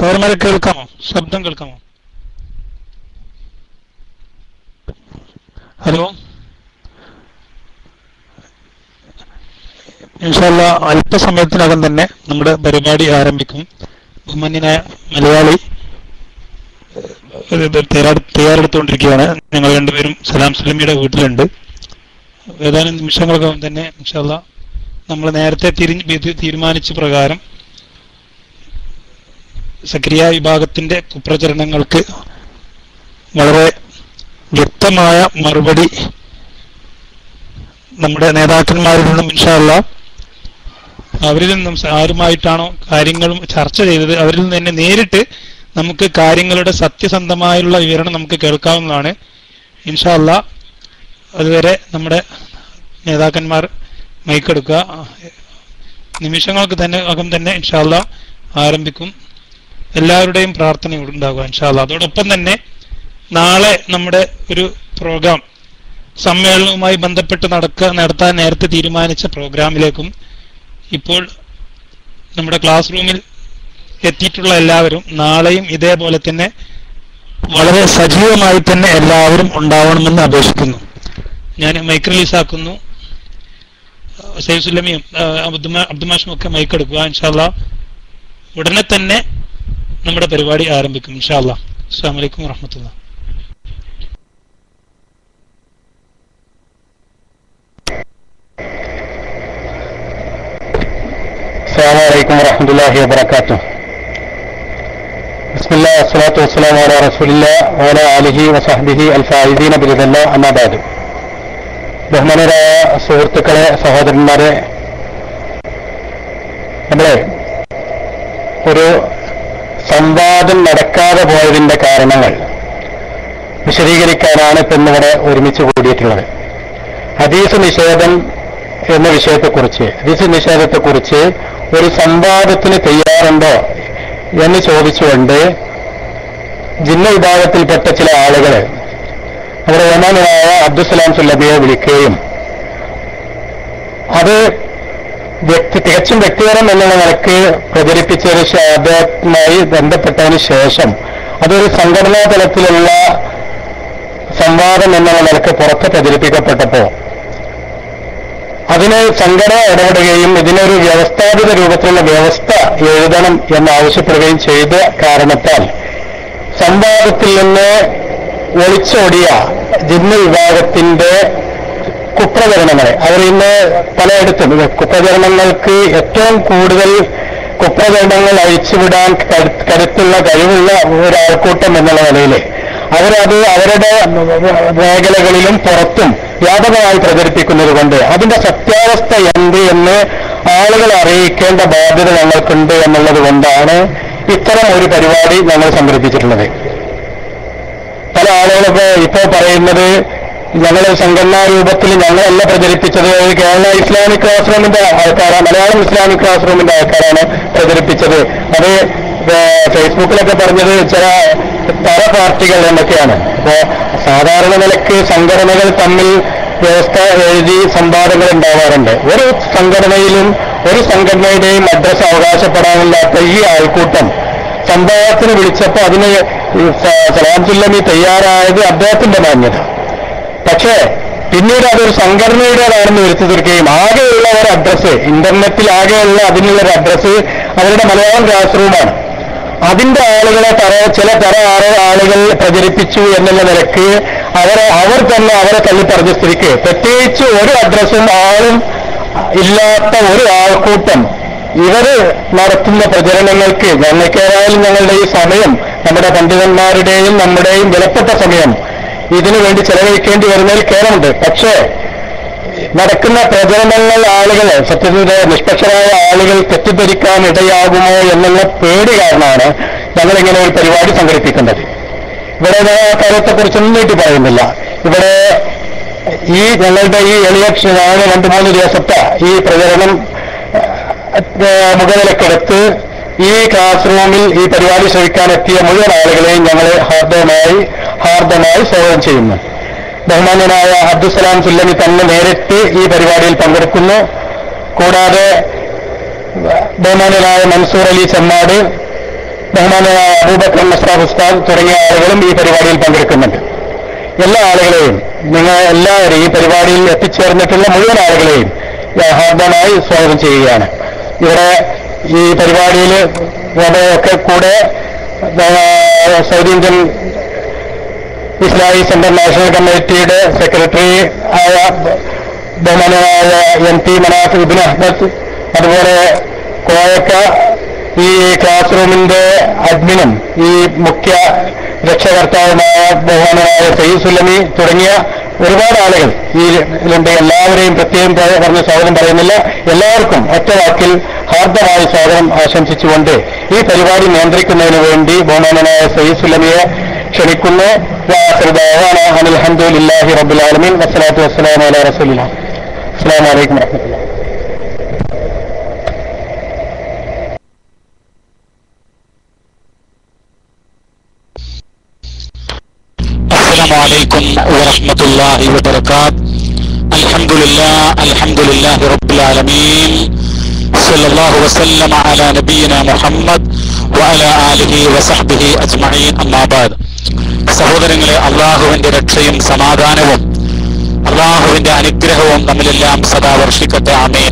സഹോദരന്മാരെ കേൾക്കാമോ? ശബ്ദം കേൾക്കാമോ? ഹലോ. ഇൻഷാ അല്ലാഹ് അല്പസമയത്തിനകം തന്നെ നമ്മുടെ പരിപാടി ആരംഭിക്കും. ബഹുമാന്യനായ മലയാളി തയ്യാറെടുത്തുകൊണ്ടിരിക്കുകയാണ്. ഞങ്ങൾ രണ്ടുപേരും സലാം സുലമിയുടെ വീട്ടിലുണ്ട്. ഏതാനും നിമിഷങ്ങൾക്കകം തന്നെ ഇൻഷാ അല്ലാഹ് നമ്മൾ നേരത്തെ തീരുമാനിച്ച പ്രകാരം സക്രിയ വിഭാഗത്തിന്റെ കുപ്രചരണങ്ങൾക്ക് വളരെ വ്യക്തമായ മറുപടി നമ്മുടെ നേതാക്കന്മാരിൽ നിന്നും ഇൻഷാ അല്ലാഹ് അവരിൽ നിന്നും ആരുമായിട്ടാണോ കാര്യങ്ങളും ചർച്ച ചെയ്തത് അവരിൽ നിന്ന് തന്നെ നേരിട്ട് നമുക്ക് കാര്യങ്ങളുടെ സത്യസന്ധമായുള്ള വിവരണം നമുക്ക് കേൾക്കാവുന്നതാണ് ഇൻഷാ അല്ലാഹ്. അതുവരെ നമ്മുടെ നേതാക്കന്മാർ മൈക്കെടുക്കുക. നിമിഷങ്ങൾക്ക് അകം തന്നെ ഇൻഷാ അല്ലാഹ് ആരംഭിക്കും. എല്ലാവരുടെയും പ്രാർത്ഥന ഉണ്ടാകുക ഇൻഷാ അല്ലാഹ്. അതോടൊപ്പം തന്നെ നാളെ നമ്മുടെ ഒരു പ്രോഗ്രാം സമ്മേളനവുമായി ബന്ധപ്പെട്ട് നടത്താൻ നേരത്തെ തീരുമാനിച്ച പ്രോഗ്രാമിലേക്കും ഇപ്പോൾ നമ്മുടെ ക്ലാസ് റൂമിൽ എത്തിയിട്ടുള്ള എല്ലാവരും നാളെയും ഇതേപോലെ തന്നെ വളരെ സജീവമായി തന്നെ എല്ലാവരും ഉണ്ടാവണമെന്ന് അപേക്ഷിക്കുന്നു. ഞാൻ മൈക്ക് റിലീസ് ആക്കുന്നു. സയ്യിദ് സുലമിയും അബ്ദുമാഷും ഒക്കെ മൈക്ക് എടുക്കുക. ഇൻഷാ അല്ലാഹ് ഉടനെ തന്നെ നമ്മുടെ പരിപാടി ആരംഭിക്കും ഇൻഷാ അല്ലാഹ്. അസ്സലാമു അലൈക്കും വറഹ്മത്തുള്ളാഹി. السلام عليكم ورحمة الله وبركاته. بسم الله والصلاة والسلام على رسول الله وعلى آله وصحبه الفائزين برضا الله أما بعد. ബഹുമാനരായ സുഹൃത്തുക്കളെ, സഹോദരന്മാരെ, നമ്മളെ ഒരു സംവാദം നടക്കാതെ പോയതിന്റെ കാരണങ്ങൾ വിശദീകരിക്കാനാണ് ഇപ്പം ഇന്നിവിടെ ഒരുമിച്ച് കൂടിയിട്ടുള്ളത്. ഹദീസ് നിഷേധം എന്ന വിഷയത്തെക്കുറിച്ച്, ഹദീസ് നിഷേധത്തെക്കുറിച്ച് ഒരു സംവാദത്തിന് തയ്യാറുണ്ടോ എന്ന് ചോദിച്ചുകൊണ്ട് ജിന്ന വിഭാഗത്തിൽപ്പെട്ട ചില ആളുകൾ നമ്മുടെ ബഹുമാനനായ അബ്ദുസ്സലാം സുല്ലമിയെ വിളിക്കുകയും അത് തികച്ചും വ്യക്തിപരം എന്നുള്ള നിലക്ക് പ്രചരിപ്പിച്ചതിന് അദ്ദേഹവുമായി ബന്ധപ്പെട്ടതിന് ശേഷം അതൊരു സംഘടനാ തലത്തിലുള്ള സംവാദം എന്നുള്ള നിലക്ക് പുറത്ത് പ്രചരിപ്പിക്കപ്പെട്ടപ്പോൾ അതിന് സംഘടന ഇടപെടുകയും ഇതിനൊരു വ്യവസ്ഥാപിത രൂപത്തിലുള്ള വ്യവസ്ഥ എഴുതണം എന്നാവശ്യപ്പെടുകയും ചെയ്ത കാരണത്താൽ സംവാദത്തിൽ നിന്ന് ഒളിച്ചോടിയ ജിന്ന വിഭാഗത്തിന്റെ കുപ്രചരണങ്ങളെ അവർ ഇന്ന് പലയിടത്തും കുപ്രചരണങ്ങൾക്ക് ഏറ്റവും കൂടുതൽ കുപ്രചരണങ്ങൾ അഴിച്ചുവിടാൻ കരുത്തുള്ള കഴിവുള്ള ഒരാൾക്കൂട്ടം എന്നുള്ള നിലയിൽ അവരത് അവരുടെ മേഖലകളിലും പുറത്തും വ്യാപകമായി പ്രചരിപ്പിക്കുന്നത് കൊണ്ട് അതിന്റെ സത്യാവസ്ഥ എന്ത് എന്ന് ആളുകളെ അറിയിക്കേണ്ട ബാധ്യത ഞങ്ങൾക്കുണ്ട് എന്നുള്ളത് കൊണ്ടാണ് ഇത്തരം ഒരു പരിപാടി ഞങ്ങൾ സംഘടിപ്പിച്ചിട്ടുള്ളത്. പല ആളുകളൊക്കെ ഇപ്പോൾ പറയുന്നത് ഞങ്ങൾ സംഘടനാ രൂപത്തിൽ ഞങ്ങളല്ല പ്രചരിപ്പിച്ചത്, കേരള ഇസ്ലാമിക് ക്ലാസ് റൂമിന്റെ ആൾക്കാരാണ്, മലയാളം ഇസ്ലാമിക് ക്ലാസ് റൂമിന്റെ ആൾക്കാരാണ് പ്രചരിപ്പിച്ചത്. അത് ഫേസ്ബുക്കിലൊക്കെ പറഞ്ഞത് ചില പല പാർട്ടികൾ എന്നൊക്കെയാണ്. അപ്പോ സാധാരണ നിലക്ക് സംഘടനകൾ തമ്മിൽ വ്യവസ്ഥ എഴുതി സംവാദങ്ങൾ ഉണ്ടാവാറുണ്ട്. ഒരു സംഘടനയിലും ഒരു സംഘടനയുടെയും അഡ്രസ് അവകാശപ്പെടാനില്ലാത്ത ഈ ആൾക്കൂട്ടം സംവാദത്തിന് വിളിച്ചപ്പോൾ അതിന് സലാം സുല്ലമി തയ്യാറായത് അദ്ദേഹത്തിന്റെ മാന്യത. പക്ഷേ പിന്നീട് അതൊരു സംഘടനയുടേതാണെന്ന് വരുത്തി തീർക്കുകയും ആകെയുള്ള ഒരു അഡ്രസ്സ്, ഇന്റർനെറ്റിൽ ആകെയുള്ള അതിനുള്ളൊരു അഡ്രസ്സ് അവരുടെ മലയാളം ക്ലാസ് റൂമാണ്. അതിന്റെ ആളുകളെ ചില ആളുകൾ പ്രചരിപ്പിച്ചു എന്നുള്ള നിലക്ക് അവർ തന്നെ അവരെ തള്ളിപ്പറഞ്ഞ സ്ഥിതിക്ക് പ്രത്യേകിച്ച് ഒരു അഡ്രസ്സും ആളും ഇല്ലാത്ത ഒരു ആൾക്കൂട്ടം ഇവര് നടത്തുന്ന പ്രചരണങ്ങൾക്ക് ഞങ്ങൾക്കേതായാലും ഞങ്ങളുടെ ഈ സമയം, നമ്മുടെ പണ്ഡിതന്മാരുടെയും നമ്മുടെയും വിലപ്പെട്ട സമയം ഇതിനു വേണ്ടി ചെലവഴിക്കേണ്ടി വരുന്നതിൽ കേരളമുണ്ട്. പക്ഷേ നടക്കുന്ന പ്രചരണങ്ങൾ ആളുകളെ സത്യത്തിന്റെ നിഷ്പക്ഷരായ ആളുകൾ തെറ്റിദ്ധരിക്കാൻ ഇടയാകുമോ എന്നുള്ള പേടി കാരണമാണ് ഞങ്ങളിങ്ങനെ ഒരു പരിപാടി സംഘടിപ്പിക്കുന്നത്. ഇവിടെ കാര്യത്തെക്കുറിച്ചൊന്നും നീട്ടി പറയുന്നില്ല. ഇവിടെ ഈ ഞങ്ങളുടെ ഈ എളിയ 2-3 ദിവസത്തെ ഈ പ്രചരണം മുഖവിലക്കെടുത്ത് ഈ ക്ലാസ് റൂമിൽ ഈ പരിപാടി ശ്രമിക്കാനെത്തിയ മുഴുവൻ ആളുകളെയും ഞങ്ങൾ ഹാർദമായി സ്വാഗതം ചെയ്യുന്നു. ബഹുമാന്യനായ അബ്ദുസ്സലാം സുല്ലമി തന്നെ നേരിട്ട് ഈ പരിപാടിയിൽ പങ്കെടുക്കുന്നു. കൂടാതെ ബഹുമാന്യനായ മൻസൂർ അലി ചെമ്മാട്, ബഹുമാനായ അബൂബക്കർ മസ്താദ് ഉസ്താദ് തുടങ്ങിയ ആളുകളും ഈ പരിപാടിയിൽ പങ്കെടുക്കുന്നുണ്ട്. എല്ലാ ആളുകളെയും നിങ്ങൾ എല്ലാവരും ഈ പരിപാടിയിൽ എത്തിച്ചേർന്നിട്ടുള്ള മുഴുവൻ ആളുകളെയും ഹാർദമായി സ്വാഗതം ചെയ്യുകയാണ്. ഇവിടെ ഈ പരിപാടിയിൽ ഒക്കെ കൂടെ Saudi Indian Islamic Centre national കമ്മിറ്റിയുടെ സെക്രട്ടറി ആയ ബഹുമാനായ MP മനാഫ് ഇബ്നു അഹ്മദ്, അതുപോലെ കോയക്ക ഈ ക്ലാസ് റൂമിന്റെ അഡ്മിനും ഈ മുഖ്യ രക്ഷകർത്താവുമായ ബഹുമാനായ സയ്യിദ് സുല്ലമി തുടങ്ങിയ ഒരുപാട് ആളുകൾ ഈ ഇതിലുണ്ട്. എല്ലാവരെയും പ്രത്യേകം പറഞ്ഞ് സ്വാഗതം പറയുന്നില്ല. എല്ലാവർക്കും ഒറ്റ വാക്കിൽ ഹാർദമായി സ്വാഗതം ആശംസിച്ചുകൊണ്ട് ഈ പരിപാടി നിയന്ത്രിക്കുന്നതിന് വേണ്ടി ബഹുമാനായ സയ്യിദ് സുല്ലമിയെ ക്ഷണിക്കുന്നു. അൽഹംദുലില്ലാഹി റബ്ബിൽ ആലമീൻ വസ്സലാത്തു വസ്സലാമു അലാ റസൂലില്ലാഹ്. അസ്സലാമു അലൈക്കും വറഹ്മത്തുള്ളാഹി. السلام عليكم ورحمة الله وبركاته. الحمد لله رب العالمين. صلى الله وسلم على نبينا محمد وعلى آله وصحبه أجمعين. أما بعد. സഹോദരങ്ങളെ, അള്ളാഹുവിന്റെ രക്ഷയും സമാധാനവും അള്ളാഹുവിന്റെ അനുഗ്രഹവും നമ്മിലെല്ലാം സദാ വർഷിക്കട്ടെ. ആമീൻ.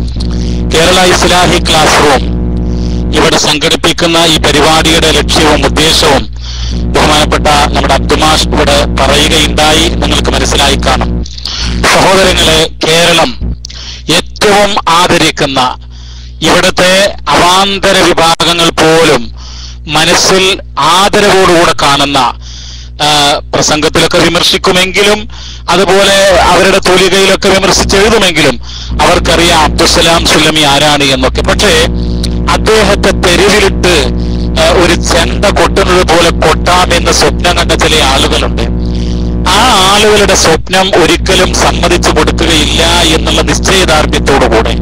കേരള ഇസ്ലാഹി ക്ലാസ് റൂം ഇവിടെ സംഘടിപ്പിക്കുന്ന ഈ പരിപാടിയുടെ ലക്ഷ്യവും ഉദ്ദേശവും ബഹുമാനപ്പെട്ട നമ്മുടെ അബ്ദുമാഷ് ഇവിടെ പറയുകയുണ്ടായി. നിങ്ങൾക്ക് മനസ്സിലായി കാണും. സഹോദരങ്ങളെ, കേരളം ഏറ്റവും ആദരിക്കുന്ന, ഇവിടുത്തെ അവാന്തര വിഭാഗങ്ങൾ പോലും മനസ്സിൽ ആദരവോടുകൂടെ കാണുന്ന, പ്രസംഗത്തിലൊക്കെ വിമർശിക്കുമെങ്കിലും അതുപോലെ അവരുടെ തൂലികയിലൊക്കെ വിമർശിച്ചെഴുതുമെങ്കിലും അവർക്കറിയാം അബ്ദുസ്സലാം സുല്ലമി ആരാണ് എന്നൊക്കെ. പക്ഷേ അദ്ദേഹത്തെ തെരുവിലിട്ട് ഒരു ചെണ്ട കൊട്ടുന്നത് പോലെ കൊട്ടാമെന്ന് സ്വപ്നം കണ്ട ചില ആളുകളുണ്ട്. ആ ആളുകളുടെ സ്വപ്നം ഒരിക്കലും സമ്മതിച്ചു കൊടുക്കുകയില്ല എന്നുള്ള നിശ്ചയദാർഢ്യത്തോടുകൂടെ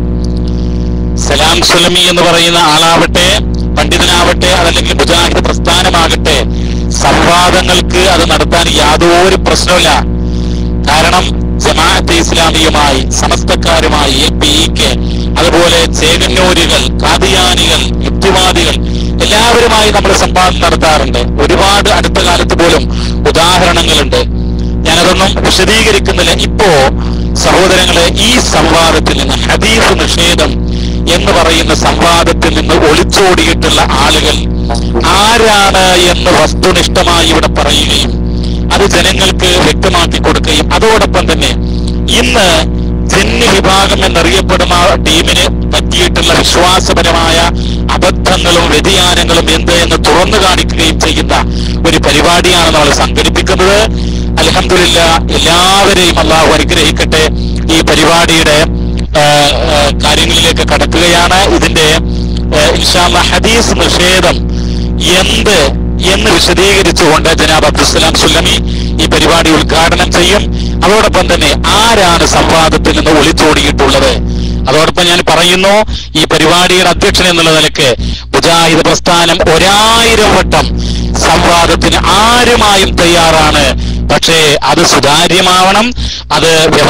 സലാം സുല്ലമി എന്ന് പറയുന്ന ആളാവട്ടെ, പണ്ഡിതനാവട്ടെ, അതല്ലെങ്കിൽ മുജാഹിദ് പ്രസ്ഥാനമാകട്ടെ, സംവാദങ്ങൾക്ക് അത് നടത്താൻ യാതൊരു പ്രശ്നമില്ല. കാരണം ജമാഅത്തെ ഇസ്ലാമിയുമായി, സമസ്തക്കാരുമായി, APEK, അതുപോലെ ചേകന്നൂരികൾ, ഖാദിയാനികൾ, യുക്തിവാദികൾ എല്ലാവരുമായി നമ്മൾ സംവാദം നടത്താറുണ്ട്. ഒരുപാട് അടുത്ത കാലത്ത് പോലും ഉദാഹരണങ്ങളുണ്ട്. ഞാനതൊന്നും വിശദീകരിക്കുന്നില്ല. ഇപ്പോ സഹോദരങ്ങളെ, ഈ സംവാദത്തിൽ നിന്ന്, ഹദീസ് നിഷേധം എന്ന് പറയുന്ന സംവാദത്തിൽ നിന്ന് ഒളിച്ചോടിയിട്ടുള്ള ആളുകൾ ആരാണ് എന്ന് വസ്തുനിഷ്ഠമായി ഇവിടെ പറയുകയും അത് ജനങ്ങൾക്ക് വ്യക്തമാക്കി കൊടുക്കുകയും അതോടൊപ്പം തന്നെ ഇന്ന് ജിന്ന് വിഭാഗം എന്നറിയപ്പെടുന്ന ടീമിന് പറ്റിയിട്ടുള്ള വിശ്വാസപരമായ അബദ്ധങ്ങളും വ്യതിയാനങ്ങളും എന്ത് എന്ന് തുറന്നു കാണിക്കുകയും ചെയ്യുന്ന ഒരു പരിപാടിയാണ് നമ്മൾ സംഘടിപ്പിക്കുന്നത്. അൽഹംദുലില്ലാഹ്, എല്ലാവരെയും അല്ലാഹു അനുഗ്രഹിക്കട്ടെ. ഈ പരിപാടിയുടെ കാര്യങ്ങളിലേക്ക് കടക്കുകയാണ്. ഇതിന്റെ ഇൻഷാ അല്ലാഹ് ഹദീസ് നിഷേധം എന്ന് വിശദീകരിച്ചുകൊണ്ട് ജനാബ് അബ്ദുസ്സലാം സുല്ലമി ഈ പരിപാടി ഉദ്ഘാടനം ചെയ്യും. അതോടൊപ്പം തന്നെ ആരാണ് സംവാദത്തിൽ നിന്ന് ഒളിച്ചോടിയിട്ടുള്ളത്, അതോടൊപ്പം ഞാൻ പറയുന്നു, ഈ പരിപാടിയുടെ അധ്യക്ഷൻ എന്നുള്ള നിലയ്ക്ക് മുജാഹിദ് പ്രസ്ഥാനം 1000 വട്ടം സംവാദത്തിന് ആരുമായും തയ്യാറാണ്. പക്ഷേ അത് സുതാര്യമാവണം, അത്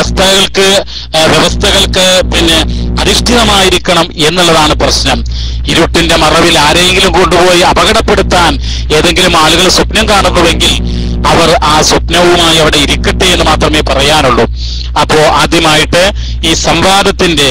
വ്യവസ്ഥകൾക്ക് പിന്നെ അധിഷ്ഠിതമായിരിക്കണം എന്നുള്ളതാണ് പ്രശ്നം. ഇരുട്ടിന്റെ മറവിൽ ആരെങ്കിലും കൊണ്ടുപോയി അപകടപ്പെടുത്താൻ ഏതെങ്കിലും ആളുകൾ സ്വപ്നം കാണുന്നുവെങ്കിൽ അവർ ആ സ്വപ്നവുമായി അവിടെ ഇരിക്കട്ടെ എന്ന് മാത്രമേ പറയാനുള്ളൂ. അപ്പോ ആദ്യമായിട്ട് ഈ സംവാദത്തിന്റെ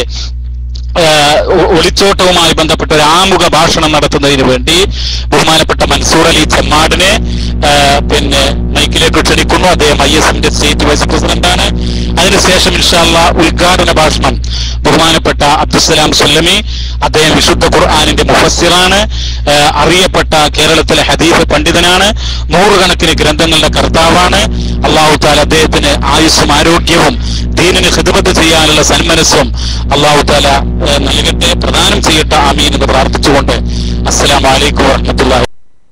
ഒളിച്ചോട്ടവുമായി ബന്ധപ്പെട്ട ഒരു ആമുഖ ഭാഷണം നടത്തുന്നതിന് വേണ്ടി ബഹുമാനപ്പെട്ട മൻസൂർ അലി ചെമ്മാടിനെ പിന്നെ മൈക്കിലേക്ക് ക്ഷണിക്കുന്നു. അദ്ദേഹം ISMന്റെ സ്റ്റേറ്റ് വൈസ് പ്രസിഡന്റാണ്. അതിനുശേഷം ഇൻഷാ അല്ലാഹ് ഉദ്ഘാടന ഭാഷണം ബഹുമാനപ്പെട്ട അബ്ദുസ്സലാം സുല്ലമി, അദ്ദേഹം വിശുദ്ധ ഖുർആനിന്റെ മുഫസ്സിറാണ്, അറിയപ്പെട്ട കേരളത്തിലെ ഹദീസ് പണ്ഡിതനാണ്, 100 കണക്കിന് ഗ്രന്ഥങ്ങളുടെ കർത്താവാണ്. അല്ലാഹു തആല അദ്ദേഹത്തിന് ആയുസ്സും ആരോഗ്യവും ദീനിന് ഖിദ്മത്ത് ചെയ്യാനുള്ള സന്മനസ്സും അല്ലാഹു തആല നൽകട്ടെ, പ്രദാനം ചെയ്യട്ടെ. ആമീൻ എന്ന് പ്രാർത്ഥിച്ചുകൊണ്ട് അസ്സലാമു അലൈക്കും വറഹ്മത്തുള്ളാഹി.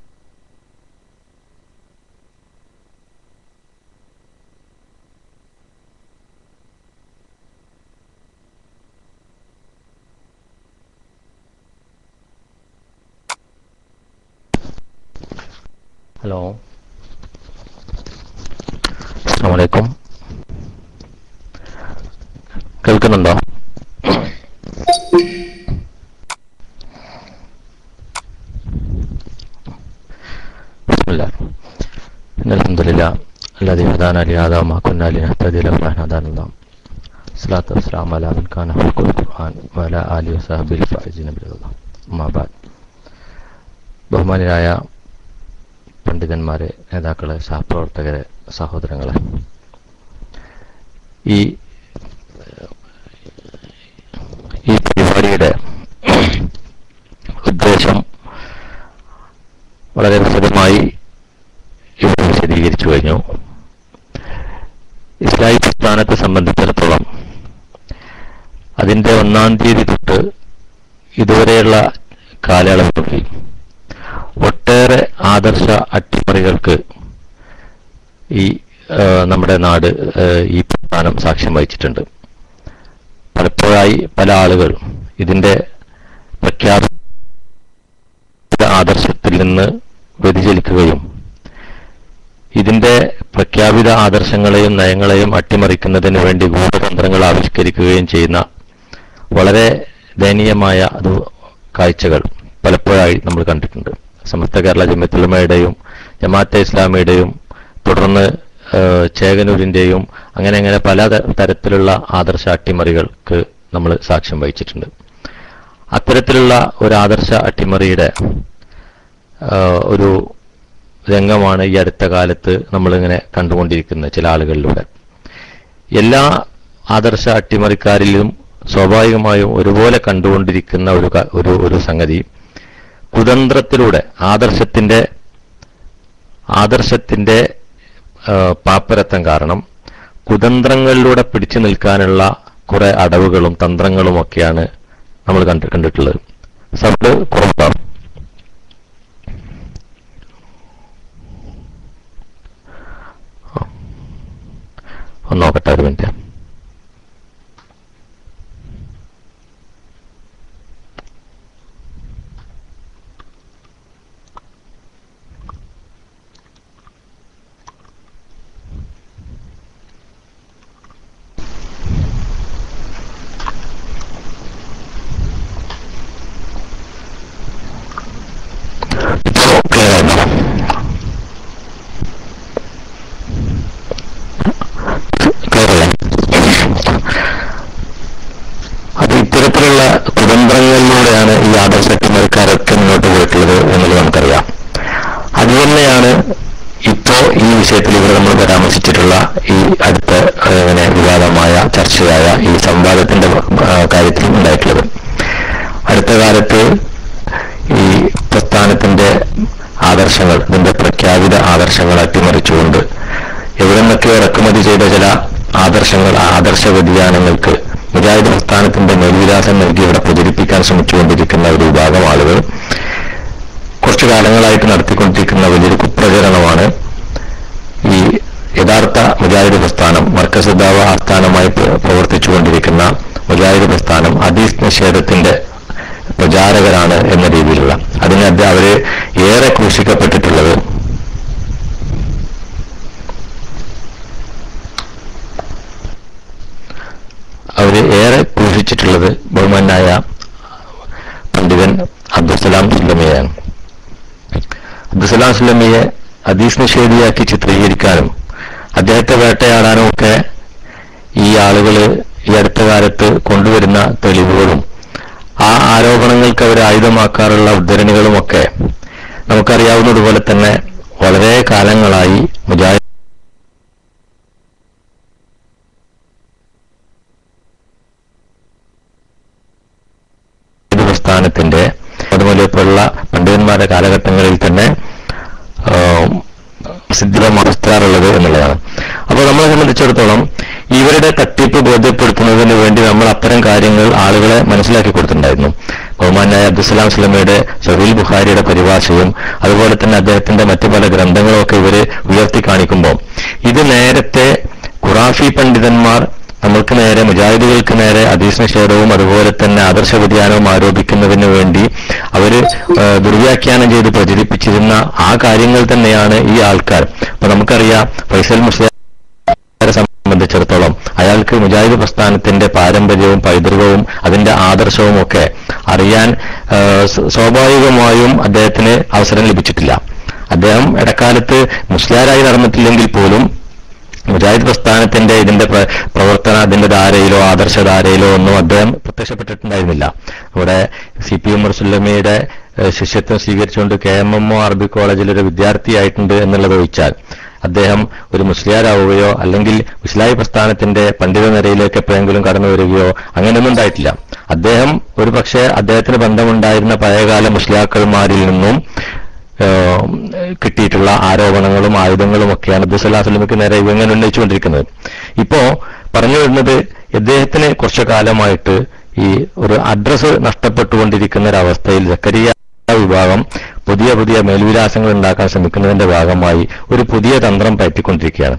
ഹലോ, അസ്സലാമു അലൈക്കും. കേൾക്കുന്നുണ്ടോ? ബിസ്മില്ലാഹ് അൽഹംദുലില്ലാഹ് الذي هدانا لهذا وما كنا لنهتدي لولا أن هدانا الله الصلاة والسلام على من كان خلق القرآن وعلى آله وصحبه الفائزين بالله أما بعد ബഹുമാനരായ പണ്ഡിതന്മാരെ, നേതാക്കളെ, സഹപ്രവർത്തകരെ, സഹോദരങ്ങളെ, ഈ പരിപാടിയുടെ ഉദ്ദേശം വളരെ വിശദമായി ഇവിടെ വിശദീകരിച്ചു കഴിഞ്ഞു. ഇസ്ലാഹി പ്രസ്ഥാനത്തെ സംബന്ധിച്ചിടത്തോളം അതിൻ്റെ 1-ാം തീയതി തൊട്ട് ഇതുവരെയുള്ള കാലയളവിൽ ഒട്ടേറെ ആദർശ അട്ടിമറികൾക്ക് ഈ നമ്മുടെ നാട് ഈ പ്രസ്ഥാനം സാക്ഷ്യം വഹിച്ചിട്ടുണ്ട്. പലപ്പോഴായി പല ആളുകൾ ഇതിൻ്റെ പ്രഖ്യാപിത ആദർശത്തിൽ നിന്ന് വ്യതിചലിക്കുകയും ഇതിന്റെ പ്രഖ്യാപിത ആദർശങ്ങളെയും നയങ്ങളെയും അട്ടിമറിക്കുന്നതിന് വേണ്ടി ഗൂഢതന്ത്രങ്ങൾ ആവിഷ്കരിക്കുകയും ചെയ്യുന്ന വളരെ ദയനീയമായ കാഴ്ചകൾ പലപ്പോഴായി നമ്മൾ കണ്ടിട്ടുണ്ട്. സമസ്ത കേരള ജമിഅത്തുൽ ഉലമയുടെയും ജമാഅത്തെ ഇസ്ലാമിയുടെയും തുടർന്ന് ചേകനൂരിന്റെയും അങ്ങനെ പല തരത്തിലുള്ള ആദർശ അട്ടിമറികൾക്ക് നമ്മൾ സാക്ഷ്യം വഹിച്ചിട്ടുണ്ട്. അത്തരത്തിലുള്ള ഒരു ആദർശ അട്ടിമറിയുടെ ഒരു രംഗമാണ് ഈ അടുത്ത കാലത്ത് നമ്മളിങ്ങനെ കണ്ടുകൊണ്ടിരിക്കുന്നത് ചില ആളുകളിലൂടെ. എല്ലാ ആദർശ അട്ടിമറിക്കാരിലും സ്വാഭാവികമായും ഒരുപോലെ കണ്ടുകൊണ്ടിരിക്കുന്ന ഒരു സംഗതി, കുതന്ത്രത്തിലൂടെ ആദർശത്തിന്റെ പാപ്പരത്വം കാരണം കുതന്ത്രങ്ങളിലൂടെ പിടിച്ചു നിൽക്കാനുള്ള കുറെ അടവുകളും തന്ത്രങ്ങളും ഒക്കെയാണ് നമ്മൾ കണ്ടിട്ടുള്ളത്. സൗണ്ട് കുറവാണ്. ഒന്ന് നോക്കട്ടെ, ഒരു മിനിറ്റ്. ഇത്തരത്തിലുള്ള കുതന്ത്രങ്ങളിലൂടെയാണ് ഈ ആദർശ അട്ടിമറിക്കാരൊക്കെ മുന്നോട്ട് പോയിട്ടുള്ളത് എന്നുള്ളത് നമുക്കറിയാം. അതുതന്നെയാണ് ഇപ്പോ ഈ വിഷയത്തിൽ ഇവിടെ നമ്മൾ പരാമർശിച്ചിട്ടുള്ള ഈ അടുത്ത വിവാദമായ ചർച്ചയായ ഈ സംവാദത്തിന്റെ കാര്യത്തിലും ഉണ്ടായിട്ടുള്ളത്. അടുത്ത കാലത്ത് ഈ പ്രസ്ഥാനത്തിന്റെ ആദർശങ്ങൾ, ഇതിന്റെ പ്രഖ്യാപിത ആദർശങ്ങൾ അട്ടിമറിച്ചുകൊണ്ട് എവിടെ നിന്നൊക്കെ ഇറക്കുമതി ചെയ്ത ചില ആദർശങ്ങൾ, ആദർശ വ്യതിയാനങ്ങൾക്ക് മുജാഹിദ് പ്രസ്ഥാനത്തിന്റെ മേൽവിലാസം നൽകി ഇവിടെ പ്രചരിപ്പിക്കാൻ ശ്രമിച്ചുകൊണ്ടിരിക്കുന്ന ഒരു വിഭാഗം ആളുകൾ കുറച്ചു കാലങ്ങളായിട്ട് നടത്തിക്കൊണ്ടിരിക്കുന്ന വലിയൊരു കുപ്രചരണമാണ് ഈ യഥാർത്ഥ മുജാഹിദ് പ്രസ്ഥാനം, മർക്കസ് ദഅവ ആസ്ഥാനമായി പ്രവർത്തിച്ചുകൊണ്ടിരിക്കുന്ന മുജാഹിദ് പ്രസ്ഥാനം ഹദീസ് നിഷേധത്തിന്റെ പ്രചാരകരാണ് എന്ന രീതിയിലുള്ള. അതിന് അവര് ഏറെ ക്രൂശിക്കപ്പെട്ടിട്ടുള്ളത് ബഹുമാനായ പണ്ഡിതൻ അബ്ദുസ്സലാം സുല്ലമിയാണ്. അബ്ദുസ്സലാം സുല്ലമിയെ ഹദീസ് നിഷേധിയാക്കി ചിത്രീകരിക്കാനും അദ്ദേഹത്തെ വേട്ടയാടാനും ഒക്കെ ഈ ആളുകൾ ഈ അടുത്ത കാലത്ത് കൊണ്ടുവരുന്ന തെളിവുകളും ആ ആരോപണങ്ങൾക്ക് അവർ ആയുധമാക്കാറുള്ള ഉദ്ധരണികളുമൊക്കെ നമുക്കറിയാവുന്നതുപോലെ തന്നെ വളരെ കാലങ്ങളായി മുജാഹിദ് പ്രസ്ഥാനത്തിന്റെ അതുപോലെ ഇപ്പോഴുള്ള പണ്ഡിതന്മാരുടെ കാലഘട്ടങ്ങളിൽ തന്നെ സിദ്ധിതമാറുള്ളത് എന്നുള്ളതാണ്. അപ്പോൾ നമ്മളെ സംബന്ധിച്ചിടത്തോളം ഇവരുടെ തട്ടിപ്പ് ബോധ്യപ്പെടുത്തുന്നതിന് വേണ്ടി നമ്മൾ അത്തരം കാര്യങ്ങൾ ആളുകളെ മനസ്സിലാക്കി കൊടുത്തിട്ടുണ്ടായിരുന്നു. ബഹുമാനായ അബ്ദുസ്സലാം സുല്ലമിയുടെ സഹീഹ് ബുഖാരിയുടെ പരിഭാഷയും അതുപോലെ തന്നെ അദ്ദേഹത്തിന്റെ മറ്റു പല ഗ്രന്ഥങ്ങളും ഒക്കെ ഇവര് ഉയർത്തി കാണിക്കുമ്പോൾ ഇത് നേരത്തെ ഖുറാഫി പണ്ഡിതന്മാർ നമ്മൾക്ക് നേരെ, മുജാഹിദുകൾക്ക് നേരെ ഹദീസ് നിഷേധവും അതുപോലെ തന്നെ ആദർശ വ്യതിയാനവും ആരോപിക്കുന്നതിന് വേണ്ടി അവര് ദുർവ്യാഖ്യാനം ചെയ്ത് പ്രചരിപ്പിച്ചിരുന്ന ആ കാര്യങ്ങൾ തന്നെയാണ് ഈ ആൾക്കാർ. അപ്പൊ നമുക്കറിയാം ഫൈസൽ മുസ്ലിയാരെ സംബന്ധിച്ചിടത്തോളം അയാൾക്ക് മുജാഹിദ് പ്രസ്ഥാനത്തിന്റെ പാരമ്പര്യവും പൈതൃകവും അതിന്റെ ആദർശവും ഒക്കെ അറിയാൻ സ്വാഭാവികമായും അദ്ദേഹത്തിന് അവസരം ലഭിച്ചിട്ടില്ല. അദ്ദേഹം ഇടക്കാലത്ത് മുസ്ലിയാരായി നടന്നിട്ടില്ലെങ്കിൽ പോലും മുജാഹിദ് പ്രസ്ഥാനത്തിന്റെ ഇതിന്റെ പ്രവർത്തന അതിന്റെ ധാരയിലോ ആദർശധാരയിലോ ഒന്നും അദ്ദേഹം പ്രത്യക്ഷപ്പെട്ടിട്ടുണ്ടായിരുന്നില്ല. ഇവിടെ CP ഉമർ സുല്ലമിയുടെ ശിഷ്യത്വം സ്വീകരിച്ചുകൊണ്ട് KMMO അറബിക് കോളേജിൽ ഒരു വിദ്യാർത്ഥിയായിട്ടുണ്ട് എന്നുള്ളത് ഒഴിച്ചാൽ അദ്ദേഹം ഒരു മുസ്ലിയാരാവുകയോ അല്ലെങ്കിൽ ഇസ്ലാഹി പ്രസ്ഥാനത്തിന്റെ പണ്ഡിത നിരയിലേക്ക് എപ്പോഴെങ്കിലും കടന്നു വരികയോ അങ്ങനെയൊന്നും ഉണ്ടായിട്ടില്ല. അദ്ദേഹം ഒരു പക്ഷേ അദ്ദേഹത്തിന് ബന്ധമുണ്ടായിരുന്ന പഴയകാല മുസ്ലിയാക്കന്മാരിൽ നിന്നും കിട്ടിയിട്ടുള്ള ആരോപണങ്ങളും ആയുധങ്ങളും ഒക്കെയാണ് അബ്ദുസ്സലാം സ്വലമിക്ക് നേരെ ഇവങ്ങനെ ഉന്നയിച്ചുകൊണ്ടിരിക്കുന്നത്. ഇപ്പോ പറഞ്ഞു വരുന്നത് ഇദ്ദേഹത്തിന് കുറച്ചു കാലമായിട്ട് ഈ ഒരു അഡ്രസ് നഷ്ടപ്പെട്ടുകൊണ്ടിരിക്കുന്ന ഒരവസ്ഥയിൽ സക്കരിയ വിഭാഗം പുതിയ പുതിയ മേൽവിലാസങ്ങൾ ഉണ്ടാക്കാൻ ശ്രമിക്കുന്നതിന്റെ ഭാഗമായി ഒരു പുതിയ തന്ത്രം പയറ്റിക്കൊണ്ടിരിക്കുകയാണ്.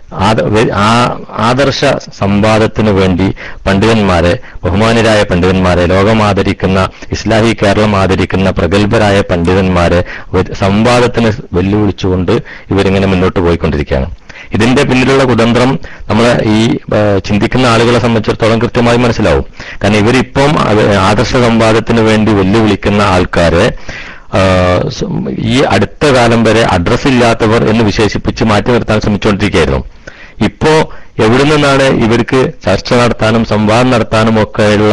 ആദർശ സംവാദത്തിനു വേണ്ടി പണ്ഡിതന്മാരെ, ബഹുമാനരായ പണ്ഡിതന്മാരെ, ലോകം ആദരിക്കുന്ന ഇസ്ലാഹി കേരളം ആദരിക്കുന്ന പ്രഗത്ഭരായ പണ്ഡിതന്മാരെ സംവാദത്തിന് വെല്ലുവിളിച്ചുകൊണ്ട് ഇവരിങ്ങനെ മുന്നോട്ട് പോയിക്കൊണ്ടിരിക്കുകയാണ്. ഇതിന്റെ പിന്നിലുള്ള കുതന്ത്രം നമ്മൾ ഈ ചിന്തിക്കുന്ന ആളുകളെ സംബന്ധിച്ചിടത്തോളം കൃത്യമായി മനസ്സിലാവും. കാരണം ഇവരിപ്പം ആദർശ സംവാദത്തിന് വേണ്ടി വെല്ലുവിളിക്കുന്ന ആൾക്കാരെ ഈ അടുത്ത കാലം വരെ അഡ്രസ് ഇല്ലാത്തവർ എന്ന് വിശേഷിപ്പിച്ച് മാറ്റി നിർത്താൻ ശ്രമിച്ചുകൊണ്ടിരിക്കുകയായിരുന്നു. ഇപ്പോ എവിടെ നിന്നാണ് ഇവർക്ക് ചർച്ച നടത്താനും സംവാദം നടത്താനും ഒക്കെയുള്ള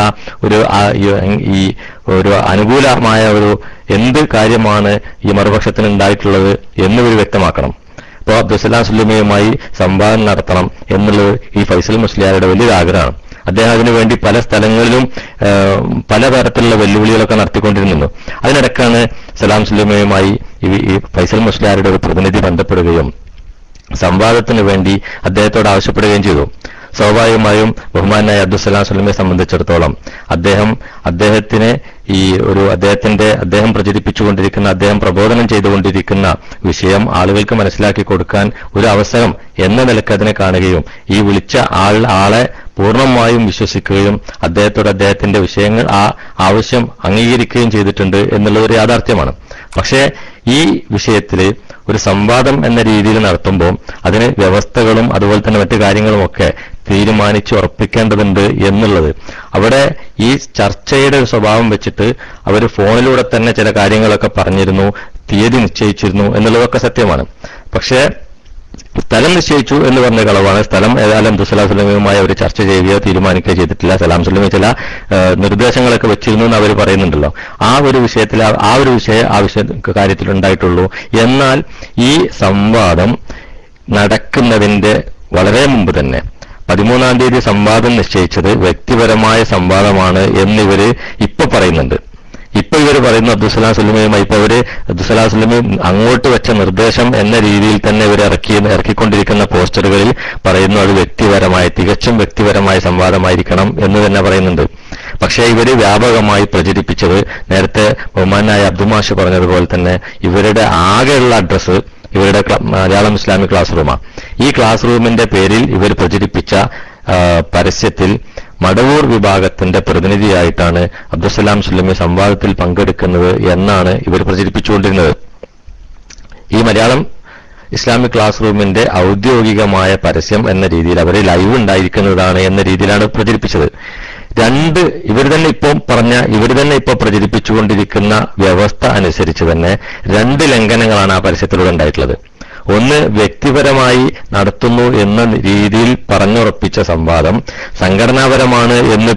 ഈ ഒരു അനുകൂലമായ ഒരു എന്ത് കാര്യമാണ് ഈ മറുപക്ഷത്തിന് ഉണ്ടായിട്ടുള്ളത് എന്ന് ഇവർ വ്യക്തമാക്കണം. ഇപ്പോൾ അബ്ദുസ്സലാം സുല്ലമിയുമായി സംവാദം നടത്തണം എന്നുള്ളത് ഈ ഫൈസൽ മുസ്ലിയാരുടെ വലിയൊരു ആഗ്രഹമാണ്. അദ്ദേഹം അതിനുവേണ്ടി പല സ്ഥലങ്ങളിലും പലതരത്തിലുള്ള വെല്ലുവിളികളൊക്കെ നടത്തിക്കൊണ്ടിരുന്നു. അതിനിടക്കാണ് സലാം സുല്ലമിയുമായി ഈ ഫൈസൽ മുസ്ലിയാരുടെ ഒരു പ്രതിനിധി ബന്ധപ്പെടുകയും സംവാദത്തിന് വേണ്ടി അദ്ദേഹത്തോട് ആവശ്യപ്പെടുകയും ചെയ്തു. സ്വാഭാവികമായും ബഹുമാനായ അബ്ദുസ്സലാം സുല്ലമിയെ സംബന്ധിച്ചിടത്തോളം അദ്ദേഹത്തിന് ഈ ഒരു അദ്ദേഹം പ്രചരിപ്പിച്ചുകൊണ്ടിരിക്കുന്ന, അദ്ദേഹം പ്രബോധനം ചെയ്തുകൊണ്ടിരിക്കുന്ന വിഷയം ആളുകൾക്ക് മനസ്സിലാക്കി കൊടുക്കാൻ ഒരു അവസരം എന്ന നിലക്ക് അതിനെ കാണുകയും ഈ വിളിച്ച ആളെ പൂർണ്ണമായും വിശ്വസിക്കുകയും അദ്ദേഹത്തോട് അദ്ദേഹത്തിന്റെ വിഷയങ്ങൾ ആവശ്യം അംഗീകരിക്കുകയും ചെയ്തിട്ടുണ്ട് എന്നുള്ളതൊരു യാഥാർത്ഥ്യമാണ്. പക്ഷേ ഈ വിഷയത്തിൽ ഒരു സംവാദം എന്ന രീതിയിൽ നടത്തുമ്പോൾ അതിന് വ്യവസ്ഥകളും അതുപോലെ തന്നെ മറ്റു കാര്യങ്ങളുമൊക്കെ തീരുമാനിച്ച് ഉറപ്പിക്കേണ്ടതുണ്ട് എന്നുള്ളത്, അവിടെ ഈ ചർച്ചയുടെ ഒരു സ്വഭാവം വെച്ചിട്ട് അവർ ഫോണിലൂടെ തന്നെ ചില കാര്യങ്ങളൊക്കെ പറഞ്ഞിരുന്നു, തീയതി നിശ്ചയിച്ചിരുന്നു എന്നുള്ളതൊക്കെ സത്യമാണ്. പക്ഷേ സ്ഥലം നിശ്ചയിച്ചു എന്ന് പറഞ്ഞ കളവാണ്. സ്ഥലം ഏതായാലും അബ്ദുസ്സലാം സുല്ലമിയുമായി അവർ ചർച്ച ചെയ്യുകയോ തീരുമാനിക്കുകയോ ചെയ്തിട്ടില്ല. സലാം സുല്ലമി ചില നിർദ്ദേശങ്ങളൊക്കെ വെച്ചിരുന്നു എന്ന് അവർ പറയുന്നുണ്ടല്ലോ. ആ ഒരു വിഷയത്തിൽ ആ കാര്യത്തിൽ ഉണ്ടായിട്ടുള്ളൂ. എന്നാൽ ഈ സംവാദം നടക്കുന്നതിന്റെ വളരെ മുമ്പ് തന്നെ 13-ാം തീയതി സംവാദം നിശ്ചയിച്ചത് വ്യക്തിപരമായ സംവാദമാണ് എന്നിവര് ഇപ്പൊ പറയുന്നുണ്ട്. ഇപ്പൊ ഇവർ പറയുന്നു അബ്ദുസ്സലാം സുല്ലമിയുമായി അബ്ദുസ്സലാം സുല്ലമി അങ്ങോട്ട് വെച്ച നിർദ്ദേശം എന്ന രീതിയിൽ തന്നെ ഇവർ ഇറക്കിക്കൊണ്ടിരിക്കുന്ന പോസ്റ്ററുകളിൽ പറയുന്നു അത് തികച്ചും വ്യക്തിപരമായ സംവാദമായിരിക്കണം എന്ന് തന്നെ പറയുന്നുണ്ട്. പക്ഷേ ഇവര് വ്യാപകമായി പ്രചരിപ്പിച്ചത് നേരത്തെ ബഹുമാനായ അബ്ദുമാഷ് പറഞ്ഞതുപോലെ തന്നെ ഇവരുടെ ആകെയുള്ള അഡ്രസ്സ് ഇവരുടെ മലയാളം ഇസ്ലാമിക് ക്ലാസ് റൂമാണ്. ഈ ക്ലാസ് റൂമിന്റെ പേരിൽ ഇവർ പ്രചരിപ്പിച്ച പരസ്യത്തിൽ മടവൂർ വിഭാഗത്തിന്റെ പ്രതിനിധിയായിട്ടാണ് അബ്ദുസ്സലാം സുല്ലമി സംവാദത്തിൽ പങ്കെടുക്കുന്നത് എന്നാണ് ഇവർ പ്രചരിപ്പിച്ചുകൊണ്ടിരുന്നത്. ഈ മലയാളം ഇസ്ലാമിക് ക്ലാസ് റൂമിന്റെ ഔദ്യോഗികമായ പരസ്യം എന്ന രീതിയിൽ അവർ ലൈവ് ഉണ്ടായിരിക്കുന്നതാണ് എന്ന രീതിയിലാണ് പ്രചരിപ്പിച്ചത്. ഇവർ തന്നെ ഇപ്പോൾ പ്രചരിപ്പിച്ചുകൊണ്ടിരിക്കുന്ന വ്യവസ്ഥ അനുസരിച്ച് തന്നെ 2 ലംഘനങ്ങളാണ് ആ പരസ്യത്തിലൂടെ ഉണ്ടായിട്ടുള്ളത്. ഒന്ന്, വ്യക്തിപരമായി നടത്തുന്നു എന്ന രീതിയിൽ പറഞ്ഞുറപ്പിച്ച സംവാദം സംഘടനാപരമാണെന്ന്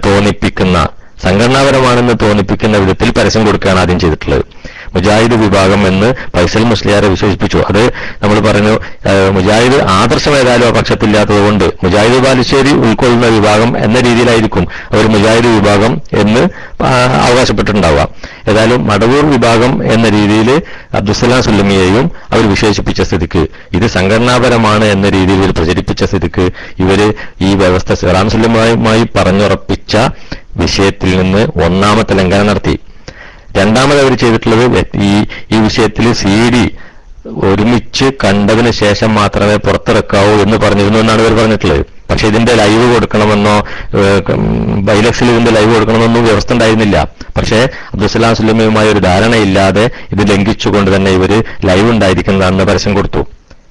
തോന്നിപ്പിക്കുന്ന വിധത്തിൽ പരസ്യം കൊടുക്കുകയാണ് ആദ്യം ചെയ്തിട്ടുള്ളത്. മുജാഹിദ് വിഭാഗം എന്ന് ഫൈസൽ മുസ്ലിയാരെ വിശേഷിപ്പിച്ചു. അത് നമ്മൾ പറഞ്ഞു മുജാഹിദ് ആദർശം ഏതായാലും ആ പക്ഷത്തില്ലാത്തതുകൊണ്ട് മുജാഹിദ് ബാലുശ്ശേരി ഉൾക്കൊള്ളുന്ന വിഭാഗം എന്ന രീതിയിലായിരിക്കും അവർ മുജാഹിദ് വിഭാഗം എന്ന് അവകാശപ്പെട്ടിട്ടുണ്ടാവുക. ഏതായാലും മടവൂർ വിഭാഗം എന്ന രീതിയിൽ അബ്ദുസ്സലാം സുല്ലമിയെയും അവർ വിശേഷിപ്പിച്ച സ്ഥിതിക്ക്, ഇത് സംഘടനാപരമാണ് എന്ന രീതിയിൽ പ്രചരിപ്പിച്ച സ്ഥിതിക്ക് ഇവര് ഈ വ്യവസ്ഥ സലാം സുല്ലമിയുമായി പറഞ്ഞുറപ്പിച്ച വിഷയത്തിൽ നിന്ന് 1ാമത്തെ ലംഘനം നടത്തി. രണ്ടാമത് അവർ ചെയ്തിട്ടുള്ളത് ഈ വിഷയത്തിൽ CD ഒരുമിച്ച് കണ്ടതിന് ശേഷം മാത്രമേ പുറത്തിറക്കാവൂ എന്ന് പറഞ്ഞിരുന്നു എന്നാണ് ഇവർ പറഞ്ഞിട്ടുള്ളത്. പക്ഷെ ഇതിന്റെ ലൈവ് കൊടുക്കണമെന്നോ ബൈലക്സിൽ ഇതിന്റെ ലൈവ് കൊടുക്കണമെന്നൊന്നും വ്യവസ്ഥ ഉണ്ടായിരുന്നില്ല. പക്ഷേ അബ്ദുസ്സലാം സുല്ലമിയുമായി ഒരു ധാരണയില്ലാതെ ഇത് ലംഘിച്ചുകൊണ്ട് തന്നെ ഇവര് ലൈവ് ഉണ്ടായിരിക്കുന്നതാണെന്ന് പരസ്യം കൊടുത്തു.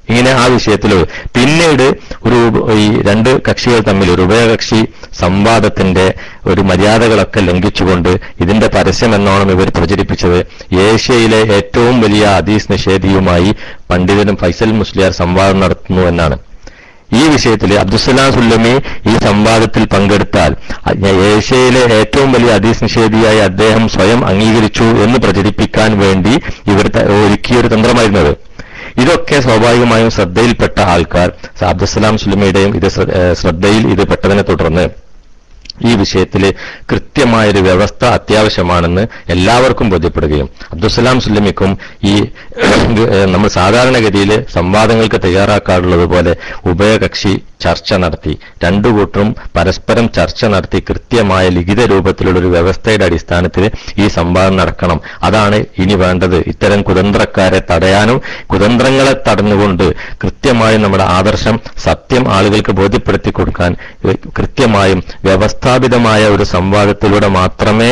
ഇങ്ങനെ ആ വിഷയത്തിൽ പിന്നീട് ഈ രണ്ട് കക്ഷികൾ തമ്മിൽ ഒരു ഉഭയകക്ഷി സംവാദത്തിന്റെ ഒരു മര്യാദകളൊക്കെ ലംഘിച്ചുകൊണ്ട് ഇതിന്റെ പരസ്യം എന്നോണം ഇവർ പ്രചരിപ്പിച്ചത് ഏഷ്യയിലെ ഏറ്റവും വലിയ ഹദീസ് നിഷേധിയുമായി പണ്ഡിതനും ഫൈസൽ മുസ്ലിയാർ സംവാദം നടത്തുന്നു എന്നാണ്. ഈ വിഷയത്തിൽ അബ്ദുസ്സലാം സുല്ലമി ഈ സംവാദത്തിൽ പങ്കെടുത്താൽ ഏഷ്യയിലെ ഏറ്റവും വലിയ ഹദീസ് നിഷേധിയായി അദ്ദേഹം സ്വയം അംഗീകരിച്ചു എന്ന് പ്രചരിപ്പിക്കാൻ വേണ്ടി ഇവർ ഒരുക്കിയൊരു തന്ത്രമായിരുന്നത്. ഇതൊക്കെ സ്വാഭാവികമായും ശ്രദ്ധയിൽപ്പെട്ട ആൾക്കാർ അബ്ദുസ്സലാം സുല്ലമിയുടെയും ശ്രദ്ധയിൽ ഇത് പെട്ടതിനെ തുടർന്ന് ഈ വിഷയത്തിൽ കൃത്യമായൊരു വ്യവസ്ഥ അത്യാവശ്യമാണെന്ന് എല്ലാവർക്കും ബോധ്യപ്പെടുകയും അബ്ദുസ്സലാം സുല്ലമിക്കും ഈ നമ്മൾ സാധാരണഗതിയിൽ സംവാദങ്ങൾക്ക് തയ്യാറാക്കാറുള്ളത് പോലെ ഉഭയകക്ഷി ചർച്ച നടത്തി രണ്ടു കൂട്ടരും പരസ്പരം ചർച്ച നടത്തി കൃത്യമായ ലിഖിത രൂപത്തിലുള്ള ഒരു വ്യവസ്ഥയുടെ അടിസ്ഥാനത്തിൽ ഈ സംവാദം നടക്കണം. അതാണ് ഇനി വേണ്ടത്. ഇത്തരം കുതന്ത്രക്കാരെ തടയാനും കുതന്ത്രങ്ങളെ തടഞ്ഞുകൊണ്ട് കൃത്യമായും നമ്മുടെ ആദർശം സത്യം ആളുകൾക്ക് ബോധ്യപ്പെടുത്തി കൊടുക്കാൻ കൃത്യമായും വ്യവസ്ഥാപിതമായ ഒരു സംവാദത്തിലൂടെ മാത്രമേ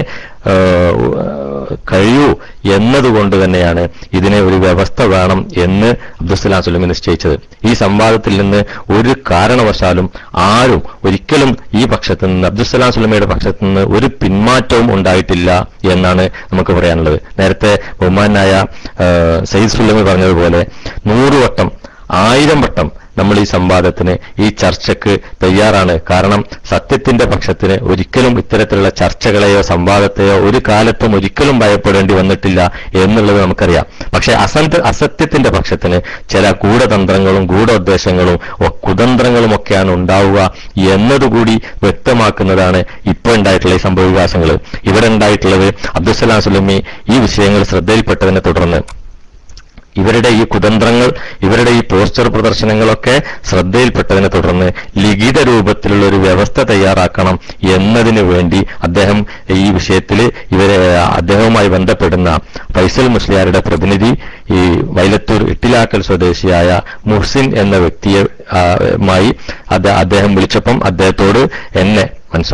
കഴിയൂ എന്നതുകൊണ്ട് തന്നെയാണ് ഇതിനെ ഒരു വ്യവസ്ഥ വേണം എന്ന് അബ്ദുസ്സലാം സുല്ലമി നിശ്ചയിച്ചത്. ഈ സംവാദത്തിൽ നിന്ന് ഒരു കാരണവശാലും ആരും ഒരിക്കലും ഈ പക്ഷത്ത് നിന്ന് അബ്ദുസ്സലാം സുല്ലമിയുടെ പക്ഷത്ത് നിന്ന് ഒരു പിന്മാറ്റവും ഉണ്ടായിട്ടില്ല എന്നാണ് നമുക്ക് പറയാനുള്ളത്. നേരത്തെ ബഹുമാനായ സയ്യിദ് സുല്ലമി പറഞ്ഞതുപോലെ 100 വട്ടം 1000 വട്ടം നമ്മൾ ഈ സംവാദത്തിന് ഈ ചർച്ചയ്ക്ക് തയ്യാറാണ്. കാരണം സത്യത്തിന്റെ പക്ഷത്തിന് ഒരിക്കലും ഇത്തരത്തിലുള്ള ചർച്ചകളെയോ സംവാദത്തെയോ ഒരു കാലത്തും ഒരിക്കലും ഭയപ്പെടേണ്ടി വന്നിട്ടില്ല എന്നുള്ളത് നമുക്കറിയാം. പക്ഷെ അസത്യത്തിന്റെ പക്ഷത്തിന് ചില ഗൂഢതന്ത്രങ്ങളും ഗൂഢോദ്ദേശങ്ങളും കുതന്ത്രങ്ങളും ഒക്കെയാണ് ഉണ്ടാവുക എന്നതുകൂടി വ്യക്തമാക്കുന്നതാണ് ഇപ്പോൾ ഉണ്ടായിട്ടുള്ള ഈ സംഭവവികാസങ്ങൾ. ഇവിടെ ഉണ്ടായിട്ടുള്ളത് അബ്ദുസ്സലാം സുല്ലമി ഈ വിഷയങ്ങൾ ശ്രദ്ധയിൽപ്പെട്ടതിനെ തുടർന്ന് ഇവരുടെ ഈ കുതന്ത്രങ്ങൾ ഇവരുടെ ഈ പോസ്റ്റർ പ്രദർശനങ്ങളൊക്കെ ശ്രദ്ധയിൽപ്പെട്ടതിനെ തുടർന്ന് ലിഖിത രൂപത്തിലുള്ള ഒരു വ്യവസ്ഥ തയ്യാറാക്കണം എന്നതിനു വേണ്ടി അദ്ദേഹം ഈ വിഷയത്തിൽ അദ്ദേഹവുമായി ബന്ധപ്പെടുന്ന ഫൈസൽ മുസ്ലിയാരുടെ പ്രതിനിധി ഈ വൈലത്തൂർ ഇട്ടിലാക്കൽ സ്വദേശിയായ മുഹ്സിൻ എന്ന വ്യക്തിയുമായി അദ്ദേഹം വിളിച്ചപ്പം അദ്ദേഹത്തോട് എന്നെ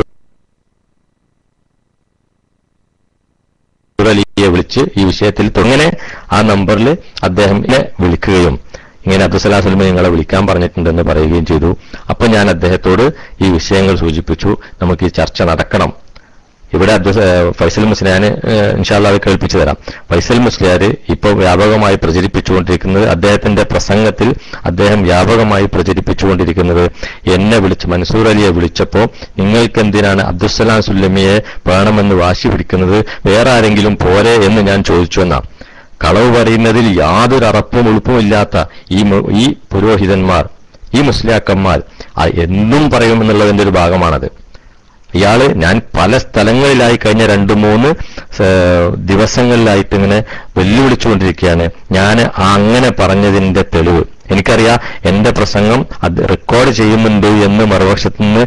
വിളിച്ച് ഈ വിഷയത്തിൽ അങ്ങനെ ആ നമ്പറിൽ അദ്ദേഹം വിളിക്കുകയും ഇങ്ങനെ അബ്ദുസ്സലാം സുല്ലമി നിങ്ങളെ വിളിക്കാൻ പറഞ്ഞിട്ടുണ്ടെന്ന് പറയുകയും ചെയ്തു. അപ്പൊ ഞാൻ അദ്ദേഹത്തോട് ഈ വിഷയങ്ങൾ സൂചിപ്പിച്ചു. നമുക്ക് ഈ ചർച്ച നടക്കണം. ഇവിടെ ഫൈസൽ മുസ്ലിയാന് ഇൻഷാ അല്ലാഹ് കേൾപ്പിച്ചു തരാം. ഫൈസൽ മുസ്ലിയാർ ഇപ്പോൾ വ്യാപകമായി പ്രചരിപ്പിച്ചുകൊണ്ടിരിക്കുന്നത് അദ്ദേഹത്തിന്റെ പ്രസംഗത്തിൽ അദ്ദേഹം വ്യാപകമായി പ്രചരിപ്പിച്ചുകൊണ്ടിരിക്കുന്നത് എന്നെ വിളിച്ച് മൻസൂർ അലിയെ വിളിച്ചപ്പോൾ നിങ്ങൾക്ക് എന്തിനാണ് അബ്ദുസ്സലാം സുല്ലമിയെ വേണമെന്ന് വാശി പിടിക്കുന്നത്, വേറെ ആരെങ്കിലും പോരെ എന്ന് ഞാൻ ചോദിച്ചു എന്നാ. കളവ് പറയുന്നതിൽ യാതൊരു അറപ്പും ഉളുപ്പുമില്ലാത്ത ഈ പുരോഹിതന്മാർ ഈ മുസ്ലിയാക്കന്മാർ എന്നും പറയുമെന്നുള്ളതിന്റെ ഒരു ഭാഗമാണത്. ഞാൻ പല സ്ഥലങ്ങളിലായി കഴിഞ്ഞ 2-3 ദിവസങ്ങളിലായിട്ട് ഇങ്ങനെ വെല്ലുവിളിച്ചുകൊണ്ടിരിക്കുകയാണ്. ഞാൻ അങ്ങനെ പറഞ്ഞതിന്റെ തെളിവ് എനിക്കറിയാം. എന്റെ പ്രസംഗം അത് റെക്കോർഡ് ചെയ്യുന്നുണ്ട് എന്ന് മറുപക്ഷത്തു നിന്ന്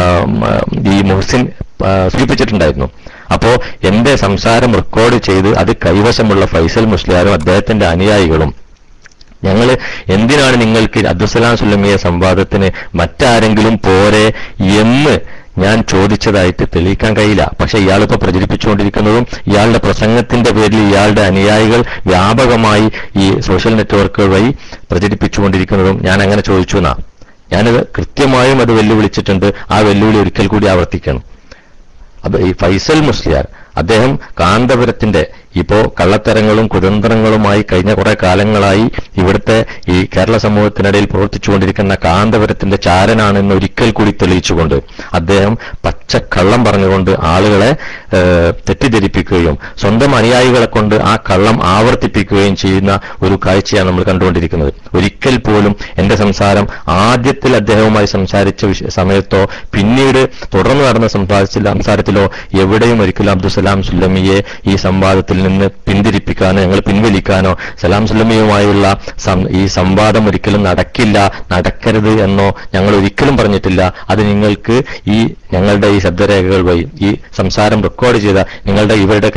ഈ മുഹ്സിൻ സൂചിപ്പിച്ചിട്ടുണ്ടായിരുന്നു. അപ്പോ എന്റെ സംസാരം റെക്കോർഡ് ചെയ്ത് അത് കൈവശമുള്ള ഫൈസൽ മുസ്ലിയാരും അദ്ദേഹത്തിന്റെ അനുയായികളും ഞങ്ങൾ എന്തിനാണ് നിങ്ങൾക്ക് അബ്ദുസ്സലാം സുല്ലമിയെ സംവാദത്തിന് മറ്റാരെങ്കിലും പോരെ എന്ന് ഞാൻ ചോദിച്ചതായിട്ട് തെളിയിക്കാൻ കഴിയില്ല. പക്ഷെ ഇയാളിപ്പോ പ്രചരിപ്പിച്ചുകൊണ്ടിരിക്കുന്നതും ഇയാളുടെ പ്രസംഗത്തിന്റെ പേരിൽ ഇയാളുടെ അനുയായികൾ വ്യാപകമായി ഈ സോഷ്യൽ നെറ്റ്വർക്കുകൾ വഴി പ്രചരിപ്പിച്ചുകൊണ്ടിരിക്കുന്നതും ഞാൻ അങ്ങനെ ചോദിച്ചു എന്നാ. ഞാനത് കൃത്യമായും അത് വെല്ലുവിളിച്ചിട്ടുണ്ട്. ആ വെല്ലുവിളി ഒരിക്കൽ കൂടി ആവർത്തിക്കണം. അപ്പൊ ഈ ഫൈസൽ മുസ്ലിയാർ അദ്ദേഹം കാന്തപുരത്തിന്റെ ഇപ്പോ കള്ളത്തരങ്ങളും കുതന്ത്രങ്ങളുമായി കഴിഞ്ഞ കുറെ കാലങ്ങളായി ഇവിടുത്തെ ഈ കേരള സമൂഹത്തിനിടയിൽ പ്രവർത്തിച്ചുകൊണ്ടിരിക്കുന്ന കാന്തപുരത്തിന്റെ ചാരനാണെന്ന് ഒരിക്കൽ കൂടി തെളിയിച്ചുകൊണ്ട് അദ്ദേഹം പച്ചക്കള്ളം പറഞ്ഞുകൊണ്ട് ആളുകളെ തെറ്റിദ്ധരിപ്പിക്കുകയും സ്വന്തം അനുയായികളെ കൊണ്ട് ആ കള്ളം ആവർത്തിപ്പിക്കുകയും ചെയ്യുന്ന ഒരു കാഴ്ചയാണ് നമ്മൾ കണ്ടുകൊണ്ടിരിക്കുന്നത്. ഒരിക്കൽ പോലും എന്റെ സംസാരം ആദ്യത്തിൽ അദ്ദേഹവുമായി സംസാരിച്ച സമയത്തോ പിന്നീട് തുടർന്ന് നടന്ന സംസാരത്തിലോ എവിടെയും ഒരിക്കലും അബ്ദുസ്സലാം സുല്ലമിയെ ഈ സംവാദത്തിൽ നിന്ന് പിന്തിരിപ്പിക്കാനോ ഞങ്ങൾ പിൻവലിക്കാനോ സലാം സുല്ലമിയുമായുള്ള ഈ സംവാദം ഒരിക്കലും നടക്കരുത് എന്നോ ഞങ്ങൾ ഒരിക്കലും പറഞ്ഞിട്ടില്ല. അത് നിങ്ങൾക്ക് ഈ ഞങ്ങളുടെ ഈ ശബ്ദരേഖകൾ വഴി ഈ സംസാരം റെക്കോർഡ് ചെയ്ത ഇവരുടെ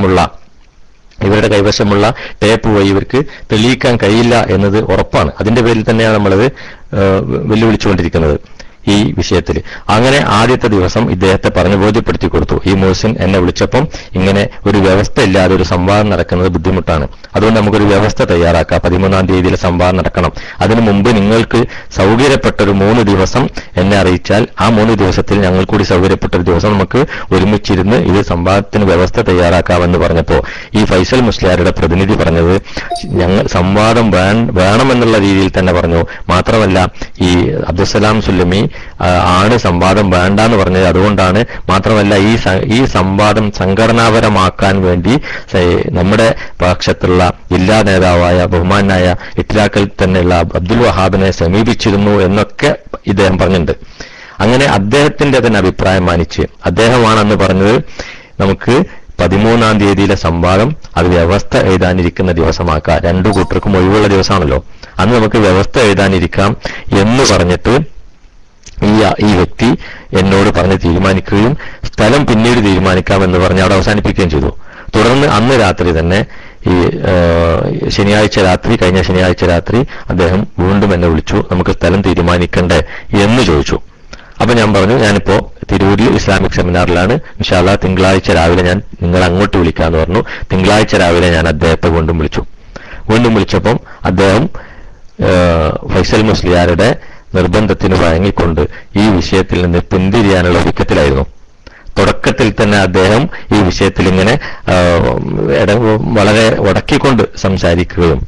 കൈവശമുള്ള ടേപ്പ് വഴി ഇവർക്ക് തെളിയിക്കാൻ കഴിയില്ല എന്നത് ഉറപ്പാണ്. അതിന്റെ പേരിൽ തന്നെയാണ് നമ്മളത് വെല്ലുവിളിച്ചുകൊണ്ടിരിക്കുന്നത്. ഈ വിഷയത്തിൽ. അങ്ങനെ ആദ്യത്തെ ദിവസം ഇദ്ദേഹത്തെ പറഞ്ഞു ബോധ്യപ്പെടുത്തി കൊടുത്തു. ഈ മോഹ്സിൻ എന്നെ വിളിച്ചപ്പം ഇങ്ങനെ ഒരു വ്യവസ്ഥ ഇല്ലാതെ ഒരു സംവാദം നടക്കുന്നത് ബുദ്ധിമുട്ടാണ്, അതുകൊണ്ട് നമുക്കൊരു വ്യവസ്ഥ തയ്യാറാക്കാം. 13-ാം തീയതിയിലെ സംവാദം നടക്കണം. അതിനു മുമ്പ് നിങ്ങൾക്ക് സൗകര്യപ്പെട്ടൊരു 3 ദിവസം എന്നെ അറിയിച്ചാൽ ആ 3 ദിവസത്തിൽ ഞങ്ങൾ കൂടി സൗകര്യപ്പെട്ടൊരു ദിവസം നമുക്ക് ഒരുമിച്ചിരുന്ന് ഇത് സംവാദത്തിന് വ്യവസ്ഥ തയ്യാറാക്കാമെന്ന് പറഞ്ഞപ്പോൾ ഈ ഫൈസൽ മുസ്ലിയാരുടെ പ്രതിനിധി പറഞ്ഞത് ഞങ്ങൾ സംവാദം വേണമെന്നുള്ള രീതിയിൽ തന്നെ പറഞ്ഞു. മാത്രമല്ല ഈ അബ്ദുസ്സലാം സുല്ലമി ആണ് സംവാദം വേണ്ടെന്ന് പറഞ്ഞത്. അതുകൊണ്ടാണ് മാത്രമല്ല ഈ സംവാദം സംഘടനാപരമാക്കാൻ വേണ്ടി നമ്മുടെ പക്ഷത്തുള്ള ജില്ലാ നേതാവായ ബഹുമാനായ ഇത്ലാഖിൽ തന്നെയുള്ള അബ്ദുൽ വഹാബിനെ സമീപിച്ചിരുന്നു എന്നൊക്കെ ഇദ്ദേഹം പറഞ്ഞിട്ടുണ്ട്. അങ്ങനെ അദ്ദേഹത്തിന്റെ തന്നെ അഭിപ്രായം മാനിച്ച് അദ്ദേഹമാണെന്ന് പറഞ്ഞത് നമുക്ക് 13-ാം തീയതിയിലെ സംവാദം അത് വ്യവസ്ഥ എഴുതാനിരിക്കുന്ന ദിവസമാക്കാം. 2 കൂട്ടർക്കും ഒഴിവുള്ള ദിവസമാണല്ലോ, അന്ന് നമുക്ക് വ്യവസ്ഥ എഴുതാനിരിക്കാം എന്ന് പറഞ്ഞിട്ട് ഈ വ്യക്തി എന്നോട് പറഞ്ഞ് തീരുമാനിക്കുകയും സ്ഥലം പിന്നീട് തീരുമാനിക്കാമെന്ന് പറഞ്ഞ് അവിടെ അവസാനിപ്പിക്കുകയും ചെയ്തു. തുടർന്ന് അന്ന് രാത്രി തന്നെ ഈ കഴിഞ്ഞ ശനിയാഴ്ച രാത്രി അദ്ദേഹം വീണ്ടും എന്നെ വിളിച്ചു. നമുക്ക് സ്ഥലം തീരുമാനിക്കണ്ടേ എന്ന് ചോദിച്ചു. അപ്പൊ ഞാൻ പറഞ്ഞു, ഞാനിപ്പോ തിരൂരിൽ ഇസ്ലാമിക് സെമിനാറിലാണ്, ഇൻഷാ അല്ലാഹ് തിങ്കളാഴ്ച രാവിലെ ഞാൻ നിങ്ങളെ അങ്ങോട്ട് വിളിക്കാന്ന് പറഞ്ഞു. തിങ്കളാഴ്ച രാവിലെ ഞാൻ അദ്ദേഹത്തെ വീണ്ടും വിളിച്ചപ്പം അദ്ദേഹം ഫൈസൽ മുസ്ലിയാരുടെ നിർബന്ധത്തിന് വഴങ്ങിക്കൊണ്ട് ഈ വിഷയത്തിൽ നിന്ന് പിന്തിരിയാനുള്ള ഒരുക്കത്തിലായിരുന്നു. തുടക്കത്തിൽ തന്നെ അദ്ദേഹം ഈ വിഷയത്തിൽ ഇങ്ങനെ വളരെ ഉടക്കിക്കൊണ്ട് സംസാരിക്കുകയും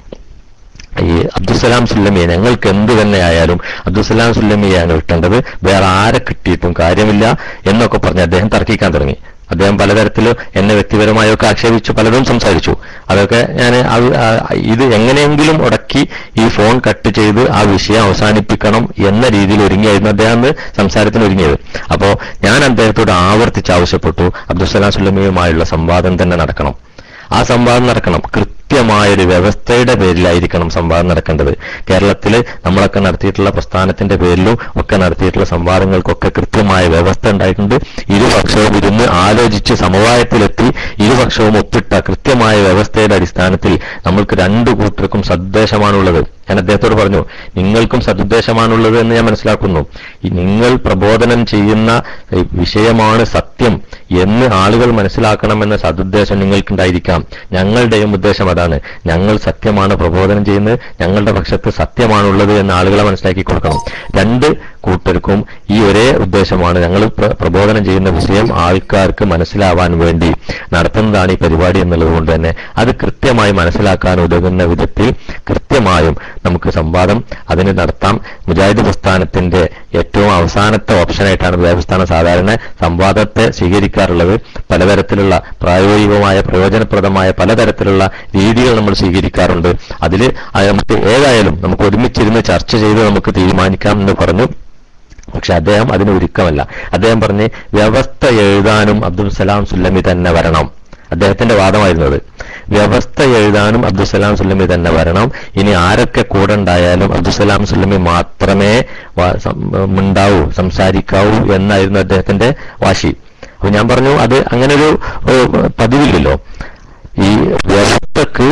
ഈ അബ്ദുസ്സലാം സുല്ലമിയെ ഞങ്ങൾക്ക് എന്ത് തന്നെ ആയാലും അബ്ദുസ്സലാം സുല്ലമിയാണ് കിട്ടേണ്ടത്, വേറെ ആരെ കിട്ടിയിട്ടും കാര്യമില്ല എന്നൊക്കെ പറഞ്ഞ് അദ്ദേഹം തർക്കിക്കാൻ തുടങ്ങി. അദ്ദേഹം പലതരത്തിൽ എന്നെ വ്യക്തിപരമായൊക്കെ ആക്ഷേപിച്ചു, പലതും സംസാരിച്ചു. അതൊക്കെ ഞാൻ ഇത് എങ്ങനെയെങ്കിലും ഉടക്കി ഈ ഫോൺ കട്ട് ചെയ്ത് ആ വിഷയം അവസാനിപ്പിക്കണം എന്ന രീതിയിൽ ഒരുങ്ങിയായിരുന്നു അദ്ദേഹം സംസാരത്തിന് ഒരുങ്ങിയത്. അപ്പോൾ ഞാൻ അദ്ദേഹത്തോട് ആവർത്തിച്ച് ആവശ്യപ്പെട്ടു, അബ്ദുസ്സലാം സുല്ലമിയുമായുള്ള സംവാദം തന്നെ നടക്കണം. ആ സംവാദം നടക്കണം, കൃത്യമായൊരു വ്യവസ്ഥയുടെ പേരിലായിരിക്കണം സംവാദം നടക്കേണ്ടത്. കേരളത്തിൽ നമ്മളൊക്കെ നടത്തിയിട്ടുള്ള പ്രസ്ഥാനത്തിന്റെ പേരിലും ഒക്കെ നടത്തിയിട്ടുള്ള സംവാദങ്ങൾക്കൊക്കെ കൃത്യമായ വ്യവസ്ഥ ഉണ്ടായിട്ടുണ്ട്. ഇരുപക്ഷവും ഇരുന്ന് ആലോചിച്ച് സമവായത്തിലെത്തി ഇരുപക്ഷവും ഒപ്പിട്ട കൃത്യമായ വ്യവസ്ഥയുടെ അടിസ്ഥാനത്തിൽ നമ്മൾക്ക് 2 കൂട്ടർക്കും സദ്ദേശമാണുള്ളത്. ഞാൻ അദ്ദേഹത്തോട് പറഞ്ഞു, നിങ്ങൾക്കും സദുദ്ദേശമാണുള്ളത് എന്ന് ഞാൻ മനസ്സിലാക്കുന്നു. നിങ്ങൾ പ്രബോധനം ചെയ്യുന്ന വിഷയമാണ് സത്യം എന്ന് ആളുകൾ മനസ്സിലാക്കണമെന്ന സദുദ്ദേശം നിങ്ങൾക്കുണ്ടായിരിക്കാം. ഞങ്ങളുടെയും ഉദ്ദേശം അതാണ്. ഞങ്ങൾ സത്യമാണ് പ്രബോധനം ചെയ്യുന്നത്, ഞങ്ങളുടെ പക്ഷത്ത് സത്യമാണുള്ളത് എന്ന് ആളുകളെ മനസ്സിലാക്കി കൊടുക്കണം. 2 കൂട്ടർക്കും ഈ ഒരേ ഉദ്ദേശമാണ്. ഞങ്ങൾ പ്രബോധനം ചെയ്യുന്ന വിഷയം ആൾക്കാർക്ക് മനസ്സിലാവാൻ വേണ്ടി നടത്തുന്നതാണ് ഈ പരിപാടി എന്നുള്ളത് കൊണ്ട് തന്നെ അത് കൃത്യമായി മനസ്സിലാക്കാൻ ഉതകുന്ന വിധത്തിൽ കൃത്യമായും നമുക്ക് സംവാദം അതിന് നടത്താം. മുജാഹിദ് പ്രസ്ഥാനത്തിന്റെ ഏറ്റവും അവസാനത്തെ ഓപ്ഷനായിട്ടാണ് മുജാഹിദ് പ്രസ്ഥാനം സാധാരണ സംവാദത്തെ സ്വീകരിക്കാറുള്ളത്. പലതരത്തിലുള്ള പ്രായോഗികമായ പ്രയോജനപ്രദമായ പലതരത്തിലുള്ള രീതികൾ നമ്മൾ സ്വീകരിക്കാറുണ്ട്. അതിൽ നമുക്ക് ഏതായാലും നമുക്ക് ഒരുമിച്ചിരുന്ന് ചർച്ച ചെയ്ത് നമുക്ക് തീരുമാനിക്കാം എന്ന് പറഞ്ഞു. പക്ഷെ അദ്ദേഹം അതിന് ഒരുക്കമല്ല. അദ്ദേഹം പറഞ്ഞ് വ്യവസ്ഥ എഴുതാനും അബ്ദുസ്സലാം സുല്ലമി തന്നെ വരണം. അദ്ദേഹത്തിന്റെ വാദമായിരുന്നത് വ്യവസ്ഥ എഴുതാനും അബ്ദുസ്സലാം സുല്ലമി തന്നെ വരണം. ഇനി ആരൊക്കെ കൂടെ ഉണ്ടായാലും അബ്ദുസ്സലാം സുല്ലമി മാത്രമേ ഉണ്ടാവൂ, സംസാരിക്കാവൂ എന്നായിരുന്നു അദ്ദേഹത്തിന്റെ വാശി. അപ്പൊ ഞാൻ പറഞ്ഞു, അത് അങ്ങനെ ഒരു പതിവില്ലല്ലോ. ഈ വ്യവസ്ഥക്ക്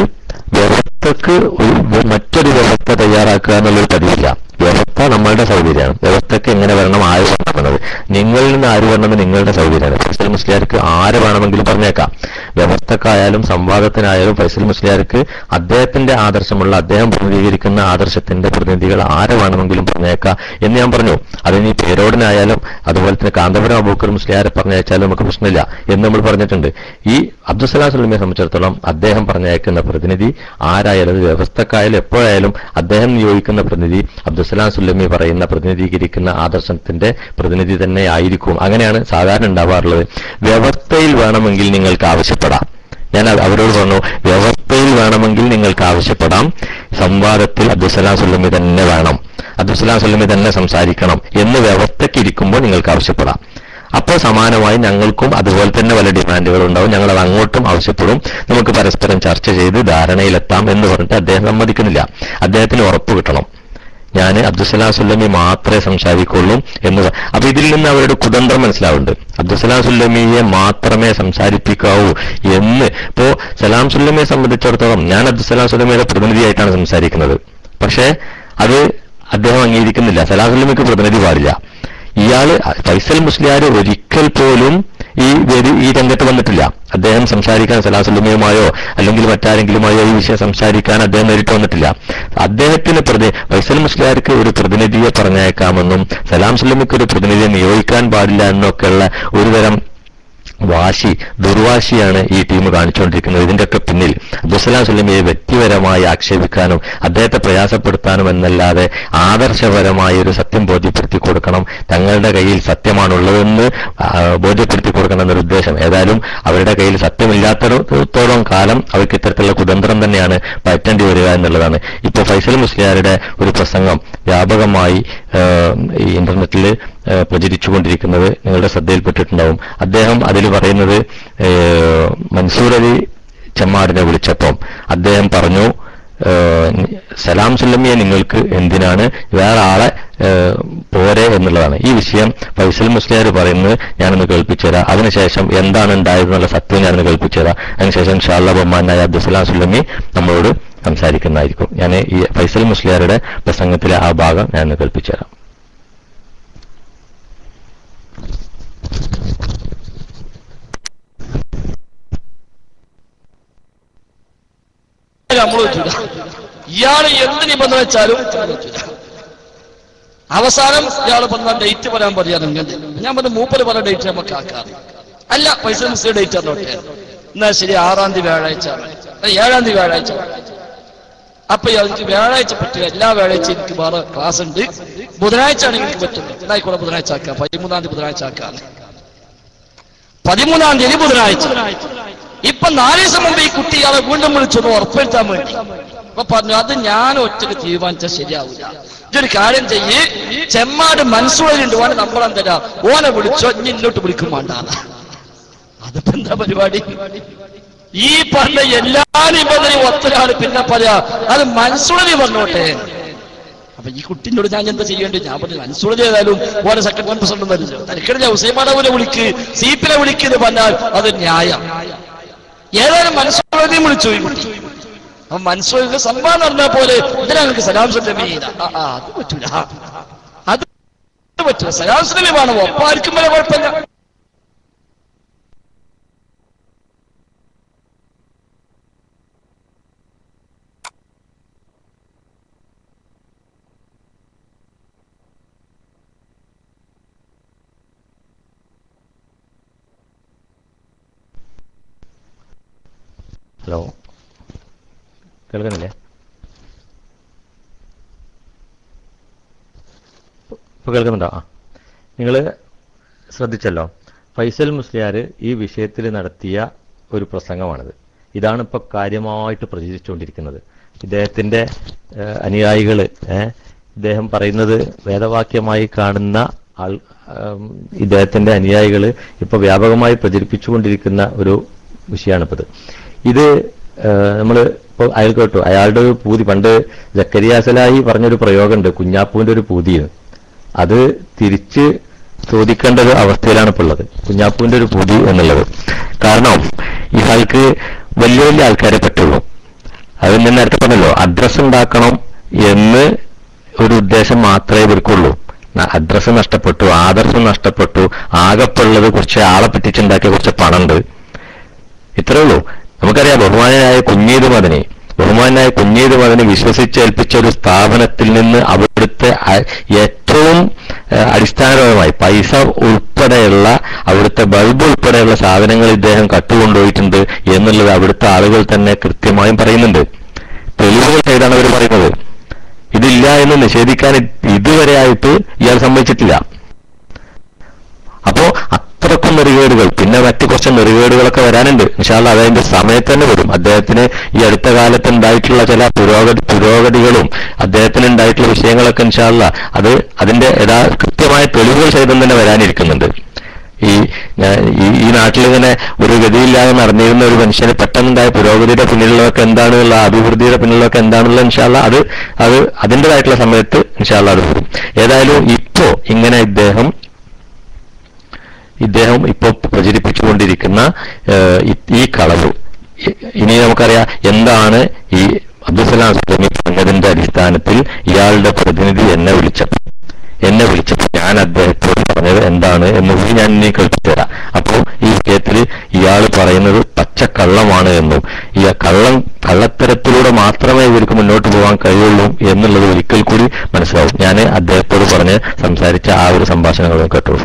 മറ്റൊരു വ്യവസ്ഥ തയ്യാറാക്കുക എന്നുള്ളൊരു പതിവില്ല. വ്യവസ്ഥ നമ്മളുടെ സൗകര്യമാണ്. വ്യവസ്ഥക്ക് എങ്ങനെ വരണം, ആര് വരണമെന്നത് നിങ്ങളിൽ നിന്ന് ആര് വരണമെന്ന് നിങ്ങളുടെ സൗകര്യമാണ്. ഫൈസൽ മുസ്ലിയാർക്ക് ആര് വേണമെങ്കിലും പറഞ്ഞേക്കാം. വ്യവസ്ഥക്കായാലും സംവാദത്തിനായാലും ഫൈസൽ മുസ്ലിയാർക്ക് അദ്ദേഹത്തിന്റെ ആദർശമുള്ള അദ്ദേഹം പ്രതിനിധീകരിക്കുന്ന ആദർശത്തിന്റെ പ്രതിനിധികൾ ആരെ വേണമെങ്കിലും പറഞ്ഞേക്കാം എന്ന് ഞാൻ പറഞ്ഞു. അതിന് പേരോടിനായാലും അതുപോലെ തന്നെ കാന്തപുരം അബൂക്കർ മുസ്ലിയാരെ പറഞ്ഞയച്ചാലും നമുക്ക് പ്രശ്നമില്ല എന്ന് നമ്മൾ പറഞ്ഞിട്ടുണ്ട്. ഈ അബ്ദുസ്സലാം സുല്ലമിയെ സംബന്ധിച്ചിടത്തോളം അദ്ദേഹം പറഞ്ഞയക്കുന്ന പ്രതിനിധി ആരായാലും വ്യവസ്ഥക്കായാലും എപ്പോഴായാലും അദ്ദേഹം നിയോഗിക്കുന്ന പ്രതിനിധി അബ്ദുസ്സലാം സുല്ലമി പറയുന്ന പ്രതിനിധീകരിക്കുന്ന ആദർശത്തിന്റെ പ്രതിനിധി തന്നെ ആയിരിക്കും. അങ്ങനെയാണ് സാധാരണ ഉണ്ടാവാറുള്ളത്. വ്യവസ്ഥയിൽ വേണമെങ്കിൽ നിങ്ങൾക്ക് ആവശ്യപ്പെടാം. ഞാൻ അവരോട് പറഞ്ഞു, വ്യവസ്ഥയിൽ വേണമെങ്കിൽ നിങ്ങൾക്ക് ആവശ്യപ്പെടാം, സംവാദത്തിൽ അബ്ദുസ്സലാം സുല്ലമി തന്നെ വേണം, അബ്ദുസ്സലാം സുല്ലമി തന്നെ സംസാരിക്കണം എന്ന് വ്യവസ്ഥയ്ക്കിരിക്കുമ്പോൾ നിങ്ങൾക്ക് ആവശ്യപ്പെടാം. അപ്പോൾ സമാനമായി ഞങ്ങൾക്കും അതുപോലെ തന്നെ പല ഡിമാൻഡുകൾ ഉണ്ടാവും. ഞങ്ങൾ അത് അങ്ങോട്ടും ആവശ്യപ്പെടും. നമുക്ക് പരസ്പരം ചർച്ച ചെയ്ത് ധാരണയിലെത്താം എന്ന് പറഞ്ഞിട്ട് അദ്ദേഹം സമ്മതിക്കുന്നില്ല. അദ്ദേഹത്തിന് ഉറപ്പ് കിട്ടണം, ഞാൻ അബ്ദുസ്സലാം സുല്ലമി മാത്രമേ സംസാരിക്കുള്ളൂ എന്ന്. അപ്പൊ ഇതിൽ നിന്ന് അവരുടെ കുതന്ത്രം മനസ്സിലാവുന്നുണ്ട്. അബ്ദുസ്സലാം സുല്ലമിയെ മാത്രമേ സംസാരിപ്പിക്കാവൂ എന്ന്. ഇപ്പോ സലാം സുല്ലമിയെ സംബന്ധിച്ചിടത്തോളം ഞാൻ അബ്ദുസ്സലാം സുല്ലമിയുടെ പ്രതിനിധിയായിട്ടാണ് സംസാരിക്കുന്നത്. പക്ഷേ അത് അദ്ദേഹം അംഗീകരിക്കുന്നില്ല. സലാം സുല്ലമിക്ക് പ്രതിനിധി പാടില്ല. ഇയാള് ഫൈസൽ മുസ്ലിയാർ ഒരിക്കൽ പോലും ഈ രംഗത്ത് വന്നിട്ടില്ല. അദ്ദേഹം സംസാരിക്കാൻ സലാം സുല്ലമിയുമായോ അല്ലെങ്കിൽ മറ്റാരെങ്കിലുമായോ ഈ വിഷയം സംസാരിക്കാൻ അദ്ദേഹം നേരിട്ട് വന്നിട്ടില്ല. അദ്ദേഹത്തിന് ഫൈസൽ മുസ്ലിയാർക്ക് ഒരു പ്രതിനിധിയെ പറഞ്ഞയക്കാമെന്നും സലാം സുല്ലമിക്ക് ഒരു പ്രതിനിധിയെ നിയോഗിക്കാൻ പാടില്ല എന്നൊക്കെയുള്ള ഒരുതരം ദുർവാശിയാണ് ഈ ടീം കാണിച്ചുകൊണ്ടിരിക്കുന്നത്. ഇതിന്റെയൊക്കെ പിന്നിൽ അബ്ദുസ്സലാം സുല്ലമിയെ വ്യക്തിപരമായി ആക്ഷേപിക്കാനും അദ്ദേഹത്തെ പ്രയാസപ്പെടുത്താനും എന്നല്ലാതെ ആദർശപരമായ ഒരു സത്യം ബോധ്യപ്പെടുത്തി കൊടുക്കണം, തങ്ങളുടെ കയ്യിൽ സത്യമാണുള്ളതെന്ന് ബോധ്യപ്പെടുത്തി കൊടുക്കണം എന്നൊരു ഉദ്ദേശം. ഏതായാലും അവരുടെ കയ്യിൽ സത്യമില്ലാത്തടത്തോളം കാലം അവർക്ക് ഇത്തരത്തിലുള്ള കുതന്ത്രം തന്നെയാണ് പറ്റേണ്ടി വരിക എന്നുള്ളതാണ്. ഇപ്പോൾ ഫൈസൽ മുസ്ലിയാരുടെ ഒരു പ്രസംഗം വ്യാപകമായി ഈ ഇന്റർനെറ്റിൽ പ്രചരിച്ചുകൊണ്ടിരിക്കുന്നത് നിങ്ങളുടെ ശ്രദ്ധയിൽപ്പെട്ടിട്ടുണ്ടാവും. അദ്ദേഹം അതിൽ പറയുന്നത് മൻസൂർ അലി ചെമ്മാടിനെ വിളിച്ചപ്പം അദ്ദേഹം പറഞ്ഞു, സലാം സുല്ലമിയെ നിങ്ങൾക്ക് എന്തിനാണ്, വേറെ ആളെ പോരെ എന്നുള്ളതാണ്. ഈ വിഷയം ഫൈസൽ മുസ്ലിയാർ പറയുന്നത് ഞാനൊന്ന് കേൾപ്പിച്ചു തരാം. അതിനുശേഷം എന്താണ് ഉണ്ടായതെന്നുള്ള സത്യം ഞാനൊന്ന് കേൾപ്പിച്ചു തരാം. അതിനുശേഷം ഇൻഷാ അല്ലാഹ് ബഹുമാനായ അബ്ദുസ്സലാം സുല്ലമി നമ്മളോട് സംസാരിക്കുന്നതായിരിക്കും. ഞാൻ ഈ ഫൈസൽ മുസ്ലിയാരുടെ പ്രസംഗത്തിലെ ആ ഭാഗം ഞാനൊന്ന് കേൾപ്പിച്ചു തരാം. ഇയാള് എന്ത് നിബന്ധന വെച്ചാലും അവസാനം ഇയാള് പറഞ്ഞ ഡേറ്റ് പറയാൻ പറയാറുണ്ട്. ഞാൻ പറഞ്ഞ മൂപ്പര് പറഞ്ഞ ഡേറ്റ് നമുക്ക് ആക്കാറ് അല്ല, ഫൈസൽ മുസ്ലിം ഡേറ്റ് അറിഞ്ഞോട്ടെ. എന്നാ ശരി, 6-ാം തീയതി വ്യാഴാഴ്ച, 7-ാം തീയതി വ്യാഴാഴ്ച. അപ്പൊ എനിക്ക് വ്യാഴാഴ്ച പറ്റില്ല, എല്ലാ വ്യാഴാഴ്ച എനിക്ക് വേറെ ക്ലാസ് ഉണ്ട്, ബുധനാഴ്ച ആണെങ്കിൽ എനിക്ക് പറ്റുള്ളൂ. എന്നായിക്കൂടെ ബുധനാഴ്ച ആക്കാം, 13-ാം തീയതി ബുധനാഴ്ച ആക്കാം. 13-ാം തീയതി ബുധനാഴ്ച. ഇപ്പൊ 4 ദിവസം മുമ്പ് ഈ കുട്ടി ഇയാളെ വീണ്ടും വിളിച്ചൊന്ന് ഉറപ്പുവരുത്താൻ വേണ്ടി അപ്പൊ പറഞ്ഞു, അത് ഞാൻ ഒറ്റക്ക് തീരുമാനിച്ചാൽ ശരിയാവില്ല, ഇതൊരു കാര്യം ചെയ്യ്, ചെമ്മാട് മൻസൂറുണ്ട്, ഓനെ നമ്പറാൻ തരാം, ഓനെ വിളിച്ചോ, ഇനി ഇന്നോട്ട് വിളിക്കും വേണ്ട. അതിപ്പോ എന്താ പരിപാടി? ഈ പറഞ്ഞ എല്ലാ നിബന്ധനയും ഒത്തൊരാള് പിന്നെ പറയാ അത് മൻസൂറിനെ പറഞ്ഞോട്ടെ. അപ്പൊ ഈ കുട്ടിനോട് ഞാൻ എന്താ ചെയ്യേണ്ടത്? ഞാൻ പറഞ്ഞു, മൻസൂറിനെ ഏതായാലും ഓരോ സെക്രട്ടറി പ്രസിഡന്റ് വരില്ല, തനിക്കടില്ല ഹുസൈമാടവനെ വിളിക്ക്, സീപ്പിനെ വിളിക്കുന്നത് പറഞ്ഞാൽ അത് ന്യായം. ഏതായാലും മൻസൂറിനെയും വിളിച്ചു ഈ കുട്ടി. അപ്പൊ മൻസൂറിന്റെ സംഭവം നടന്ന പോലെ ഇതിനാ നിങ്ങൾക്ക് സലാം സുല്ലമി അത് പറ്റൂല, അത് പറ്റൂല. സലാം സുല്ലമി വേണം, ഒപ്പാർക്കും വരെ കുഴപ്പമില്ല. ഹലോ, കേൾക്കുന്നില്ലേ? ഇപ്പൊ കേൾക്കുന്നുണ്ടോ? നിങ്ങൾ ശ്രദ്ധിച്ചല്ലോ, ഫൈസൽ മുസ്ലിയാർ ഈ വിഷയത്തിൽ നടത്തിയ ഒരു പ്രസംഗമാണിത്. ഇതാണ് ഇപ്പൊ കാര്യമായിട്ട് പ്രചരിച്ചുകൊണ്ടിരിക്കുന്നത്. ഇദ്ദേഹത്തിന്റെ അനുയായികൾ, ഇദ്ദേഹം പറയുന്നത് വേദവാക്യമായി കാണുന്ന ഇദ്ദേഹത്തിന്റെ അനുയായികൾ ഇപ്പൊ വ്യാപകമായി പ്രചരിപ്പിച്ചുകൊണ്ടിരിക്കുന്ന ഒരു വിഷയമാണിപ്പത്. ഇത് നമ്മൾ ഇപ്പോൾ അയാൾ കേട്ടു, അയാളുടെ ഒരു പൂതി, പണ്ട് ജക്കരിയ സലാഹി പറഞ്ഞൊരു പ്രയോഗമുണ്ട്, കുഞ്ഞാപ്പൂവിന്റെ ഒരു പൂതിന്ന്. അത് തിരിച്ച് ചോദിക്കേണ്ട ഒരു അവസ്ഥയിലാണ് ഇപ്പോൾ ഉള്ളത്, കുഞ്ഞാപ്പൂവിന്റെ ഒരു പൂതി എന്നുള്ളത്. കാരണം ഇയാൾക്ക് വലിയ വലിയ ആൾക്കാരെ പറ്റുള്ളൂ. അത് ഞാൻ നേരത്തെ പറഞ്ഞല്ലോ, അഡ്രസ് ഉണ്ടാക്കണം എന്ന് ഒരു ഉദ്ദേശം മാത്രമേ ഇവർക്കുള്ളൂ. അഡ്രസ് നഷ്ടപ്പെട്ടു, ആദർശം നഷ്ടപ്പെട്ടു, ആകെപ്പുള്ളത് കുറച്ച് ആളെ പറ്റിച്ചുണ്ടാക്കിയ കുറച്ച് പണമുണ്ട്, ഇത്രേ ഉള്ളൂ. നമുക്കറിയാം, ബഹുമാനായ കുഞ്ഞീദ് മദനി വിശ്വസിച്ചേൽപ്പിച്ച ഒരു സ്ഥാപനത്തിൽ നിന്ന് അവിടുത്തെ ഏറ്റവും അടിസ്ഥാനപരമായി പൈസ ഉൾപ്പെടെയുള്ള, അവിടുത്തെ ബൾബ് ഉൾപ്പെടെയുള്ള സാധനങ്ങൾ ഇദ്ദേഹം കട്ടുകൊണ്ടുപോയിട്ടുണ്ട് എന്നുള്ളത് അവിടുത്തെ ആളുകൾ തന്നെ കൃത്യമായും പറയുന്നുണ്ട്. തെളിവുകൾ ചെയ്താണ് അവർ പറയുന്നത്. ഇതില്ല എന്ന് നിഷേധിക്കാൻ ഇതുവരെ ആയിട്ട് ഇയാൾ സമ്മതിച്ചിട്ടില്ല. അപ്പോ അത്രക്കും നെറുകേടുകൾ, പിന്നെ മറ്റു കുറച്ച് നെറുകേടുകളൊക്കെ വരാനുണ്ട്. ഇൻഷാ അല്ലാഹ് അതതിന്റെ സമയത്ത് തന്നെ വരും. അദ്ദേഹത്തിന് ഈ അടുത്ത കാലത്ത് ഉണ്ടായിട്ടുള്ള ചില പുരോഗതികളും അദ്ദേഹത്തിന് ഉണ്ടായിട്ടുള്ള വിഷയങ്ങളൊക്കെ ഇൻഷാ അല്ലാഹ് അതിന്റെ കൃത്യമായ തെളിവുകൾ ചെയ്തും തന്നെ വരാനിരിക്കുന്നുണ്ട്. ഈ നാട്ടിലിങ്ങനെ ഒരു ഗതിയില്ലാതെ നടന്നിരുന്ന ഒരു മനുഷ്യന് പെട്ടെന്നുണ്ടായ പുരോഗതിയുടെ പിന്നിലുള്ളതൊക്കെ എന്താണെന്നുള്ള, അഭിവൃദ്ധിയുടെ പിന്നിലുള്ളതൊക്കെ എന്താണെന്നുള്ള ഇൻഷാ അല്ലാഹ് അത് അതിൻ്റെതായിട്ടുള്ള സമയത്ത് ഇൻഷാ അല്ലാഹ് അത് വരും. ഏതായാലും ഇപ്പോ ഇങ്ങനെ ഇദ്ദേഹം ഇപ്പോൾ പ്രചരിപ്പിച്ചുകൊണ്ടിരിക്കുന്ന ഈ കളവ്, ഇനി നമുക്കറിയാം എന്താണ് ഈ അബ്ദുസ്സലാം സുല്ലമി പറഞ്ഞതിന്റെ അടിസ്ഥാനത്തിൽ ഇയാളുടെ പ്രതിനിധി എന്നെ വിളിച്ചപ്പോൾ ഞാൻ അദ്ദേഹത്തോട് പറഞ്ഞത് എന്താണ് എന്നുകൂടി ഞാൻ ഇനി കേൾപ്പിച്ചു തരാം. അപ്പോൾ ഈ വിഷയത്തിൽ ഇയാൾ പറയുന്നത് പച്ചക്കള്ളമാണ് എന്നും ഈ കള്ളത്തരത്തിലൂടെ മാത്രമേ ഇവർക്ക് മുന്നോട്ട് പോകാൻ കഴിയുള്ളൂ എന്നുള്ളത് ഒരിക്കൽ കൂടി മനസ്സിലാവും. ഞാൻ അദ്ദേഹത്തോട് പറഞ്ഞ് സംസാരിച്ച ആ ഒരു സംഭാഷണങ്ങളും കേട്ടോളൂ.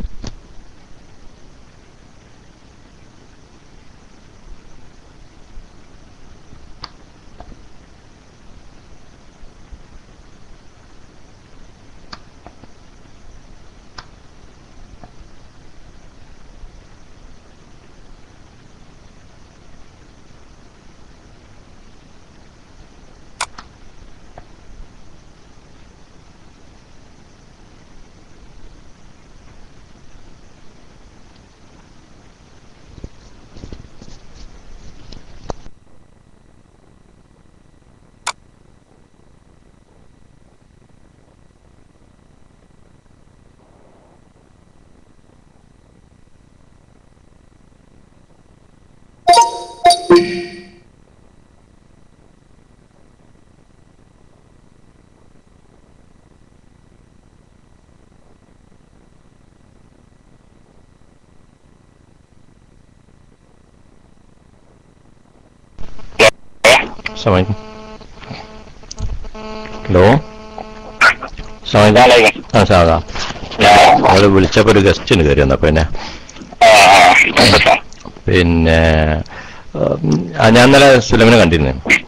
ഹലോ, അവള് വിളിച്ചപ്പോ ഒരു ഗസ്റ്റിന് കയറി വന്നപ്പോ പിന്നെ ഞാൻ ഇന്നലെ സുലമിനെ കണ്ടിരുന്നു.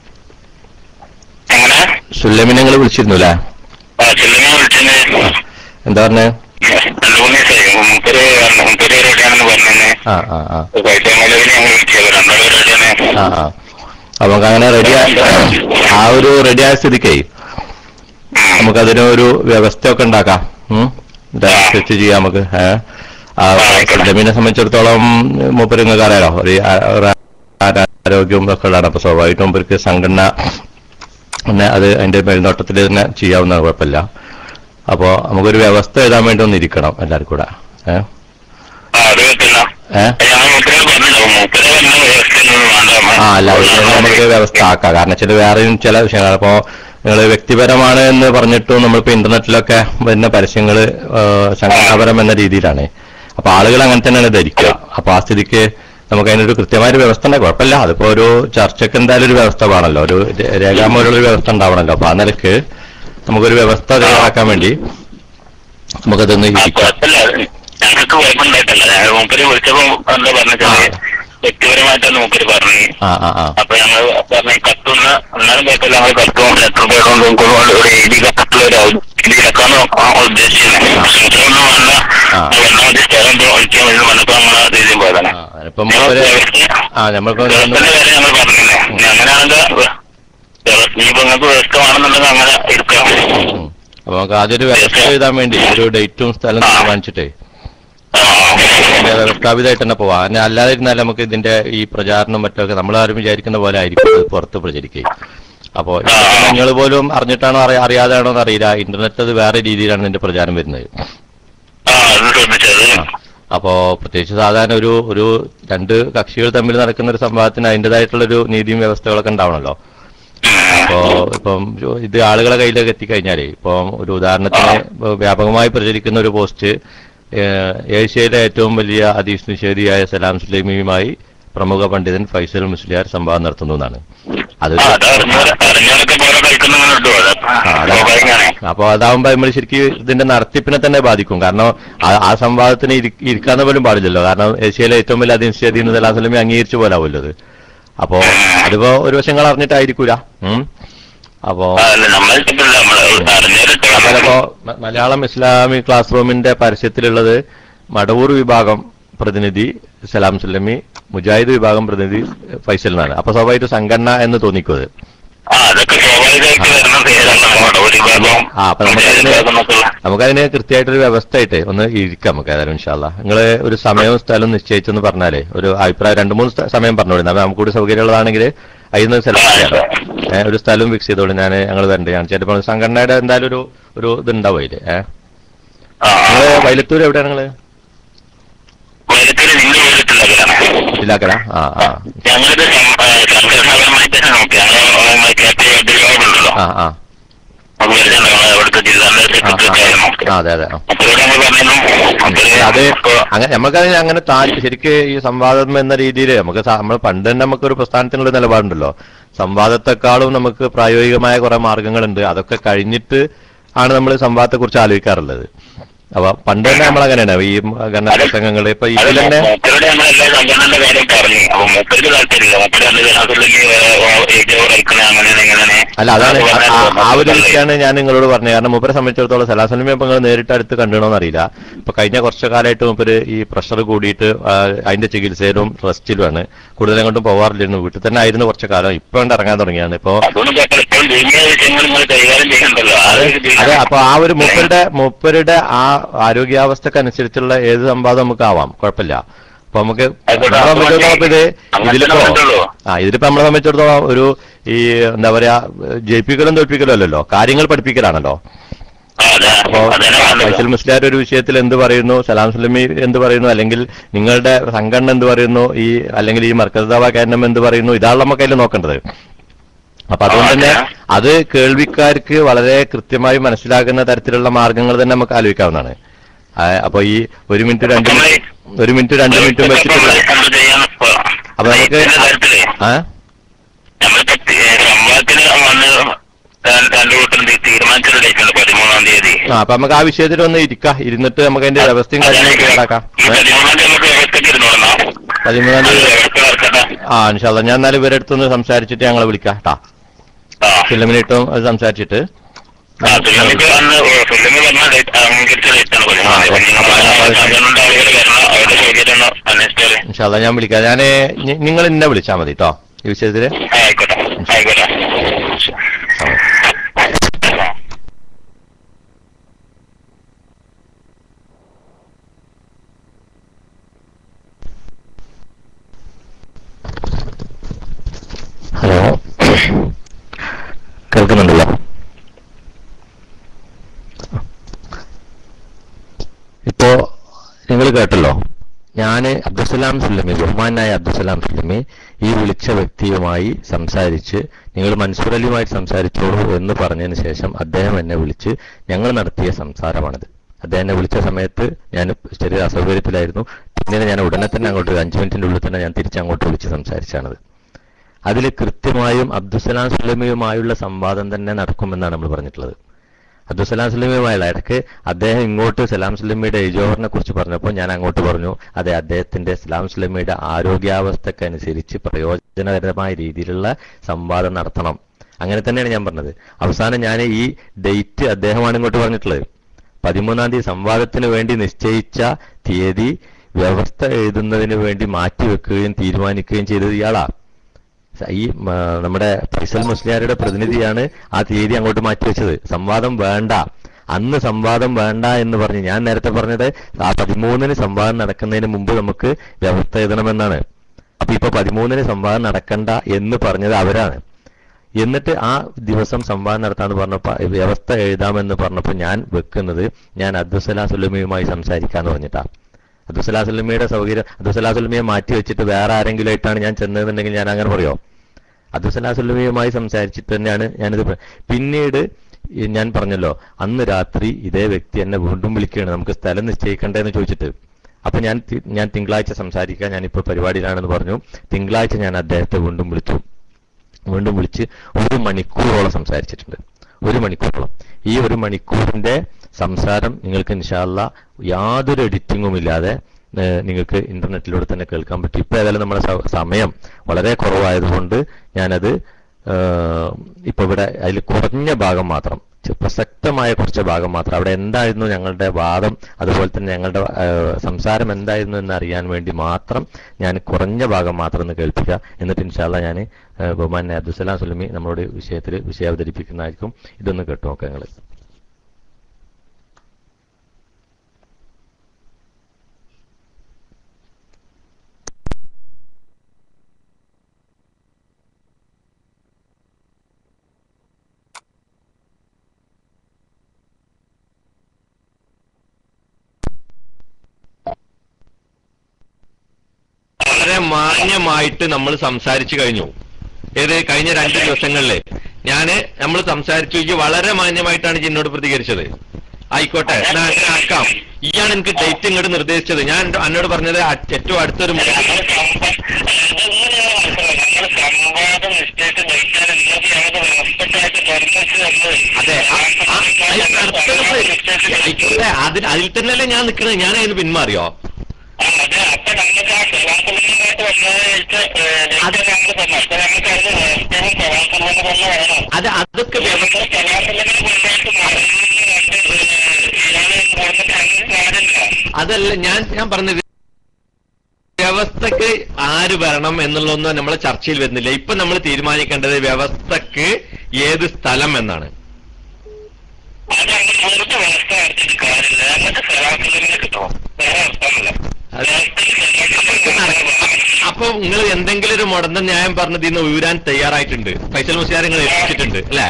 സുലമിനെ നിങ്ങൾ വിളിച്ചിരുന്നു അല്ലേ? എന്താ പറഞ്ഞേ? അപ്പൊ അങ്ങനെ ആ ഒരു റെഡിയായ സ്ഥിതിക്കേ നമുക്കതിനൊരു വ്യവസ്ഥയൊക്കെ ഉണ്ടാക്കാം. സെറ്റ് ചെയ്യാം നമുക്ക്. സുലമിനെ സംബന്ധിച്ചിടത്തോളം മൂപ്പര് നിങ്ങൾക്ക് അറിയാലോ, ഒരു ആരോഗ്യവും ഒക്കെ ഉള്ളതാണ്. അപ്പൊ സ്വാഭാവികമായിട്ടും മൂപ്പർക്ക് സംഘടന പിന്നെ അത് അതിന്റെ മേൽനോട്ടത്തിൽ തന്നെ ചെയ്യാവുന്ന കുഴപ്പമില്ല. അപ്പോ നമുക്കൊരു വ്യവസ്ഥ എഴുതാൻ വേണ്ടി ഒന്ന് ഇരിക്കണം എല്ലാവർക്കും കൂടെ. അല്ല, നമുക്ക് വ്യവസ്ഥ ആക്കാം. കാരണം വെച്ചാൽ വേറെയും ചില വിഷയങ്ങൾ അപ്പോ നിങ്ങൾ വ്യക്തിപരമാണ് എന്ന് പറഞ്ഞിട്ടും നമ്മളിപ്പോ ഇന്റർനെറ്റിലൊക്കെ വരുന്ന പരസ്യങ്ങൾ സംഘടനാപരം എന്ന രീതിയിലാണ്. അപ്പൊ ആളുകൾ അങ്ങനെ തന്നെയാണ് ധരിക്കുക. അപ്പൊ ആ സ്ഥിതിക്ക് നമുക്ക് അതിനൊരു കൃത്യമായൊരു വ്യവസ്ഥ ഉണ്ടായി കുഴപ്പമില്ല. അതിപ്പോ ഒരു ചർച്ചയ്ക്ക് എന്തായാലും ഒരു വ്യവസ്ഥ വേണമല്ലോ, ഒരു രേഖാമൂലമുള്ള ഒരു വ്യവസ്ഥ ഉണ്ടാവണമല്ലോ. അപ്പൊ ആ നിലക്ക് നമുക്കൊരു വ്യവസ്ഥ തയ്യാറാക്കാൻ വേണ്ടി നമുക്കതൊന്ന് വ്യക്തിപരമായിട്ടാണ് മൂപ്പര് പറഞ്ഞു. അപ്പൊ ഞങ്ങൾ പറഞ്ഞ കത്തുന്ന എന്നാലും കുഴപ്പമില്ല, ഞങ്ങൾ കത്തും ലെറ്റർ പേഡും ഒരു എഴുതി കത്തുള്ള ഒരു ഇതിലൊക്കെയാണ് ഉദ്ദേശിച്ചത്. രണ്ടാമത്തെ സ്ഥലം ഒഴിക്കാൻ വേണ്ടി വന്നപ്പോ നമ്മൾ രീതിയിൽ പോയതാണ്. ഞങ്ങൾ പറഞ്ഞില്ലേ, അങ്ങനെയാണെങ്കിൽ ഇനിയിപ്പോ നിങ്ങൾക്ക് വ്യവസ്ഥമാണെന്നുണ്ടെങ്കിൽ അങ്ങനെ ഇരിക്കാം. അപ്പൊ നമുക്ക് ആദ്യം ഒരു വ്യവസ്ഥ എഴുതാൻ വേണ്ടി ഒരു ഡേറ്റും സ്ഥലം തീരുമാനിച്ചിട്ടേ വ്യവസ്ഥാപിതമായിട്ട് തന്നെ പോവാം. അങ്ങനെ അല്ലാതെ ഇരുന്നാൽ നമുക്ക് ഇതിന്റെ ഈ പ്രചാരണം മറ്റൊക്കെ നമ്മളാരും വിചാരിക്കുന്ന പോലെ ആയിരിക്കും അത് പുറത്ത് പ്രചരിക്കുകയും. അപ്പോൾ നിങ്ങൾ പോലും അറിഞ്ഞിട്ടാണോ അറിയാതെയാണോ എന്ന് അറിയില്ല, ഇന്റർനെറ്റ് അത് വേറെ രീതിയിലാണ് ഇതിന്റെ പ്രചാരം വരുന്നത്. അപ്പോ പ്രത്യേകിച്ച് സാധാരണ ഒരു രണ്ട് കക്ഷികൾ തമ്മിൽ നടക്കുന്ന ഒരു സംഭവത്തിന് അതിൻ്റെതായിട്ടുള്ളൊരു നീതിയും വ്യവസ്ഥകളൊക്കെ ഉണ്ടാവണല്ലോ. അപ്പോ ഇപ്പം ഇത് ആളുകളെ കയ്യിലേക്ക് എത്തിക്കഴിഞ്ഞാലേ ഇപ്പം ഒരു ഉദാഹരണത്തിന് വ്യാപകമായി പ്രചരിക്കുന്ന ഒരു പോസ്റ്റ് ഏഷ്യയിലെ ഏറ്റവും വലിയ ഹദീസ് നിഷേധിയായ സലാം സുലൈമിയുമായി പ്രമുഖ പണ്ഡിതൻ ഫൈസൽ മുസ്ലിയാർ സംവാദം നടത്തുന്നു എന്നാണ്. അത് അപ്പൊ അതാവുമ്പോ നമ്മൾ ശരിക്കും ഇതിന്റെ നടത്തിപ്പിനെ തന്നെ ബാധിക്കും. കാരണം ആ സംവാദത്തിന് ഇരിക്കാന്ന് പോലും പാടില്ലല്ലോ. കാരണം ഏഷ്യയിലെ ഏറ്റവും വലിയ ഹദീസ് നിഷേധി എന്ന് സലാം സുലൈമി അംഗീകരിച്ചു പോലാവുമല്ലോ അത്. അപ്പോ അതിപ്പോ ഒരു വശങ്ങൾ അറിഞ്ഞിട്ടായിരിക്കൂല. അപ്പോ മലയാളം ഇസ്ലാമിക് ക്ലാസ് റൂമിന്റെ പരസ്യത്തിലുള്ളത് മടവൂർ വിഭാഗം പ്രതിനിധി സലാം സുലൈമി, മുജാഹിദ് വിഭാഗം പ്രതിനിധി ഫൈസൽ എന്നാണ്. അപ്പൊ സ്വാഭാവികമായിട്ട് സംഘടന എന്ന് തോന്നിക്കും അത്. അപ്പൊ നമുക്കതിന് കൃത്യമായിട്ടൊരു വ്യവസ്ഥ ആയിട്ട് ഒന്ന് ഇരിക്കാം നമുക്ക് ഏതായാലും ഇൻഷാ അല്ലാ. നിങ്ങള് ഒരു സമയവും സ്ഥലവും നിശ്ചയിച്ചെന്ന് പറഞ്ഞാലേ ഒരു അഭിപ്രായം 2-3 സമയം പറഞ്ഞോളൂ. നമുക്ക് കൂടി സൗകര്യമുള്ളതാണെങ്കിൽ അതിന് സെലക്ട് ചെയ്യാം. ഒരു സ്ഥലവും ഫിക്സ് ചെയ്തോളൂ. ഞങ്ങൾ വരണ്ടേ ചിലപ്പോൾ സംഘടനയുടെ എന്തായാലും ഒരു ഇതുണ്ടാവും അതില്. നിങ്ങള് വൈലത്തൂർ എവിടെയാണ് നിങ്ങള്? വീട്ടിലാക്കല. അവിടുത്തെ ജില്ലാ അതെ അതെ അത് അങ്ങനെ നമുക്കതിന് അങ്ങനെ ശരിക്ക് ഈ സംവാദം എന്ന രീതിയിൽ നമ്മൾ പണ്ട് തന്നെ നമുക്കൊരു പ്രസ്ഥാനത്തിനുള്ള നിലപാടുണ്ടല്ലോ. സംവാദത്തെക്കാളും നമുക്ക് പ്രായോഗികമായ കുറെ മാർഗങ്ങളുണ്ട്. അതൊക്കെ കഴിഞ്ഞിട്ട് ആണ് നമ്മൾ സംവാദത്തെ കുറിച്ച് ആലോചിക്കാറുള്ളത്. അപ്പൊ പണ്ട് തന്നെ നമ്മൾ അങ്ങനെയാണ് ഈ ഗണപ്രസംഗങ്ങൾ ഇപ്പൊ ഇതിൽ തന്നെ അല്ല അതാണ് ആ ഒരു വിഷയമാണ് ഞാൻ നിങ്ങളോട് പറഞ്ഞത്. കാരണം മൂപ്പരെ സംബന്ധിച്ചിടത്തോളം സലാസലമി ഇപ്പൊ നിങ്ങൾ നേരിട്ട് അടുത്ത് കണ്ടിടണമെന്ന് അറിയില്ല. ഇപ്പൊ കഴിഞ്ഞ കുറച്ചു കാലമായിട്ട് മൂപ്പര് ഈ പ്രഷർ കൂടിയിട്ട് അതിന്റെ ചികിത്സയിലും റെസ്റ്റിലുമാണ്. കൂടുതലും കൊണ്ടും പോവാറില്ലായിരുന്നു. വീട്ടിൽ തന്നെ ആയിരുന്നു കുറച്ചു കാലം. ഇപ്പൊ കൊണ്ട് ഇറങ്ങാൻ തുടങ്ങിയാണ്. ഇപ്പൊ അതെ അപ്പൊ ആ ഒരു മൂപ്പരുടെ ആ ആരോഗ്യാവസ്ഥക്കനുസരിച്ചുള്ള ഏത് സംവാദം നമുക്ക് ആവാം, കുഴപ്പമില്ല. അപ്പൊ നമുക്ക് ഇതിലിപ്പോ നമ്മളെ സംബന്ധിച്ചിടത്തോളം ഒരു ഈ എന്താ പറയാ ജയിപ്പിക്കലും തോൽപ്പിക്കലും അല്ലല്ലോ, കാര്യങ്ങൾ പഠിപ്പിക്കലാണല്ലോ. അപ്പോ ഫൈസൽ മുസ്ലിയാർ ഒരു വിഷയത്തിൽ എന്ത് പറയുന്നു, സലാം സുലമി എന്ത് പറയുന്നു, അല്ലെങ്കിൽ നിങ്ങളുടെ സംഘടന എന്ത് പറയുന്നു, അല്ലെങ്കിൽ ഈ മർക്കസ് ദഅവ കേന്ദ്രം എന്ത് പറയുന്നു, ഇതാണ് നമുക്ക് അതിൽ നോക്കേണ്ടത്. അപ്പൊ അതുകൊണ്ട് തന്നെ അത് കേൾവിക്കാർക്ക് വളരെ കൃത്യമായി മനസ്സിലാക്കുന്ന തരത്തിലുള്ള മാർഗങ്ങൾ തന്നെ നമുക്ക് ആലോചിക്കാവുന്നതാണ്. അപ്പൊ ഈ 1 മിനിറ്റ് 2 മിനിറ്റും വെച്ചിട്ടുള്ള അപ്പൊ നമുക്ക് അപ്പൊ നമുക്ക് ആ വിഷയത്തിൽ ഒന്ന് ഇരുന്നിട്ട് നമുക്ക് അതിന്റെ വ്യവസ്ഥയും കാര്യങ്ങളും തയ്യാറാക്കാം. 13-ാം തീയതി ഇൻഷാ അല്ലാഹ് ഞാൻ എന്നാലും ഇവരുടെ അടുത്തൊന്ന് സംസാരിച്ചിട്ട് ഞങ്ങളെ വിളിക്കാം കേട്ടാ. ഫിലിമിനിട്ടും അത് സംസാരിച്ചിട്ട് ഇൻഷാ അല്ലാഹ് ഞാൻ വിളിക്കാം. നിങ്ങൾ എന്നെ വിളിച്ചാൽ മതി കേട്ടോ ഈ വിഷയത്തില്. ഹലോ, കേൾക്കുന്നുണ്ടല്ലോ? ഇപ്പോ നിങ്ങൾ കേട്ടല്ലോ, ഞാൻ അബ്ദുസലാം സുല്ലമി, ബഹുമാനായ അബ്ദുസലാം സുല്ലമി ഈ വിളിച്ച വ്യക്തിയുമായി സംസാരിച്ച് നിങ്ങൾ മൻസൂർ അലിയുമായി സംസാരിച്ചോളൂ എന്ന് പറഞ്ഞതിന് ശേഷം അദ്ദേഹം എന്നെ വിളിച്ച് ഞങ്ങൾ നടത്തിയ സംസാരമാണിത്. അദ്ദേഹം എന്നെ വിളിച്ച സമയത്ത് ഞാൻ ചെറിയ അസൗകര്യത്തിലായിരുന്നു. പിന്നീട് ഞാൻ ഉടനെ തന്നെ അങ്ങോട്ട് 5 മിനിറ്റിന്റെ ഉള്ളിൽ തന്നെ ഞാൻ തിരിച്ചങ്ങോട്ട് വിളിച്ച് സംസാരിച്ചാണത്. അതിൽ കൃത്യമായും അബ്ദുസലാം സുല്ലമിയുമായുള്ള സംവാദം തന്നെ നടക്കുമെന്നാണ് നമ്മൾ പറഞ്ഞിട്ടുള്ളത്. അബ്ദുസലാം സുല്ലമിയുമായുള്ള ഇടയ്ക്ക് അദ്ദേഹം ഇങ്ങോട്ട് സലാം സുല്ലമിയുടെ ഏജ് ഓവറിനെ കുറിച്ച് പറഞ്ഞപ്പോൾ ഞാൻ അങ്ങോട്ട് പറഞ്ഞു, അതെ, അദ്ദേഹത്തിന്റെ സലാം സുല്ലമിയുടെ ആരോഗ്യാവസ്ഥക്കനുസരിച്ച് പ്രയോജനകരമായ രീതിയിലുള്ള സംവാദം നടത്തണം. അങ്ങനെ തന്നെയാണ് ഞാൻ പറഞ്ഞത്. അവസാനം ഞാൻ ഈ ഡേറ്റ് അദ്ദേഹമാണ് ഇങ്ങോട്ട് പറഞ്ഞിട്ടുള്ളത്. 13-ാം തീയതി സംവാദത്തിന് വേണ്ടി നിശ്ചയിച്ച തീയതി വ്യവസ്ഥ എഴുതുന്നതിന് വേണ്ടി മാറ്റിവെക്കുകയും തീരുമാനിക്കുകയും ചെയ്തത് ഇയാളാ. ഈ നമ്മുടെ ഫൈസൽ മുസ്ലിയാരുടെ പ്രതിനിധിയാണ് ആ തീയതി അങ്ങോട്ട് മാറ്റിവെച്ചത്. സംവാദം വേണ്ട, അന്ന് സംവാദം വേണ്ട എന്ന് പറഞ്ഞ് ഞാൻ നേരത്തെ പറഞ്ഞത് ആ 13-ന് സംവാദം നടക്കുന്നതിന് മുമ്പ് നമുക്ക് വ്യവസ്ഥ എഴുതണമെന്നാണ്. അപ്പൊ ഇപ്പൊ 13-ന് സംവാദം നടക്കണ്ട എന്ന് പറഞ്ഞത് അവരാണ്. എന്നിട്ട് ആ ദിവസം സംവാദം നടത്താന്ന് പറഞ്ഞപ്പോ വ്യവസ്ഥ എഴുതാമെന്ന് പറഞ്ഞപ്പോ ഞാൻ വെക്കുന്നത് ഞാൻ അബ്ദുസലാം സുല്ലമിയുമായി സംസാരിക്കാന്ന് പറഞ്ഞിട്ടാ. അബ്ദുസലാം സുല്ലമിയുടെ സൗകര്യം, അബ്ദുസലാം സുല്ലമിയെ മാറ്റി വെച്ചിട്ട് വേറെ ആരെങ്കിലും ആയിട്ടാണ് ഞാൻ ചെന്നതെന്നുണ്ടെങ്കിൽ ഞാൻ അങ്ങനെ പറയോ? അബ്ദുസലാം സുല്ലമിയുമായി സംസാരിച്ചിട്ട് തന്നെയാണ് ഞാനിത്. പിന്നീട് ഞാൻ പറഞ്ഞല്ലോ, അന്ന് രാത്രി ഇതേ വ്യക്തി എന്നെ വീണ്ടും വിളിക്കുകയാണ്, നമുക്ക് സ്ഥലം നിശ്ചയിക്കണ്ടെന്ന് ചോദിച്ചിട്ട്. അപ്പൊ ഞാൻ തിങ്കളാഴ്ച സംസാരിക്കാൻ, ഞാനിപ്പോൾ പരിപാടിയിലാണെന്ന് പറഞ്ഞു. തിങ്കളാഴ്ച ഞാൻ അദ്ദേഹത്തെ വീണ്ടും വിളിച്ച് 1 മണിക്കൂറോളം സംസാരിച്ചിട്ടുണ്ട്. 1 മണിക്കൂറോളം. ഈ 1 മണിക്കൂറിന്റെ സംസാരം നിങ്ങൾക്ക് ഇൻഷാ അല്ലാഹ് യാതൊരു എഡിറ്റിങ്ങും ഇല്ലാതെ നിങ്ങൾക്ക് ഇന്റർനെറ്റിലൂടെ തന്നെ കേൾക്കാൻ പറ്റും. ഇപ്പൊ ഏതായാലും നമ്മുടെ സമയം വളരെ കുറവായതുകൊണ്ട് ഞാനത് ഇപ്പൊ ഇവിടെ അതിൽ കുറഞ്ഞ ഭാഗം മാത്രം, പ്രസക്തമായ കുറച്ച് ഭാഗം മാത്രം, അവിടെ എന്തായിരുന്നു ഞങ്ങളുടെ വാദം, അതുപോലെ തന്നെ ഞങ്ങളുടെ സംസാരം എന്തായിരുന്നു എന്ന് അറിയാൻ വേണ്ടി മാത്രം ഞാൻ കുറഞ്ഞ ഭാഗം മാത്രം ഒന്ന് കേൾപ്പിക്കുക. എന്നിട്ട് ഇൻഷാ അല്ലാഹ് ഞാൻ ബഹുമാനായ അബ്ദുസലാം സുല്ലമി നമ്മളോട് വിഷയം അവതരിപ്പിക്കുന്നതായിരിക്കും. ഇതൊന്ന് കേട്ടു നോക്കാം നിങ്ങൾ. വളരെ മാന്യമായിട്ട് നമ്മൾ സംസാരിച്ചു കഴിഞ്ഞു. കഴിഞ്ഞ 2 ദിവസങ്ങളില് നമ്മൾ സംസാരിച്ചു, ഈ വളരെ മാന്യമായിട്ടാണ് എന്നോട് പ്രതികരിച്ചത്. ആയിക്കോട്ടെ, ആക്കാം. ഇയാണ് എനിക്ക് ഡേറ്റ് ഇങ്ങോട്ട് നിർദ്ദേശിച്ചത്. ഞാൻ എന്നോട് പറഞ്ഞത് ഏറ്റവും അടുത്തൊരു അതെ, അതിൽ തന്നെയല്ലേ ഞാൻ നിൽക്കുന്നത്. ഞാൻ അതിന് പിന്മാറിയോ? അതൊക്കെ അതല്ല ഞാൻ പറഞ്ഞത്. വ്യവസ്ഥക്ക് ആര് വരണം എന്നുള്ളതൊന്നും നമ്മളെ ചർച്ചയിൽ വരുന്നില്ല. ഇപ്പൊ നമ്മൾ തീരുമാനിക്കേണ്ടത് വ്യവസ്ഥക്ക് ഏത് സ്ഥലം എന്നാണ്. അപ്പൊ നിങ്ങൾ എന്തെങ്കിലും ഒരു മുടന്ത ന്യായം പറഞ്ഞത് ഇന്ന് ഉയരാൻ തയ്യാറായിട്ടുണ്ട്. ഫൈസൽ മുസ്ലിയാർ നിങ്ങൾ ഏൽപ്പിച്ചിട്ടുണ്ട് അല്ലേ?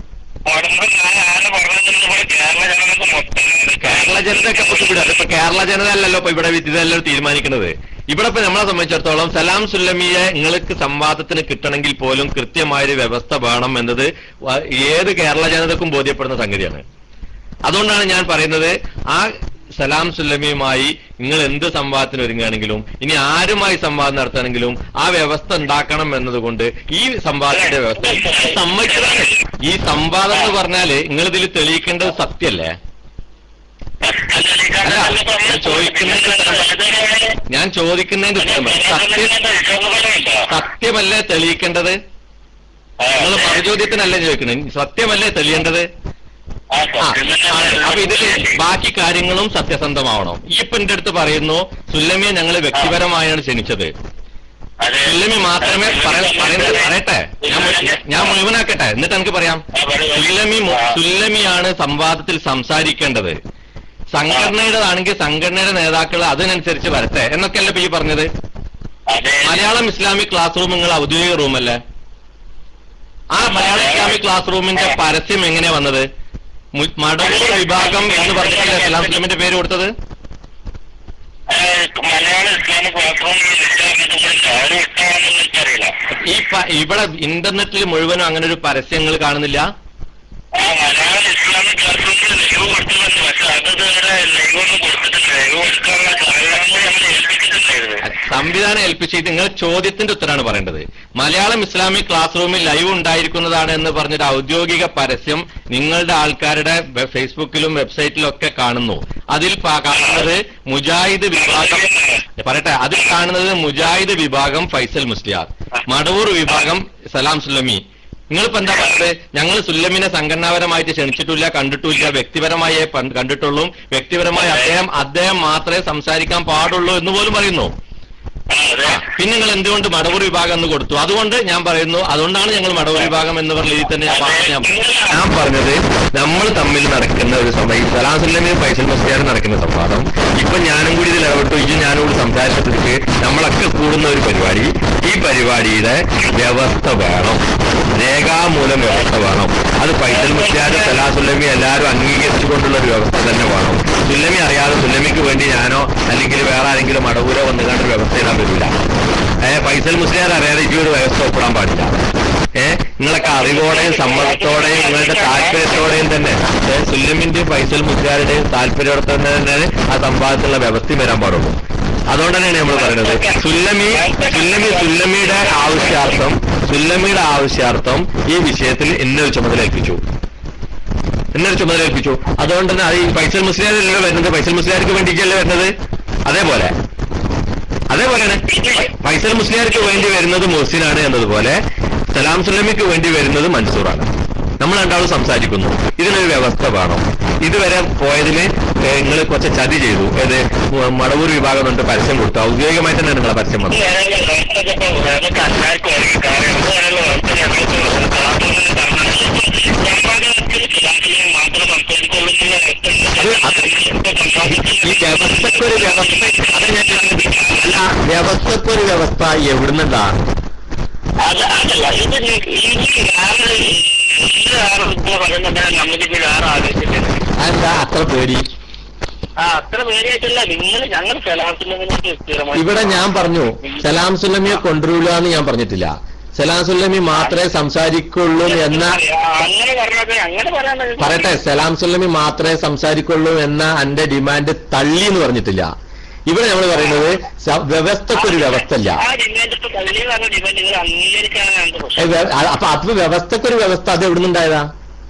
കേരള ജനതയൊക്കെ വിടുക. ഇപ്പൊ കേരള ജനത അല്ലല്ലോ ഇപ്പൊ ഇവിടെ ഇതെല്ലാം തീരുമാനിക്കുന്നത്. ഇവിടെ ഇപ്പൊ നമ്മളെ സംബന്ധിച്ചിടത്തോളം സലാം സുല്ലമിയെ നിങ്ങൾക്ക് സംവാദത്തിന് കിട്ടണമെങ്കിൽ പോലും കൃത്യമായൊരു വ്യവസ്ഥ വേണം എന്നത് ഏത് കേരള ജനതക്കും ബോധ്യപ്പെടുന്ന സംഗതിയാണ്. അതുകൊണ്ടാണ് ഞാൻ പറയുന്നത്, ആ സലാം സുല്ലമിയുമായി നിങ്ങൾ എന്ത് സംവാദത്തിന് ഒരുങ്ങുകയാണെങ്കിലും ഇനി ആരുമായി സംവാദം നടത്തണമെങ്കിലും ആ വ്യവസ്ഥ ഉണ്ടാക്കണം എന്നതുകൊണ്ട് ഈ സംവാദത്തിന്റെ വ്യവസ്ഥ സമ്മതിച്ചതാണ്. ഈ സംവാദം എന്ന് പറഞ്ഞാല് നിങ്ങൾ ഇതിൽ തെളിയിക്കേണ്ടത് സത്യമല്ലേ? ഞാൻ ചോദിക്കുന്നതിന്റെ സത്യമല്ലേ തെളിയിക്കേണ്ടത്? നിങ്ങൾ മറുചോദ്യത്തിനല്ലേ ചോദിക്കുന്നത്, സത്യമല്ലേ തെളിയേണ്ടത്? അപ്പൊ ഇതിൽ ബാക്കി കാര്യങ്ങളും സത്യസന്ധമാവണം. ഈ ഇപ്പൊ എന്റെ അടുത്ത് പറയുന്നു സുല്ലമിയെ ഞങ്ങൾ വ്യക്തിപരമായാണ് ക്ഷണിച്ചത്. സുല്ലമി മാത്രമേ പറയട്ടെ, ഞാൻ മുഴുവനാക്കട്ടെ എന്നിട്ട് എനിക്ക് പറയാം. സുല്ലമിയാണ് സംവാദത്തിൽ സംസാരിക്കേണ്ടത്. സംഘടനയുടേതാണെങ്കിൽ സംഘടനയുടെ നേതാക്കൾ അതിനനുസരിച്ച് വരട്ടെ എന്നൊക്കെയല്ലേ ഇപ്പൊ ഈ പറഞ്ഞത്. മലയാളം ഇസ്ലാമിക് ക്ലാസ് റൂം നിങ്ങൾ ഔദ്യോഗിക റൂമല്ലേ? ആ മലയാളം ഇസ്ലാമിക് ക്ലാസ് റൂമിന്റെ പരസ്യം എങ്ങനെയാ വന്നത്? മടവൂർ വിഭാഗം എന്ന് പറഞ്ഞിട്ട് സലാം സുല്ലമിന്റെ പേര് കൊടുത്തത്. ഇവിടെ ഇന്റർനെറ്റിൽ മുഴുവനും അങ്ങനെ ഒരു പരസ്യങ്ങൾ കാണുന്നില്ല. സംവിധാനം ഏൽപ്പിച്ചിട്ട് നിങ്ങൾ ചോദ്യത്തിന്റെ ഉത്തരമാണ് പറയേണ്ടത്. മലയാളം ഇസ്ലാമിക് ക്ലാസ് റൂമിൽ ലൈവ് ഉണ്ടായിരിക്കുന്നതാണ് എന്ന് പറഞ്ഞൊരു ഔദ്യോഗിക പരസ്യം നിങ്ങളുടെ ആൾക്കാരുടെ ഫേസ്ബുക്കിലും വെബ്സൈറ്റിലും ഒക്കെ കാണുന്നു. അതിൽ കാണുന്നത് മുജാഹിദ് വിഭാഗം പറയട്ടെ, അതിൽ കാണുന്നത് മുജാഹിദ് വിഭാഗം ഫൈസൽ മുസ്ലിയാർ, മടവൂർ വിഭാഗം സലാം സുല്ലമി. നിങ്ങളിപ്പോ എന്താ പറഞ്ഞത്? ഞങ്ങൾ സുല്ലമിനെ സംഘടനാപരമായിട്ട് ക്ഷണിച്ചിട്ടില്ല, കണ്ടിട്ടില്ല, വ്യക്തിപരമായേ കണ്ടിട്ടുള്ളൂ. വ്യക്തിപരമായി അദ്ദേഹം മാത്രമേ സംസാരിക്കാൻ പാടുള്ളൂ എന്ന് പോലും പറയുന്നു. പിന്നെ നിങ്ങൾ എന്തുകൊണ്ട് മടവൂർ വിഭാഗം എന്ന് കൊടുത്തു? അതുകൊണ്ട് ഞാൻ പറയുന്നു, അതുകൊണ്ടാണ് ഞങ്ങൾ മടവൂർ വിഭാഗം എന്ന് പറഞ്ഞ രീതിയിൽ തന്നെ ഞാൻ പറഞ്ഞത്. നമ്മൾ തമ്മിൽ നടക്കുന്ന ഒരു സമയം സലാം സുല്ലമിയും ഫൈസൽ മുസ്ലിയാരും നടക്കുന്ന സംവാദം ഇപ്പൊ ഞാനും കൂടി ഇതിൽ ഇടപെട്ടു, ഞാനും കൂടി സംസാരിച്ചപ്പോഴേക്ക് നമ്മളൊക്കെ കൂടുന്ന ഒരു പരിപാടി. ഈ പരിപാടിയുടെ വ്യവസ്ഥ വേണം, രേഖാമൂലം വ്യവസ്ഥ വേണം. അത് ഫൈസൽ മുസ്ലിയാരും സലാം സുല്ലമി എല്ലാവരും അംഗീകരിച്ചുകൊണ്ടുള്ള ഒരു വ്യവസ്ഥ തന്നെ വേണം. സുല്ലമി അറിയാതെ സുല്ലമിക്ക് വേണ്ടി ഞാനോ അല്ലെങ്കിൽ വേറെ ആരെങ്കിലും മടവൂരോ വന്നുകൊണ്ട് വ്യവസ്ഥ ഇടാൻ പറ്റില്ല. ഫൈസൽ മുസ്ലിയാർ അറിയാതെ ഈ ഒരു വ്യവസ്ഥ ഒപ്പിടാൻ പാടില്ല. നിങ്ങളൊക്കെ അറിവോടെയും സമ്മതത്തോടെയും നിങ്ങളുടെ താല്പര്യത്തോടെയും തന്നെ സുല്ലമിന്റെയും ഫൈസൽ മുസ്ലിയാരുടെയും താല്പര്യത്തോടെ തന്നെ ആ സംവാദത്തിലുള്ള വ്യവസ്ഥ വരാൻ പാടുള്ളൂ. അതുകൊണ്ട് തന്നെയാണ് നമ്മൾ പറയുന്നത് സുല്ലമിയുടെ ആവശ്യാർത്ഥം ഈ വിഷയത്തിൽ എന്നൊരു ചുമതല ഏൽപ്പിച്ചു. അതുകൊണ്ട് തന്നെ അത് ഈ ഫൈസൽ മുസ്ലിയാരല്ലോ വരുന്നത്, ഫൈസൽ മുസ്ലിയാർക്ക് വേണ്ടിയിട്ടല്ലേ വരുന്നത്. അതേപോലെയാണ് ഫൈസൽ മുസ്ലിയാർക്ക് വേണ്ടി വരുന്നത് മുഹ്സിനാണ് എന്നതുപോലെ സലാം സുല്ലമിക്ക് വേണ്ടി വരുന്നത് മൻസൂറാണ്. നമ്മൾ രണ്ടാളും സംസാരിക്കുന്നു. ഇതിനൊരു വ്യവസ്ഥ വേണം. ഇതുവരെ പോയതിന് നിങ്ങൾ കുറച്ച് ചതി ചെയ്തു. ഏത് മടവൂർ വിഭാഗം കൊണ്ട് പരസ്യം കൊടുത്തു. ഔദ്യോഗികമായി തന്നെ നിങ്ങളെ പരസ്യം വന്നു. വ്യവസ്ഥക്കൊരു വ്യവസ്ഥ എവിടുന്നതാണ്? അതെന്താ അത്ര പേടി? ഇവിടെ ഞാൻ പറഞ്ഞു സലാം സുല്ലമിയെ കൊണ്ടുവരില്ല എന്ന് ഞാൻ പറഞ്ഞിട്ടില്ല. സലാം സുല്ലമി മാത്രമേ സംസാരിക്കുള്ളൂ എന്ന പറയട്ടെ, സലാം സുല്ലമി മാത്രമേ സംസാരിക്കുള്ളൂ എന്ന എന്റെ ഡിമാൻഡ് തള്ളി എന്ന് പറഞ്ഞിട്ടില്ല. ഇവിടെ നമ്മൾ പറയുന്നത് വ്യവസ്ഥക്കൊരു വ്യവസ്ഥ ഇല്ല. അപ്പൊ വ്യവസ്ഥക്കൊരു വ്യവസ്ഥ അത് എവിടെ നിന്നുണ്ടായതാ?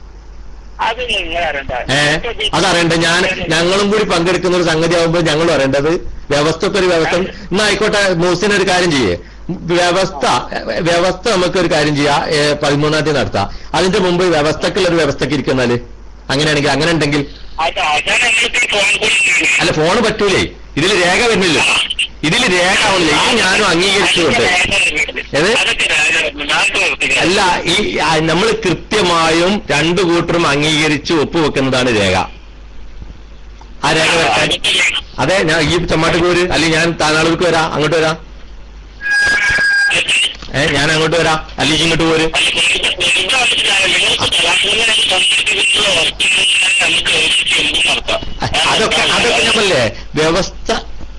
അതറിയണ്ട. ഞങ്ങളും കൂടി പങ്കെടുക്കുന്ന ഒരു സംഗതി ആകുമ്പോൾ ഞങ്ങളും അറിയേണ്ടത് വ്യവസ്ഥക്കൊരു വ്യവസ്ഥ. എന്നാ ആയിക്കോട്ടെ, മൂസിന് ഒരു കാര്യം ചെയ്യേ, വ്യവസ്ഥ നമുക്കൊരു കാര്യം ചെയ്യാം, 13-ാം തീയതി നടത്താം. അതിന്റെ മുമ്പ് വ്യവസ്ഥക്കുള്ളൊരു വ്യവസ്ഥക്ക് ഇരിക്കുന്നാല് അങ്ങനെയാണെങ്കിൽ, അങ്ങനെ ഉണ്ടെങ്കിൽ അല്ല, ഫോണ് പറ്റൂലേ, ഇതിൽ രേഖ വരുന്നില്ല, ഇതിൽ രേഖ ആവുന്നില്ല. ഇത് ഞാനും അംഗീകരിച്ചുകൊണ്ട് അല്ല, ഈ നമ്മൾ കൃത്യമായും രണ്ടു കൂട്ടരും അംഗീകരിച്ച് ഒപ്പുവെക്കുന്നതാണ് രേഖ. ആ രേഖ വെക്കാൻ അതെ, ഞാൻ ഈ ചമ്മാട്ടുകൂര് അല്ലെങ്കിൽ ഞാൻ താനാളൂർക്ക് വരാം, അങ്ങോട്ട് വരാം, ഞാൻ അങ്ങോട്ട് വരാം, അല്ലെങ്കിൽ ഇങ്ങോട്ട് പോര്. അതൊക്കെ നമ്മളല്ലേ വ്യവസ്ഥ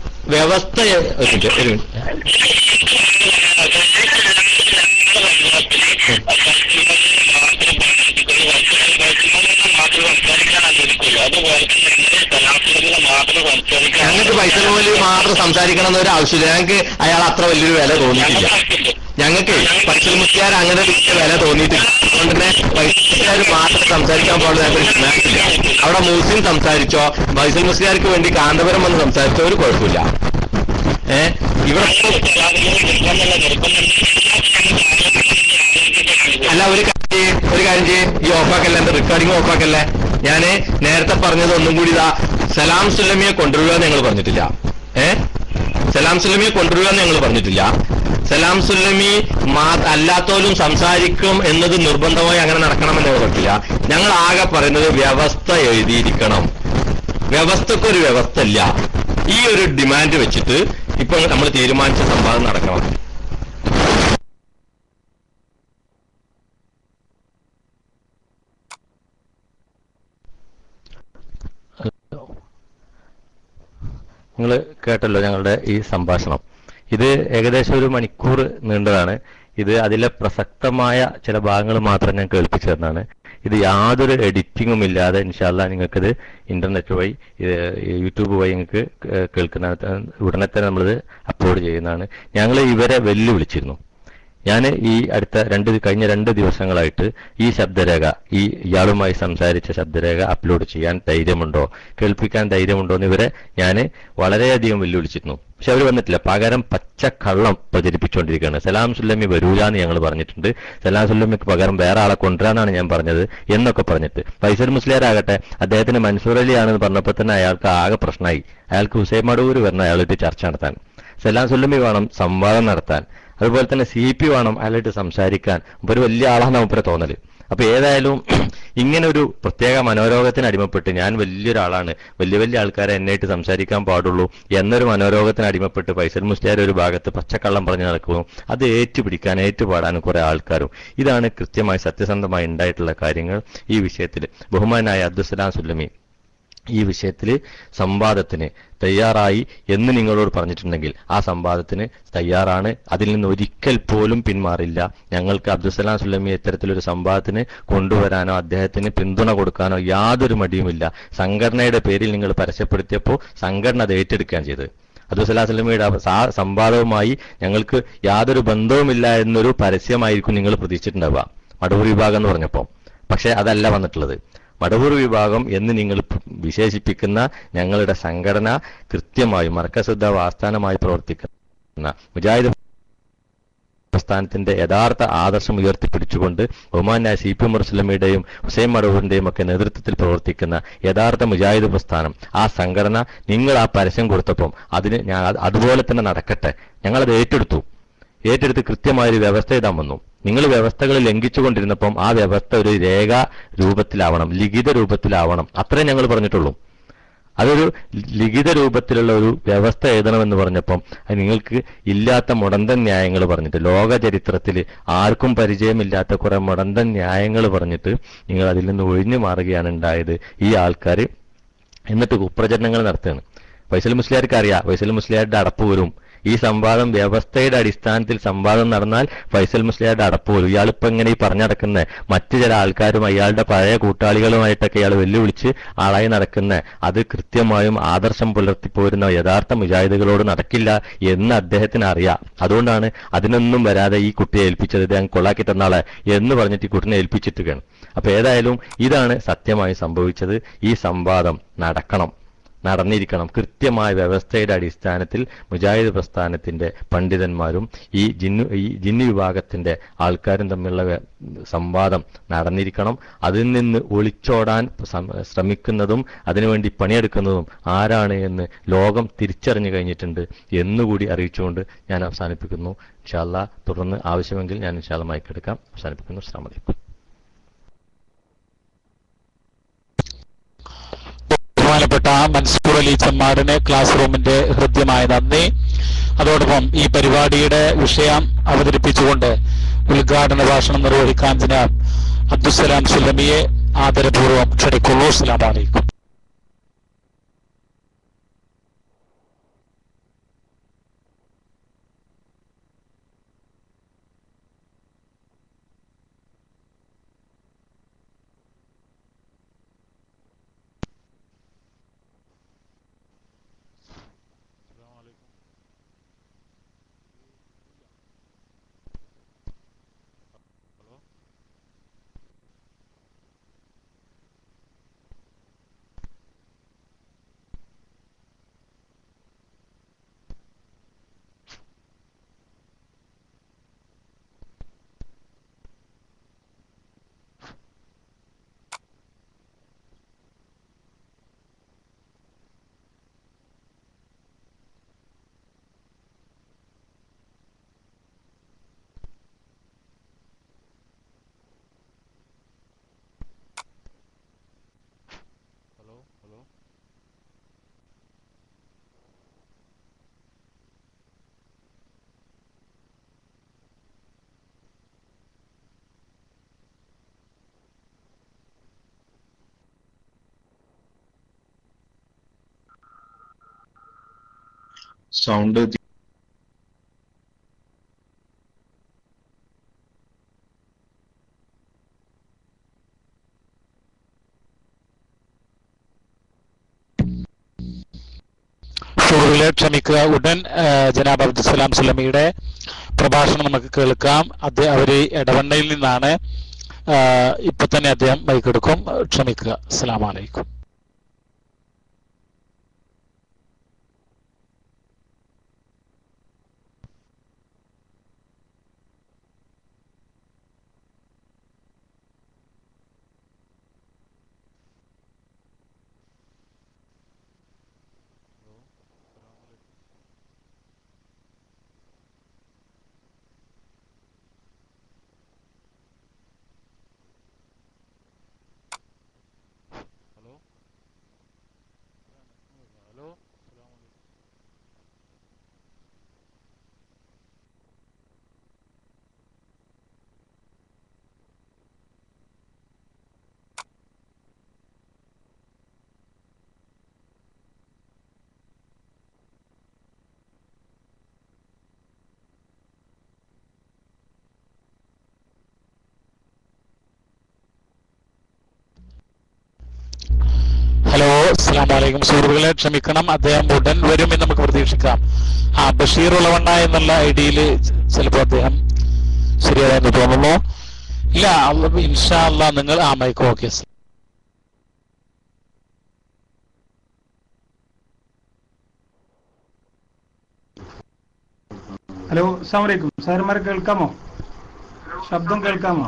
ഞങ്ങൾക്ക് പൈസ പോലെ മാത്രം സംസാരിക്കണം എന്നൊരു ആവശ്യമില്ല. ഞങ്ങൾക്ക് അയാൾ അത്ര വലിയൊരു വില തോന്നിയിട്ടില്ല. ഞങ്ങൾക്ക് ഫൈസൽ മുസ്ലിയാർ അങ്ങനെ വലിയ വില തോന്നിയിട്ടില്ല. അതുകൊണ്ട് തന്നെ ഫൈസൽ മുസ്ലിയാർ മാത്രം സംസാരിക്കാൻ പാടുള്ള ഞങ്ങൾക്ക് ഇഷ്ടമില്ല. അവിടെ മൂസിൻ സംസാരിച്ചോ, ഫൈസൽ മുസ്ലിയാർക്ക് വേണ്ടി കാന്തപുരം വന്ന് സംസാരിച്ചോ ഒരു കുഴപ്പമില്ല. ഇവിടെ അല്ല, ഒരു കാര്യം ചെയ്യേ, ഈ ഓഫാക്കല്ലേ, എന്റെ റെക്കോർഡിങ് ഓഫാക്കല്ലേ. ഞാന് നേരത്തെ പറഞ്ഞത് ഒന്നും കൂടി ഇതാ, സലാം സുല്ലമിയെ കൊണ്ടുവരിക എന്ന് ഞങ്ങൾ പറഞ്ഞിട്ടില്ല. സലാം സുല്ലമിയെ കൊണ്ടുവരിക എന്ന് ഞങ്ങൾ പറഞ്ഞിട്ടില്ല. സലാം സുല്ലമി അല്ലാത്തോലും സംസാരിക്കും എന്നത് നിർബന്ധമായി അങ്ങനെ നടക്കണമെന്ന് ഞങ്ങൾ പറഞ്ഞില്ല. ഞങ്ങൾ ആകെ പറയുന്നത് വ്യവസ്ഥ എഴുതിയിരിക്കണം. വ്യവസ്ഥക്കൊരു വ്യവസ്ഥ ഇല്ല. ഈ ഒരു ഡിമാൻഡ് വെച്ചിട്ട് ഇപ്പൊ നമ്മൾ തീരുമാനിച്ച സംവാദം നടക്കണം. നിങ്ങൾ കേട്ടല്ലോ ഞങ്ങളുടെ ഈ സംഭാഷണം. ഇത് ഏകദേശം 1 മണിക്കൂർ നീണ്ടതാണ്. ഇത് അതിലെ പ്രസക്തമായ ചില ഭാഗങ്ങൾ മാത്രം ഞാൻ കേൾപ്പിച്ചു തന്നാണ്. ഇത് യാതൊരു എഡിറ്റിങ്ങും ഇല്ലാതെ ഇൻഷാ അല്ലാഹ് നിങ്ങൾക്കിത് ഇന്റർനെറ്റ് വഴി യൂട്യൂബ് വഴി നിങ്ങൾക്ക് കേൾക്കുന്ന ഉടനെ തന്നെ നമ്മളിത് അപ്ലോഡ് ചെയ്യുന്നതാണ്. ഞങ്ങൾ ഇവരെ വെല്ലുവിളിച്ചിരുന്നു. ഞാൻ ഈ കഴിഞ്ഞ 2 ദിവസങ്ങളായിട്ട് ഈ ശബ്ദരേഖ, ഇയാളുമായി സംസാരിച്ച ശബ്ദരേഖ അപ്ലോഡ് ചെയ്യാൻ ധൈര്യമുണ്ടോ, കേൾപ്പിക്കാൻ ധൈര്യമുണ്ടോ എന്ന് ഇവരെ ഞാൻ വളരെയധികം വെല്ലുവിളിച്ചിരുന്നു. പക്ഷെ അവർ വന്നിട്ടില്ല. പകരം പച്ചക്കള്ളം പ്രചരിപ്പിച്ചുകൊണ്ടിരിക്കുകയാണ്. സലാം സുല്ലമി വരൂല എന്ന് ഞങ്ങൾ പറഞ്ഞിട്ടുണ്ട്, സലാം സുല്ലമിക്ക് പകരം വേറെ ആളെ കൊണ്ടുവരാന്നാണ് ഞാൻ പറഞ്ഞത് എന്നൊക്കെ പറഞ്ഞിട്ട്, ഫൈസൽ മുസ്ലിയാരാകട്ടെ അദ്ദേഹത്തിന് മൻസൂർ അലി ആണെന്ന് പറഞ്ഞപ്പോൾ തന്നെ അയാൾക്ക് ആകെ പ്രശ്നമായി. അയാൾക്ക് ഹുസൈൻ മടവൂർ വരണം അയാളായിട്ട് ചർച്ച നടത്താൻ, സലാം സുല്ലമി വേണം സംവാദം നടത്താൻ, അതുപോലെ തന്നെ CP വേണം അയാളായിട്ട് സംസാരിക്കാൻ. ഒരു വലിയ ആളാണ് മൂപ്പരെ തോന്നല്. അപ്പൊ ഏതായാലും ഇങ്ങനെ ഒരു പ്രത്യേക മനോരോഗത്തിന് അടിമപ്പെട്ട്, ഞാൻ വലിയൊരാളാണ്, വലിയ ആൾക്കാരെ എന്നായിട്ട് സംസാരിക്കാൻ പാടുള്ളൂ എന്നൊരു മനോരോഗത്തിന് അടിമപ്പെട്ട് ഫൈസൽ മുസ്ലിയാർ ഒരു ഭാഗത്ത് പച്ചക്കള്ളം പറഞ്ഞു നടക്കുന്നു. അത് ഏറ്റുപാടാനും കുറെ ആൾക്കാരും. ഇതാണ് കൃത്യമായി സത്യസന്ധമായി ഉണ്ടായിട്ടുള്ള കാര്യങ്ങൾ. ഈ വിഷയത്തിൽ ബഹുമാനായ അബ്ദുസ്സലാം സുല്ലമി ഈ വിഷയത്തിൽ സംവാദത്തിന് തയ്യാറായി എന്ന് നിങ്ങളോട് പറഞ്ഞിട്ടുണ്ടെങ്കിൽ ആ സംവാദത്തിന് തയ്യാറാണ്. അതിൽ നിന്ന് ഒരിക്കൽ പോലും പിന്മാറില്ല. ഞങ്ങൾക്ക് അബ്ദുസ്സലാം സുല്ലമി ഇത്തരത്തിലൊരു സംവാദത്തിന് കൊണ്ടുവരാനോ അദ്ദേഹത്തിന് പിന്തുണ കൊടുക്കാനോ യാതൊരു മടിയുമില്ല. സംഘടനയുടെ പേരിൽ നിങ്ങൾ പരസ്യപ്പെടുത്തിയപ്പോൾ സംഘടന അത് ഏറ്റെടുക്കുകയാണ് ചെയ്തത്. അബ്ദുസ്സലാം സുല്ലമിയുടെ ആ സംവാദവുമായി ഞങ്ങൾക്ക് യാതൊരു ബന്ധവുമില്ല എന്നൊരു പരസ്യമായിരിക്കും നിങ്ങൾ പ്രതീക്ഷിച്ചിട്ടുണ്ടാവുക മടവൂർ വിഭാഗം എന്ന് പറഞ്ഞപ്പോൾ. പക്ഷെ അതല്ല വന്നിട്ടുള്ളത്. മടവൂർ വിഭാഗം എന്ന് നിങ്ങൾ വിശേഷിപ്പിക്കുന്ന ഞങ്ങളുടെ സംഘടന കൃത്യമായും മർക്കസുദ്ധ ആസ്ഥാനമായി പ്രവർത്തിക്കുന്ന മുജാഹിദ് പ്രസ്ഥാനത്തിന്റെ യഥാർത്ഥ ആദർശം ഉയർത്തിപ്പിടിച്ചുകൊണ്ട് ബഹുമാനായ CP ഉമർ സുല്ലമിയുടെയും ഹുസൈൻ മടവൂരിന്റെയും ഒക്കെ നേതൃത്വത്തിൽ പ്രവർത്തിക്കുന്ന യഥാർത്ഥ മുജാഹിദ് പ്രസ്ഥാനം, ആ സംഘടന നിങ്ങൾ ആ പരസ്യം കൊടുത്തപ്പം അതിന് അതുപോലെ തന്നെ നടക്കട്ടെ, ഞങ്ങളത് ഏറ്റെടുത്ത് കൃത്യമായൊരു വ്യവസ്ഥ എഴുതാൻ വന്നു. നിങ്ങൾ വ്യവസ്ഥകൾ ലംഘിച്ചുകൊണ്ടിരുന്നപ്പം ആ വ്യവസ്ഥ ഒരു രേഖ രൂപത്തിലാവണം, ലിഖിത രൂപത്തിലാവണം, അത്രേ ഞങ്ങൾ പറഞ്ഞിട്ടുള്ളൂ. അതൊരു ലിഖിത രൂപത്തിലുള്ള ഒരു വ്യവസ്ഥ എഴുതണമെന്ന് പറഞ്ഞപ്പം നിങ്ങൾക്ക് ഇല്ലാത്ത മുടന്തൻ ന്യായങ്ങൾ പറഞ്ഞിട്ട്, ലോക ചരിത്രത്തിൽ ആർക്കും പരിചയമില്ലാത്ത കുറെ മുടന്തൻ ന്യായങ്ങൾ പറഞ്ഞിട്ട് നിങ്ങൾ അതിൽ നിന്ന് ഒഴിഞ്ഞു മാറുകയാണ് ഉണ്ടായത് ഈ ആൾക്കാർ. എന്നിട്ട് കുപ്രചരണങ്ങൾ നടത്തുകയാണ്. ഫൈസൽ മുസ്ലിയാർക്ക് അറിയാം, ഫൈസൽ മുസ്ലിയാരുടെ അടപ്പ് വരും ഈ സംവാദം വ്യവസ്ഥയുടെ അടിസ്ഥാനത്തിൽ സംവാദം നടന്നാൽ ഫൈസൽ മുസ്ലിയാരുടെ അടപ്പോലും ഇയാളിപ്പോ ഇങ്ങനെ ഈ പറഞ്ഞടക്കുന്ന മറ്റു ചില ആൾക്കാരും അയാളുടെ പഴയ കൂട്ടാളികളുമായിട്ടൊക്കെ ഇയാൾ വെല്ലുവിളിച്ച് ആളായി നടക്കുന്ന അത് കൃത്യമായും ആദർശം പുലർത്തിപ്പോരുന്ന യഥാർത്ഥ മുജാഹിദുകളോട് നടക്കില്ല എന്ന് അദ്ദേഹത്തിന് അറിയാം. അതുകൊണ്ടാണ് അതിനൊന്നും വരാതെ ഈ കുട്ടിയെ ഏൽപ്പിച്ചത്, ഇത് ഞാൻ കൊള്ളാക്കി തന്നാളെ എന്ന് പറഞ്ഞിട്ട് ഈ കുട്ടിനെ ഏൽപ്പിച്ചിട്ടുകയാണ്. അപ്പൊ ഏതായാലും ഇതാണ് സത്യമായി സംഭവിച്ചത്. ഈ സംവാദം നടന്നിരിക്കണം. കൃത്യമായ വ്യവസ്ഥയുടെ അടിസ്ഥാനത്തിൽ മുജാഹിദ് പ്രസ്ഥാനത്തിന്റെ പണ്ഡിതന്മാരും ഈ ജിന്നു വിഭാഗത്തിന്റെ ആൾക്കാരും തമ്മിലുള്ള സംവാദം നടന്നിരിക്കണം. അതിൽ നിന്ന് ഒളിച്ചോടാൻ ശ്രമിക്കുന്നതും അതിനുവേണ്ടി പണിയെടുക്കുന്നതും ആരാണ് എന്ന് ലോകം തിരിച്ചറിഞ്ഞു കഴിഞ്ഞിട്ടുണ്ട് എന്നുകൂടി അറിയിച്ചുകൊണ്ട് ഞാൻ അവസാനിപ്പിക്കുന്നു. ഇൻഷാ അല്ലാഹ് തുടർന്ന് ആവശ്യമെങ്കിൽ ഞാൻ ഇൻഷാ അല്ലാഹ് മൈക്കെടുക്കാം. അവസാനിപ്പിക്കുന്നു. അസ്സലാമു അലൈക്കും. ബഹുമാനപ്പെട്ട മൻസൂർ അലി ചെമ്മാടിന് ക്ലാസ് റൂമിന്റെ ഹൃദ്യമായ നന്ദി. അതോടൊപ്പം ഈ പരിപാടിയുടെ വിഷയം അവതരിപ്പിച്ചുകൊണ്ട് ഉദ്ഘാടന ഭാഷണം നിർവഹിക്കാൻ ജനാബ് അബ്ദുസ്സലാം സുല്ലമിയെ ആദരപൂർവ്വം ക്ഷണിക്കുന്നു. അസ്സലാമു അലൈക്കും. സൗണ്ട് ക്ഷമിക്കുക. ഉടൻ ജനാബ് അബ്ദുസ്സലാം സുല്ലമിയുടെ പ്രഭാഷണം നമുക്ക് കേൾക്കാം. അവര് എടവണ്ണയിൽ നിന്നാണ്. ഇപ്പൊ തന്നെ അദ്ദേഹം മൈക്കെടുക്കും. ക്ഷമിക്കുക. അസ്സലാമു അലൈക്കും. ഹലോ, അസ്സലാമു അലൈക്കും. സുഹൃത്തുക്കളെ ക്ഷമിക്കണം, അദ്ദേഹം ഉടൻ വരുമെന്ന് നമുക്ക് പ്രതീക്ഷിക്കാം. ബഷീർ ഉളവണ്ണ എന്നുള്ള ഐഡിയിൽ ചിലപ്പോൾ അദ്ദേഹം ശരിയായെന്ന് തോന്നുന്നു. ഇല്ല, ഇൻഷാ അല്ലാഹ് നിങ്ങൾ മൈക്ക് ഓക്കെ. ഹലോ, അസ്സലാമു അലൈക്കും. സാറന്മാരെ കേൾക്കാമോ? ശബ്ദം കേൾക്കാമോ?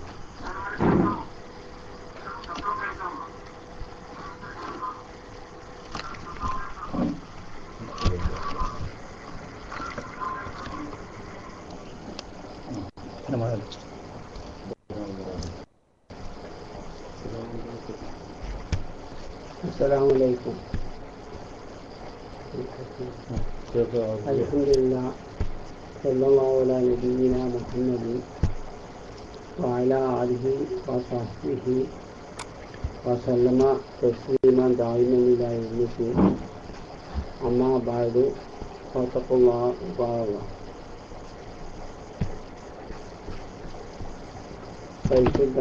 السلام عليكم. الحمد لله صلى الله على نبينا محمد وعلى آله وصحبه وسلم تسليما دائما إلى يوم الدين. أما بعد واتقوا الله عباد الله. പരിശുദ്ധ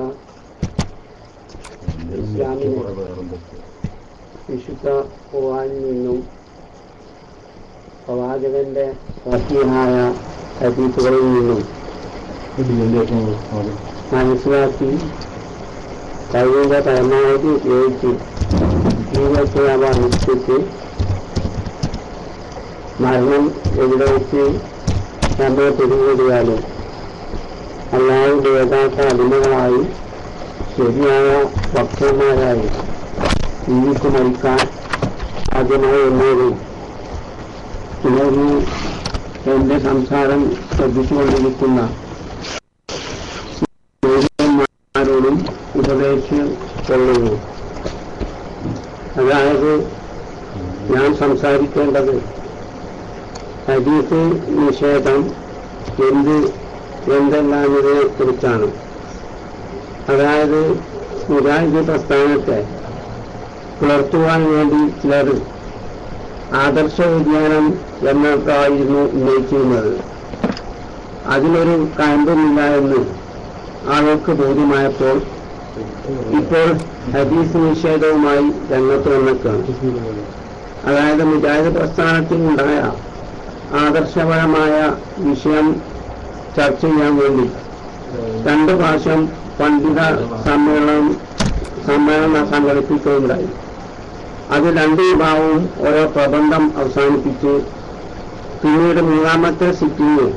ഇസ്ലാമിനെ വിശുദ്ധ ഖുർആനിൽ നിന്നും പ്രവാചകന്റെ സഹീഹായ ഹദീസുകളിൽ നിന്നും മനസ്സിലാക്കി കഴിവിന്റെ പരമാവധി ഉപയോഗിച്ച് ജീവിതത്തിൽ അവ അനുഷ്ഠിച്ച് മരണം എവിടെ വെച്ച് നമ്മൾ പിടികൂടിയാലും അല്ലാതെ യഥാർത്ഥ അടിമകളായി ശരിയായ ഭക്തന്മാരായി ജീവിച്ചു മരിക്കാൻ ആദ്യമായി എന്നോടും പിന്നെ എന്റെ സംസാരം ശ്രദ്ധിച്ചുകൊണ്ടിരിക്കുന്ന ോടും ഉപദേശിച്ചുകൊള്ളുന്നു. അതായത് ഞാൻ സംസാരിക്കേണ്ടത് ഹദീസ് നിഷേധം എന്തെല്ലാതിനെ കുറിച്ചാണ്. അതായത് മുജാഹിദ് പ്രസ്ഥാനത്തെ പുലർത്തുവാൻ വേണ്ടി ചിലർ ആദർശ വ്യതിയാനം എന്നൊക്കെയായിരുന്നു ഉന്നയിച്ചിരുന്നത്. അതിലൊരു കാര്യമില്ല എന്ന് ആൾക്ക് ബോധ്യമായപ്പോൾ ഇപ്പോൾ ഹദീസ് നിഷേധവുമായി രംഗത്ത് വന്നേക്കാണ്. അതായത് മുജാഹിദ് പ്രസ്ഥാനത്തിൽ ഉണ്ടായ ആദർശപരമായ വിഷയം ചർച്ച ചെയ്യാൻ വേണ്ടി 2 പ്രാവശ്യം പണ്ഡിത സമ്മേളനം സംഘടിപ്പിക്കുകയുണ്ടായി. അത് 2 വിഭാഗവും ഓരോ പ്രബന്ധം അവസാനിപ്പിച്ച് പിന്നീട് 3ാമത്തെ സിറ്റിംഗ്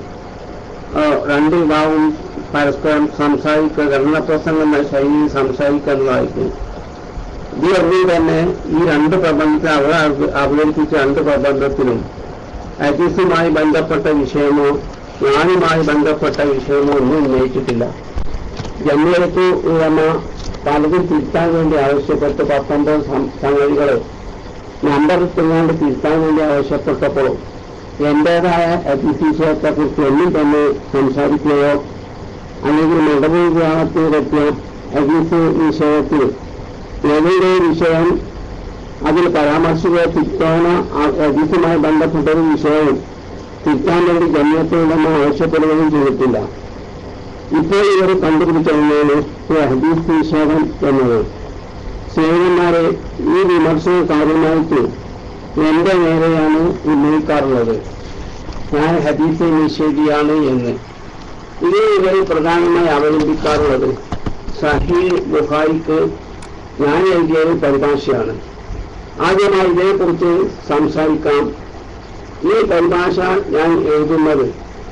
2 വിഭാഗവും പരസ്പരം സംസാരിക്കുക, ഘടനപ്രസംഗം എന്ന ശൈലിയിൽ സംസാരിക്കുന്നതായിരിക്കും. ഇതിലൊന്നും തന്നെ ഈ 2 പ്രബന്ധത്തെ അവതരിപ്പിച്ച 2 പ്രബന്ധത്തിലും ഹദീസുമായി ബന്ധപ്പെട്ട വിഷയമോ ജ്ഞാനുമായി ബന്ധപ്പെട്ട വിഷയമോ ഒന്നും ഉന്നയിച്ചിട്ടില്ല. ജമിയത്ത് ഉലമ പലതും തിരുത്താൻ വേണ്ടി ആവശ്യപ്പെട്ട് 19 സംഗതികൾ നമ്പർ ഇട്ടുകൊണ്ട് തിരുത്താൻ വേണ്ടി ആവശ്യപ്പെട്ടപ്പോൾ എന്റേതായ ഹദീസ് വിഷയത്തെക്കുറിച്ച് ഒന്നും തന്നെ സംസാരിക്കുകയോ അല്ലെങ്കിൽ മടവൂർ ഗ്രാമത്തിൽ പറ്റിയ ഹദീസ് വിഷയത്തിൽ ഏതെങ്കിലും വിഷയം അതിൽ പരാമർശിക്കുക തിരുത്താനോ ഹദീസുമായി ബന്ധപ്പെട്ടൊരു വിഷയവും തിരുത്താൻ വേണ്ടി ജമിയത്തുലമ ആവശ്യപ്പെടുകയും ചെയ്തിട്ടില്ല. ഇപ്പോൾ ഇവർ കണ്ടുപിടിച്ചതാണ് ഈ ഹദീസ് നിഷേധം എന്നത്. സേവന്മാരെ ഈ വിമർശനം കാര്യമായിട്ട് എന്റെ നേരെയാണ് ഉന്നയിക്കാറുള്ളത്, ഞാൻ ഹദീസ് നിഷേധിയാണ് എന്ന്. ഇതിൽ ഇവർ പ്രധാനമായി അവലംബിക്കാറുള്ളത് സഹീഹ് ബുഖാരിക്ക് ഞാൻ എഴുതിയൊരു പരിഭാഷയാണ്. ആദ്യമായി ഇതേക്കുറിച്ച് സംസാരിക്കാം. ഈ പരിഭാഷ ഞാൻ എഴുതുന്നത്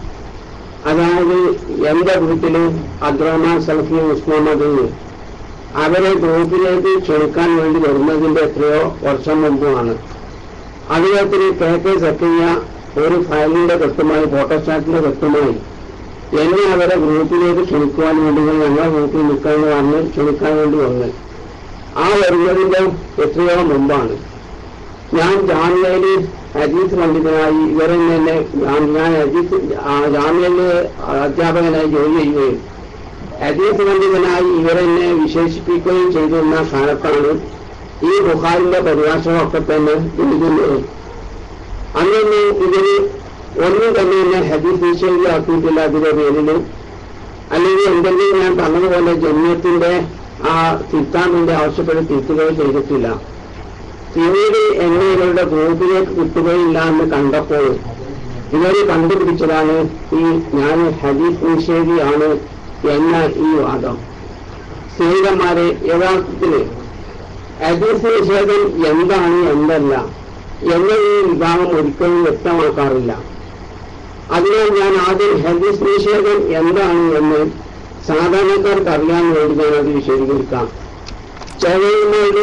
അതായത് എന്റെ വീട്ടില് അബ്ദുറഹ്മാൻ സലഫി ഉസ്മാമദ് അവരെ ഗ്രൂപ്പിലേക്ക് ക്ഷണിക്കാൻ വേണ്ടി വരുന്നതിന്റെ എത്രയോ വർഷം മുമ്പുമാണ്. അദ്ദേഹത്തിന് KK സക്കിയ ഒരു ഫയലിന്റെ കെട്ടുമായി ഫോട്ടോസ്റ്റാറ്റിന്റെ കെട്ടുമായി എന്നെ അവരെ ഗ്രൂപ്പിലേക്ക് ക്ഷണിക്കുവാൻ വേണ്ടി ഞങ്ങളെ ഗ്രൂപ്പിൽ നിൽക്കാമെന്ന് പറഞ്ഞ് ക്ഷണിക്കാൻ വേണ്ടി വന്ന് ആ വരുന്നതിന്റെ എത്രയോ മുമ്പാണ്. ഞാൻ ജാമ്യയില് ഹദീസ് പണ്ഡിതനായി ഇവരെ തന്നെ ഞാൻ ജാമ്യയില് അധ്യാപകനായി ജോലി ചെയ്യുകയും ഹദീസ് പണ്ഡിതനായി ഇവരെന്നെ വിശേഷിപ്പിക്കുകയും ചെയ്തിരുന്ന കാലത്താണ് ഈ ബുഖാരിന്റെ പരിഭാഷകളൊക്കെ തന്നെ എഴുതുന്നത്. അന്നൊന്നും ഇതിന് ഒന്നും തന്നെ എന്നെ ഹദീസ് നിഷേധിയാക്കിയിട്ടില്ല. അതിന്റെ പേരിൽ അല്ലെങ്കിൽ എന്തെങ്കിലും ഞാൻ പറഞ്ഞതുപോലെ ജമിയത്തിന്റെ ആ തിരുത്താൻ ആവശ്യപ്പെട്ട് തിരുത്തുകയോ ചെയ്തിട്ടില്ല. പിന്നീട് എന്നെ ഇവരുടെ ഗ്രൂപ്പിലേക്ക് കിട്ടുകയില്ല എന്ന് കണ്ടപ്പോൾ ഇവർ കണ്ടുപിടിച്ചതാണ് ഈ ഞാൻ ഹദീസ് നിഷേധിയാണ് എന്ന ഈ വാദം. സ്ത്രീകന്മാരെ യഥാർത്ഥത്തില് ഹദീസ് നിഷേധം എന്താണ് എന്തല്ല എന്ന ഈ വിഭാഗം ഒരിക്കലും വ്യക്തമാക്കാറില്ല. അതിനാൽ ഞാൻ ആദ്യം ഹദീസ് നിഷേധം എന്താണ് എന്ന് സാധാരണക്കാർക്ക് അറിയാൻ വേണ്ടി ഞാൻ അത് വിശദീകരിക്കാം. ചൈനയുടെ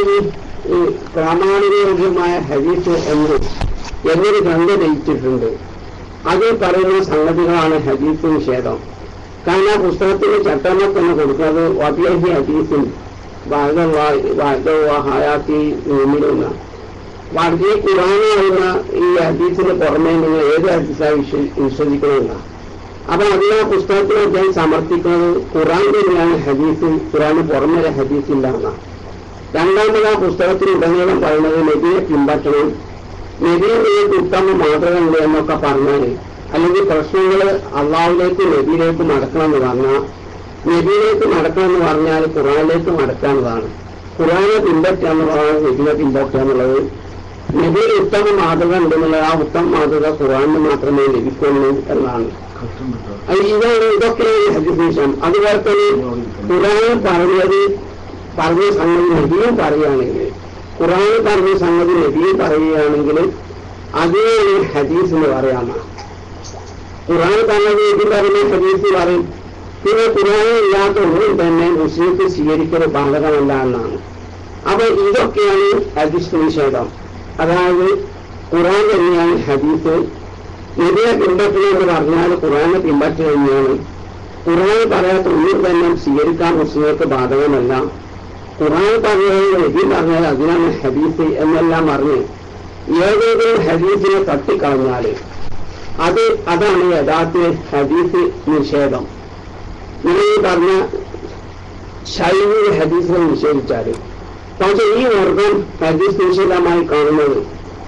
പ്രാമാണികമായ ഹദീസ് എന്നൊരു ഗ്രന്ഥം രചിച്ചിട്ടുണ്ട്. അതിൽ പറയുന്ന സംഗതികളാണ് ഹദീസ് നിഷേധം. കാരണം ആ പുസ്തകത്തിന് ചട്ടമൊക്കെ തന്നെ കൊടുക്കുന്നത് വബിയഹി ഹദീസിൻ ഹയാത്തി നിന്നിരുന്ന വളരെ ഖുർആനാവുന്ന ഈ ഹദീസിന് പുറമെ നിങ്ങൾ ഏത് ഹദീസായി വിശ്വസിക്കണമെന്ന. അപ്പൊ അതിൽ ആ പുസ്തകത്തിൽ അദ്ദേഹം സമർത്ഥിക്കുന്നത് ഖുർആൻ തന്നെയാണ് ഹദീസ്, ഖുർആന് പുറമെ ഹദീസ് ഇല്ല എന്നാണ്. രണ്ടാമത് ആ പുസ്തകത്തിന് ഉടനീളം പറയുന്നത് നബിയെ പിൻപറ്റണം, നബിയിലേക്ക് ഉത്തമ മാതൃകയുണ്ട് എന്നൊക്കെ പറഞ്ഞാൽ, അല്ലെങ്കിൽ പ്രശ്നങ്ങൾ അള്ളാഹുലേക്ക് നബിയിലേക്ക് മടക്കണമെന്ന് പറഞ്ഞാൽ, നബിയിലേക്ക് മടക്കണമെന്ന് പറഞ്ഞാൽ ഖുർആനിലേക്ക് മടക്കാവുന്നതാണ്. ഖുർആനെ പിൻപറ്റുക എന്നുള്ളതാണ് നബിയെ പിൻപറ്റുക എന്നുള്ളത്. നബിയിൽ ഉത്തമ മാതൃക ഉണ്ടെന്നുള്ളത് ആ ഉത്തമ മാതൃക ഖുർആനിന് മാത്രമേ ലഭിക്കുള്ളൂ എന്നാണ്. ഇതൊക്കെയാണ് ഹദീസ്. അതുപോലെ തന്നെ ഖുർആൻ പറഞ്ഞ സംഗതി നബിയും പറയുകയാണെങ്കിൽ, ഖുർആൻ പറഞ്ഞ സംഗതി നബിയും പറയുകയാണെങ്കിൽ അതിനെ ഹദീസ് എന്ന് പറയാമോ? ഖുർആൻ പറഞ്ഞത് നബി പറഞ്ഞ ഹദീസ് പറയും. പിന്നെ ഖുർആൻ ഇല്ലാത്ത ഒന്നും തന്നെ മുസ്ലിംക്ക് സ്വീകരിക്കൽ ബാധകമല്ല എന്നാണ്. അപ്പൊ ഇതൊക്കെയാണ് ഹദീസ് നിഷേധം. അതായത് ഖുർആൻ തന്നെയാണ് ഹദീസ്. നബിയെ പിൻപറ്റുമെന്ന് പറഞ്ഞാൽ ഖുർആനെ പിൻപറ്റുക തന്നെയാണ്. ഖുർആൻ പറയാത്ത ഒന്നും തന്നെ സ്വീകരിക്കാൻ മുസ്ലിങ്ങൾക്ക് ബാധകമല്ല. ഖുർആൻ പറഞ്ഞത് നബി പറഞ്ഞാൽ അതിനാണ് ഹദീസ് എന്നെല്ലാം പറഞ്ഞ് ഏതെങ്കിലും ഹദീസിനെ തട്ടിക്കളഞ്ഞാൽ അതാണ് യഥാർത്ഥ ഹദീസ് നിഷേധം. നിങ്ങൾ പറഞ്ഞ ശൈലി ഹദീസിനെ നിഷേധിച്ചാൽ, പക്ഷെ ഈ വർഗം ഹദീസ് നിഷേധമായി കാണുന്നത്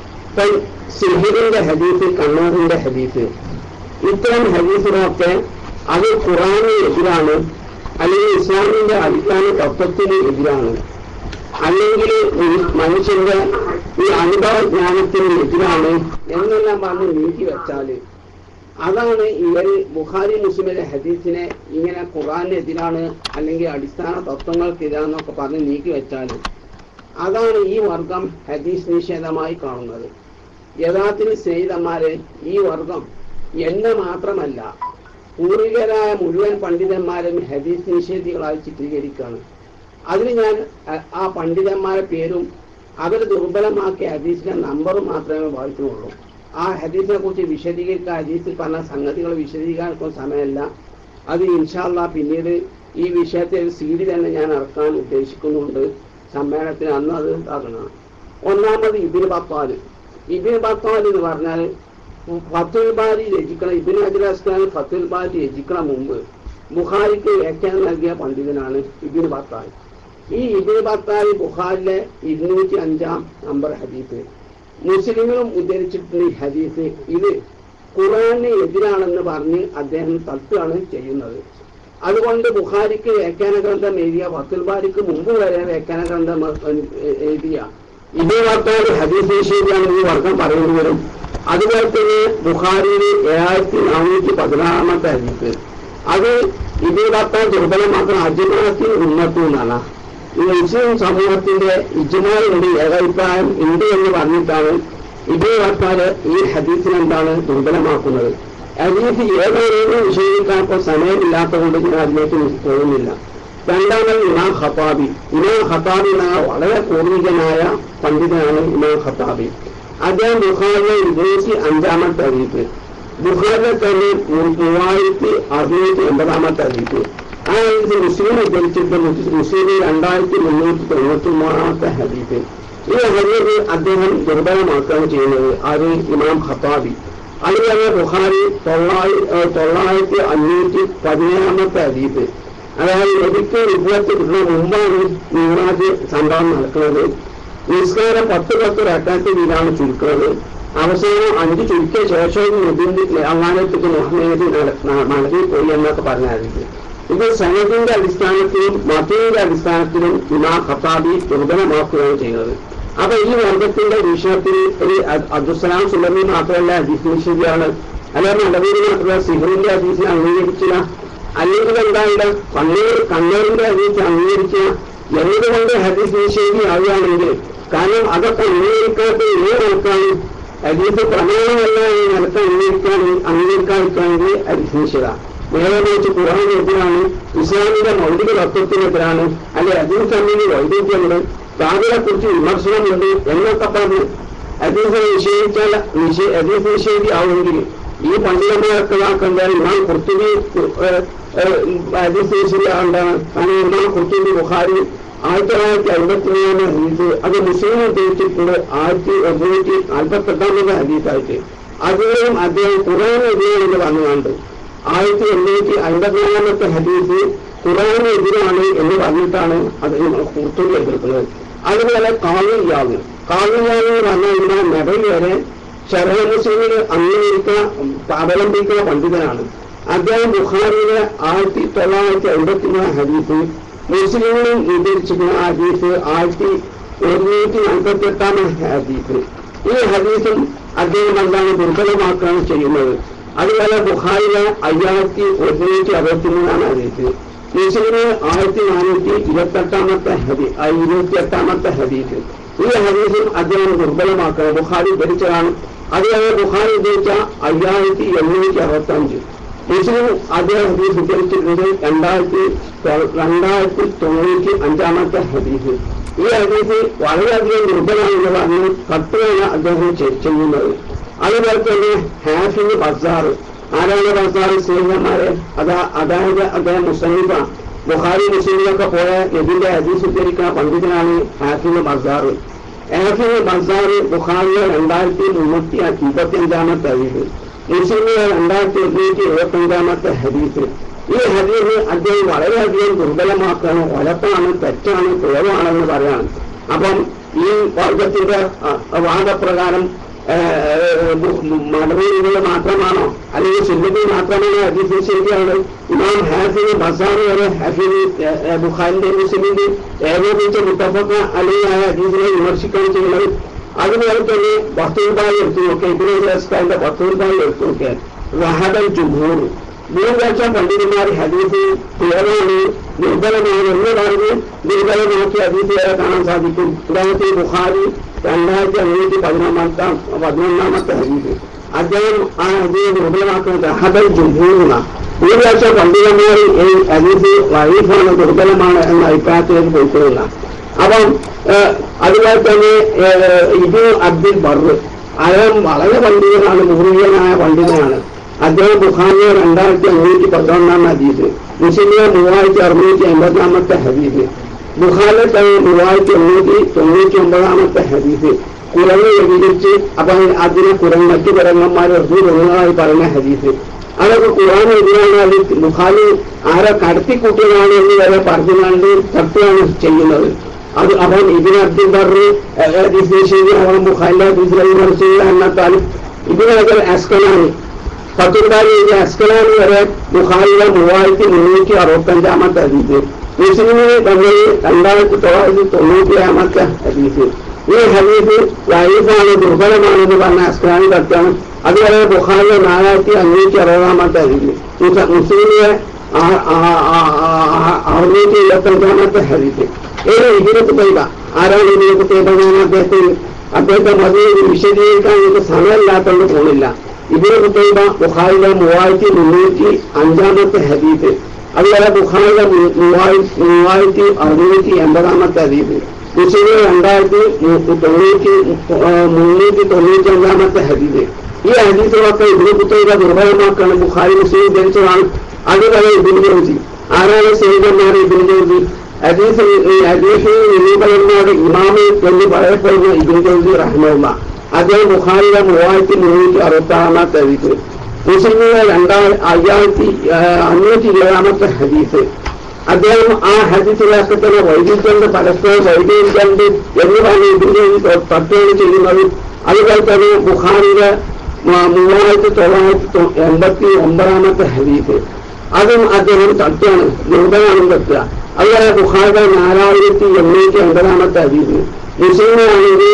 സിഹിറിന്റെ ഹദീസ്, കണ്ണൂറിന്റെ ഹദീസ്, ഇത്തരം ഹദീസുകളൊക്കെ അത് ഖുർആന് എതിരാണ്, അല്ലെങ്കിൽ ഇസ്ലാമിന്റെ അടിസ്ഥാന തത്വത്തിന് എതിരാണ്, അല്ലെങ്കിൽ മനുഷ്യന്റെ ഈ അനുഭവ ജ്ഞാനത്തിന് എതിരാണ് എന്നെല്ലാം പറഞ്ഞ് നീക്കി വെച്ചാൽ, അതാണ് ഇവർ ബുഖാരി മുസ്ലിമിലെ ഹദീസിനെ ഇങ്ങനെ ഖുർആനെതിരാണ് അല്ലെങ്കിൽ അടിസ്ഥാന തത്വങ്ങൾക്കെതിരാന്നൊക്കെ പറഞ്ഞ് നീക്കി വെച്ചാൽ, അതാണ് ഈ വർഗം ഹദീസ് നിഷേധമായി കാണുന്നത്. യഥാർത്ഥത്തിൽ സ്നേഹിതന്മാരെ, ഈ വർഗം എന്നെ മാത്രമല്ല പൂർവികരായ മുഴുവൻ പണ്ഡിതന്മാരും ഹദീസ് നിഷേധികളായി ചിത്രീകരിക്കുകയാണ്. അതിന് ഞാൻ ആ പണ്ഡിതന്മാരുടെ പേരും അവർ ദുർബലമാക്കിയ ഹദീസിന്റെ നമ്പറും മാത്രമേ വായിക്കുന്നുള്ളൂ. ആ ഹദീസിനെ കുറിച്ച് വിശദീകരിക്കാൻ, ഹദീസിൽ പറഞ്ഞ സംഗതികൾ വിശദീകരിക്കാൻ സമയമല്ല. അത് ഇൻഷാ അല്ലാഹ് പിന്നീട് ഈ വിഷയത്തിൽ CD തന്നെ ഞാൻ ഇറക്കാൻ ഉദ്ദേശിക്കുന്നുണ്ട്. സമ്മേളനത്തിന് അന്ന് അത് ഇതാക്കണം. ഒന്നാമത് ഇബ്നു ബത്താൽ. ഇബ്നു ബത്താൽ എന്ന് പറഞ്ഞാൽ ഫത്തുൽ ബാരി രചിക്കണം. ഇബ്നു ഹജർ അസ്ഖലാനി ഫത്തുൽ ബാരി രചിക്കണം മുമ്പ് ബുഖാരിക്ക് വ്യാഖ്യാനം നൽകിയ പണ്ഡിതനാണ് ഇബ്നു ബത്താൽ. ഈ ഇബ്നു ബത്താൽ ബുഖാരിലെ 205 നമ്പർ ഹദീസ് മുസ്ലിങ്ങളും ഉദ്ധരിച്ചിട്ടുള്ള ഈ ഹദീസ് ഇത് ഖുർആന് എതിരാണെന്ന് പറഞ്ഞ് അദ്ദേഹം തട്ടുകയാണ് ചെയ്യുന്നത്. അതുകൊണ്ട് ബുഖാരിക്ക് വ്യാഖ്യാന ഗ്രന്ഥം എഴുതിയ, ഫത്തുൽ ബാരിക്ക് മുമ്പ് വരെ വ്യാഖ്യാന ഗ്രന്ഥം എഴുതിയ ഇബ്നു ബത്താൽ ഹദീസ് നിഷേധിയാണെന്ന് ഈ വർഗം പറയേണ്ടി വരും. അതുപോലെ തന്നെ ബുഖാരിയിൽ 7416 ഹദീസ്, അത് ഇബ്നു ബത്താൽ ദുർബലം മാത്രം അജ്മാഅത്തിൽ ഉമ്മത്തു എന്നാണ്. ഈ മുസ്ലിം സമൂഹത്തിന്റെ ഇജ്മാഉണ്ട്, ഏകാഭിപ്രായം ഉണ്ട് എന്ന് പറഞ്ഞിട്ടാണ് ഇബ്നു ബത്താൽ ഈ ഹദീസിനെന്താണ് ദുർബലമാക്കുന്നത്. ഹദീസ് ഏതൊരു വിഷയിക്കാൻ ഇപ്പോൾ സമയമില്ലാത്തതുകൊണ്ട് ഞാൻ അതിലേക്ക് പോകുന്നില്ല. രണ്ടാമത് ഇമാം ഖത്താബി. ഇമാം ഖത്താബി എന്ന വളരെ പൂർവികനായ പണ്ഡിതനാണ് ഇമാം ഖത്താബി. അദ്ദേഹം ബുഖാരിലെ 205 ഹദീസ്, ബുഖാരിലെ തന്നെ 3680 ഹദീസ്, ആ ഹദീസ് മുസ്ലിം ഉദ്ധരിച്ചിട്ട് മുസ്ലിം 2393 ഹദീസ്. ഈ ഹദീസ് അദ്ദേഹം ദുർബലമാക്കുകയാണ് ചെയ്യുന്നത്. അത് ഇമാം ഖത്താബി. അതുപോലെ ബുഖാരി 9517 ഹദീസ്, അതായത് നബിക്ക് വിഭവത്തിൽ കിട്ടുന്ന മുമ്പാണ് മിഅ്റാജ് സംഭവം നടക്കുന്നത്. നിസ്കാരം 10 റക്അത്ത് വീതമാണ് ചുരുക്കുന്നത്. അവസാനം 5 ചുരുക്കിയ ശേഷവും നബിന്റെ അള്ളാഹുവിലേക്ക് മുഹമ്മദ് മടങ്ങിപ്പോയി എന്നൊക്കെ പറഞ്ഞായിരുന്നു. ഇത് സനദിന്റെ അടിസ്ഥാനത്തിലും മതത്തിന്റെ അടിസ്ഥാനത്തിലും ഇമാം ഖത്താബി ദുർബലമാക്കുകയാണ് ചെയ്യുന്നത്. അപ്പൊ ഈ വർഗത്തിന്റെ വിഷയത്തിൽ ഒരു അബ്ദുസ്സലാം സുലമി മാത്രമല്ല ഹദീസ് നിഷേധിയാണ്, അല്ലെങ്കിൽ നബിയുടെ മാത്രമല്ല സിഹറിന്റെ ഹദീസിനെ അംഗീകരിച്ചില്ല. അല്ലെങ്കിൽ എന്തായാലും കണ്ണൂരിന്റെ ഹദീസ് അംഗീകരിക്കുക. എന്തുകൊണ്ട് ഹദീസ് നിഷേധി ആവുകയാണെങ്കിൽ, കാരണം അതൊക്കെ അംഗീകരിക്കാത്ത നോക്കാണ് ഹദീസ് പ്രമാണമല്ല ഈ നിലത്ത് അംഗീകരിക്കാതിരിക്കുകയാണെങ്കിൽ ഹദീസ് നിഷേധ. നേരെ വെച്ച് ഖുർആനെതിരാണ്, ഇസ്ലാമിന്റെ മൗലിക തത്വത്തിനെതിരാണ്, അല്ലെ ഹദീസ് തമ്മിൽ വൈരുദ്ധ്യമുണ്ട്, താങ്കളെ കുറിച്ച് വിമർശനമുണ്ട് എന്നൊക്കെ പറഞ്ഞ് ഹദീസ് നിഷേധിച്ചാൽ ഹദീസ് നിഷേധി ആവുമെങ്കിൽ ഈ പണ്ഡിതന്മാരൊക്കെ ഇതാക്കേണ്ടത് ഇമാം ഖുർത്തുബി ഹദീസ് നിഷേധിയാണ്ടാണ്. കാരണം ഇമാം ഖുർത്തുബി ബുഖാരി 1953 ഹദീസ്, അത് മുസ്ലിം ഉദ്ധരിച്ചിട്ടുണ്ട് 1848 ഹദീസായിട്ട്. അതിലും അദ്ദേഹം ഖുർആനെതിരെ എന്ന് പറഞ്ഞുകൊണ്ട് 1854 ഹദീസ് ഖുർആനെതിരാണ് എന്ന് പറഞ്ഞിട്ടാണ് അത് ഖുർത്തുബി എതിർക്കുന്നത്. അതുപോലെ കാളിയാവ് എന്ന് പറഞ്ഞാൽ ഇമാം നബവി വരെ ശറഹ് മുസ്ലിമിൽ അവലംബിക്കുന്ന പണ്ഡിതനാണ്. അദ്ദേഹം ബുഖാരിയിലെ 1953 ഹദീസ്, മുസ്ലിമിലും ഉദ്ധരിച്ചിരുന്ന ഹദീസ് 1148 ഹദീസ്. ഈ ഹദീസും അദ്ദേഹം എന്താണ് ദുർബലമാക്കുകയാണ് ചെയ്യുന്നത്. അതുപോലെ ബുഖാരിയിലെ 5163 ഹദീസ്, മുസ്ലിമിന് 1428 ഹദീസ്. ഈ ഹദീസും അദ്ദേഹം ദുർബലമാക്കുക ബുഖാരി ധരിച്ചതാണ്. അതുപോലെ ബുഖാരി ഉദ്ധരിച്ച 5865, മുസ്ലിം അദ്ദേഹം ഹദീസ് ഉദ്ധരിച്ചിട്ടുണ്ട് 2095 ഹദീസ്. ഈ ഹദീസ് വളരെയധികം ദുർബലമാണെന്ന് പറഞ്ഞ് കത്തുകയാണ് അദ്ദേഹം ചെയ്യുന്നത്. അതുപോലെ തന്നെ ഹാഫിദ് ബസാർ, ആരാണ് ബസാർ? സ്നേഹിതന്മാരെ, അതായത് അദ്ദേഹം മുസ്ലിം ബുഖാരി മുസ്ലിമിലൊക്കെ പോയ നബിന്റെ ഹദീസ് ഉദ്ധരിക്കുന്ന പണ്ഡിതനാണ് ഹാഫിദ് ബസാർ. ഹാഫിദ് ബസാർ ബുഖാരിയെ 2355 ഹദീസ്, മുസ്ലിമിലെ 2175 ഹദീസ്. ഈ ഹദീസ് അദ്ദേഹം വളരെയധികം ദുർബലമാക്കാണ്, ഒലപ്പാണ്, തെറ്റാണ്, പിഴവാണെന്ന് പറയാണ്. അപ്പം ഈ വർഗത്തിന്റെ വാദപ്രകാരം മടവീടുകൾ മാത്രമാണോ അല്ലെങ്കിൽ സുന്നത്തിൽ മാത്രമാണോ ഹദീസ് ശരിയാണ്? ഇമാം ഹാഫിദ് ബസാർ വരെ ഹാഫിദ് ബുഖാരിന്റെ മുസ്ലിമിന്റെ ഏകോപിച്ച മുത്തഫഖ അലൈഹി ഹദീസിനെ വിമർശിക്കുകയാണ് ചെയ്യുന്നത്. അതുപോലെ തന്നെ ബത്തൂർബായി എടുത്തു നോക്കിയാൽ ഇബ്നുൽ ബത്തൂർബായി എടുത്തു നോക്കിയാൽ വഹദൽ ജുംഹൂർ, ഭൂരിപക്ഷം പണ്ഡിതന്മാർ ഹദീസ് പിഴവാണ്, ദുർബലമാണ് എന്ന് പറഞ്ഞ് ദുർബലമാക്കി ഹദീസ് വരെ കാണാൻ സാധിക്കും. ഉദാഹരണത്തിന് ബുഖാരി 2511 ഹദീസ്, അദ്ദേഹം ആ ഹദീസ് ദുർബലമാക്കുന്നത് വഹദൽ ജുംഹൂർ. ഭൂരിപക്ഷം പണ്ഡിതന്മാർ ഈ ഹദീസ് വഈഫാണ്, ദുർബലമാണ് എന്ന അഭിപ്രായത്തിലേക്ക് പോയിക്കൊള്ളില്ല. അപ്പം അതുപോലെ തന്നെ ഇബ്നു അബ്ദുൽ ബർ, അദ്ദേഹം വളരെ പണ്ഡിതനാണ്, മുഹ്രിയനായ പണ്ഡിതനാണ്. അദ്ദേഹം ബുഖാരിയെ 2511 ഹദീസ്, മുസ്ലിമിലെ 3650 ഹദീസ്, ബുഖാരിലെ 3899 ഹദീസ്. കുരങ്ങ് വിഭജിച്ച് അപ്പം അതിനെ മറ്റു കുരങ്ങന്മാർ ഒന്നായി പറയുന്ന ഹദീസ്, അതൊക്കെ ഖുർആൻ എതിരാണ്. അത് ബുഖാരി ആരെ കടത്തിക്കൂട്ടിയതാണ് എന്ന് വരെ പറഞ്ഞുകൊണ്ട് തട്ടുകയാണ് ചെയ്യുന്നത്. അത് അവൻ ഇബ്നു അബ്ദുൽ ബർ അവൻ ബുഖാരിന്റെ ഹദീസിനെ വിമർശിക്കുക എന്നാൽ ഇബ്നു ഹജർ അസ്കലാനി, ഫത്തുൽബാരി അസ്കലാനി വരെ ബുഖാരിയുടെ 3365 ഹദീസ്, മുസ്ലിമിന് 2997 ഹദീസ്. ഈ ഹദീസ് വഈഫാണ്, ദുർബലമാണെന്ന് പറഞ്ഞ അസ്കലാനി തട്ടാണ്. അതുപോലെ ബുഖാരിയുടെ 4560 ഹദീസ്, മുസ്ലിമിലെ 625 ഹദീസ്. ഇബ്നു ഖുതൈബ, ആരാണ് ഇബ്നു ഖുതൈബ? ഞാൻ അദ്ദേഹത്തെ മദീനയിൽ വിശദീകരിക്കാൻ എനിക്ക് സമയമില്ലാത്തതുകൊണ്ട് പോകുന്നില്ല. ഇബ്നു ഖുതൈബ ബുഖാരിയുടെ 3305 ഹദീസ്, അതുപോലെ ബുഖാരിയുടെ 3680 ഹദീസ്, മുസ്ലിമിലെ 2395 ഹദീസ്. ഈ ഹദീസുകളൊക്കെ ഇബ്നു ഖുതൈബ ദുർബലമാക്കാണ്, ബുഖാരി മുസ്ലിം ധരിച്ചതാണ്. അതുപോലെ ഇബ്നു ജൗസി, ആരാണ് സയ്യിദന്മാർ? ഇബ്നു ജൗസി ഹദീസ് നിരൂപകന്മാരുടെ ഇമാമ് എന്ന് പറയപ്പെടുന്ന ഇബ്നു ജൗസി റഹ്മത്തുള്ളാഹ്, അദ്ദേഹം ബുഖാരിയുടെ 3566 ഹദീസ്, മുസ്ലിമിലെ 5520 ഹദീസ്. അദ്ദേഹം ആ ഹദീസിലൊക്കെ തന്നെ വൈദ്യുതിന്റെ പരസ്പരം വൈദ്യുതിണ്ട് എന്ന് പറഞ്ഞ് ഇബ്നു ജൗസി തട്ടുകയാണ് ചെയ്യുന്നത്. അതുപോലെ തന്നെ ബുഖാരിയുടെ 3989 ഹദീസ്, അതും അദ്ദേഹം തട്ടുകയാണ്, ദുർബലമാണെന്ന് തട്ടുക. അതുപോലെ ബുഖാരിയുടെ 4880 ഹദീസ്, മുസ്ലിമാണെങ്കിൽ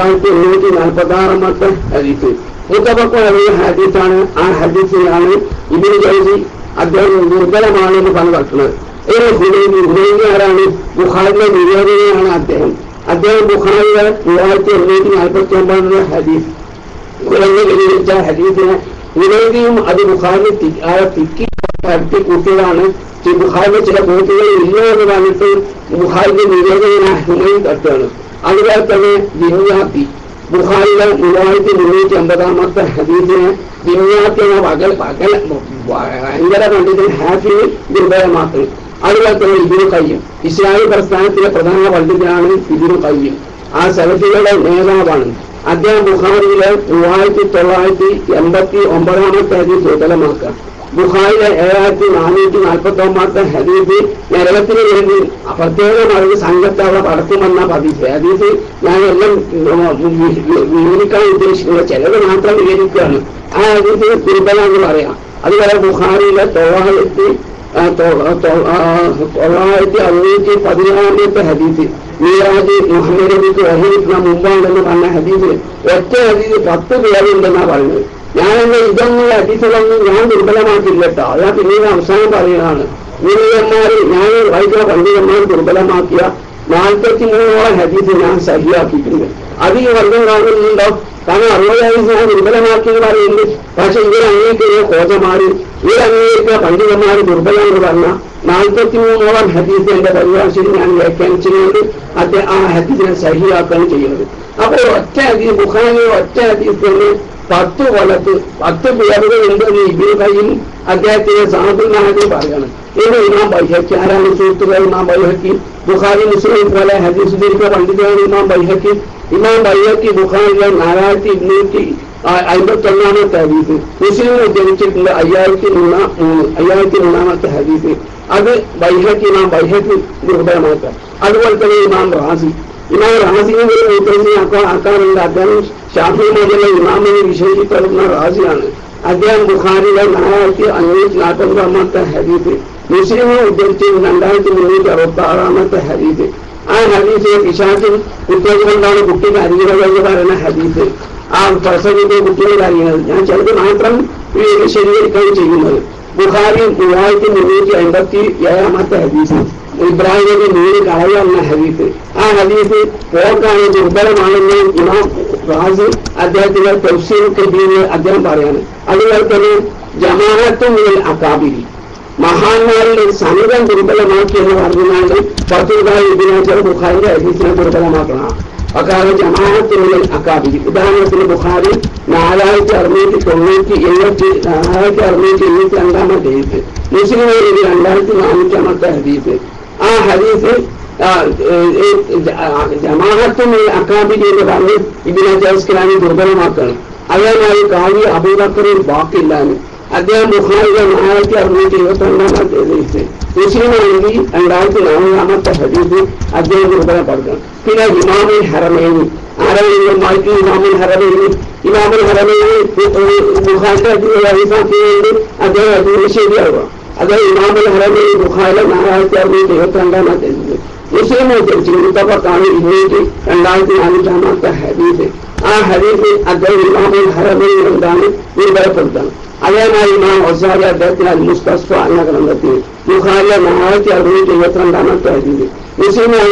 2846 ഹദീസ്. മുത്തഫഖ് അലൈഹി ഹദീസാണ്. ആ ഹദീസിലാണ് ഇബ്നു ജൗസി അദ്ദേഹം ദുർബലമാണെന്ന് പറഞ്ഞു തട്ടുന്നത്. ഹുദൈബി ആരാണ്? ബുഖാരിയുടെ നിരോധനയാണ് അദ്ദേഹം. ബുഖാരിയുടെ 3849 ഹദീസ്, കുരങ്ങ് വിവരിച്ച ഹദീസിനെ ഹുദൈബിയും അത് ബുഖാരി തിക്കി കടത്തി കൂട്ടിയതാണ്. ബുഖാരിന്റെ ചില കൂട്ടുകൾ ഇല്ല എന്ന് പറഞ്ഞിട്ട് ബുഖാരിന്റെ നിരോധന ഹുദൈബി തട്ടുകയാണ്. അതുപോലെ തന്നെ ദിന്യാത്തി, ബുഖാരിയുടെ 3350 ഹദീസിനെ ദിന്യാത്തി എന്ന ഭയങ്കര പണ്ഡിതൻ ഹാഫിദ് ദുർബലമാക്കി. അതുപോലെ തന്നെ ഇബ്നു ഖയ്യിം, ഇസ്ലാമിക പ്രസ്ഥാനത്തിലെ പ്രധാന പണ്ഡിതനാണ് ഇബ്നു ഖയ്യിം, ആ സലഫികളുടെ നേതാവാണ്. അദ്ദേഹം ബുഖാരിയിലെ 3989 ഹദീസ് ദുർബലമാക്കുക. ബുഖാരിയിലെ 7449 ഹദീസ് നരകത്തിന് വേണ്ടി പ്രത്യേകമായി സംഘത്തെ അവിടെ പടക്കുമെന്ന ഹദീസ് ഞാനെല്ലാം വിവരിക്കാൻ ഉദ്ദേശിക്കുന്നത്, ചിലത് മാത്രം വിവരിക്കുകയാണ്. ആ ഹദീസ് ദുർബലമെന്ന് പറയാം. അതുപോലെ ബുഖാരിയിലെ 916 ഹദീസ് മീറാജ് മുഹമ്മദ് നബിക്ക് വഹിക്കുന്ന മുമ്പാണെന്ന് പറഞ്ഞ ഹദീസ് ഒറ്റ ഹദീസ് 10 പേരുണ്ടെന്നാ പറയുന്നത്. ഞാനെന്നെ ഇതൊന്നും ഹദീസുകളൊന്നും ഞാൻ ദുർബലമാക്കില്ല കേട്ടോ. ഞാൻ പിന്നീട് അവസാനം പറയുന്നതാണ്. പണ്ഡിതന്മാര് ഞാൻ വായിക്കുന്ന പണ്ഡിതന്മാർ ദുർബലമാക്കിയ 43 ഹദീസ് ഞാൻ സഹിയാക്കിയിട്ടുണ്ട്. അത് ഈ വർഗം കാണുന്നുണ്ടോ? കാരണം 60 ഹദീസ് ഞാൻ ദുർബലമാക്കിയെന്ന് പറയുന്നുണ്ട്. പക്ഷെ ഇവർ അംഗീകരിക്കുന്ന കോചമാര്, ഇവർ അംഗീകരിക്കുന്ന പണ്ഡിതന്മാര് ദുർബലം എന്ന് പറഞ്ഞ 43 ഹദീസ് എന്റെ പരിഭാഷയിൽ ഞാൻ വ്യാഖ്യാനിച്ചുകൊണ്ട് ആ ഹദീസിനെ സഹിയാക്കുകയാണ് ചെയ്യുന്നത്. അപ്പോൾ ഒറ്റ ഹദീസ് ബുഖാരിയുടെ ഒറ്റ ഹദീസ് തന്നെ 10 കൊല്ലത്ത് 10 പേരുകൾ ഉണ്ടെന്ന് ഇബ്നു ഖയ്യിം അദ്ദേഹത്തിന്റെ സാധുനാഥിൽ പറയാണ്. ഇത് ഇമാം ബൈഹഖി. ആരാണ് സുഹൃത്തുക്കൾ? ഇമാം ബൈഹഖി. ബുഖാരി മുസ്ലിം പോലെ ഹദീസ് ധരിക്കുന്ന പണ്ഡിതനാണ് ഇമാം ബൈഹഖി. ഇമാം ബൈഹഖി ബുഖാരിയിലെ 4251 ഹദീസ്, മുസ്ലിം ഉദ്ധരിച്ചിട്ടുണ്ട് 5003 ഹദീസ്. അത് ബൈഹഖി ഇമാം ബൈഹഖി ദുർബലമാക്കാം. അതുപോലെ തന്നെ ഇമാം റാസി ആക്കാറുണ്ട്. അദ്ദേഹം ഷാഫി മദീനിലെ ഇമാമിനെ വിശേഷിക്കപ്പെടുന്ന റാസിയാണ്. അദ്ദേഹം ബുഖാരിയിലെ 4549 ഹദീസ്, മുസ്ലിമിനെ ഉദ്ധരിച്ച് 2366 ഹദീസ്. ആ ഹദീസ് പിശാചിൻ കുട്ടികൾ കൊണ്ടാണ് കുട്ടികൾ അറിയുന്നത് എന്ന് പറയുന്ന ഹദീസ്. ആ പ്രസവിന്റെ കുട്ടികൾ അറിയുന്നത് ഞാൻ ചിലത് മാത്രം ശരീകരിക്കാൻ ചെയ്യുന്നത്. ബുഖാരി 3357 ഹദീസ്, ഇബ്രാഹിമിന്റെ നീര് കളയുന്ന ഹദീസ്. ആ ഹദീസ് പോക്കാണ്, ദുർബലമാണെന്ന് ഇമാം റാസി അദ്ദേഹത്തിന്റെ തഫ്സീർ കബീറിൽ അദ്ദേഹം പറയാണ്. അതുപോലെ തന്നെ ജമാഅത്തുൽ അകാബിരി, മഹാന്മാരുടെ സംഘം ദുർബലമാക്കി എന്ന് പറഞ്ഞുകൊണ്ട് ഫതുഹായി ഇതിനെ ബുഖാരിന്റെ ഹദീസിനെ ദുർബലമാക്കണം. അക്കാലം ജമാഅത്തുൽ അകാബിരി, ഉദാഹരണത്തിന് ബുഖാരി 4672 ഹദീസ്, മുസ്ലിം 2400 ഹദീസ്. ആ ഹദീസ് ജമാഅത്തുൽ അകാബിരി എന്ന് പറഞ്ഞ് ഇബ്നു ജസ്കലാനി ദുർബലമാക്കണം. അതേമായി കാവി അബൂബക്കറിൽ ബാക്കില്ലാന്ന് അദ്ദേഹം ബുഖാരിയുടെ 4622 ഹദീസ്, മുസ്ലിമാണെങ്കിൽ 2400 ഹദീസ് അദ്ദേഹം ദുർബലപ്പെടുത്തണം. പിന്നെ ഇമാമുൽ ഹറമൈനി, ആരാണ് മാലിക് ഇമാമുൽ ഹറമൈനി? ഇമാമുൽ ഹറമൈനി ബുഖാരിയുടെ ഹദീസാക്കിയതുകൊണ്ട് അദ്ദേഹം അതിന് ശരിയാവുക. അത് ഇമാമുൽ ഹറമൈനി ബുഖാരിയുടെ 4622 ഹദീസ്, മുസ്ലിം ഉദ്ധരിച്ച് മുത്തഫഖാണ് 2400 ഹദീസ്. ആ ഹദീസ് അദ്ദേഹം ഇമാമുൽ ഹറമൈനി എന്താണ് ദുർബലപ്പെടുത്തണം. അതേമായി ഇമാം ഒസാരി അദ്ദേഹത്തിന് അൽ മുസ്തസ്ഫ എന്ന ഗ്രന്ഥത്തിൽ ബുഖാരിലെ 4622 ഹദീസ്, മുസ്ലിമായ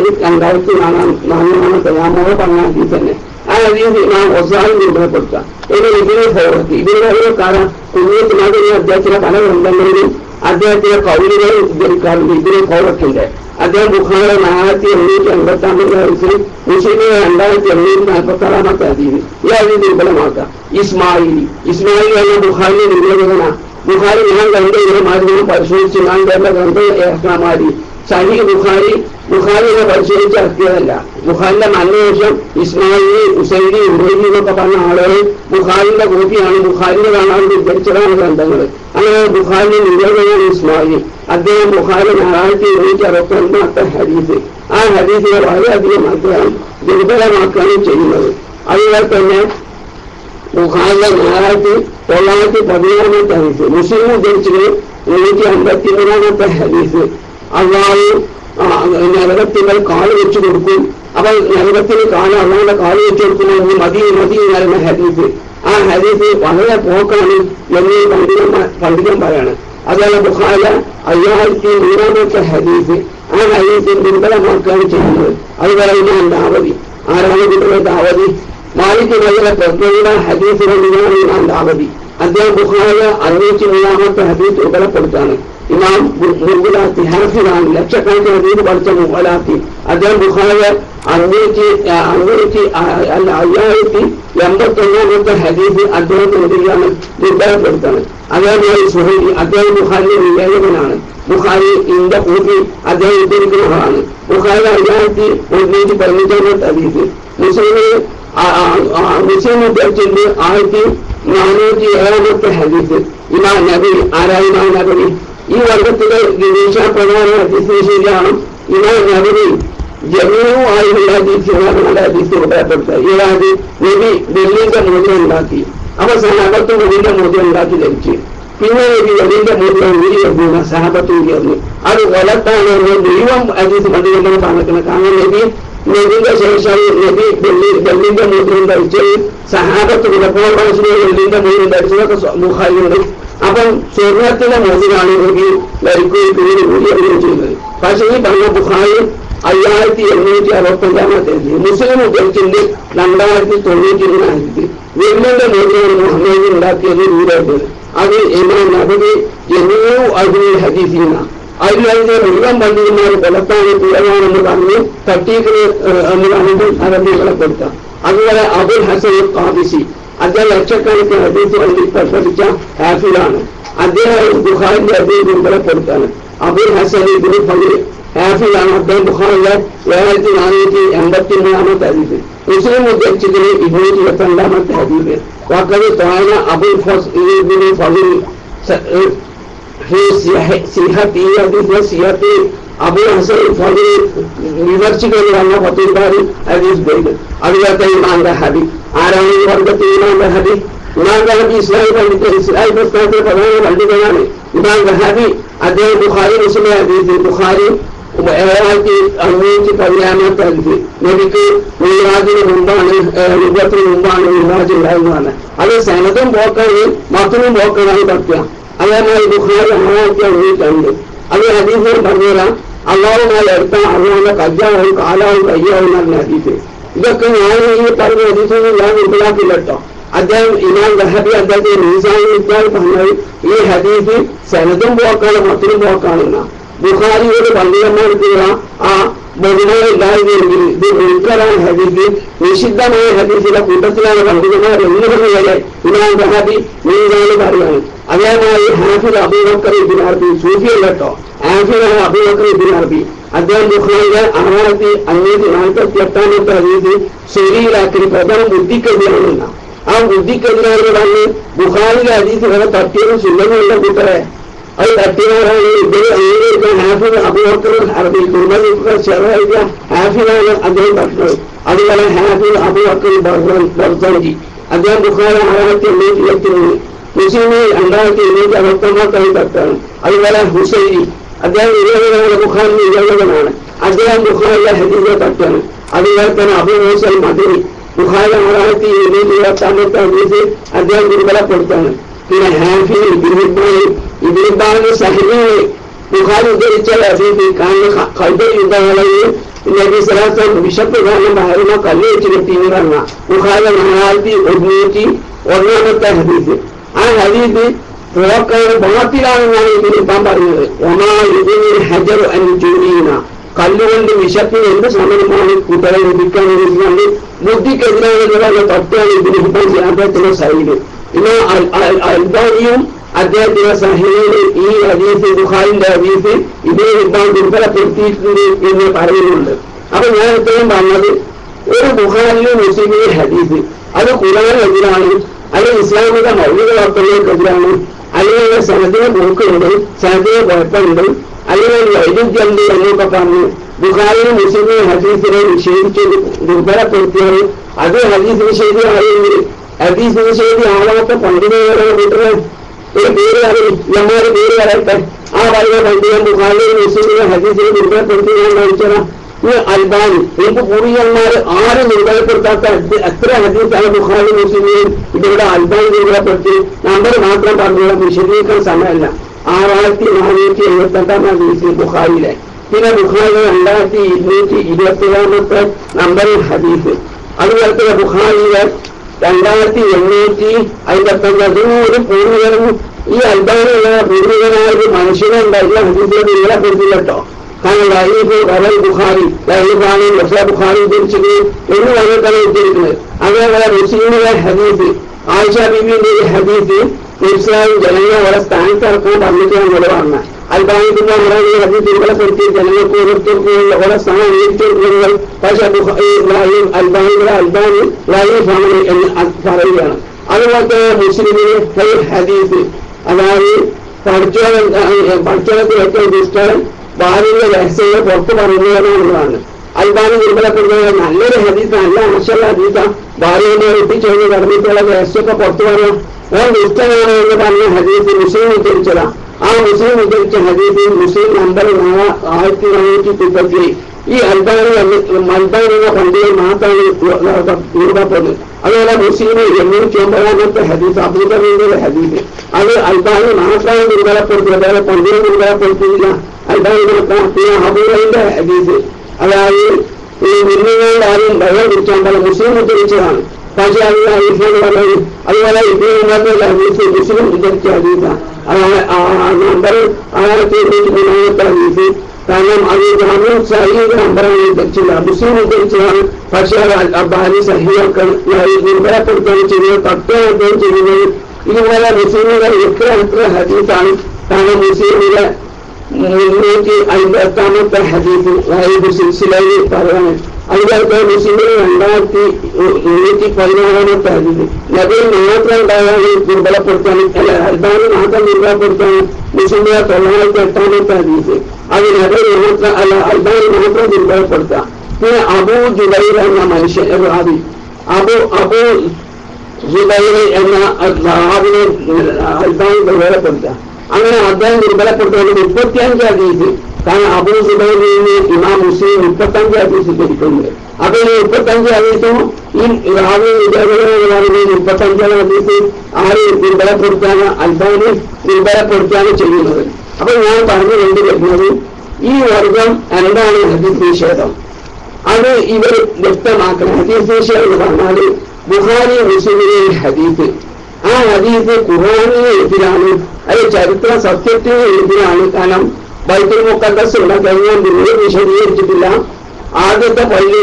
2400 പറഞ്ഞ ഹദീസ് തന്നെ. ആ ഹദീസ് ഇമാം ഒസാരി ദുർബലപ്പെടുത്താം. ഇനി ഇതിനെ ഫോറത്തി ഇതിന്റെ കാരണം കുഞ്ഞിനാഥിനെ അദ്ദേഹത്തിന്റെ പല ഗ്രന്ഥങ്ങളിലും അദ്ദേഹത്തിന്റെ കൗലുകൾ ഉദ്ധരിക്കാറുണ്ട്. ഇതിനെ ഫോറത്തിന്റെ അദ്ദേഹം ബുഖാരിയുടെ 4885 ഹദീസിൽ, മുസ്ലിമിലെ 2846 ഹദീസ്. ഈ ഹദീസ് ദുർബലമാക്കാം. ഇസ്മായിലി എന്ന ബുഖാരിയുടെ നിവേദകനാണ്. ബുഖാരി ഞാൻ കണ്ട ഇവരുമാരും പരിശോധിച്ച് ഞാൻ കേരള ഗ്രന്ഥമാരി സഹീഹ് ബുഖാരിയെ പരിശോധിച്ച് ഇറക്കിയതല്ല. ബുഖാരിന്റെ മരണശേഷം ഇസ്മായിലി, ഉസൈദി, ഉബൈദി എന്നൊക്കെ പറഞ്ഞ ആളുകൾ ബുഖാരിന്റെ കോപ്പിയാണ്, ബുഖാരിന്റെ കാണാൻ ഉദ്ധരിച്ചതാണ് ഗ്രന്ഥങ്ങൾ. അങ്ങനെ ബുഖാരിന്റെ നിവേദകനാണ് ഇസ്മായിലി. അദ്ദേഹം ബുഖാരി 4769 ഹദീസ്. ആ ഹദീസിനെ വളരെയധികം അദ്ദേഹം ദുർബലമാക്കുകയാണ് ചെയ്യുന്നത്. അതുപോലെ തന്നെ ബുഖാരിയുടെ 4916 ഹദീസ്, മുസ്ലിം ഉദ്ധരിച്ചത് 153 ഹദീസ്. അള്ളാഹു നരകത്തികൾ കാല് വെച്ചു കൊടുക്കും. അപ്പൊ നരകത്തിന് അള്ളാഹുടെ കാല് വെച്ചു കൊടുക്കുന്നത് മതി എന്ന് ഹദീസ്. ആ ഹദീസ് വളരെ പോക്കാണ് എന്ന് പണ്ഡിതൻ പറയാണ്. അതുപോലെ ബുഖാരിയുടെ 5300 ഹദീസ്. ആ ഹദീസ് ദുർബലമാക്കുകയാണ് ചെയ്യുന്നത്. അതുപോലെ ഇമാം ദാവതി, ആരാണ് ഇതിന്റെ ദാവതി? മാലിക് നഗര പ്രജ്ഞയുടെ ഹദീസുകളിലാണ് ഇമാം ദാവതി. അദ്ദേഹം ബുഖാരിയുടെ 63 ഹദീസ് ദുർബലപ്പെടുത്താണ്. ഇമാം മുഗലാത്തി ഹാഫിദാണ്, ലക്ഷക്കണക്കിന് ഹദീസ് പഠിച്ച മുഗലാത്തി. അദ്ദേഹം ബുഖാരിയുടെ 5081 ഹദീസ് അദ്ദേഹത്തിനെതിരെയാണ് ദുർബലപ്പെടുത്താണ്. അതേപോലെ സുഹൈലി, അദ്ദേഹം ബുഖാരിയുടെ നിവേദകനാണ്. ബുഖാരി ഇന്ത്യ കൂട്ടി അദ്ദേഹം ഉദ്ധരിക്കുന്നതാണ്. ബുഖാരിയുടെ 5115 ഹദീസ്. മുസ്ലിം ഉദ്ധരിച്ചിട്ടുണ്ട് 1407 ഹദീസ്. ഇമാം നബി ആരാ? ഇമാം നബി. ഈ വർഗത്തിലെ നിരീക്ഷണപ്രകാരം ഹദീസ് ശരിയാണ്. ഇമാം നബി ജമീഉമായുള്ള ഹദീസുകളാണ് നല്ല ഹദീസ് ഉപയോഗപ്പെടുത്തുക. ഈ നബി വെള്ളിന്റെ മുദ്ര ഉണ്ടാക്കി. അവസാനം അകത്ത് വെള്ളിന്റെ മുദ്ര ഉണ്ടാക്കി ലഭിച്ചു. പിന്നെ നബി വെള്ളിന്റെ മുദ്ര ഊരി വെക്കുന്ന സഹാബത്ത് ഊരി വന്നു. അത് കൊലത്താണ് ദൈവം ഹദീസ് പണ്ഡിതന്മാർ പറഞ്ഞിരിക്കുന്നത്. കാരണം നബിന്റെ ശേഷം നബി വെള്ളിന്റെ മുദ്ര ധരിച്ചത് സഹാബത്ത് വിലപ്പോളാശിനെ വെള്ളിന്റെ മുദ്ര ധരിച്ചതൊക്കെ ബുഖാരിയുണ്ട്. അപ്പം സ്വർണത്തിന്റെ മുദ്രയാണ് നബി ധരിക്കുകയും പിന്നീട് ഊരിയറിയുകയും ചെയ്യുന്നത്. പക്ഷേ ഈ പറഞ്ഞ ബുഖാരി 5865 മുസ്ലിം ഉദ്ധരിച്ചിട്ട് 2092 വെള്ളിന്റെ മുദ്രയാണ് മുഹമ്മദ് ഉണ്ടാക്കിയത് ഊരാക്കിയത്. അത് ഇമാം നബവി ജമീഉ അഹ്ലുൽ ഹദീസിന അതിലതിന്റെ മുഴുവൻ പണ്ഡിതന്മാർ കൊലത്താണ് പിഴവാണെന്ന് പറഞ്ഞ് തട്ടീഖിന് എന്ന് പറഞ്ഞിട്ട് അറബികളെ കൊടുക്കാം. അതുപോലെ അബുൽ ഹസൻ ഖാദിസി അദ്ദേഹം ലക്ഷക്കണക്കിന് ഹദീസ് പണ്ഡിറ്റ് പ്രസരിച്ച ഹാഫിലാണ്. അദ്ദേഹം ബുഖാരിന്റെ ഹദീസ് ദുർബലപ്പെടുത്താണ്. അബുൽ ഹസൻ ഇബ്നു ഫദ്ൽ ഹാഫിലാണ്. അദ്ദേഹം ബുഖാരിലെ 7483 ഹദീസ്. മുസ്ലിം ഉദ്ധരിച്ചതിന് 222 ഹദീസ്. വഖദ് തആല അബുൽ ഇബ്നു ഫദ്ൽ അബുൽ ഹസൻ ഫദ്ൽ വിമർശിക്കുന്നത് വന്ന ഫത്തുൽബാരി ഹദീസ് ബൈദ്. അതുപോലത്തെ ഇമാം ദഹബി ആരാണ് ഈ വർഗത്തിൽ? ഇമാം ദഹബി. ഇമാം ദഹബി ഇസ്ലാമി പണ്ഡിതൻ, ഇസ്ലാമി പ്രസ്ഥാനത്തിലെ പ്രധാന പണ്ഡിതനാണ് ഇമാം ദഹബി. അദ്ദേഹം ബുഖാരി മുസ്ലിം ഹദീസ് ബുഖാരി 7514 ഹദീസ് നബിക്ക് മിഅ്റാജിന് മുമ്പാണ് നുബുവത്തിന് മുമ്പാണ് മിഅ്റാജ് ഉണ്ടാകുന്നതാണ്. അത് സനദും പോക്കാണ് മത്നും പോക്കാനാണ് പറ്റുക. അതേമാതിരി ബുഖാരി 652. അത് ഹദീസിൽ പറഞ്ഞുതരാം. അള്ളാഹുമായി അടുത്ത അള്ളാഹുവിന്റെ കജ്ജാവും കാലാവും കയ്യാവും എന്ന ഹദീസ്. ഇതൊക്കെ ഞാൻ ഈ പറഞ്ഞ ഹദീസൊന്നും ഞാൻ മനസ്സിലാക്കില്ല കേട്ടോ. അദ്ദേഹം ഇമാം ദഹബി അദ്ദേഹത്തിന് മീസാനിൽ പറഞ്ഞത് ഈ ഹദീസ് സനദും പോക്കാണ് മത്നും പോക്കാണെന്ന. ബുഖാരിയോട് പണ്ഡിതന്മാർക്കുള്ള ആ ബഹുമാനില്ലായിരുന്നെങ്കിൽ ഇത് മുൻകറാണ് ഹദീസ്, നിഷിദ്ധമായ ഹദീസിന്റെ കൂട്ടത്തിലാണ് പണ്ഡിതന്മാർ എന്ന് പറഞ്ഞ ഇമാം ദഹബി മീസാനിൽ പറയുകയാണ്. അതേമാതിരി ഹാഫിദ് അബൂബക്കർ ഇബ്നു അറബി സൂഫിയല്ല കേട്ടോ, ഹാഫിദ് അബൂബക്കർ ഇബ്നു അറബി അദ്ദേഹം ബുഖാരിയുടെ 6548 ഹദീസ് ശരിയിലാക്കി പ്രധാന ബുദ്ധിക്കെതിരാണെന്ന. ആ ബുദ്ധിക്കെതിരാണെന്ന് പറഞ്ഞ് ബുഖാരിയുടെ ഹദീസ് വരെ തട്ടിയതും സുന്നമുള്ള കൂട്ടരെ അത് തട്ടിയവരാണ്. ഇത് ഹാഫിദ് അബൂബക്കർ അറബി ചെറിയ ഹാഫിദാണ് അദ്ദേഹം തട്ടുന്നത്. അതുപോലെ ഹാഫിദ് അബൂബക്കർ ബർസഞ്ചി അദ്ദേഹം ബുഖാരി 6823 മുസ്ലിമിൽ 2269 തട്ടാണ്. അതുപോലെ ഹുസൈനി അദ്ദേഹം 20 ബുഖാരി 20 അദ്ദേഹം ബുഖാരിയുടെ ഹദീസിനെ തട്ടാണ്. അതുപോലെ തന്നെ അബൂ മൂസൽ മദനി ബുഖാരി 6228 ഹദീസ് അദ്ദേഹം ദുർബലപ്പെടുത്താണ്. പിന്നെ ഹാഫിദ് ഇബ്നു ഹിബ്ബാൻ സഹീഹ് ബുഖാരി ഉദ്ധരിച്ച ഹദീസ് ഖൈബർ യുദ്ധവേളയിൽ നബി സല്ലല്ലാഹു അലൈഹി വസല്ലം വിശപ്പ് കാരണം ബഹറിനെ കല്ല് വെച്ച് കെട്ടിയെന്ന് പറഞ്ഞ ബുഖാരി 4101 ഹദീസ്. ആ ഹദീസ് പോക്കാണ് ബാത്തിലാണെന്നാണ് ഇബ്നു ഹിബ്ബാൻ പറഞ്ഞത്. ഒമാ ഇബ്നുൽ ഹജർ അൻ ജൂനീന കല്ലുകൊണ്ട് വിശപ്പിന് എന്ത് സമയമാണ് കൂട്ടരെ ലഭിക്കാൻ വേണ്ടി ബുദ്ധിക്കെതിരാണെന്നുള്ള തത്വമാണ് ഇബ്നു ഹിബ്ബാൻ അദ്ദേഹത്തിന്റെ ശൈലി. പിന്നെ അൽബാനിയും അദ്ദേഹത്തിന്റെ സഹീഹിൽ ഈ ഹദീസ് ബുഖാരിന്റെ ഹദീസ് ഇബ്നു ഹിബ്ബാൻ ദുർബലപ്പെടുത്തിയിട്ടുണ്ട് എന്ന് പറയുന്നുണ്ട്. അപ്പൊ ഞാൻ ഇത്രയും പറഞ്ഞത് ഒരു ബുഖാരിയിലെ മുസ്ലിമിലെ ഹദീസ് അത് ഖുർആനെതിരാണ്, അല്ലെങ്കിൽ ഇസ്ലാമിക മൗലിക വാർത്തകൾക്കെതിരാണ്, അല്ലെങ്കിൽ സനദിനെ പോക്കുണ്ട്, സനദിനെ കുഴപ്പമുണ്ട്, അല്ലെങ്കിൽ വൈരുദ്ധ്യമുണ്ട് എന്നൊക്കെ പറഞ്ഞ് ബുഖാരിയും മുസ്ലിമിലെ ഹദീസിനെ നിഷേധിച്ച് ദുർബലപ്പെടുത്തിയാൽ അത് ഹദീസ് നിഷേധിയാണെങ്കിൽ ഹദീസ് നിഷേധി ആളാത്ത പണ്ഡിതരുടെ കൂട്ടരെ ഒരു പേര് അറിയും, ഞമ്മൊരു പേര് പറയട്ടെ. ആ പറയുന്ന പണ്ഡിതൻ ബുഖാരിയും മുസ്ലിമിലെ ഹദീസിനെ ദുർബലപ്പെടുത്തി ഞാൻ കാണിച്ചതാ. ഈ അൽബാനി എനിക്ക് പൂർവികന്മാർ ആരും ദുർബലപ്പെടുത്താത്ത എത്ര ഹദീസാണ് ബുഖാരി മുസ്ലിമിലും ഇവരുടെ അൽബാനി ദുർബലപ്പെടുത്തി. നമ്പർ മാത്രം പറഞ്ഞുള്ള വിശദീകരിക്കാൻ സമയമല്ല. 6478 ഹദീസ് ബുഖാരിയിലെ. പിന്നെ ബുഖാരി 2227 നമ്പറിൽ ഹദീസ്. അതുപോലെ തന്നെ ബുഖാരിയിലെ 2855 ഒരു പൂർവികനും ഈ അൽബാനിയുള്ള പൂർവികനായ ഒരു മനുഷ്യനുണ്ടായിട്ടുള്ള ഹദീസിനെ ദുർബലപ്പെടുത്തില്ല കേട്ടോ. കാരണം ലൈഫ് വരൽ ബുഖാരി ലൈഫാണ് ബുഖാരി ഉദ്ധരിച്ചത് എന്ന് പറഞ്ഞിട്ടാണ് ഉദ്ധരിക്കുന്നത്. അതേപോലെ മുസ്ലിമിലെ ഹദീസ് ആയിഷ ബീവിന്റെ ഹദീസ് തീർച്ചയായും ജനങ്ങളെ ഓരോ സ്ഥാനത്ത് ഇറക്കാൻ പറഞ്ഞിട്ടാണ് നിലവാണ്. അൽബാനിക്കുന്ന ഹദീസ് ദുർബലപ്പെടുത്തി ജനങ്ങൾക്ക് ഓരോരുത്തർക്കും ഓരോ സ്ഥാനം അംഗീകരിച്ചിരിക്കുന്നത്. പക്ഷെ അൽബാനി ലൈഫാണ് എന്ന് പറയുകയാണ്. അതുപോലെ തന്നെ മുസ്ലിമിലെ ഹദീസ് അതായത് പഠിച്ചവർക്ക് ഏറ്റവും ഇഷ്ടം ഭാര്യയുടെ രഹസ്യങ്ങൾ പുറത്തു പറയുന്നതാണ്. അൽബാനി ദുർബലപ്പെടുന്നത് നല്ലൊരു ഹദീസ, നല്ല ആശയുള്ള ഹദീസ. ഭാര്യയുടെ ഒട്ടിച്ചോന്ന് കടന്നിട്ടുള്ള രഹസ്യമൊക്കെ പുറത്തു പറയാം. ഓൻ ഇഷ്ടമാണ് എന്ന് പറഞ്ഞ ഹദീസ് മുസ്ലിം ഉദ്ധരിച്ചതാ. ആ മുസ്ലിം ഉദ്ധരിച്ച ഹദീസിൽ മുസ്ലിം നമ്പർ 1437 ഈ അൽബാനി എന്ന പണ്ഡിതൻ മാത്രമാണ് രൂപപ്പെടുന്നത്. അതുപോലെ മുസ്ലിം 809 ഹദീസ് അബൂദർദിന്റെ ഹദീസ് അത് അൽബാനി മാത്രമാണ് ദുർബലപ്പെടുത്തുന്നത്, വേറെ പണ്ഡിതൻ ദുർബലപ്പെടുത്തുന്നില്ല. അൽബാനി പിന്നെ അബൂദറിന്റെ ഹദീസ് അതായത് ഈ നിന്നുകളുടെ ആരും വെള്ളം കുടിക്കാൻ പല മുസ്ലിം ഉദ്ധരിച്ചതാണ്. പക്ഷേ അത് ഹദീസാണ് പറയുന്നത്. അതുപോലെ ഇബ്രാഹിം ഹദീസ് മുസ്ലിം ഉദ്ധരിച്ച ഹദീസാണ്. നമ്പർ 1803 ഹദീസ്. കാരണം അത് ജാമിഉ സഹീഹ് നമ്പറാണ് ഉദ്ധരിച്ചില്ല, മുസ്ലിം ഉദ്ധരിച്ചതാണ്. പക്ഷേ അൽബാനി സഹീഹ് ദുർബലപ്പെടുത്തുകയാണ് ചെയ്യുന്നത്, തട്ടുകയും ചെയ്യുന്നത്. ഇതുപോലെ മുസ്ലിമുകൾ എത്ര ഹദീസാണ്. കാരണം മുസ്ലിമിലെ 358 ഹദീസ് സിൽസിലയിൽ പറയാണ്. അതുപോലെ മുസ്ലിമിൽ 2316 ഹദീസ്. നബിയിൽ മാത്രം ഉണ്ടായാണ് ദുർബലപ്പെടുത്താൻ, അല്ല അൽബാനി മാത്രം ദുർബലപ്പെടുത്താൻ മുസ്ലിമിലെ 908 ഹദീസ്. അത് നബിയിൽ മാത്രം അല്ല അൽബാനി മാത്രം ദുർബലപ്പെടുത്താം. പിന്നെ അബൂ ജുബൈർ എന്ന മനുഷ്യൻ റാവി, അബൂ ജുബൈർ എന്ന റാവിനെ അൽബാനി ദുർബലപ്പെടുത്താം. അങ്ങനെ അദ്ദേഹം ദുർബലപ്പെടുത്തുന്നത് 35 ഹദീസ്. കാരണം അബൂ സുബൈറിൽ നിന്ന് ഇമാം മുസ്ലിം 35 ഹദീസ് ധരിക്കുന്നുണ്ട്. അപ്പൊ ഈ 35 ഹദീസും ഈ റാവി വിജയകരമായ 35 ഹദീസ് ആര് ദുർബലപ്പെടുത്താണ്? അൽബാനി ദുർബലപ്പെടുത്താണ് ചെയ്യുന്നത്. അപ്പൊ ഞാൻ പറഞ്ഞു കൊണ്ടുവരുന്നത് ഈ വർഗം എന്താണ് ഹദീസ് നിഷേധം, അത് ഇവർ വ്യക്തമാക്കണം. ഹദീസ് നിഷേധം എന്ന് പറഞ്ഞാൽ ബുഖാരി മുസ്ലിമിലെ ഹദീസ്, ആ ഹദീസ് ഖുർആനിന് എതിരാണ്, അത് ചരിത്ര സത്യത്തിന് എതിരാണ്. കാരണം ബൈത്തുൽ മുഖദ്ദസ് ഇവിടെ കഴിഞ്ഞാൽ വിശദീകരിച്ചിട്ടില്ല. ആദ്യത്തെ പള്ളി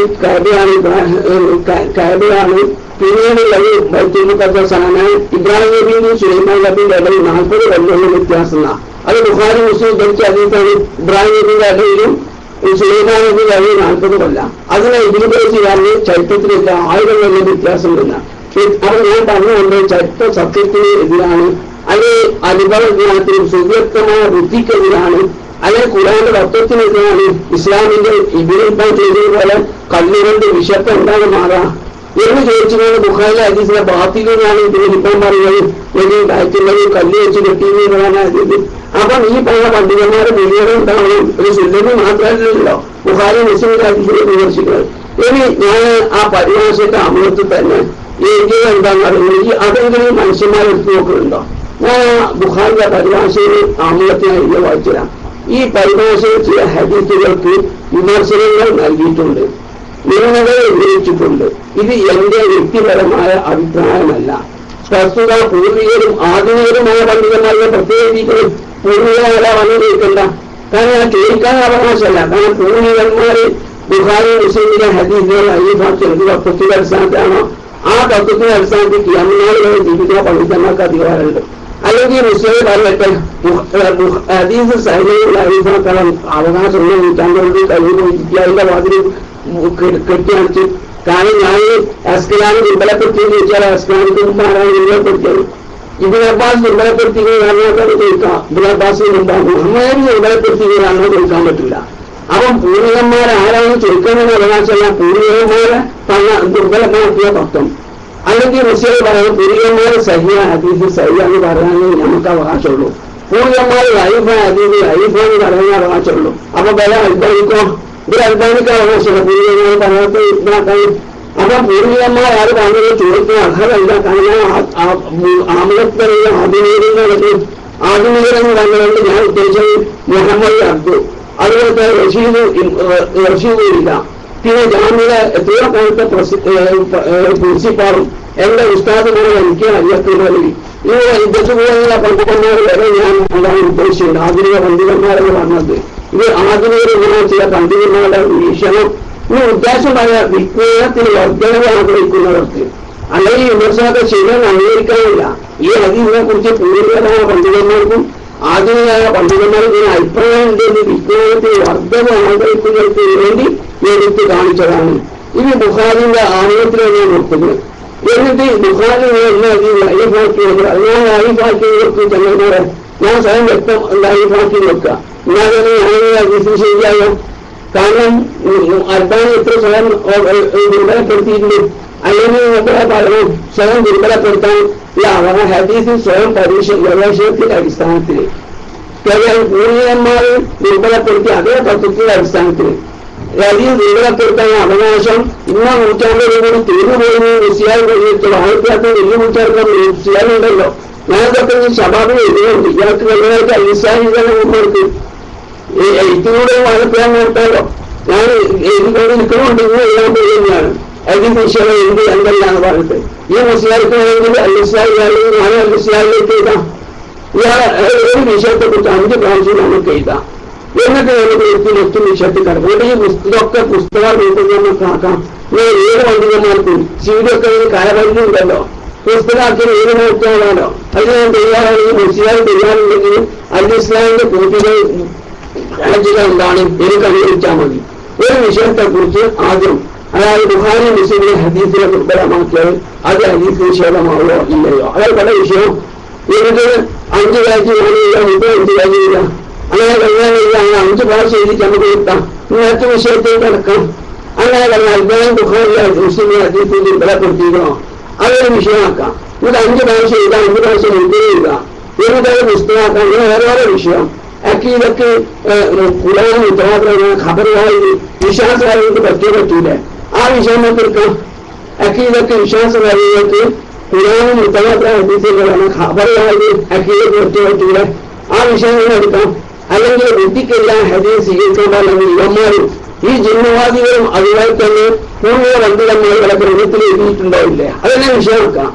കഅബയാണ്, പിന്നീടുള്ളത് ബൈത്തുൽ മുഖദ്ദസാണ്. ഇബ്രാഹിം നബിയും സുലൈമാൻ നബിയുടെ ഇടയിൽ 40 കൊല്ലം വ്യത്യാസമാണ്. അത് ബുഖാരി മുസ്ലിം ധരിച്ച ഹദീസാണ്. ഇബ്രാഹിം നബിയുടെ ഇടയിലും സുലൈമാൻ നബിയുടെ ഇടയിൽ 40 കൊല്ലം. അതിനെ ഇതിനുപയോഗിച്ച് ചരിത്രത്തിലില്ല, 1000 കൊല്ലം വ്യത്യാസമില്ല. അത് ഞാൻ പറഞ്ഞുകൊണ്ട് ചരിത്ര സത്യത്തിന് എതിരാണ്, അത് അനുഭവ ജ്ഞാനത്തിനും സുവ്യക്തമായ ബുദ്ധിക്കെതിരാണ്, അല്ലെങ്കിൽ ഖുർആന്റെ തത്വത്തിനെതിരാണ്. ഇസ്ലാമിന്റെ ഇബിനിപ്പം ചെയ്തതുപോലെ കല്ലുകൊണ്ട് വിശപ്പ് എന്താണ് മാറാം എന്ന് ചോദിച്ചുകൊണ്ട് ബുഖാരിലെ ഹദീസിലെ ബാത്തിലാണ് ഇബിനിപ്പം പറയുന്നത്, എങ്കിൽ ഉണ്ടായിട്ടുള്ളത് കല്ല് വെച്ച് കെട്ടിയെന്നാണ് ഹദീസ്. അപ്പം ഈ പറഞ്ഞ പണ്ഡിതന്മാരെ മുഴുവൻ ഉണ്ടാവണം, ഒരു സുല്ലമി മാത്രമല്ലല്ലോ ബുഖാരി മുസ്ലിമിന്റെ ഹദീസിനെ വിമർശിക്കുന്നത്. ഇനി ഞാൻ ആ പരിഭാഷയുടെ അമൃത്തിൽ തന്നെ എനിക്ക് എന്താണെന്ന് അറിയുന്നത്, അതെങ്കിലും മനുഷ്യന്മാരെ എടുത്തു നോക്കുന്നുണ്ടോ? ഞാൻ ബുഖാരിയുടെ പരിഭാഷയിൽ ആമുഖത്തിനായി എഴുതി വായിച്ചുതരാം. ഈ പരിഭാഷയിൽ ചില ഹദീസുകൾക്ക് വിമർശനങ്ങൾ നൽകിയിട്ടുണ്ട്, ന്യൂനതകൾ ഉന്നയിച്ചിട്ടുണ്ട്. ഇത് എന്റെ വ്യക്തിപരമായ അഭിപ്രായമല്ല. പ്രസ്തുത പൂർവികരും ആധുനികരുമായ പണ്ഡിതന്മാരുടെ പ്രത്യേകിച്ച് പൂർവികരെ വന്നിരിക്കണ്ട. കാരണം ഞാൻ ചോദിക്കാൻ അവകാശമല്ല. കാരണം പൂർവികന്മാര് ബുഖാരി മുസ്ലിമിലെ ഹദീസുകൾ അയ്യഫാക്കിയത് തത്വത്തിന്റെ അടിസ്ഥാനത്തിലാണോ? ആ തത്വത്തിന്റെ അടിസ്ഥാനത്തിൽ കിയാമനാളുകളെ ജീവിക്കുന്ന പണ്ഡിതന്മാർക്ക് അധികാരമുണ്ട്. അല്ലെങ്കിൽ മുസ്ലിം പറയട്ടെ ഹദീസ് സൈനിക ഹദീസിനേക്കാളും അവകാശമുള്ള നൂറ്റാണ്ടുകൊണ്ട് കഴിയുമ്പോൾ അതിന്റെ വാതിൽ കെട്ടിയടിച്ച്. കാരണം ഞാൻ അസ്കലാനെ ദുർബലപ്പെടുത്തിയെന്ന് ചോദിച്ചാൽ അസ്കലാനിക്ക് മുമ്പാണ് ദുർബലപ്പെടുത്തിയത്. ഇബ്നു അബ്ബാസ് ദുർബലപ്പെടുത്തിയത് കാരണത്താൽ ചോദിക്കാം. ഇബ്നു അബ്ബാസിന് മുമ്പാണ് മുഹമ്മദ് ദുർബലപ്പെടുത്തിയത് കാരണം ചോദിക്കാൻ പറ്റില്ല. അപ്പം പൂർവികന്മാരാരാണെന്ന് ചോദിക്കാനുള്ള അവകാശമല്ല, പൂർവികന്മാരെ ദുർബലപ്പെടുത്തിയ തത്വം. അല്ലെങ്കിൽ മുസ്ലിം പറയാൻ പൂർവികന്മാരെ സഹിയ ഹദീസ് സഹിയാന്ന് പറയാനേ നമുക്ക് അവകാശമുള്ളൂ. പൂർവികന്മാർ ലൈഫ ഹദീസ് ലൈഫാന്ന് പറയാനേ അവകാശമുള്ളൂ. അപ്പൊ വില അൽബാനിക്കോ ഇത് അൽബാനിക്ക് അവകാശമില്ല, പൂർവികന്മാർ പറയാത്ത ഇതാക്കാൻ. അപ്പൊ പൂർവികന്മാർ ആര് പറഞ്ഞത് ചോദിക്കുന്ന അർഹതല്ല. കാരണം ആമുഖത്തിലുള്ള ആധുനികരുടെ ആധുനികരെന്ന് പറഞ്ഞതുകൊണ്ട് ഞാൻ ഉദ്ദേശിച്ചത് മുഹമ്മദ് അബ്ദു, അതുപോലത്തെ റഷീദില്ല, പിന്നെ ജാമ്യയിലെ എത്രയോ കാലത്തെ പ്രിൻസിപ്പാളും എന്റെ ഉസ്താദുമാരെ എനിക്ക് അറിയത്തുള്ളവർ ഈ ഇദ്ദത്തുപോലുള്ള പണ്ഡിതന്മാർ വരെ ഞാൻ അതാണ് ഉദ്ദേശിച്ചത്. ആധുനിക പണ്ഡിതന്മാരെന്ന് പറഞ്ഞത് ഇത് ആധുനികമായ ചില പണ്ഡിതന്മാരുടെ വീക്ഷണം. ഈ ഉദ്ദേശം പറയാ വിജ്ഞാനത്തിന് വർദ്ധനവ് ആഗ്രഹിക്കുന്നവർക്ക്, അല്ലെങ്കിൽ വിമർശനത്തെ ശരിയെന്ന് അംഗീകരിക്കാനില്ല. ഈ ഹദീസിനെ കുറിച്ച് പൂർവികരായ പണ്ഡിതന്മാർക്കും ആധുനികമായ പണ്ഡിതന്മാർക്ക് ഇതിന് അഭിപ്രായം ഉണ്ടെന്ന് വിജ്ഞാനത്തിന് വർദ്ധന ആഗ്രഹിക്കുന്നവർക്ക് വേണ്ടി എടുത്ത് കാണിച്ചതാണ്. ഇത് ബുഖാരിന്റെ ആമുഖത്തിലാണ് ഞാൻ നിർത്തുന്നത്. എന്നിട്ട് ബുഖാരി ലൈഫാക്കിയത് ഞാൻ ലൈഫാക്കി വെക്കും ചെന്നൈമാരെ ഞാൻ സ്വയം വ്യക്തം ലൈഫാക്കി വെക്കുക എന്നാലും ഞാൻ ഹദീസ് ശരിയായോ? കാരണം അൽബാനി എത്ര സ്വയം ദുർബലപ്പെടുത്തിയിട്ടുണ്ട്. അല്ലെങ്കിൽ പറയണം സ്വയം ദുർബലപ്പെടുത്താൻ അവരുടെ ഹദീസിൽ സ്വയം ഗവേഷണത്തിന്റെ അടിസ്ഥാനത്തിൽ പൂർണ്ണന്മാർ ദുർബലപ്പെടുത്തി അതേ തത്വത്തിന്റെ അടിസ്ഥാനത്തിൽ ഹദീസ് ദുർബലപ്പെടുത്താൻ അവകാശം ഇന്ന നൂറ്റാണ്ടിൽ കൂടി തീർന്നുപോയി വിസിയാൽ കഴിഞ്ഞിട്ടുള്ള 1800 വലിയ നൂറ്റാണ്ട് വിസിയാലുണ്ടല്ലോ. ഞാനതൊക്കെ ശബാബ് എഴുതുന്നുണ്ട്. ഇയാൾക്ക് വെള്ളമായിട്ട് അലിസാനികളെ മുമ്പേർക്ക് ഇതിലൂടെ വാഴപ്പെടാൻ നോട്ടാലോ ഞാൻ എഴുതിക്കൊണ്ട് നിൽക്കണമുണ്ട്. ഇന്ന് എഴുതാൻ പോകുന്നതാണ് ഹദീസ് വിഷയം എന്ത് എന്തെല്ലാം പറഞ്ഞിട്ട് ഈ മുസ്ലിയാർക്ക് വേണമെങ്കിൽ അലിസ്ലാമിലേക്ക് ഞാൻ അലിസ്ലാമിലേക്ക് എഴുതാം. ഇയാളെ ഒരു വിഷയത്തെ കുറിച്ച് 5 പ്രാവശ്യം നമുക്ക് എഴുതാം. എന്നിട്ട് നമുക്ക് മറ്റു വിഷയത്തിൽ കിടക്കും. എന്നിട്ട് ഈ ഇതൊക്കെ പുസ്തകം വീട്ടിൽ നമുക്ക് ആക്കാം. ഞാൻ ഏത് പണ്ഡിതന്മാർക്കും സീഡിയൊക്കെ കാലപരിധി ഉണ്ടല്ലോ. പുസ്തകമാക്കി ഏത് നോക്കാണല്ലോ. അത് ഞാൻ തയ്യാറാണെങ്കിൽ മുസ്ലിം തയ്യാറുണ്ടെങ്കിൽ അലിസ്ലാമിന്റെ കൂട്ടികൾ രാജ്യം എന്താണ് എനിക്ക് അനുഭവിച്ചാൽ മതി. ഒരു വിഷയത്തെ കുറിച്ച് ആദ്യം അതായത് ബുഖാരി മുസ്ലിമിനെ ഹദീസിനെ ദുർബലമാക്കിയത് അത് ഹദീസ് നിഷേധമാവോ ഇല്ലയോ? അതായത് പല വിഷയം എനിക്ക് 5 കാര്യം കാണില്ല, 5 കാര്യമില്ല, അങ്ങനെ കഴിഞ്ഞാൽ 5 പ്രാവശ്യം എഴുതിച്ച് നമുക്ക് കിട്ടാം. മറ്റു വിഷയത്തിൽ കിടക്കാം. അങ്ങനെ കഴിഞ്ഞാൽ ഇദ്ദേഹം ബുഖാരി മുസ്ലിമിനെ ഹദീസിൽ ദുർബലപ്പെടുത്തിക്കണോ അതൊരു വിഷയമാക്കാം. ഇത് 5 പ്രാവശ്യം എഴുതാം, 5 പ്രാവശ്യം എഴുതാം. എന്നിട്ടത് പുസ്തകമാക്കാം. അങ്ങനെ വേറെ വിഷയം അക്കീദക്ക് ഖുർആൻ ഉത്തരവാദിത്തം ഖബറുമായി വിശ്വാസകാരികൾക്ക് പറ്റൂല. ആ വിഷയം തീർക്കാം. അക്കീദക്ക് വിശ്വാസകാരികൾക്ക് ഖുർആനും ഉത്തരവാദിത്തമാണ് ഖബറുമായി അക്കീദക്ക് പറ്റൂല. ആ വിഷയങ്ങൾ എടുക്കാം. അല്ലെങ്കിൽ ബുദ്ധിക്കെല്ലാം ഹദീസ് സ്വീകരിക്കാൻ പാടില്ലെങ്കിൽ ഇവന്മാരും ഈ ജിന്നവാദികളും അതുപോലെ തന്നെ പൂർവ്വ പണ്ഡിതന്മാരുടെ ഗ്രന്ഥത്തിൽ എഴുതിയിട്ടുണ്ടാവില്ല. അതെല്ലാം വിഷയമാക്കാം.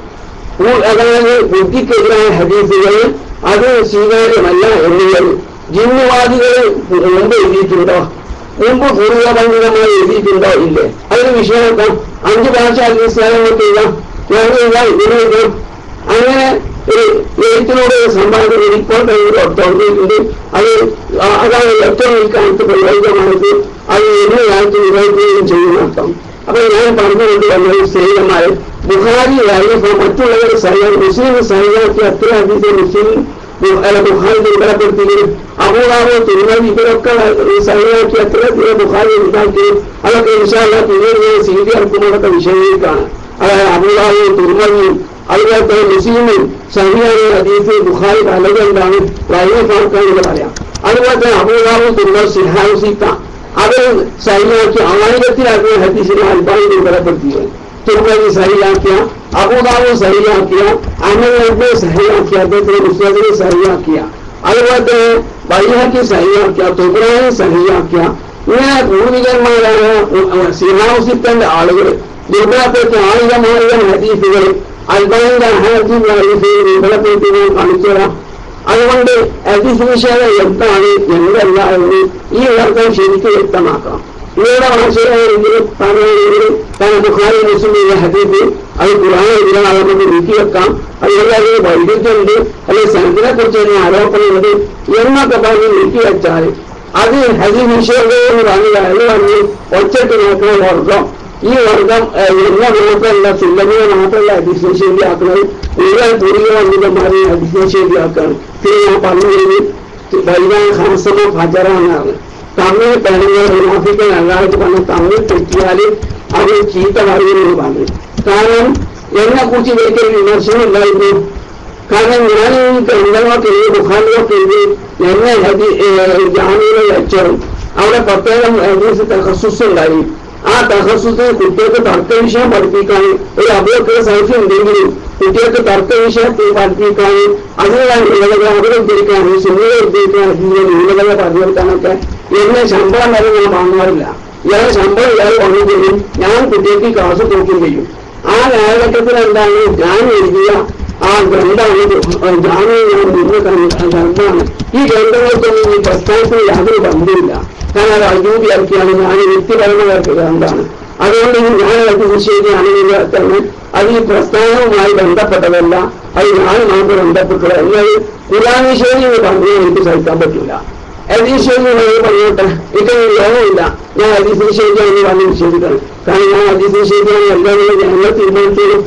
അതായത് ബുദ്ധിക്കെതിരായ ഹദീസുകൾ അത് സ്വീകാര്യമല്ല എന്നുള്ളത് ജിന്നുവാദികൾ മുമ്പ് എഴുതിയിട്ടുണ്ടോ? മുമ്പ് പൂർവ്വ പണ്ഡിതന്മാർ എഴുതിയിട്ടുണ്ടോ? ഇല്ലേ? അതൊരു വിഷയമാക്കാം. 5 ഭാഷ അധിസ്ഥാനങ്ങൾക്ക് എഴുതാം. ഞാൻ എഴുതാം, ഇതിന് എഴുതാം. അങ്ങനെ ഒരു എഴുത്തിനോട് സമ്പാദന ഇപ്പോൾ തുടങ്ങിയിട്ടുണ്ട്. അത് അതാണ് ഏറ്റവും ഈ കാലത്ത് പ്രയോജനമായത്. അത് എല്ലാ കാലത്ത് വിഭജിക്കുകയും ചെയ്യുന്നർത്ഥം. അപ്പൊ ഞാൻ പറഞ്ഞുകൊണ്ട് വന്നത് സ്ത്രീകന്മാർ ബുഖാരി മറ്റുള്ളവർ മുസ്ലിം സഹിയാക്കി അത്ര ഹദീസ് മുസ്ലിം ബുഖാരി ദുർബലപ്പെടുത്തുകയും അബൂദാവൂദ് തിരുമതി ഇവരൊക്കെ സഹിയാക്കി അത്ര ബുഖാരി ഉണ്ടാക്കുകയും അതൊക്കെ ഇൻഷാ അല്ലാഹ് പിന്നീട് സീതി ഇറക്കുമ്പോഴൊക്കെ വിഷയങ്ങൾക്കാണ്. അതായത് അബൂദാവൂദ് തിരുമതിയും അതുപോലെ തന്നെ മുസ്ലിമും സഹിയായ ഹദീസ് ബുഖാരി പലതുകൊണ്ടാണ് ലൈഫാക്കാണെന്ന് പറയാം. അതുപോലെ തന്നെ അബൂദാവൂദ് തിരുമതി സിഹാസിക്ക അത് സഹിയാക്കി 1000-ലധികം ഹദീസിനെ അൽബാനി ദുർബലപ്പെടുത്തിയത്. തിരുമതി സഹിയാക്കിയ, അബൂദാവൂദ് സഹിയാക്കിയ, അഹ്മദ് സഹിയാക്കിയ, അദ്ദേഹത്തിന് മുസ്ലിമിനെ സഹിയാക്കിയ, അതുപോലെ തന്നെ ബൈഹഖി സഹിയാക്കിയ, തുബ്രാനി സഹിയാക്കിയ, ഇങ്ങനെ പൂർവികന്മാരായ സിഹാസിക്കന്റെ ആളുകൾ ദുർബലപ്പെടുത്തി 1000 ഹദീസുകൾ അൽബാനിന്റെ ഹദീസ് ദുർബലപ്പെടുത്തി കാണിച്ചുതരാം. അതുകൊണ്ട് ഹദീസ് വിഷയം എന്താണ് എന്തല്ല എന്ന് ഈ വർഷം ശരിക്കും വ്യക്തമാക്കാം. ഇവരുടെ ഭാഷയിൽ പറയുകയാണെങ്കിൽ കാരണം ബുഖാരി മുസ്ലിമിന്റെ ഹദീസ് അത് ഖുർആനിലാണ് നമുക്ക് നീക്കിവെക്കാം. അതുപോലെ അതിന് വൈദ്യുതിയുണ്ട്, അല്ലെങ്കിൽ സനദിനെ കുറിച്ച് തന്നെ ആരോപണമുണ്ട് എന്നൊക്കെ പറഞ്ഞ് നീക്കിവെച്ചാൽ അത് ഹദീസ് വിഷയമെന്ന് പറഞ്ഞ് ഒച്ചയ്ക്ക് നോക്കുന്ന വർഗം, ഈ വർഗം എന്ന മാത്രമല്ല സുല്ലമിനെ മാത്രമല്ല ഹദീസ് ശരിയാക്കുന്നത്, മുഴുവൻ പൂർവ്വ പണ്ഡിതന്മാരെ ഹദീസ് ശരിയാക്കാണ്. പിന്നെ ഞാൻ പറഞ്ഞു ബൈനാൻ ഖാസമോ ഫജറാന്നാണ്. തമിഴ് പെണ്ണുങ്ങൾ മുനാഫിക്കൽ അല്ലാതെ പറഞ്ഞ് തമിഴ് തെറ്റിയാൽ അവർ ചീത്ത പറയുമെന്ന് പറഞ്ഞു. കാരണം എന്നെ കുറിച്ച് ഇവർക്ക് വിമർശനം ഉണ്ടായിരുന്നു. കാരണം ഞാൻ ഈ ഗ്രന്ഥങ്ങളൊക്കെ എഴുതി ബുഖാരികളൊക്കെ എഴുതി എന്നെ ജാമ്യയിലെ ലെക്ചറും അവിടെ പ്രത്യേകം ഹദീസ് തഖസ്സുസ് ഉണ്ടായി. ആ തഖസ്സുസ് കുട്ടികൾക്ക് തർക്ക വിഷയം പഠിപ്പിക്കാൻ ഒരു അബൂബക്കർ സൈഫി ഉണ്ടെങ്കിലും കുട്ടികൾക്ക് തർക്ക വിഷയത്തിൽ പഠിപ്പിക്കാൻ അതിനുള്ള ന്യൂനതകൾ അവരെ ഉദ്ധരിക്കാൻ സുന്നികളെ ഉദ്ധരിക്കാൻ ന്യൂനതകളെ പറഞ്ഞെടുക്കാനൊക്കെ എന്നെ ശമ്പളം വരെ ഞാൻ വാങ്ങാറില്ല. ഇയാളെ ശമ്പളം ഇയാൾ വാങ്ങുകയും ഞാൻ കുട്ടികൾക്ക് ക്ലാസ് കൊടുക്കുകയും ചെയ്യും. ആ കാലഘട്ടത്തിൽ എന്താണ് ഞാൻ എഴുതിയ ആ ഗ്രന്ഥമാണ് ജാമ്യം ഞാൻ മുന്നേ ഗ്രന്ഥമാണ്. ഈ ഗ്രന്ഥങ്ങൾക്കൊന്നും ഈ പ്രസ്ഥാനത്തിന് യാതൊരു ബന്ധമില്ല. കാരണം അത് അജൂബി ഇറക്കിയാണ് ഞാൻ വ്യക്തിപരമായിട്ട് ഗ്രന്ഥമാണ്. അതുകൊണ്ട് ഞാൻ അത് നിശ്ചയിക്കുകയാണെങ്കിൽ തന്നെ അത് ഈ പ്രസ്ഥാനവുമായി ബന്ധപ്പെട്ടതല്ല, അത് ഞാൻ മാത്രം ബന്ധപ്പെട്ടത്. എന്നാൽ ഖുർആൻ നിഷേധം എന്ന് പറഞ്ഞാൽ എനിക്ക് സഹിക്കാൻ പറ്റില്ല. ഹദീസ് നിഷേധം പറഞ്ഞോട്ടെ, എനിക്ക് യോഗമില്ല. ഞാൻ ഹദീസ് നിഷേധിക്കാൻ എന്ന് പറഞ്ഞ് നിഷേധിക്കണം. കാരണം ഞാൻ ഹദീസ് നിഷേധിക്കാൻ എല്ലാവരും ഞങ്ങൾ തീരുമാനിച്ചത്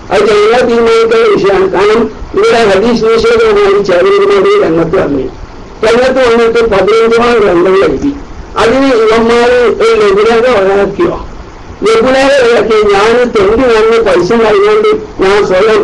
അത് ജനങ്ങൾ തീരുമാനിക്കേണ്ട വിഷയമാണ്. കാരണം ഇവിടെ ഹദീസ് നിഷേധവുമായി ചേരുന്നതിനോട് രംഗത്ത് വന്നു. രംഗത്ത് വന്നിട്ട് 15 ഗ്രന്ഥങ്ങൾ എഴുതി. അതിന് ഇവന്മാര് ഒരു ലഘുലേഖ ഒഴിവാക്കിയോ? ലഘുലേഖ ഒഴിവാക്കി ഞാൻ തെണ്ടി വന്ന് പൈസ കഴിഞ്ഞുകൊണ്ട് ഞാൻ സ്വയം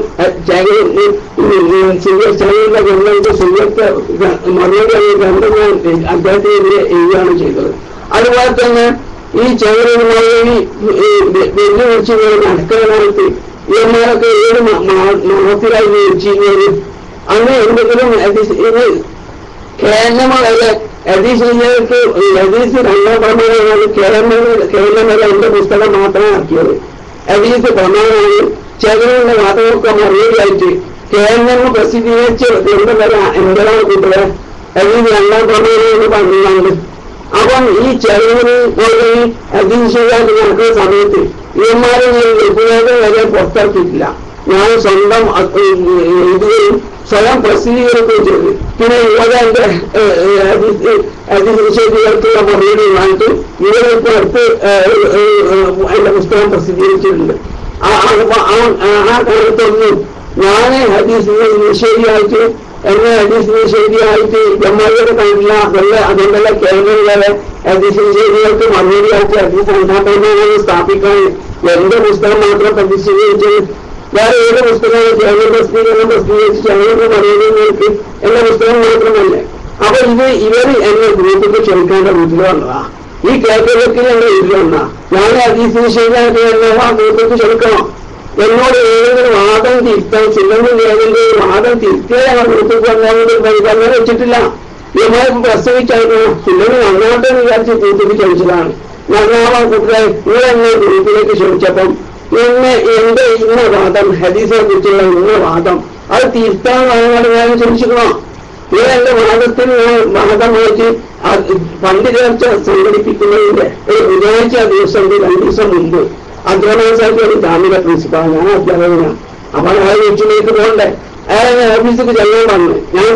ചെറിയ ഗ്രന്ഥങ്ങൾക്ക് സുഹൃത്ത് മറുപടി ഗ്രന്ഥം ഞാൻ അദ്ദേഹത്തിനെതിരെ എഴുതുകയാണ് ചെയ്തത്. അതുപോലെ തന്നെ ഈ ചെറുമായി വെല്ലുവിളിച്ച് നടക്കാനായിട്ട് ഇവന്മാരൊക്കെ ഏത് മഹത്തിലായി വെച്ചിരുന്നത് അന്ന് എന്തെങ്കിലും ഇത് കേരളമല്ല ഹദീസിലേക്ക് ഹദീസ് 2ാം പ്രമാണമാണ് കേരളമല്ല എന്റെ പുസ്തകം മാത്രമേ ആക്കിയത്. ഹദീസ് പ്രമാണമാണ് ചെറുകളുടെ വാദമൊക്കെ മറുപടിയായിട്ട് കേരളം പ്രസിദ്ധീകരിച്ച് ഗ്രന്ഥമല്ല എന്താണ് കൂട്ടുക ഹദീസ് 2ാം പ്രമാണം എന്ന് പറഞ്ഞുകൊണ്ട്. അപ്പം ഈ ചെറുകിന് ഹദീസുകാർക്ക് നടക്കുന്ന സമയത്ത് ഇവന്മാരെ ലഘുലേഖ വരെ പുറത്തിറക്കിയിട്ടില്ല. ഞാൻ സ്വന്തം എഴുതുകയും സ്വയം പ്രസിദ്ധീകരിക്കുകയും ചെയ്തു. പിന്നെ ഇവിടെ എന്റെ നിഷേധികൾക്കുള്ള മറുപടിയുമായിട്ട് ഇവർക്ക് അടുത്ത് എന്റെ പുസ്തകം പ്രസിദ്ധീകരിച്ചിട്ടുണ്ട്. ആ കാലത്തൊന്നും ഞാൻ ഹദീസ് നിഷേധിയായിട്ട് എന്നെ ഹദീസ് നിഷേധിയായിട്ട് ജമാഅത്തെ കണ്ടില്ല. അതുകൊണ്ടല്ല കേരളത്തിലെ ഹദീസ് നിഷേധികൾക്ക് മറുപടിയായിട്ട് ഹദീസ് രണ്ടാം സ്ഥാപിക്കാൻ എന്റെ പുസ്തകം മാത്രം പ്രസിദ്ധീകരിച്ചത്. വേറെ ഏത് പുസ്തകമാണ് കേരള പ്രസിദ്ധീകരിച്ച് ഞങ്ങൾക്ക് മറുപടികൾക്ക് എന്റെ പുസ്തകം മാത്രമല്ലേ. അപ്പൊ ഇവര് എന്നെ ഗ്രൂപ്പിക്ക് ക്ഷണിക്കേണ്ട വീട്ടിൽ വന്നതാ. ഈ കേരളത്തിൽ എന്റെ വീട്ടിൽ വന്നാ ഞാൻ ഹദീസ് നിഷേധിയായിട്ട് എന്നെ ആ ഗ്രൂപ്പിക്ക് ക്ഷണിക്കണം. എന്നോട് ഏതെങ്കിലും വാദം തിരുത്താൻ ചില്ലെങ്കിൽ ഏതെങ്കിലും വാദം തിരുത്തിയാൽ ഞങ്ങൾ ഗ്രൂപ്പിക്ക് വന്നതുകൊണ്ട് പരിഗണന വെച്ചിട്ടില്ല. ഇവരെ പ്രസവിച്ചായിരുന്നു ചില്ലെങ്കിൽ അങ്ങോട്ട് വിചാരിച്ച് ഗ്രൂപ്പിക്ക് ക്ഷണിച്ചതാണ്. ഞങ്ങളാവാൻ കൂട്ടുകാരെ ഇവരെന്നെ ഗ്രൂപ്പിലേക്ക് ക്ഷണിച്ചപ്പം എന്റെ ഇന്ന വാദം ഹദീസിനെ കുറിച്ചുള്ള ഇന്ന വാദം അത് തിരുത്താൻ ഞാൻ ക്ഷണിച്ചിക്കണോ? ഇവരെന്റെ വാദത്തിന് വാദം വെച്ച് പണ്ട് ചർച്ച സംഘടിപ്പിക്കുന്നതിന്റെ ഒരു ബുധനാഴ്ച ദിവസം 2 ദിവസം മുമ്പ് അബ്ദുറഹ്മാൻ സാഹിബ് ഒരു ജാമ്യ പ്രിൻസിപ്പാൾ, ഞാൻ അധ്യാപകനാണ്. അപ്പൊ അയാൾ വീട്ടിലേക്ക് പോകണ്ടേ? അയാൾ ഓഫീസിലേക്ക് ചെല്ലാൻ പറഞ്ഞു.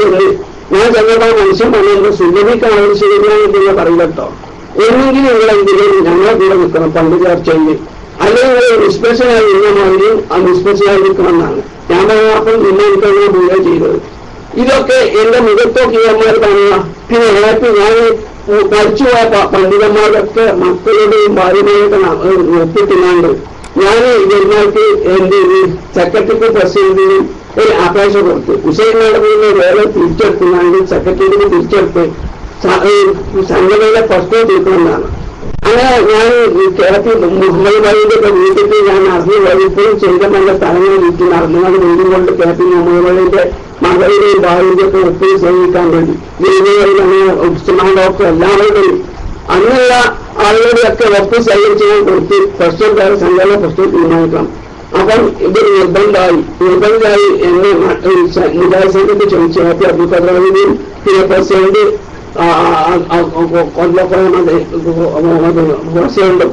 ഞാൻ ചെന്നപ്പോൾ മനുഷ്യൻ പറഞ്ഞു സുലഭിക്ക് ആവശ്യമില്ല പറയില്ല കേട്ടോ. എന്നെങ്കിലും നിങ്ങളെങ്കിലും ഞങ്ങളെ കൂടെ നിൽക്കണം പണ്ട് ചർച്ചയിൽ, അല്ലെങ്കിൽ നിഷ്പക്ഷനായി നിന്ന മാതിരിയും ആ നിഷ്പക്ഷനായി നിൽക്കണമെന്നാണ് ഞാൻ പറഞ്ഞ. അപ്പം നിന്നെ എനിക്കങ്ങനെ പൂജ ചെയ്തത്. ഇതൊക്കെ എന്റെ മുഖത്തൊക്കെ ഇവന്മാർ കാണുക. പിന്നെ എനിക്ക് ഞാൻ പഠിച്ചുപോയ പണ്ഡിതന്മാരൊക്കെ മക്കളുടെയും ഭാര്യമാരൊക്കെ ഒപ്പിട്ടുന്നാണ്ട് ഞാൻ ഇവർക്ക് എന്റെ സെക്രട്ടറിക്ക് പ്രസിഡന്റിനും ഒരു അപേക്ഷ കൊടുത്തു. ഹുസൈൻ നടക്കുന്ന വേറെ തിരിച്ചെടുത്തുന്നാണ്ട് സെക്രട്ടറിക്ക് തിരിച്ചെടുത്ത് സംഘടനയുടെ പ്രശ്നം തീർക്കണമെന്നാണ്. അങ്ങനെ ഞാൻ കേരളത്തിൽ മുഹമ്മദ് ഭായിന്റെ ഒക്കെ വീട്ടിൽ ഞാൻ നടന്നു വഴിപ്പോഴും ചെയ്തമല്ല സ്ഥലങ്ങൾ വീട്ടിൽ നടന്നുകൊണ്ട് വീടും കൊണ്ട് കേരളത്തിൽ മുഹമ്മദ് ഭായിന്റെ മകളുടെയും ഭാര്യന്റെ ഒക്കെ ഒപ്പിൽ സേവിക്കാൻ വേണ്ടി ജയിലുകളിൽ അങ്ങനെ ഉസ്മാനൊക്കെ എല്ലാവരുടെയും അങ്ങനെയുള്ള ആളുകളുടെയൊക്കെ ഒപ്പ് സേവിച്ച് ഞാൻ കൊടുത്ത് പ്രശ്നം വേറെ സംഘടന പ്രശ്നം തീരുമാനിക്കണം. അപ്പം ഇത് നിർബന്ധമായി എന്നെ മുജാഹിദിന്റെ ചോദിച്ചു ഹാപ്പി അബ്ദുൽ ഖദറിനെയും പിന്നെ പ്രസിഡന്റ് പ്രസിഡന്റും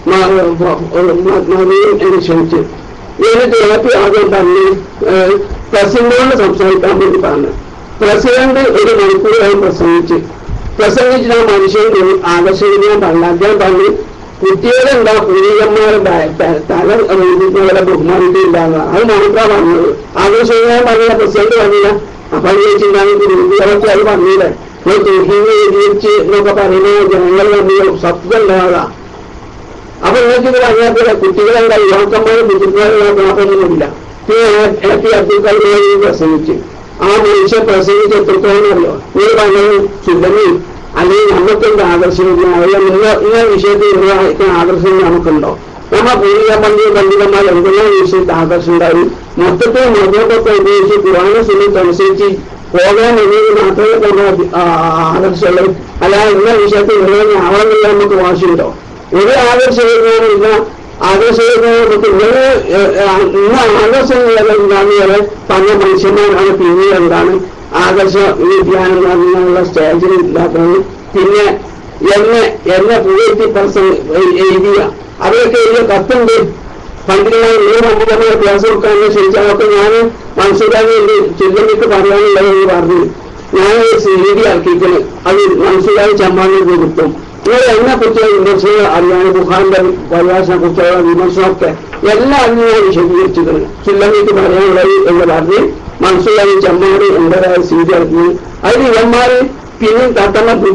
എന്നെ ക്ഷണിച്ചു. എന്നിട്ട് ഹാപ്പി ആദ്യം പറഞ്ഞ് പ്രസിഡന്റിനോട് സംസാരിക്കാൻ വേണ്ടി പറഞ്ഞു. പ്രസിഡന്റ് 1 മണിക്കൂറായി പ്രസംഗിച്ചിട്ട് ആ മനുഷ്യൻ ആകർഷിക്കാൻ പറഞ്ഞു. അദ്ദേഹം പറഞ്ഞു കുട്ടികളുണ്ടാ പൂർവികന്മാരുടെ തല വൈദികങ്ങളെ ബഹുമാനിക്കില്ലാന്ന്. അത് മാത്രമാണ് പറഞ്ഞത്. ആകർഷിക്കാൻ പറഞ്ഞില്ല, പ്രസിഡന്റ് പറഞ്ഞില്ല. അപ്പൊ ചോദിച്ചിട്ടുണ്ടെങ്കിൽ കുട്ടികളൊക്കെ അത് പറഞ്ഞില്ലേ എഴുതിച്ച് എന്നൊക്കെ പറയുന്നത് ജനങ്ങൾ തമ്മിൽ സത്യം ഉണ്ടാകാ. അപ്പൊ നിങ്ങൾക്കിത് പറഞ്ഞാൽ കുട്ടികളുടെ യുവാക്കന്മാരും ബുദ്ധിമുട്ടുകളൊന്നുമില്ല. പിന്നെ ഹാപ്പി അബ്ദുൽ ഖദർ പ്രസംഗിച്ച് ആ മനുഷ്യൻ പ്രസംഗിച്ച് എത്രത്തോളം അറിയോ? നിങ്ങൾ പറഞ്ഞത് സുലഭി അല്ലെങ്കിൽ നമുക്കെന്ത് ആകർഷണം ഇന്ന വിഷയത്തിൽ ഇന്ന ആകർഷണം നമുക്കുണ്ടോ? നമ്മുടെ പൂർവിക പണ്ഡിതന്മാർ എന്തെല്ലാം വിഷയത്തിൽ ആകർഷണം ഉണ്ടായി. മൊത്തത്തിൽ മതമൊക്കെ ഉപയോഗിച്ച് പുരാണ സുന്നത്ത് അനുസരിച്ച് പോകാൻ എന്നത് മാത്രമേ നമ്മുടെ ആകർഷമുള്ളൂ. അല്ലാതെ ഇന്ന വിഷയത്തിൽ ഇങ്ങനെ ആവണമെന്നില്ല നമുക്ക് വാശിയുണ്ടോ? ഒരു ആകർഷകമില്ല. ആകർഷകമായി നമുക്ക് ഇന്ന ആകർഷങ്ങളെല്ലാം ഉണ്ടാകുന്നവരെ പല മനുഷ്യന്മാരാണ് പിന്നീട് എന്താണ് ആകർഷ ധ്യാനം നടന്നുള്ള സ്റ്റേജിൽ ഇല്ലാത്തത്. പിന്നെ എന്നെ പുകഴ്ത്തി എഴുതിയ അതൊക്കെ എഴുതിയ കത്തുണ്ട്. പണ്ടിങ്ങനെ 3 പണ്ഡിതന്മാരെ ക്ലാസ് കൊടുക്കാൻ ചോദിച്ചാൽ അതൊക്കെ ഞാൻ മനസ്സിലാക്കി ചില്ലമിക്ക് പറയാനുള്ളതെന്ന് പറഞ്ഞു ഞാൻ CD ആക്കിയിരിക്കണം. അത് മനസ്സിലാക്കി ചമ്മാനെ കൊടുക്കും. നിങ്ങൾ എന്നെ കുറിച്ചുള്ള വിമർശനങ്ങൾ അറിയാൻ ബുഖാറിന്റെ പരിഭാഷനെ കുറിച്ചുള്ള വിമർശനമൊക്കെ എല്ലാം അതിന് ഞാൻ വിശദീകരിച്ചിട്ടുണ്ട്. സുല്ലമിക്ക് പറയാനുള്ളത് എന്ന് പറഞ്ഞ് മനസ്സിലായി ചെമ്മാട് എന്റേതായ സീറ്റ് ഇറങ്ങി. അതിന് ഇവന്മാര് പിന്നെയും തത്തമ്മ പൂച്ച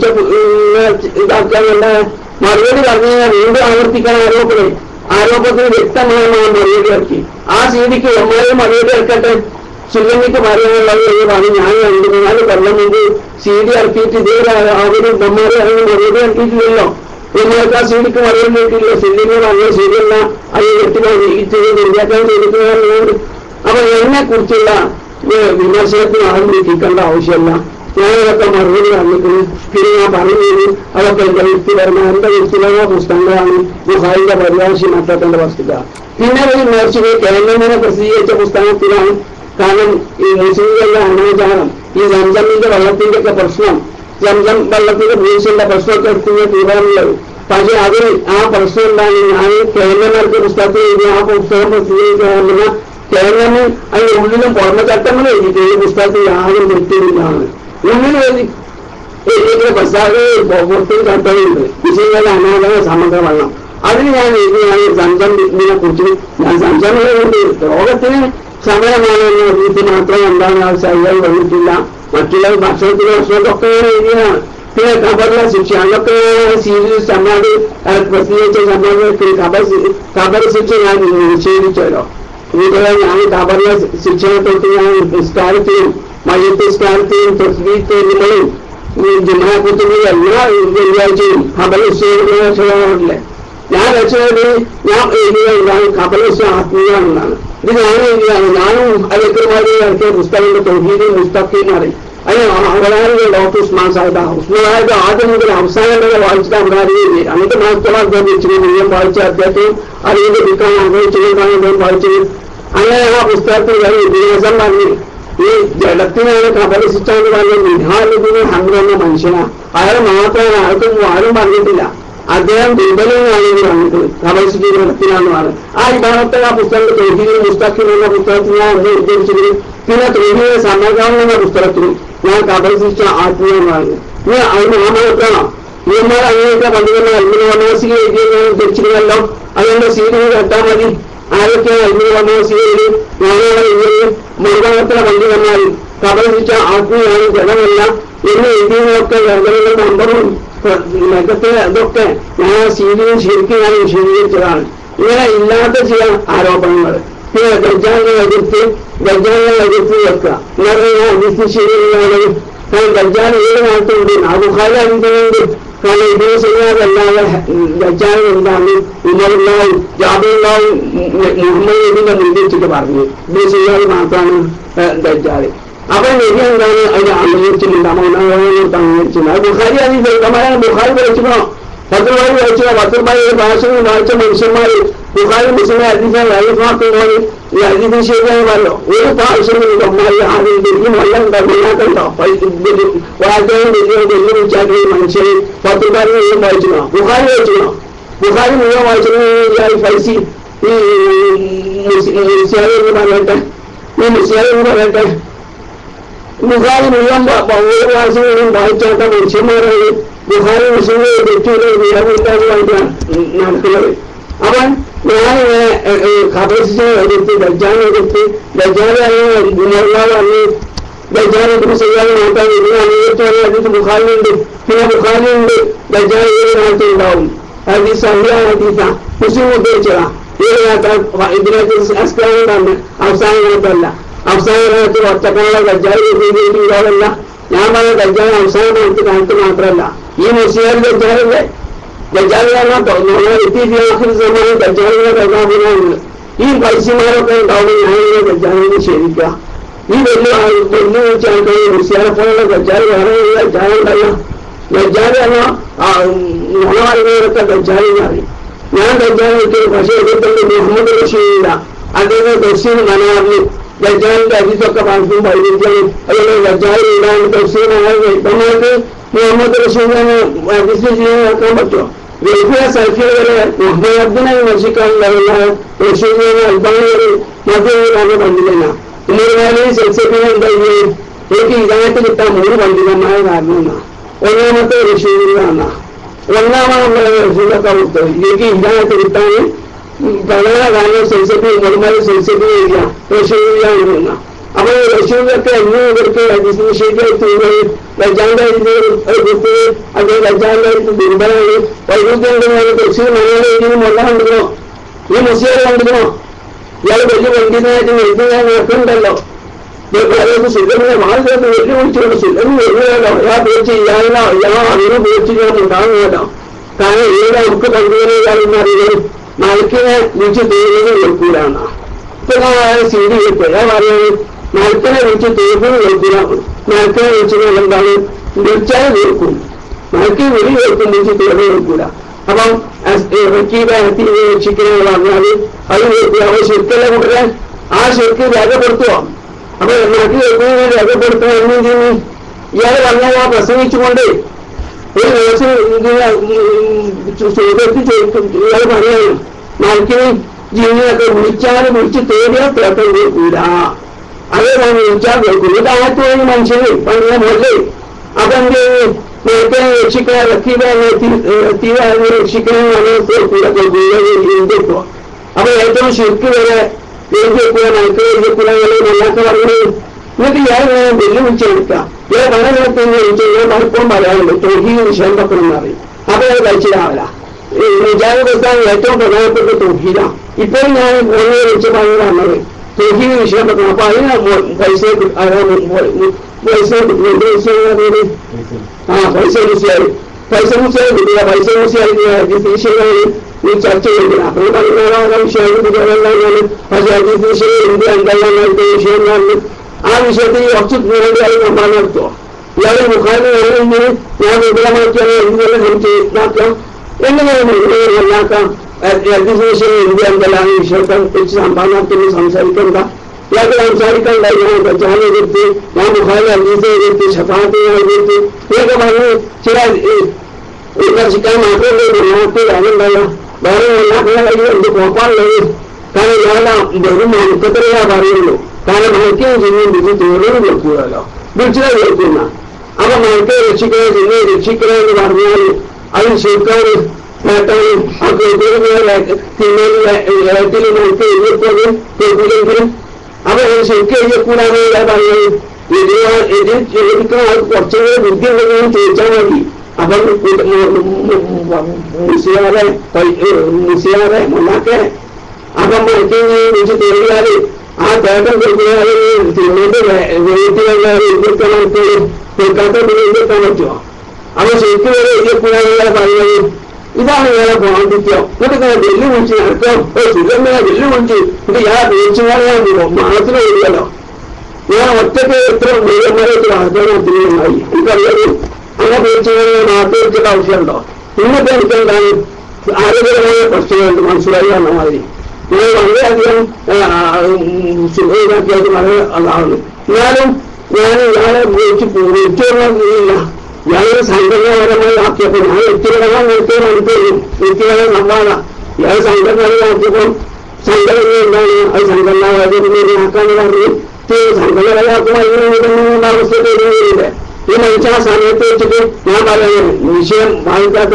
ഇതാക്കാനുള്ള മറുപടി പറഞ്ഞു കഴിഞ്ഞാൽ വീണ്ടും ആവർത്തിക്കാൻ ആരോപണത്തിന് വ്യക്തമായ മറുപടി ഇറക്കി. ആ സീഡിക്ക് ഇവന്മാരെ മറുപടി ഇറക്കട്ടെ. സുല്ലമിക്ക് പറയാനുള്ളത് എന്ന് പറഞ്ഞ് ഞാൻ 2-4 കൊല്ലം മുമ്പ് സീഡി ഇറക്കിയിട്ട് ഇതേ അവര് ഇവന്മാരെ അതിന് മറുപടി ഇറക്കിയിട്ടില്ലല്ലോ. ഇവന്മാർക്ക് ആ സീഡിക്ക് മറുപടി ഇറക്കിയിട്ടില്ല. സുല്ലമി പറഞ്ഞ ശരിയല്ല, അത് നിർവ്യാഖ്യാനം ചെയ്തിട്ടുണ്ട്. അപ്പൊ എന്നെ കുറിച്ചുള്ള വിമർശനത്തിന് ആരും നീക്കിക്കേണ്ട ആവശ്യമില്ല. ഞാനതൊക്കെ മറുപടി പറഞ്ഞിട്ടുണ്ട്. പിന്നെ ഞാൻ പറഞ്ഞത് അതൊക്കെ എന്റെ വ്യക്തിപരമായ പുസ്തകങ്ങളാണ്. ബുഖാരിന്റെ പരിഭാഷ മറ്റത്തിന്റെ വസ്തുത. പിന്നെ ഒരു മേർച്ചിനെ കേരളത്തിനെ പ്രസിദ്ധീകരിച്ച പുസ്തകത്തിലാണ്. കാരണം ഈ മുസ്ലിങ്ങളുടെ അനാചാരം, ഈ സംസമിന്റെ വെള്ളത്തിന്റെ ഒക്കെ പ്രശ്നം, സംസം വെള്ളത്തിന്റെ വീഴ്ചയുടെ പ്രശ്നമൊക്കെ എടുക്കുന്ന തീരാറുള്ളത്. പക്ഷെ അതിൽ ആ പ്രശ്നം എന്താണ്, ഞാൻ കേരളമാർക്ക് പുസ്തകത്തിൽ എഴുതി ആ പുസ്തകം പ്രസിദ്ധീകരിക്കാറുള്ള കേരളന് അതിന് ഉള്ളിലും പുറമെ ചട്ടങ്ങൾ എഴുതിയിട്ട് ഈ പുസ്തകത്തിൽ യാതൊരു തെറ്റിയില്ലാണ്. ഉള്ളിൽ എഴുതിയിട്ടുള്ള പ്രസ്താവന പുറത്തും ചട്ടങ്ങളുണ്ട്. മുസ്ലിങ്ങളുടെ അനാചാര സമഗ്ര വെള്ളം അതിന് ഞാൻ എഴുതിയാണ് സംസമിനെ കുറിച്ച്. ഞാൻ സംസമിനുണ്ട് ലോകത്തിന് സമയമാണെന്ന രീതി മാത്രം എന്താണ് ആ ശൈലം വന്നിട്ടില്ല. മറ്റുള്ള ഭക്ഷണത്തിലെ ഭക്ഷണമൊക്കെ എഴുതിയാണ്. പിന്നെ ഖബറിലെ ശിക്ഷ അതൊക്കെ സീരിയസ് സമ്മാട് പ്രസിദ്ധീകരിച്ച സമ്മാനത്തിൽ ഖബർ ശിക്ഷ ഞാൻ നിഷേധിച്ചല്ലോ. ഇതുപോലെ ഞാൻ ഖബറിലെ ശിക്ഷയെ തൊട്ട് ഞാൻ നിസ്കാരത്തെയും മയ്യത്തിസ്കാരത്തെയും തസ്ബീഹുകളും ജുമാഅത്തുകളും എല്ലാ വെള്ളിയാഴ്ചയും ഖബർ നിശ്ചയില്ലേ. ഞാൻ രക്ഷകര് ഞാൻ എഴുതിയതാണ് ഖബർ ആത്മീയമാണെന്നാണ്. ഇത് ഞാൻ എഴുതിയാണ്. ഞാനും അലക്കന്മാരെ ഇറക്കിയ പുസ്തകങ്ങളുടെ തൗഹീദും മുസ്തഖീം അറിയും. അതിന് അവതാരിക ഡോക്ടർ ഉസ്മാൻ സാഹിബ്. ഉസ്മാൻ സാഹിബ് ആദ്യം മുതൽ അവസാനം വരെ വായിച്ചിട്ട് അവതാരികയില്ല. 2 മാസത്തോളം അദ്ദേഹം വെച്ചിരുന്നു. ഞാൻ വായിച്ച അദ്ദേഹത്തെയും അറിവിന്റെ വിൽക്കാൻ ആഗ്രഹിച്ചുകൊണ്ടാണ് അദ്ദേഹം വായിച്ചത്. അങ്ങനെ ആ പുസ്തകത്തിൽ ഞാൻ ഇതിഹാസം പറഞ്ഞു. ഈ ജഡത്തിനാണ് കബലിച്ചിട്ടാന്ന് പറഞ്ഞ നിഹാലിന് ഹംഗെന്ന മനുഷ്യനാണ്. അയാൾ മാത്രമാണ്, ആർക്കും ആരും പറഞ്ഞിട്ടില്ല. അദ്ദേഹം ദുർബലനാണ് പറഞ്ഞിട്ട് കബലിച്ചിട്ട് ജഡത്തിനാന്ന് പറഞ്ഞു. ആ വിഭാഗത്തെ ആ പുസ്തകത്തിൽ തൗഹീദുൽ മുസ്തഖീം എന്ന പുസ്തകത്തിൽ ഞാൻ ഉദ്ദേശിച്ചത്. പിന്നെ തൗഹീദ് സമഗ്രം എന്ന പുസ്തകത്തിൽ ഞാൻ കബലിച്ച ആത്മീയം പറഞ്ഞു. ഇനി അതിന് നാമകരണോ ഇവന്മാർ അങ്ങനെയൊക്കെ പണ്ടുതന്നെ അൽമിന് വനവാസിക എഴുതിയെന്ന് ധരിച്ചിരുന്നല്ലോ. അതുകൊണ്ട് സീഡിന് കേട്ടാൽ മതി. ആരൊക്കെയാണ് അൽമിന് വനവാസികയിൽ ഞാനാണ് എഴുതിയത്. മുൻഭാഗത്തിലെ പണ്ഡിതന്മാർ കബലിച്ച ആത്മീയാണ് ജനമല്ല എന്ന് എഴുതിയതൊക്കെ വേദനകളുടെ നമ്പറും മൃഗത്തിലെ ഇതൊക്കെ ഞാൻ സീഡിനും ശരിക്കും ഞാൻ വിശദീകരിച്ചതാണ്. ഇങ്ങനെ ഇല്ലാത്ത ചില ആരോപണങ്ങൾ. പിന്നെ ഗജാനെ എതിർത്ത് വെക്കുക എന്നറിയാൻ ഞാൻ അന്വേഷിച്ച് ശരിയാണ്. കാരണം ഗജാൻ 7 നാട്ടിലുണ്ട്. ബുഖാരി അറിയുന്നുണ്ട്. കാരണം ഇതിനെ ചെയ്യാതല്ലാതെ ഗജാൻ എന്താണ് ഉമറുണ്ടാവും ജാബിറുണ്ടാവും മുഹമ്മദ് നബിന്റെ മുന്നിൽ വെച്ചിട്ട് പറഞ്ഞു. ഇത് ചെയ്യാതെ മാത്രമാണ് ഗജാല്. അപ്പൊ നബി എന്താണ് അതിന് അംഗീകരിച്ചിട്ടുണ്ട്. അംഗീകരിച്ചിട്ടുണ്ട്. അത് ബുഖാരി അറിയില്ല. ബുഖാരി പഠിച്ചിക്കണോ? 10 രൂപ പഠിച്ചോ? 10 രൂപ ഭാഷകൾ വായിച്ച മനുഷ്യന്മാർ ബുഖാരി മുസ്ലിം ഹദീസിനെ ലൈഫാക്കുമ്പോൾ ഈ ഹദീസിന് ശരിയാണല്ലോ. ഒരു പ്രാവശ്യം ആദ്യം ഈ വെള്ളം ഉണ്ടാക്കണ്ടോ വാർത്തകളും വെല്ലുവിളിച്ചാൽ മനുഷ്യർ 10 രൂപ വായിച്ചിക്കണോ? ബുഖാരി വായിച്ചിക്കണോ? ബുഖാരി മുഴുവൻ വായിച്ചിട്ട് ഫൈസി ഈ മുസ്ലിം പറയട്ടെ, ഈ മുസ്ലിം പറയട്ടെ. ബുഖാരി മുഴുവൻ ഒരു പ്രാവശ്യം വായിച്ചാട്ട മനുഷ്യന്മാരാണ് ബുഖാരി മുസ്ലിം തെറ്റുകൾ നിലനിൽക്കാനുമായിട്ടാണ് നടക്കുന്നത്. അവൻ ഞാനിങ്ങനെ ഖബറിനെ എതിർത്ത് ഗജാനെ എതിർത്ത് ഗജാനാണ് ഗുണർവാണ് ഗജാനെ ചെയ്യാൻ നോക്കാൻ ഇതിനെ അംഗീകരിച്ചാൽ അതിന് ബുഖാരിയുണ്ട്. പിന്നെ ബുഖാരിയുണ്ട് ഗജാൻ 7 നാട്ടിലുണ്ടാവും. ഹദീസ് സഹിഹായ ഹദീസാ. മുസ്ലിം ഉദ്ദേശിച്ചതാ. 7 നാട്ടാൽ ഇതിനകത്ത് അസ്കാരമാണ്. അവസാന കാലത്തല്ല. അവസാന കാലത്ത് ഒറ്റക്കാല ഗജാൻ ഉണ്ടാവല്ല. ഞാൻ പറഞ്ഞ ഗജാൻ അവസാന കാലത്ത് മാത്രമല്ല. ഈ മുസ്ലിം ഗജാനല്ലേ ഗജാലിയാണ് സമയം ഗജാലിനെ പ്രതാപനാണ്. ഈ പൈസമാരൊക്കെ ഉണ്ടാവുമ്പോൾ ഞാനിങ്ങനെ ഗജാലിനെ ക്ഷണിക്കുക. ഈ വെല്ലുവിളിച്ച ആൾക്കാർ മുസ്ലിയാരെ പോലുള്ള ഗജാല് വേറെ ഗജാലുണ്ടല്ല. ഗജാലിയാണോ നുണമാരുന്നവരൊക്കെ ഗജാലിനെ അറിയും. ഞാൻ ഗജാലിക്ക് പക്ഷേ എതിർത്തുണ്ട് മുഹമ്മദ് റഷീദില്ല. അദ്ദേഹം തഫ്സീർ മനാറിന് ഗജാലിന്റെ അരിത്തൊക്കെ പലർക്കും പഠിപ്പിക്കണം. അതുകൊണ്ട് ഗജാലി ഇടാൻ തഫ്സീർ മനാർക്ക് മുഹമ്മദ് റഷീദിനെ ചെയ്യാൻ നോക്കാൻ പറ്റുമോ? ഗൾഫിലെ സൽഫിയ വരെ മുഹമ്മദ് അബ്ദിനെ വിമർശിക്കാനുള്ള റഷീദിനെ അൽബാനിയെ മധ്യമാണ് പണ്ഡിതന. ഉമ്മർമാരെയും സെൽസഫിനെ എന്തായി എനിക്ക് ഇതായിട്ട് കിട്ടാൻ 3 പണ്ഡിതന്മാരെ കാരണം എന്നാ. ഒന്നാമത്തെ റഷീദിനാണ്. ഒന്നാമത് നമ്മളെ റസൂലൊക്കെ കൊടുത്തത് ഇതിലേക്ക് ഇല്ലാത്ത കിട്ടാൻ പ്രധാന കാരണം സെൻസിറ്റീവ് നിർമ്മല സെൻസിറ്റീവ് ഇല്ല റഷീദില്ല. അപ്പൊ റഷീദൊക്കെ എന്നും ഇവർക്ക് ശരിയായിട്ട് രജാന്റെ കൊടുത്ത് അല്ലെങ്കിൽ രജാന്റെ ദുർബലാണ് വൈദ്യുതിയുണ്ടെന്ന് റഷീദ് മലയാളം എഴുതി മുള്ള കണ്ടിരുന്നോ? ഈ മുസ്ലിം കണ്ടിരുന്നോ? ഇയാൾ വലിയ പണ്ഡിതനായിട്ട് എഴുതുന്ന നോക്കുന്നുണ്ടല്ലോ. സുലഭിനെ വാഴത്ത് വെല്ലുവിളിച്ചുകൊണ്ട് സുലഭം വരുന്നതല്ലോ. അയാൾ പേച്ച് ഇയാളോ ഇയാളോ അതിനെ പേച്ച് ഞാൻ ഉണ്ടാകുന്നതല്ലോ. കാരണം ഏതാ നമുക്ക് കണ്ടുവരുന്നതാണെന്ന് അറിയുന്നത് മലക്കിനെ വിളിച്ച് തേരുന്നത് കേൾക്കൂലാണ്. ഇപ്പൊ ഞാൻ CD കേട്ടു. ഞാൻ പറയുന്നത് മലക്കിനെ വിളിച്ച് തേരുന്നത് കേൾക്കൂല. മലക്കിനെ വിളിച്ചത് എന്താണ്? വിളിച്ചാൽ കേൾക്കും. മലക്കിന് വിളി കേൾക്കും, വിളിച്ച് തേരുന്നത് കേൾക്കൂല. അപ്പം രക്ഷിക്കണമെന്ന് പറഞ്ഞാല് അത് കേൾക്കുക. അപ്പൊ ശരിക്കല്ല കൂട്ടരെ ആ ശരിക്ക് രേഖപ്പെടുത്തുവോ? അപ്പൊ മലക്ക് കേൾക്കുന്നത് രേഖപ്പെടുത്തുക എന്ന് ചെയ്യുന്നു. ഇയാള് പറഞ്ഞാൽ ആ പ്രസംഗിച്ചുകൊണ്ട് ഒരു ദിവസം ഇയാൾ പറയാണ് മലക്കിന് ജീവിതമൊക്കെ വിളിച്ച് തേടിയാൽ കേൾക്കാൻ കേൾക്കൂല. അതേ വിളിച്ചാൽ കേൾക്കൂല. ഇതാകത്ത് പോയി മനുഷ്യന് പറഞ്ഞ പോലെ അതെന്ത് നേരത്തെ രക്ഷിക്കാൻ രക്ഷിക്കണമെന്ന് കേൾക്കൂല. അപ്പൊ ഏറ്റവും ശരിക്ക് വരെ എഴുതിയെക്കൂല മലക്ക് എഴുതിയെക്കൂല എന്നൊക്കെ പറഞ്ഞത്. എന്നിട്ട് ഇയാൾ വെല്ലുവിളിച്ചെടുക്കാം. ഇയാൾ പല നേരത്തെ പലപ്പോഴും പറയാനുണ്ട് തൊഹീദ് വിഷയം വെക്കണമെന്ന് പറയും. അപ്പൊ അത് കഴിച്ചിട്ടാവില്ല. നിജാമി പ്രസ്ഥാനം ഏറ്റവും പ്രധാനപ്പെട്ട തൊഹീദാണ്. ഇപ്പോഴും ഞാൻ ഒന്നേ വിളിച്ച് പറഞ്ഞത് തൊഹീദ് വിഷയം വെക്കണം. അപ്പൊ അതിന് പൈസ മുസിയായി കിട്ടുക. പൈസ മുസിയായി ഈ ചർച്ച ചെയ്തില്ല. അപ്പോൾ പറഞ്ഞ വിഷയം പക്ഷേ ഇന്ത്യ എന്തെല്ലാം വിഷയം ആ വിഷയത്തിൽ കുറച്ച് നേരിടായി നമ്മൾ നടത്തുമോ? ഇയാളെ മുഖാലിന് വേണമെങ്കിൽ ഞാൻ വിപുലമാക്കിയാൽ എന്തെല്ലാം സംശയിക്കാം എങ്ങനെയാണ് എല്ലാക്കാം വിഷയം ഇന്ത്യ എന്തെല്ലാം വിഷയത്തെ കുറിച്ച് സമ്പാദനത്തിന് സംസാരിക്കണ്ട. ഇയാൾക്ക് സംസാരിക്കണ്ടായി. ഞാൻ പ്രചാരം എതിർത്ത്, ഞാൻ മുഖാലി അന്തീസെ എതിർത്ത്, ഷഫാത്തിനെ എതിർത്ത് ഇതൊക്കെ പറഞ്ഞ് ചില വിമർശിക്കാൻ മാത്രമല്ലേ ഞങ്ങൾക്ക് അതുണ്ടല്ലോ. വേറെ എല്ലാത്തിനെ കഴിയും എന്ത് കോപ്പാണുള്ളത്. കാരണം ഇയാളെ വെറും മുഖത്തിലേ പറയുള്ളൂ. കാരണം മയക്കുകയും ചെയ്യും ഇത് തീർന്നു കേൾക്കൂലല്ലോ. വിളിച്ചത് കേൾക്കുന്ന. അപ്പൊ മയക്കെ രക്ഷിക്കണേ ചെന്ന് രക്ഷിക്കണേ എന്ന് പറഞ്ഞാൽ അത് ശരിക്കാണ് നേട്ടവും ആ കേട്ടിൽ നമുക്ക് എഴുതിയപ്പോൾ കേൾക്കില്ലെങ്കിലും അപ്പൊ ശരിക്കും എഴുതിക്കൂടാതെ പറയുന്നത് എഴുതിക്കുന്ന ആൾക്ക് കുറച്ചുകൂടെ ബുദ്ധി ഉണ്ടെന്ന് ചോദിച്ചാൽ മതി. അപ്പം മുസിയാറെ മുന്നാക്കെ അപ്പം മയക്കെ വിളിച്ച് തേടിയാല് ആ തേട്ടം കൊടുക്കുന്നതിന് തിന്നിട്ട് വീട്ടിലുള്ള കേൾക്കാത്ത എഴുതിക്കാൻ പറ്റുമോ? അപ്പൊ ശരിക്കും വരെ എഴുതിയപ്പോഴാണ് പറയുന്നത് ഇതാണ് ഇയാളെ പാണ്ഡിത്യം. എന്നിട്ട് വെല്ലുവിളിച്ച് നടക്കാം. സുഗന്ധനെ വെല്ലുവിളിച്ച് ഇത് ഞാൻ വീഴ്ചകാരാൻ മാസത്തിലും എഴുതിയല്ലോ. ഞാൻ ഒറ്റയ്ക്ക് എത്ര വീരന്മാരായിട്ട് നടത്താൻ ഒത്തിരി നന്നായി. എനിക്കറിയാം അങ്ങനെ വീഴ്ചകാരെ നാട്ടിൽ വെച്ചിട്ട് ആവശ്യമുണ്ടോ? ഇന്നത്തെ എനിക്കെന്താണ് ആരോഗ്യപരമായ പ്രശ്നങ്ങളുണ്ട്. മനസ്സിലായി പറഞ്ഞ മാതിരി ഞാൻ വളരെയധികം സുഖമാക്കിയായിട്ട് വളരെ അതാണ്. എന്നാലും ഞാൻ ഇയാളെ വിളിച്ചില്ല. ഇയാളെ സംഘടനാപരമായി ആക്കിയപ്പോൾ ഞാൻ വ്യക്തിപരമായി വ്യക്തിപരം നമ്പാണ്. ഇയാൾ സംഘടനയാക്കിയപ്പോൾ സംഘടന എന്താണ് അത് സംഘടനാകാന്ന് പറഞ്ഞു സംഘടനയാക്കുമ്പോൾ അവസ്ഥ ഈ മനുഷ്യ ആ സമയത്ത് വെച്ചിട്ട് ഞാൻ പറയുന്നത് വിഷയം ബാധിക്കാത്ത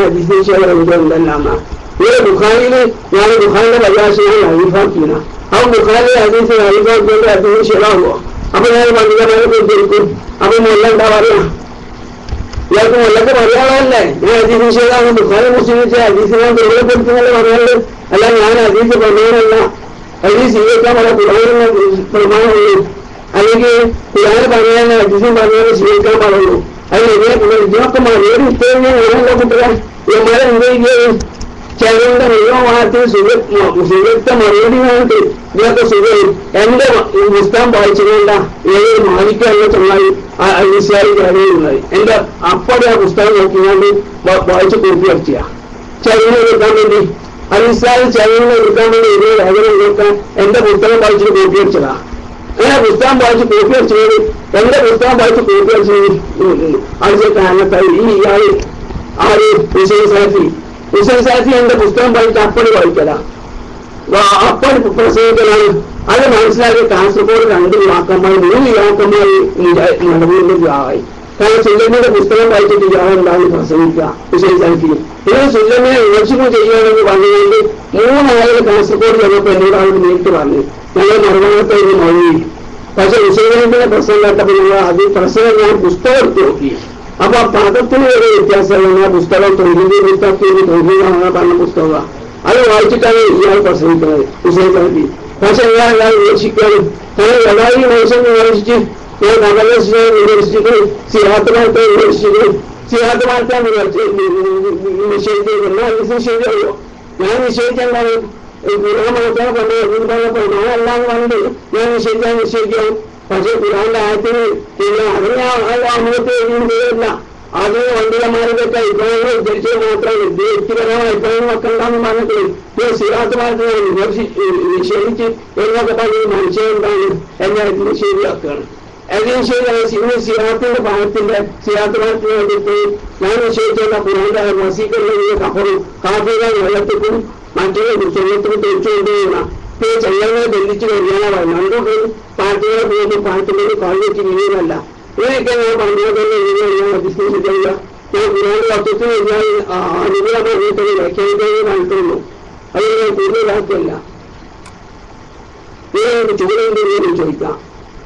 വിഷയമെല്ലാം ഈ ബുഖാരിയില് ഞാൻ ബുഖാരിയുടെ പരിഭാഷയെ അഴിഫാക്കിയാണ്. ആ ബുഖാരിയെ ഹദീസ് അഴിഫാക്കിയത് അതിന് ശരിയാകുമോ? അപ്പൊ ഞാൻ പണ്ഡിതന്മാരെ കൊടുത്തിരിക്കും. അപ്പൊ മുല്ല എന്താ പറയാ? ഇയാൾക്ക് മുല്ലക്ക് പറയാളല്ലേ ഞാൻ ഹദീസ് ശരിയാണ്. ബുഖാരി മുസ്ലിം ഹദീസ് ഞാൻ ദുർബലപ്പെടുത്തുന്നത് പറയാനുള്ളത്. അല്ല ഞാൻ ഹദീസ് പറഞ്ഞതല്ല. ഹദീസ് സ്വീകരിക്കാൻ പല ഖുർആനിന് പ്രമാണമുള്ളൂ. അല്ലെങ്കിൽ ഖുർആൻ പറയാൻ ഹദീസും പറഞ്ഞാൽ സ്വീകരിക്കാൻ പാടുള്ളൂ. അതിന് ഇതിനൊക്കെ മറുപടി ഇത്രയും ഞാനല്ല കുട്ടികളെ ഇവന്മാരെ എന്തെങ്കിലും ചിലരുടെ നിയമവാദത്തിന് സുഖത്തെ മറുപടിയായിട്ട് ഇതിനൊക്കെ സുഖം എന്റെ പുസ്തകം വായിച്ചുകൊണ്ട ഏതൊരു മാനിക്കല്ല ചങ്ങായി അലിസായി കാര്യമുള്ളത് എന്റെ അപ്പടെ ആ പുസ്തകം നോക്കിക്കൊണ്ട് വായിച്ച് കൂട്ടി വരച്ചിയ ചെലവിനെ എടുക്കാൻ വേണ്ടി അലിസായി ചെലവിനെ എടുക്കാൻ വേണ്ടി ഇതേ വേദന എടുക്കാൻ എന്റെ പുസ്തകം വായിച്ചിട്ട് കൂട്ടി വരച്ചതാ. അങ്ങനെ പുസ്തകം വായിച്ച് കൂട്ടി വരച്ചത് എന്റെ പുസ്തകം വായിച്ച് കൂട്ടി വരച്ചത് അതിന്റെ കാരണത്തായി ഈ ഇയാള് ആര് ഹുസൈൻ സാഫി എന്റെ പുസ്തകം വായിച്ച് അപ്പടി വായിക്കല അപ്പടി പ്രസംഗിക്കലാണ്. അത് മനസ്സിലാക്കി കാസർഗോഡ് 2 യുവാക്കന്മാർ 3 യുവാക്കന്മാർ നടന്നുകൊണ്ട് ആയി. കാരണം സുല്ലമിയുടെ പുസ്തകം വായിച്ചിട്ട് ഇയാളെന്താണ് പ്രസംഗിക്കുക വിശേഷിച്ചായിരിക്കും. നിങ്ങൾ സുല്ലമിനെ വിമർശനം ചെയ്യുകയാണെന്ന് പറഞ്ഞുകൊണ്ട് 3 ആളുകൾ കാസർഗോഡ് ചെന്നപ്പോൾ എന്നോട് ആളുകൾ നേരിട്ട് പറഞ്ഞു ഞങ്ങൾ മറുഭാഗത്ത് ഇത് മൊഴി. പക്ഷെ വിശേഷത്തിന്റെ പ്രസംഗം കേട്ടപ്പോൾ നിങ്ങൾ അത് പ്രസംഗം ഞാൻ പുസ്തകം എടുത്ത് നോക്കി. അപ്പൊ ആ പദത്തിന് ഒരു വ്യത്യാസമാണ്. ആ പുസ്തകം തൊഴിലിന്റെ തൊഴിലാണ് പറഞ്ഞ പുസ്തകമാണ്. അത് വായിച്ചിട്ടാണ് ഇയാൾ പ്രസംഗിക്കുന്നത് വിശേഷമാക്കി. പക്ഷെ ഇയാൾ വിമർശിക്കാനും കാരണം ഗതാഗത മനുഷ്യൻ വിമർശിച്ച് ഞാൻ കമലേശ്വര വിമർശിച്ചിട്ട് സിയാത്തുമാർത്തെ വിമർശിച്ചിട്ട് സിയാത്തുമാർത്തെ നിഷേധിക്കുന്ന ശരിയല്ലോ. ഞാൻ നിഷേധിച്ചെന്താണ് ഖുർആൻ മാത്രം കൊണ്ടുവന്നപ്പോൾ ഞാനല്ലാന്ന് പറഞ്ഞിട്ട് ഞാൻ നിഷേധിക്കാം. പക്ഷെ ഖുർആന്റെ ആയത്തിന് പിന്നെ അതിന് അമൃത്ത് എഴുതിയില്ല. അത് വണ്ടിലമാരൊക്കെ അഭിപ്രായങ്ങൾ ഉദ്ധരിച്ചത് മാത്രമാണ്. വ്യക്തിപരമായ അഭിപ്രായങ്ങൾ ഒക്കെ ഉണ്ടാന്ന് പറഞ്ഞിട്ട് സിറാത്തുമാരത്തെ നിഷേധിച്ച് എന്നൊക്കെ പറഞ്ഞ് മനുഷ്യൻ എന്താണ് എല്ലാത്തിനും ശരിയാക്കുകയാണ്. എല്ലാം ശരിയാണ്. ഇന്ന് സിറാത്തിന്റെ ഭാഗത്തിന്റെ സിറാത്തുമാരത്തിന് വേണ്ടിയിട്ട് ഞാൻ നിഷേധിച്ചുള്ള ഖുർആന്റെ വസീക്കറിനും കാഫികൾ വെള്ളത്തിനും മറ്റുള്ള ചെല്ലത്തിനും തിരിച്ചുകൊണ്ടുപോകുന്ന ചെല്ലങ്ങളെ ബന്ധിച്ചു കഴിഞ്ഞാൽ രണ്ടും പാർട്ടികളെ പോകുമ്പോൾ പാർട്ടികളിൽ കാഴ്ച വീഴല്ല. ഇങ്ങനെയൊക്കെ ഞാൻ പറഞ്ഞത് തന്നെ ഞാൻ ബിസിനസ് ചെയ്യുക. ഞാൻ ഖുർആന്റെ തത്വത്തിന് കഴിഞ്ഞാൽ അനുകൂലമായ വീട്ടിൽ വ്യാഖ്യാനിക്കുകയും നടത്തുന്നു. അത് ഞാൻ കൂടുതലാക്കിയല്ല. ഞാൻ ചോദ്യം ചോദിക്കാം.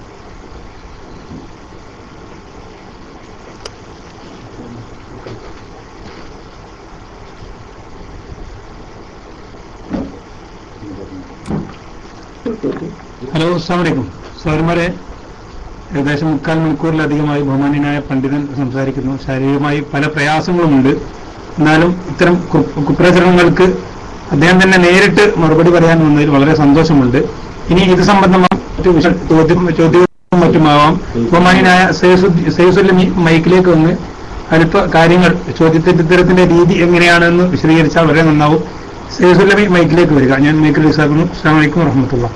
ഹലോ, അസ്സലാമു അലൈക്കും. സഹോദരന്മാരെ, ഏകദേശം 3/4 മണിക്കൂറിലധികമായി ബഹുമാന്യനായ പണ്ഡിതൻ സംസാരിക്കുന്നു. ശാരീരികമായി പല പ്രയാസങ്ങളുമുണ്ട്. എന്നാലും ഇത്തരം കുപ്രചരണങ്ങൾക്ക് അദ്ദേഹം തന്നെ നേരിട്ട് മറുപടി പറയാൻ വന്നതിൽ വളരെ സന്തോഷമുണ്ട്. ഇനി ഇത് സംബന്ധമായ ചോദ്യവും മറ്റുമാവാം. ബഹുമാന്യനായ സൈസുല്ലമി മൈക്കിലേക്ക് വന്ന് അല്പ കാര്യങ്ങൾ ചോദ്യത്തിന്റെ ഉത്തരത്തിന്റെ രീതി എങ്ങനെയാണെന്ന് വിശദീകരിച്ചാൽ വളരെ നന്നാവും. സൈസുല്ലമി മൈക്കിലേക്ക് വരിക. ഞാൻ മൈക്കിൽ വിസാക്കുന്നു. അസ്സലാമു അലൈക്കും വറഹ്മത്തുള്ളാഹി.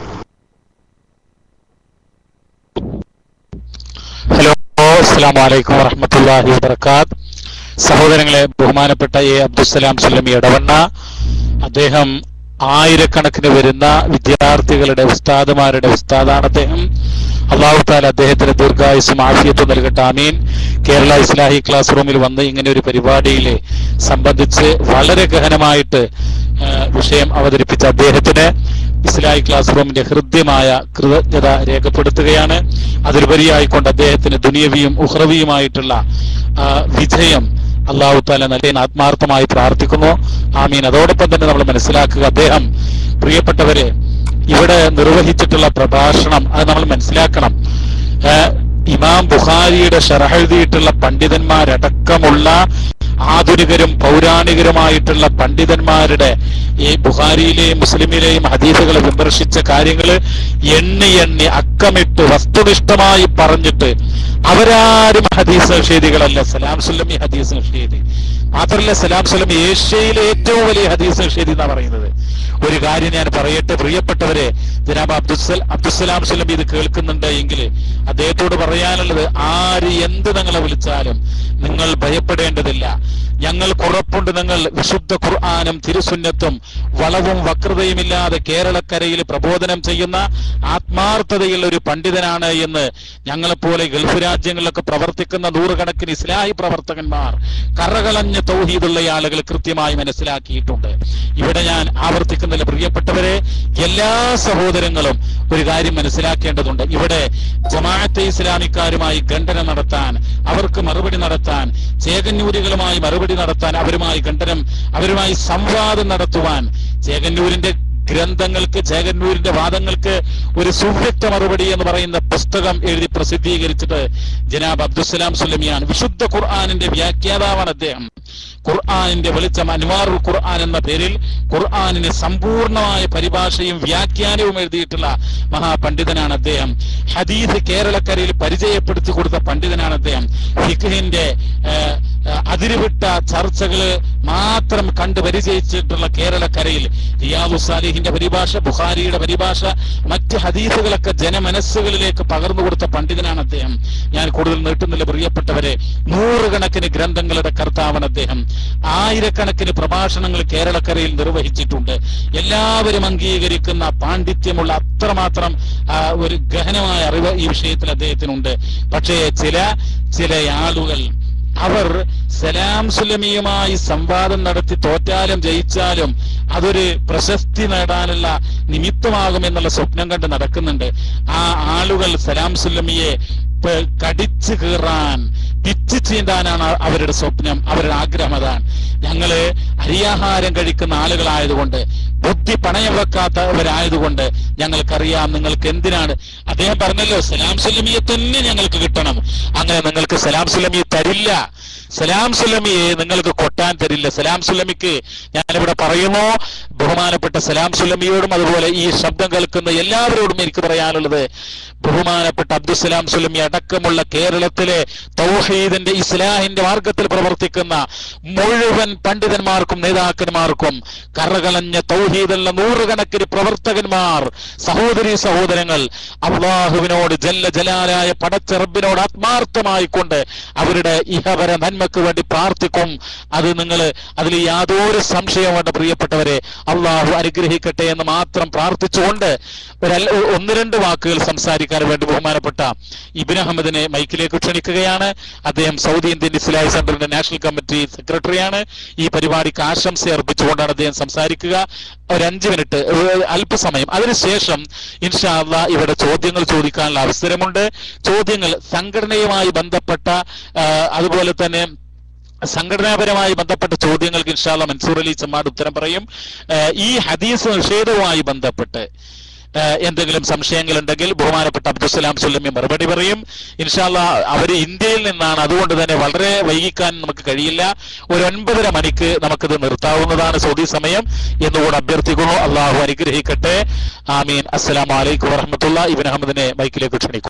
ഹലോ, അസ്സലാമു അലൈക്കും വറഹ്മത്തുള്ളാഹി വബറകാത്ത്. സഹോദരങ്ങളെ, ബഹുമാനപ്പെട്ട എ അബ്ദുസ്സലാം സുല്ലമി എടവണ്ണ, അദ്ദേഹം ആയിരക്കണക്കിന് വരുന്ന വിദ്യാർത്ഥികളുടെ ഉസ്താദുമാരുടെ ഉസ്താദാണ് അദ്ദേഹം. അല്ലാഹു തആല അദ്ദേഹത്തിന് ദീർഘായുസ്സും ആഫിയത്തും നൽകട്ടെ. ആമീൻ. കേരള ഇസ്ലാഹി ക്ലാസ് റൂമിൽ വന്ന് ഇങ്ങനെ ഒരു പരിപാടിയിൽ സംബന്ധിച്ച് വളരെ ഗഹനമായിട്ട് വിഷയം അവതരിപ്പിച്ച അദ്ദേഹത്തിന് ഇസ്ലാഹി ക്ലാസ് റൂമിന്റെ ഹൃദ്യമായ കൃതജ്ഞത രേഖപ്പെടുത്തുകയാണ്. അതിലുപരിയായിക്കൊണ്ട് അദ്ദേഹത്തിന് ദുനിയവിയും ഉഖ്റവിയുമായിട്ടുള്ള വിജയം അല്ലാഹു തആല നൽകാൻ ആത്മാർത്ഥമായി പ്രാർത്ഥിക്കുന്നു. ആമീൻ. അതോടൊപ്പം തന്നെ നമ്മൾ മനസ്സിലാക്കുക, അദ്ദേഹം പ്രിയപ്പെട്ടവരെ ഇവിടെ നിർവഹിച്ചിട്ടുള്ള പ്രഭാഷണം അത് നമ്മൾ മനസ്സിലാക്കണം. ഇമാം ബുഖാരിയുടെ ശറഹ് എഴുതിയിട്ടുള്ള പണ്ഡിതന്മാരടക്കമുള്ള ആധുനികരും പൗരാണികരുമായിട്ടുള്ള പണ്ഡിതന്മാരുടെ ഈ ബുഖാരിയിലെയും മുസ്ലിമിലെയും ഹദീസുകളെ വിമർശിച്ച കാര്യങ്ങൾ എണ്ണി അക്കമിട്ട് വസ്തുനിഷ്ഠമായി പറഞ്ഞിട്ട് അവരാരും ഹദീസ് നിഷേധികളല്ല. സലാം സുല്ലമി ഹദീസ് നിഷേധി മാത്രമല്ല, സലാം സുല്ലമി ഏഷ്യയിലെ ഏറ്റവും വലിയ ഹദീസ് നിഷേധി എന്നാ പറയുന്നത്. ഒരു കാര്യം ഞാൻ പറയട്ടെ പ്രിയപ്പെട്ടവരെ, ജനാബ് അബ്ദുസ്സലാം സുല്ലമി ഇത് കേൾക്കുന്നുണ്ട് എങ്കിൽ അദ്ദേഹത്തോട് പറയാനുള്ളത്, ആര് എന്ത് നിങ്ങളെ വിളിച്ചാലും നിങ്ങൾ ഭയപ്പെടേണ്ടതില്ല. ഞങ്ങൾക്ക് ഉറപ്പുണ്ട്, നിങ്ങൾ വിശുദ്ധ ഖുർആനും തിരുസുന്നത്തും വളവും വക്രതയുമില്ലാതെ കേരളക്കരയിൽ പ്രബോധനം ചെയ്യുന്ന ആത്മാർത്ഥതയുള്ള ഒരു പണ്ഡിതനാണ് എന്ന് ഞങ്ങളെപ്പോലെ ഗൾഫ് രാജ്യങ്ങളിലൊക്കെ പ്രവർത്തിക്കുന്ന നൂറുകണക്കിന് ഇസ്ലാഹി പ്രവർത്തകന്മാർ, കറകളഞ്ഞ തൗഹീദുള്ള ആളുകൾ കൃത്യമായി മനസ്സിലാക്കിയിട്ടുണ്ട്. ഇവിടെ ഞാൻ ആവർത്തിക്കുന്നില്ല പ്രിയപ്പെട്ടവരെ, എല്ലാ സഹോദരങ്ങളും ഒരു കാര്യം മനസ്സിലാക്കേണ്ടതുണ്ട്. ഇവിടെ ജമാഅത്തെ ഇസ്ലാമിക്കാരുമായി ഖണ്ഡന നടത്താൻ, അവർക്ക് മറുപടി നടത്താൻ, ചേകന്നൂരികളുമായി മറുപടി നടത്താൻ, അവരുമായി സംവാദം നടത്തുവാൻ, ചേകന്നൂരിന്റെ ഗ്രന്ഥങ്ങൾക്ക്, ചേകന്നൂരിന്റെ വാദങ്ങൾക്ക് ഒരു സുവ്യക്ത മറുപടി എന്ന് പറയുന്ന പുസ്തകം എഴുതി പ്രസിദ്ധീകരിച്ചിട്ട് ജനാബ് അബ്ദുസ്സലാം സുല്ലമിയാണ്. വിശുദ്ധ ഖുർആനിന്റെ വ്യാഖ്യാതാവാണ് അദ്ദേഹം. ഖുർആനിന്റെ വെളിച്ചം അൻവാറുൽ ഖുർആൻ എന്ന പേരിൽ ഖുർആനിന് സമ്പൂർണമായ പരിഭാഷയും വ്യാഖ്യാനവും എഴുതിയിട്ടുള്ള മഹാപണ്ഡിതനാണ് അദ്ദേഹം. ഹദീസ് കേരളക്കരയിൽ പരിചയപ്പെടുത്തി കൊടുത്ത പണ്ഡിതനാണ് അദ്ദേഹം. ഫിഖ്ഹിന്റെ അതിരുവിട്ട ചർച്ചകള് മാത്രം കണ്ടു പരിചയിച്ചിട്ടുള്ള കേരളക്കരയിൽ റിയാദു സാലിഹിന്റെ പരിഭാഷ, ബുഖാരിയുടെ പരിഭാഷ, മറ്റ് ഹദീസുകളൊക്കെ ജനമനസ്സുകളിലേക്ക് പകർന്നു കൊടുത്ത പണ്ഡിതനാണ് അദ്ദേഹം. ഞാൻ കൂടുതൽ നീട്ടുന്നില്ല പ്രിയപ്പെട്ടവരെ. നൂറുകണക്കിന് ഗ്രന്ഥങ്ങളുടെ കർത്താവാണ് അദ്ദേഹം. ആയിരക്കണക്കിന് പ്രഭാഷണങ്ങൾ കേരളക്കരയിൽ നിർവഹിച്ചിട്ടുണ്ട്. എല്ലാവരും അംഗീകരിക്കുന്ന പാണ്ഡിത്യമുള്ള അത്രമാത്രം ഒരു ഗഹനമായ അറിവ് ഈ വിഷയത്തിൽ അദ്ദേഹത്തിനുണ്ട്. പക്ഷേ ചില ആളുകൾ അവർ സലാം സുലമിയുമായി സംവാദം നടത്തി തോറ്റാലും ജയിച്ചാലും അതൊരു പ്രശസ്തി നേടാനുള്ള നിമിത്തമാകുമെന്നുള്ള സ്വപ്നം കണ്ട് നടക്കുന്നുണ്ട്. ആ ആളുകൾ സലാം സുലമിയെ കടിച്ചു കീറാൻ, പിച്ചു ചീന്താനാണ് അവരുടെ സ്വപ്നം, അവരുടെ ആഗ്രഹം. അതാണ്. ഞങ്ങള് അരിയാഹാരം കഴിക്കുന്ന ആളുകളായതുകൊണ്ട്, ബുദ്ധി പണയം വെക്കാത്തവരായതുകൊണ്ട് ഞങ്ങൾക്കറിയാം നിങ്ങൾക്ക് എന്തിനാണ്. അദ്ദേഹം പറഞ്ഞല്ലോ, സലാം സുലമിയെ തന്നെ ഞങ്ങൾക്ക് കിട്ടണം. അങ്ങനെ നിങ്ങൾക്ക് സലാം സുലമിയെ തരില്ല. സലാം സുലമിയെ നിങ്ങൾക്ക് കൊട്ടാൻ തരില്ല. സലാം സുലമിക്ക് ഞാനിവിടെ പറയുന്നു, ബഹുമാനപ്പെട്ട സലാം സുലമിയോടും അതുപോലെ ഈ ശബ്ദം കേൾക്കുന്ന എല്ലാവരോടും എനിക്ക് പറയാനുള്ളത്, ബഹുമാനപ്പെട്ട അബ്ദുസലാം സുലമി അടക്കമുള്ള കേരളത്തിലെ തൗഹീദിന്റെ ഇസ്ലാഹിന്റെ മാർഗത്തിൽ പ്രവർത്തിക്കുന്ന മുഴുവൻ പണ്ഡിതന്മാർക്കും നേതാക്കന്മാർക്കും കറകളഞ്ഞ തൗഹീദുള്ള നൂറുകണക്കിന് പ്രവർത്തകന്മാർ, സഹോദരങ്ങൾ, അല്ലാഹുവിനോട് ജല്ല ജലാലായ പടച്ച റബ്ബിനോട് ആത്മാർത്ഥമായിക്കൊണ്ട് അവരുടെ ഇഹപര നന്മക്ക് വേണ്ടി പ്രാർത്ഥിക്കും. അതിൽ യാതൊരു സംശയം വേണ്ട പ്രിയപ്പെട്ടവരെ. അള്ളാഹു അനുഗ്രഹിക്കട്ടെ എന്ന് മാത്രം പ്രാർത്ഥിച്ചുകൊണ്ട് ഒന്ന് രണ്ട് വാക്കുകൾ സംസാരിക്കാൻ വേണ്ടി ബഹുമാനപ്പെട്ട ഇബ്നു അഹമ്മദിനെ മൈക്കിലേക്ക് ക്ഷണിക്കുകയാണ്. അദ്ദേഹം സൗദി ഇന്ത്യൻ ഇസ്ലാഹി സെന്ററിന്റെ നാഷണൽ കമ്മിറ്റി സെക്രട്ടറിയാണ്. ഈ പരിപാടിക്ക് ആശംസ അർപ്പിച്ചുകൊണ്ടാണ് അദ്ദേഹം സംസാരിക്കുക. ഒരു 5 മിനിറ്റ് അല്പസമയം. അതിനുശേഷം ഇൻഷാ അല്ലാഹ് ഇവിടെ ചോദ്യങ്ങൾ ചോദിക്കാനുള്ള അവസരമുണ്ട്. ചോദ്യങ്ങൾ സംഘടനയുമായി ബന്ധപ്പെട്ട അതുപോലെ തന്നെ സംഘടനാപരമായി ബന്ധപ്പെട്ട ചോദ്യങ്ങൾക്ക് ഇൻഷാ അല്ലാഹ് മൻസൂർ അലി ചെമ്മാട് ഉത്തരം പറയും. ഈ ഹദീസ് നിഷേധവുമായി ബന്ധപ്പെട്ട് എന്തെങ്കിലും സംശയങ്ങളുണ്ടെങ്കിൽ ബഹുമാനപ്പെട്ട അബ്ദുസലാം സുലമി മറുപടി പറയും. ഇൻഷാ അല്ലാഹ് അവര് ഇന്ത്യയിൽ നിന്നാണ്, അതുകൊണ്ട് തന്നെ വളരെ വൈകിക്കാൻ നമുക്ക് കഴിയില്ല. ഒരു 9:30 മണിക്ക് നമുക്കിത് നിർത്താവുന്നതാണ് സൗദി സമയം എന്നുകൂടെ അഭ്യർത്ഥിക്കുന്നു. അള്ളാഹു അനുഗ്രഹിക്കട്ടെ. ആമീൻ. അസ്സലാമു അലൈക്കും വറഹ്മത്തുള്ളാഹി. ഇബ്നു അഹമ്മദിനെ മൈക്കിലേക്ക് ക്ഷണിക്കും.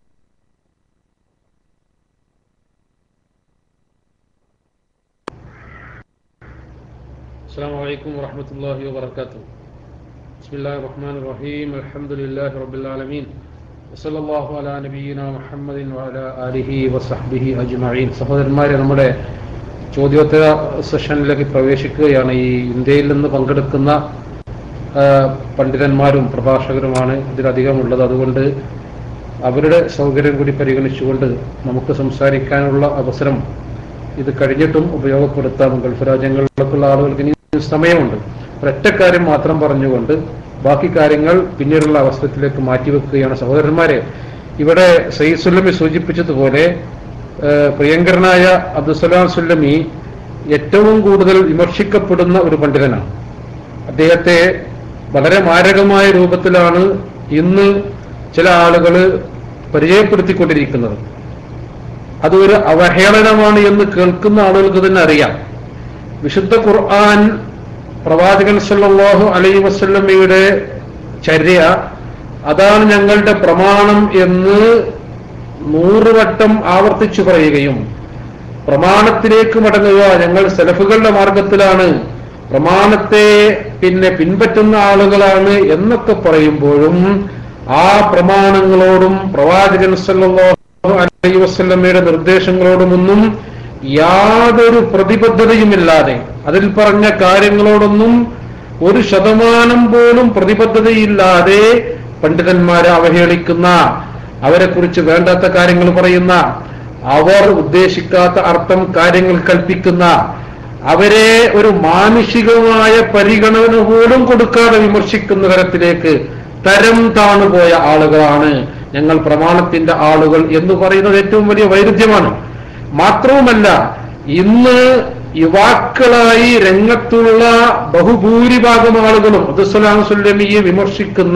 السلام عليكم ورحمة الله وبركاته. بسم الله الرحمن الرحيم. الحمد لله رب العالمين. وصلى الله على نبينا محمد وعلى آله وصحبه أجمعين. സഹോദരന്മാരെ, നമ്മുടെ ചോദ്യോത്തര സെഷനിലേക്ക് പ്രവേശിക്കുകയാണ്. ഈ ഇന്ത്യയിൽ നിന്ന് പങ്കെടുക്കുന്ന പണ്ഡിതന്മാരും പ്രഭാഷകരുമാണ് ഇതിലധികമുള്ളത്. അതുകൊണ്ട് അവരുടെ സൗകര്യം കൂടി പരിഗണിച്ചുകൊണ്ട് നമുക്ക് സംസാരിക്കാനുള്ള അവസരം ഇത് കഴിഞ്ഞിട്ടും ഉപയോഗപ്പെടുത്താം. ഗൾഫ് രാജ്യങ്ങളിലൊക്കെയുള്ള ആളുകൾക്ക് ഇനി സമയമുണ്ട്. ഒരൊറ്റ കാര്യം മാത്രം പറഞ്ഞുകൊണ്ട് ബാക്കി കാര്യങ്ങൾ പിന്നീടുള്ള അവസരത്തിലേക്ക് മാറ്റിവെക്കുകയാണ്. സഹോദരന്മാരെ, ഇവിടെ സയ്യിദ് സുല്ലമി സൂചിപ്പിച്ചതുപോലെ പ്രിയങ്കരനായ അബ്ദുസലാം സുല്ലമി ഏറ്റവും കൂടുതൽ വിമർശിക്കപ്പെടുന്ന ഒരു പണ്ഡിതനാണ്. അദ്ദേഹത്തെ വളരെ മാരകമായ രൂപത്തിലാണ് ഇന്ന് ചില ആളുകൾ പരിചയപ്പെടുത്തിക്കൊണ്ടിരിക്കുന്നത്. അതൊരു അവഹേളനമാണ് എന്ന് കേൾക്കുന്ന ആളുകൾക്ക് തന്നെ അറിയാം. വിശുദ്ധ ഖുർആൻ, പ്രവാചകൻ സല്ലല്ലാഹു അലൈഹി വസല്ലമയുടെ ചര്യ, അതാണ് ഞങ്ങളുടെ പ്രമാണം എന്ന് 100 വട്ടം ആവർത്തിച്ചു പറയുകയും പ്രമാണത്തിലേക്ക് മടങ്ങുക, ഞങ്ങൾ സലഫുകളുടെ മാർഗത്തിലാണ്, പ്രമാണത്തെ പിൻപറ്റുന്ന ആളുകളാണ് എന്നൊക്കെ പറയുമ്പോഴും ആ പ്രമാണങ്ങളോടും പ്രവാചകൻ സല്ലല്ലാഹു അലൈഹി വസല്ലമയുടെ നിർദ്ദേശങ്ങളോടുമൊന്നും യാതൊരു പ്രതിബദ്ധതയുമില്ലാതെ, അതിൽ പറഞ്ഞ കാര്യങ്ങളോടൊന്നും 1% പോലും പ്രതിബദ്ധതയില്ലാതെ പണ്ഡിതന്മാരെ അവഹേളിക്കുന്ന, അവരെ കുറിച്ച് വേണ്ടാത്ത കാര്യങ്ങൾ പറയുന്ന, അവർ ഉദ്ദേശിക്കാത്ത അർത്ഥം കാര്യങ്ങൾ കൽപ്പിക്കുന്ന, അവരെ ഒരു മാനുഷികമായ പരിഗണന പോലും കൊടുക്കാതെ വിമർശിക്കുന്ന തരത്തിലേക്ക് തരം താണുപോയ ആളുകളാണ് ഞങ്ങൾ പ്രമാണത്തിന്റെ ആളുകൾ എന്ന് പറയുന്നത്. ഏറ്റവും വലിയ വൈരുദ്ധ്യമാണ്. മാത്രവുമല്ല, ഇന്ന് യുവാക്കളായി രംഗത്തുള്ള ബഹുഭൂരിഭാഗം ആളുകളും അബ്ദുസലാം സുല്ലമിയെ വിമർശിക്കുന്ന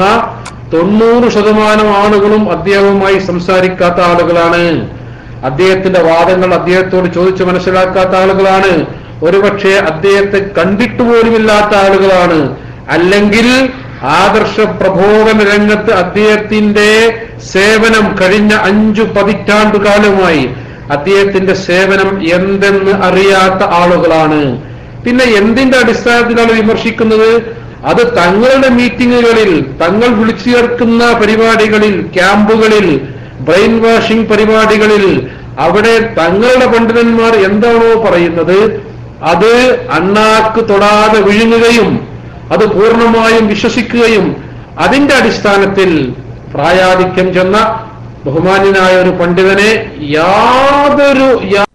90% ആളുകളും അദ്ദേഹവുമായി സംസാരിക്കാത്ത ആളുകളാണ്. അദ്ദേഹത്തിന്റെ വാദങ്ങൾ അദ്ദേഹത്തോട് ചോദിച്ചു മനസ്സിലാക്കാത്ത ആളുകളാണ്. ഒരുപക്ഷെ അദ്ദേഹത്തെ കണ്ടിട്ട് പോലുമില്ലാത്ത ആളുകളാണ്. അല്ലെങ്കിൽ ആദർശ പ്രബോധന രംഗത്ത് അദ്ദേഹത്തിന്റെ സേവനം കഴിഞ്ഞ 5 പതിറ്റാണ്ടുകാലമായി അദ്ദേഹത്തിന്റെ സേവനം എന്തെന്ന് അറിയാത്ത ആളുകളാണ്. പിന്നെ എന്തിന്റെ അടിസ്ഥാനത്തിലാണ് വിമർശിക്കുന്നത്? അത് തങ്ങളുടെ മീറ്റിങ്ങുകളിൽ, തങ്ങൾ വിളിച്ചു ചേർക്കുന്ന പരിപാടികളിൽ, ക്യാമ്പുകളിൽ, ബ്രെയിൻ വാഷിംഗ് പരിപാടികളിൽ, അവിടെ തങ്ങളുടെ പണ്ഡിതന്മാർ എന്താണോ പറയുന്നത് അത് അണ്ണാക്ക് തൊടാതെ വിഴുങ്ങുകയും അത് പൂർണ്ണമായും വിശ്വസിക്കുകയും അതിന്റെ അടിസ്ഥാനത്തിൽ പ്രായാധിക്യം ചെന്ന ബഹുമാന്യനായ ഒരു പണ്ഡിതനെ യാതൊരു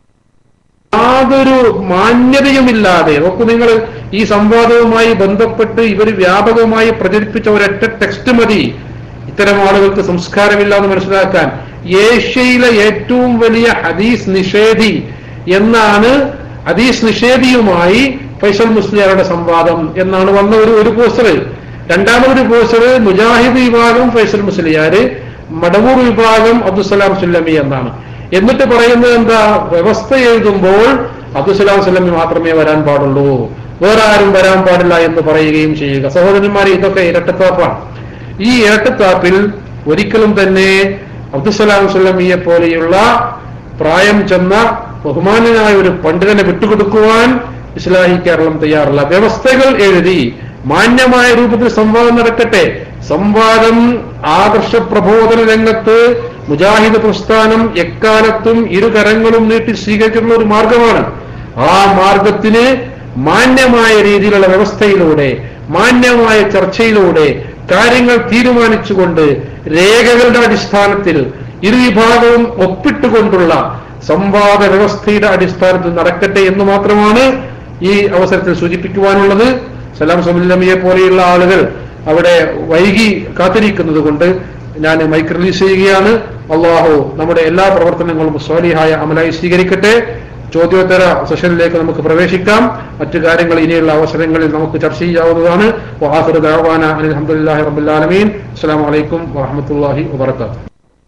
മാന്യതയുമില്ലാതെ, നോക്കൂ നിങ്ങൾ, ഈ സംവാദവുമായി ബന്ധപ്പെട്ട് ഇവർ വ്യാപകമായി പ്രചരിപ്പിച്ച ഒരൊറ്റ ടെക്സ്റ്റ് മതി ഇത്തരം ആളുകൾക്ക് സംസ്കാരമില്ല എന്ന് മനസ്സിലാക്കാൻ. ഏഷ്യയിലെ ഏറ്റവും വലിയ ഹദീസ് നിഷേധി എന്നാണ്, ഹദീസ് നിഷേധിയുമായി ഫൈസൽ മുസ്ലിയാരുടെ സംവാദം എന്നാണ് വന്ന ഒരു പോസ്റ്റർ. രണ്ടാമതൊരു പോസ്റ്റർ മുജാഹിദ് വിഭാഗം ഫൈസൽ മുസ്ലിയാര്, മടവൂർ വിഭാഗം അബ്ദുസലാം സുല്ലമി എന്നാണ്. എന്നിട്ട് പറയുന്നത് എന്താ? വ്യവസ്ഥ എഴുതുമ്പോൾ അബ്ദുസലാം സുല്ലമി മാത്രമേ വരാൻ പാടുള്ളൂ, വേറെ ആരും വരാൻ പാടില്ല എന്ന് പറയുകയും ചെയ്യുക. സഹോദരന്മാരെ, ഇതൊക്കെ ഇരട്ടത്താപ്പാണ്. ഈ ഇരട്ടത്താപ്പിൽ ഒരിക്കലും തന്നെ അബ്ദുസലാം സുല്ലമിയെ പോലെയുള്ള പ്രായം ചെന്ന ബഹുമാന്യനായ ഒരു പണ്ഡിതനെ വിട്ടുകൊടുക്കുവാൻ ഇസ്ലാഹി കേരളം തയ്യാറല്ല. വ്യവസ്ഥകൾ എഴുതി മാന്യമായ രൂപത്തിൽ സംവാദം നടക്കട്ടെ. സംവാദം ആദർശ പ്രബോധന രംഗത്ത് മുജാഹിദ് പ്രസ്ഥാനം എക്കാലത്തും ഇരുകരങ്ങളും നീട്ടി സ്വീകരിക്കുന്ന ഒരു മാർഗമാണ്. ആ മാർഗത്തിന് മാന്യമായ രീതിയിലുള്ള വ്യവസ്ഥയിലൂടെ, മാന്യമായ ചർച്ചയിലൂടെ കാര്യങ്ങൾ തീരുമാനിച്ചുകൊണ്ട് രേഖകളുടെ അടിസ്ഥാനത്തിൽ ഇരുവിഭാഗവും ഒപ്പിട്ടുകൊണ്ടുള്ള സംവാദ വ്യവസ്ഥയുടെ അടിസ്ഥാനത്തിൽ നടക്കട്ടെ എന്ന് മാത്രമാണ് ഈ അവസരത്തിൽ സൂചിപ്പിക്കുവാനുള്ളത്. സലാം സുല്ലമിയെ പോലെയുള്ള ആളുകൾ അവിടെ വൈകി കാത്തിരിക്കുന്നത് കൊണ്ട് ഞാൻ മൈക്ക് റിലീസ് ചെയ്യുകയാണ്. അള്ളാഹു നമ്മുടെ എല്ലാ പ്രവർത്തനങ്ങളും സ്വാലിഹായ അമലായി സ്വീകരിക്കട്ടെ. ചോദ്യോത്തര സെഷനിലേക്ക് നമുക്ക് പ്രവേശിക്കാം. മറ്റു കാര്യങ്ങൾ ഇനിയുള്ള അവസരങ്ങളിൽ നമുക്ക് ചർച്ച ചെയ്യാവുന്നതാണ്. വആഖിറു ദഅവാന അൽഹംദുലില്ലാഹി റബ്ബിൽ ആലമീൻ. അസ്സലാമു അലൈക്കും വറഹ്മത്തുള്ളാഹി വബറകാതുഹു.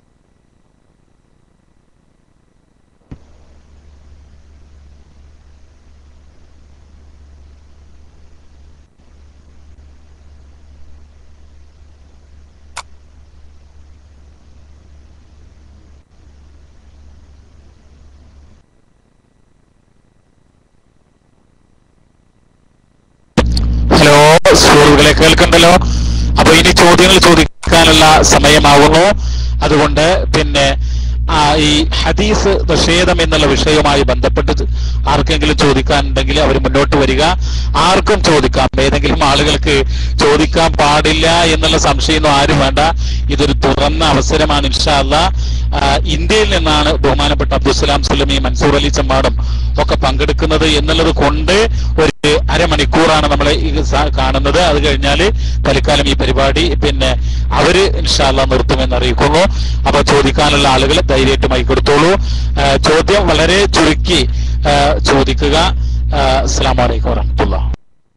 സുഹൃത്തുക്കളെ കേൾക്കണ്ടല്ലോ. അപ്പൊ ഇനി ചോദ്യങ്ങൾ ചോദിക്കാനുള്ള സമയമാവുന്നു. അതുകൊണ്ട് പിന്നെ ഈ ഹദീസ് നിഷേധം എന്നുള്ള വിഷയവുമായി ബന്ധപ്പെട്ട് ആർക്കെങ്കിലും ചോദിക്കാനുണ്ടെങ്കിൽ അവർ മുന്നോട്ട് വരിക. ആർക്കും ചോദിക്കാം. ഏതെങ്കിലും ആളുകൾക്ക് ചോദിക്കാൻ പാടില്ല എന്നുള്ള സംശയമൊന്നും ആരും വേണ്ട. ഇതൊരു തുറന്ന അവസരമാണ്. ഇൻഷാ അല്ലാഹ് ഇന്ത്യയിൽ നിന്നാണ് ബഹുമാനപ്പെട്ട അബ്ദുസലാം സുല്ലമി, മൻസൂർ അലി ചമ്മാടും ഒക്കെ പങ്കെടുക്കുന്നത് എന്നുള്ളത് കൊണ്ട് ഒരു അരമണിക്കൂറാണ് നമ്മളെ കാണുന്നത്. അത് കഴിഞ്ഞാൽ തൽക്കാലം ഈ പരിപാടി പിന്നെ അവര് ഇൻഷാ അല്ലാഹ് നിർത്തുമെന്ന് അറിയിക്കുന്നു. അപ്പൊ ചോദിക്കാനുള്ള ആളുകൾ ധൈര്യമായിട്ട് മൈക്കെടുത്തോളൂ. ചോദ്യം വളരെ ചുരുക്കി ചോദിക്കുക. അസ്സലാമു അലൈക്കും വറഹ്മത്തുള്ളാഹി.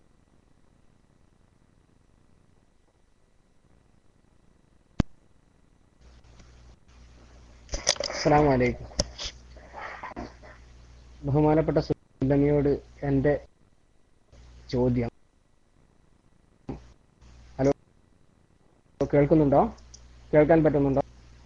അസ്സലാമു അലൈക്കും. ബഹുമാനപ്പെട്ട സുല്ലമിയോട് എൻ്റെ ചോദ്യം. ഹലോ, കേൾക്കുന്നുണ്ടോ? കേൾക്കാൻ പറ്റുന്നുണ്ടോ?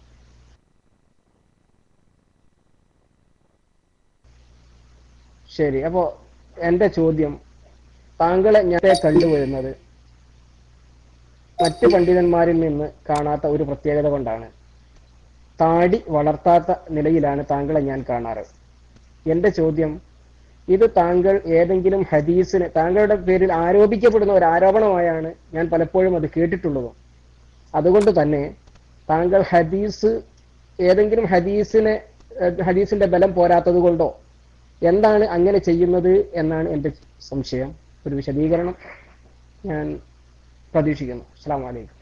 ശരി. അപ്പോ എൻ്റെ ചോദ്യം, താങ്കളെ ഞാൻ കണ്ടുവരുന്നത് മറ്റ് പണ്ഡിതന്മാരിൽ നിന്ന് കാണാത്ത ഒരു പ്രത്യേകത കൊണ്ടാണ്. താടി വളർത്താത്ത നിലയിലാണ് താങ്കളെ ഞാൻ കാണാറ്. എൻ്റെ ചോദ്യം, ഇത് താങ്കൾ ഏതെങ്കിലും ഹദീസിന് താങ്കളുടെ പേരിൽ ആരോപിക്കപ്പെടുന്ന ഒരു ആരോപണമായാണ് ഞാൻ പലപ്പോഴും അത് കേട്ടിട്ടുള്ളതും. അതുകൊണ്ട് തന്നെ താങ്കൾ ഏതെങ്കിലും ഹദീസിന്റെ ബലം പോരാത്തത് കൊണ്ടോ എന്താണ് അങ്ങനെ ചെയ്യുന്നത് എന്നാണ് എൻ്റെ സംശയം. ഒരു വിശദീകരണം ഞാൻ പ്രതീക്ഷിക്കുന്നു. അസ്സലാമു അലൈക്കും.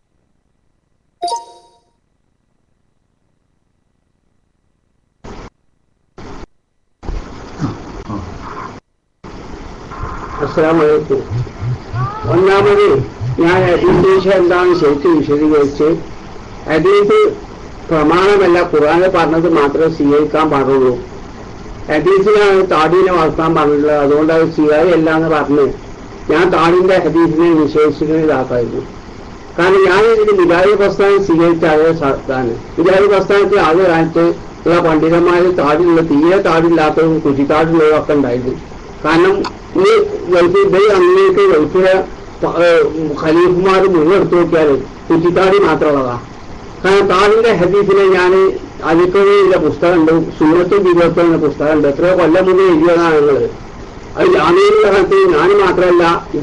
അസ്സലാമു അലൈക്കും. ഒന്നാമത് ഞാൻ ഹദീസ് വിഷയം എന്താണ് ശരിക്കും വിശദീകരിച്ച്, ഹദീസ് പ്രമാണമല്ല, ഖുർആനിൽ പറഞ്ഞത് മാത്രമേ സ്വീകരിക്കാൻ പാടുള്ളൂ. ഹദീസിനാണ് താടീനെ വളർത്താൻ പറഞ്ഞിട്ടുള്ളത്. അതുകൊണ്ട് അത് സ്വീകാര്യമല്ല എന്ന് പറഞ്ഞ് ഞാൻ താടിന്റെ ഹദീസിനെ നിഷേധിച്ചിട്ട് ഇതാക്കായിരുന്നു. കാരണം ഞാൻ ഇതിന് മിലാദി പ്രസ്ഥാനം സ്വീകരിച്ച അതേ ഇതാണ്. മിലാദി പ്രസ്ഥാനത്തിൽ ആദ്യ കാലത്ത് ഉള്ള പണ്ഡിതന്മാര് താടിയുള്ള തീരെ താടില്ലാത്തതും കുറ്റിത്താടുള്ളതും ഒക്കെ ഉണ്ടായിരുന്നു. കാരണം ഈ ഗൾഫിൽ അങ്ങനെയൊക്കെ ഗൾഫിലെ ഖലീഫുമാർ മുഴുവൻ എടുത്തു നോക്കിയാൽ കുറ്റിത്താടി മാത്രമുള്ളതാ. കാരണം താടിന്റെ ഹദീസിനെ ഞാൻ അലിക്കവിയിലെ പുസ്തകമുണ്ട്, സുന്നത്തും ജീവിതത്തും എന്ന പുസ്തകമുണ്ട്. എത്രയോ കൊല്ലം മുന്നേ എഴുതിയതാണ് ഞങ്ങൾ. അത് ജാമ്യയിലുള്ള കാലത്ത് ഞാൻ മാത്രമല്ല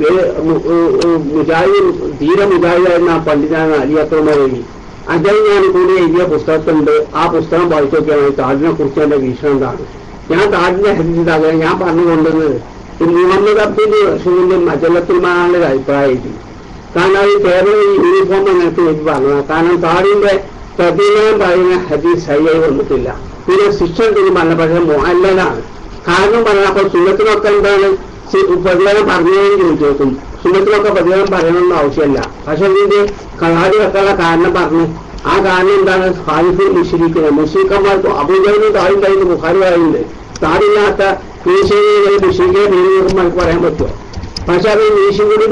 മുജാഹിദ് തീരെ മുജാഹിദായിരുന്ന ആ പണ്ഡിതനാണ് അലി അക്രമ വഴി അദ്ദേഹം ഞാൻ കൂടി എഴുതിയ പുസ്തകത്തുണ്ട്. ആ പുസ്തകം വായിച്ചു നോക്കിയാൽ താടിനെ കുറിച്ച് എന്റെ വീക്ഷണം എന്താണ്. ഞാൻ താടിന്റെ ഹദീസിലാകെ ഞാൻ പറഞ്ഞുകൊണ്ടുവന്നത് മുഹമ്മദ് അബ്ദുൽ റസൂലിന്റെ മജല്ലത്തുൽമാനാണ് അഭിപ്രായമായിട്ട്. കാരണം അത് കേവലം ഈ യൂണിഫോം അങ്ങനത്തെ എനിക്ക് പറഞ്ഞത്. കാരണം താടിന്റെ പ്രതിമയം പറയുന്ന ഹദീസ് ശരിയായി വന്നിട്ടില്ല. പിന്നെ ശിക്ഷ പറഞ്ഞ പക്ഷേ മുഅല്ലലാണ്. കാരണം പറഞ്ഞാൽ അപ്പോൾ സുന്നത്തിനൊക്കെ എന്താണ് പ്രതിഫലം പറഞ്ഞതെന്ന് ചോദിച്ചേക്കും. സുന്നത്തിനൊക്കെ പ്രതിഫലം പറയണമെന്ന് ആവശ്യമല്ല. പക്ഷെ ഇതിന്റെ കലാടി വെക്കാനുള്ള കാരണം പറഞ്ഞു. ആ കാരണം എന്താണ്? ഖാലിഫുൽ മുശ്രിക്കുകൾ മുശ്രിക്കന്മാർക്ക് അബൂജഹലും താഴുണ്ടായിരുന്നു. ബുഖാരി പറയുന്നുണ്ട് താടില്ലാത്ത മീശയിൽ മുശ്രിക്കിനെ മീനുകൾക്ക് പറയാൻ പറ്റുമോ? പക്ഷെ അത് മീശയും കൂടി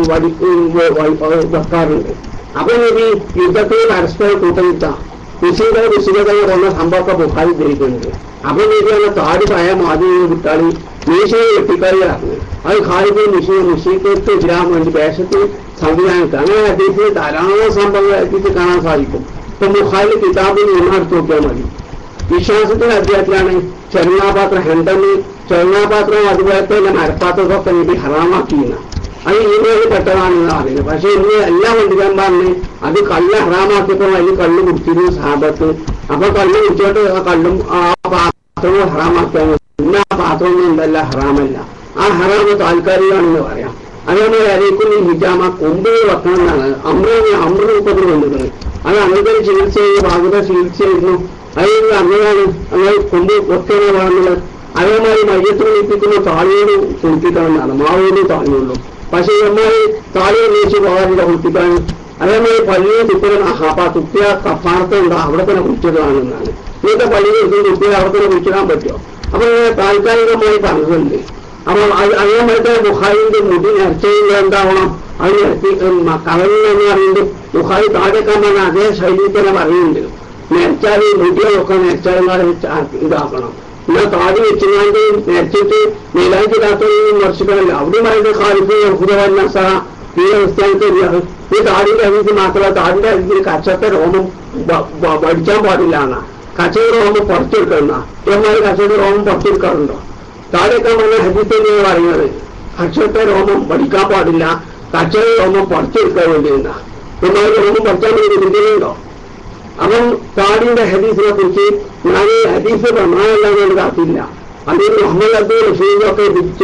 വെക്കാറുണ്ട്. അപ്പൊ ഈ യുദ്ധത്തിൽ പരസ്പരം കൂട്ടയുദ്ധ മുസ്ലിങ്ങളെ കൊന്ന സംഭവമൊക്കെ ബുഖാരി ധരിക്കുന്നുണ്ട്. അപ്പൊ നീതിയാണ് താടി പഴയ മാതിരി വിട്ടാളി മീശയെ വെട്ടിക്കളിയാക്കുന്നത്. അത് ഖാലിഫുൽ മുശ്രിക്കൾക്ക് എതിരാൻ വേണ്ടി ദേശത്ത് സംവിധാനത്തിൽ അങ്ങനെ അദ്ദേഹത്തിന് ധാരാളം സംഭവങ്ങൾ എത്തിച്ച് കാണാൻ സാധിക്കും. ഇപ്പൊ ബുഖാരി കിതാബിൽ നിന്നെടുത്ത് നോക്കിയാൽ മതി. വിശ്വാസത്തിന്റെ അധ്യായത്തിലാണ് ചെറുനാപാത്രം ഹെണ്ടന് ചെറുനാപാത്രം അതുപോലെ തന്നെ മരപ്പാത്രമൊക്കെ നീട്ടി ഹറാമാക്കിയിരുന്ന അത് ഈമേൽ പെട്ടതാണെന്ന് പറയുന്നത്. പക്ഷെ ഇന്ന് എല്ലാ പണ്ഡിതന്മാരിന് അത് കല്ല് ഹറാമാക്കിയപ്പോൾ അതിന് കല്ല് കുടിച്ചിരുന്നു സാബത്ത്. അപ്പൊ കല്ല് കുടിച്ചോട്ട് ആ കല്ലും ആ പാത്രവും ഹറാമാക്കിയാണ്. ഇന്ന് ആ പാത്രമൊന്നും എന്തല്ല ഹറാമല്ല. ആ ഹറാമ് താൽക്കാലികമാണെന്ന് പറയാം. അതേപോലെ അരേക്കുന്ന ഹിജാമ കൊമ്പിൽ വെക്കണം എന്നാണ് അമൃതൂപ്പത്തിൽ കൊണ്ടുവരുന്നത്. അത് അങ്ങനത്തെ ചികിത്സ ചെയ്ത് ഭാഗത്തെ ചികിത്സയായിരുന്നു. അതിൽ അങ്ങനെയാണ് അങ്ങനെ കൊമ്പ് വെക്കണ പറയുന്നത്. അതേമാതിരി മയ്യത്ത് കുളിപ്പിക്കുന്ന താളിയോട് കുളിപ്പിക്കണമെന്നാണ്. മാവോട് താളിയുള്ളൂ. പക്ഷെ ഇവന്മാര് താളി അന്വേഷിച്ച് പോകാറില്ല കുളിപ്പിക്കാൻ. അതേമാതിരി പള്ളിയെ തുപ്പിയ തുപ്പിയ കപ്പാർത്തുണ്ടോ അവിടെ തന്നെ കുളിച്ചിടാണെന്നാണ്. ഇന്നത്തെ പള്ളിയിൽ തുപ്പിയ അവിടെ തന്നെ കുളിച്ചിടാൻ പറ്റുമോ? അപ്പൊ താൽക്കാലികമായി പറഞ്ഞിട്ടുണ്ട്. അപ്പൊ അതേമാതിരി ബുഖാരിന്റെ മുടി നേർച്ചയിൽ എന്താവണം അത് നിർത്തി കളഞ്ഞെന്ന് പറയുന്നുണ്ട്. ബുഖാരി താഴെക്കാൻ പറഞ്ഞ അതേ ശൈലിയിൽ തന്നെ പറയുന്നുണ്ട്. നേർച്ചാൽ മുടികളൊക്കെ നേർച്ചാലുമാരെ ഇതാക്കണം. എന്നാൽ താടി വെച്ചുകൊണ്ട് നേർച്ചിട്ട് മേലാഞ്ചിടാത്തൊന്നും മറിച്ചിട്ടല്ല. അവിടെ പറയുന്നത് ഖാലിഫ് ഹുദവന്ന സഹ തീരെ ക്രിസ്ത്യാനിക്ക് ഈ താടിന്റെ അരിക്ക് മാത്രമല്ല താടിന്റെ അരിക്ക് കച്ചത്തെ രോമം വടിക്കാൻ പാടില്ല എന്നാ. കച്ചയുടെ രോമം പുറത്തെടുക്കുന്ന ഇവന്മാര് കച്ചയുടെ രോമം പുറത്തെടുക്കാറുണ്ടോ? താഴെക്കാൻ പറഞ്ഞ ഹദീസ് തന്നെയാണ് പറയുന്നത്. കച്ചത്തെ രോമം വടിക്കാൻ പാടില്ല, കച്ചയുടെ രോമം പുറത്തെടുക്കാൻ വേണ്ടിയിരുന്ന ഇവന്മാര് രോമം പുറത്താൻ വേണ്ടി ചിന്തയുണ്ടോ? അപ്പം താടിയുടെ ഹദീസിനെ കുറിച്ച് ഞാൻ ഹദീസ് പ്രമാണമല്ലാതെ കാത്തില്ല. അതിൽ മുഹമ്മദ് അബ്ദുൽ റഷീദൊക്കെ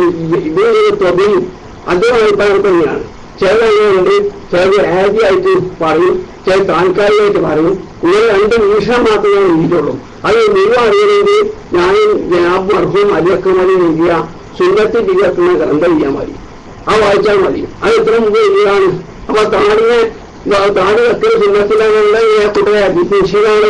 ഇത് തൊബിയും അദ്ദേഹം അഭിപ്രായം തന്നെയാണ്. ചിലതുണ്ട്, ചിലത് ഹാജിയായിട്ട് പറയും, ചില താൽക്കാലികമായിട്ട് പറയും. ഇങ്ങനെ രണ്ട് വീക്ഷണം മാത്രമേ എഴുതിയിട്ടുള്ളൂ. അത് നിങ്ങൾ അറിയണമെങ്കിൽ ഞാൻ ജനാബ് മർഹൂം അലിയക്കുമതി എഴുതിയ സുന്നത്ത് ജീവിതത്തിന് ഗ്രന്ഥം ചെയ്യാൻ മതി. ആ വായിച്ചാൽ മതി. അത് എത്ര മുമ്പ് എഴുതിയതാണ്. അപ്പൊ താടി വെക്കൽ സുന്നത്തിലുള്ള കുട്ടിയെ അതിശീലാണ്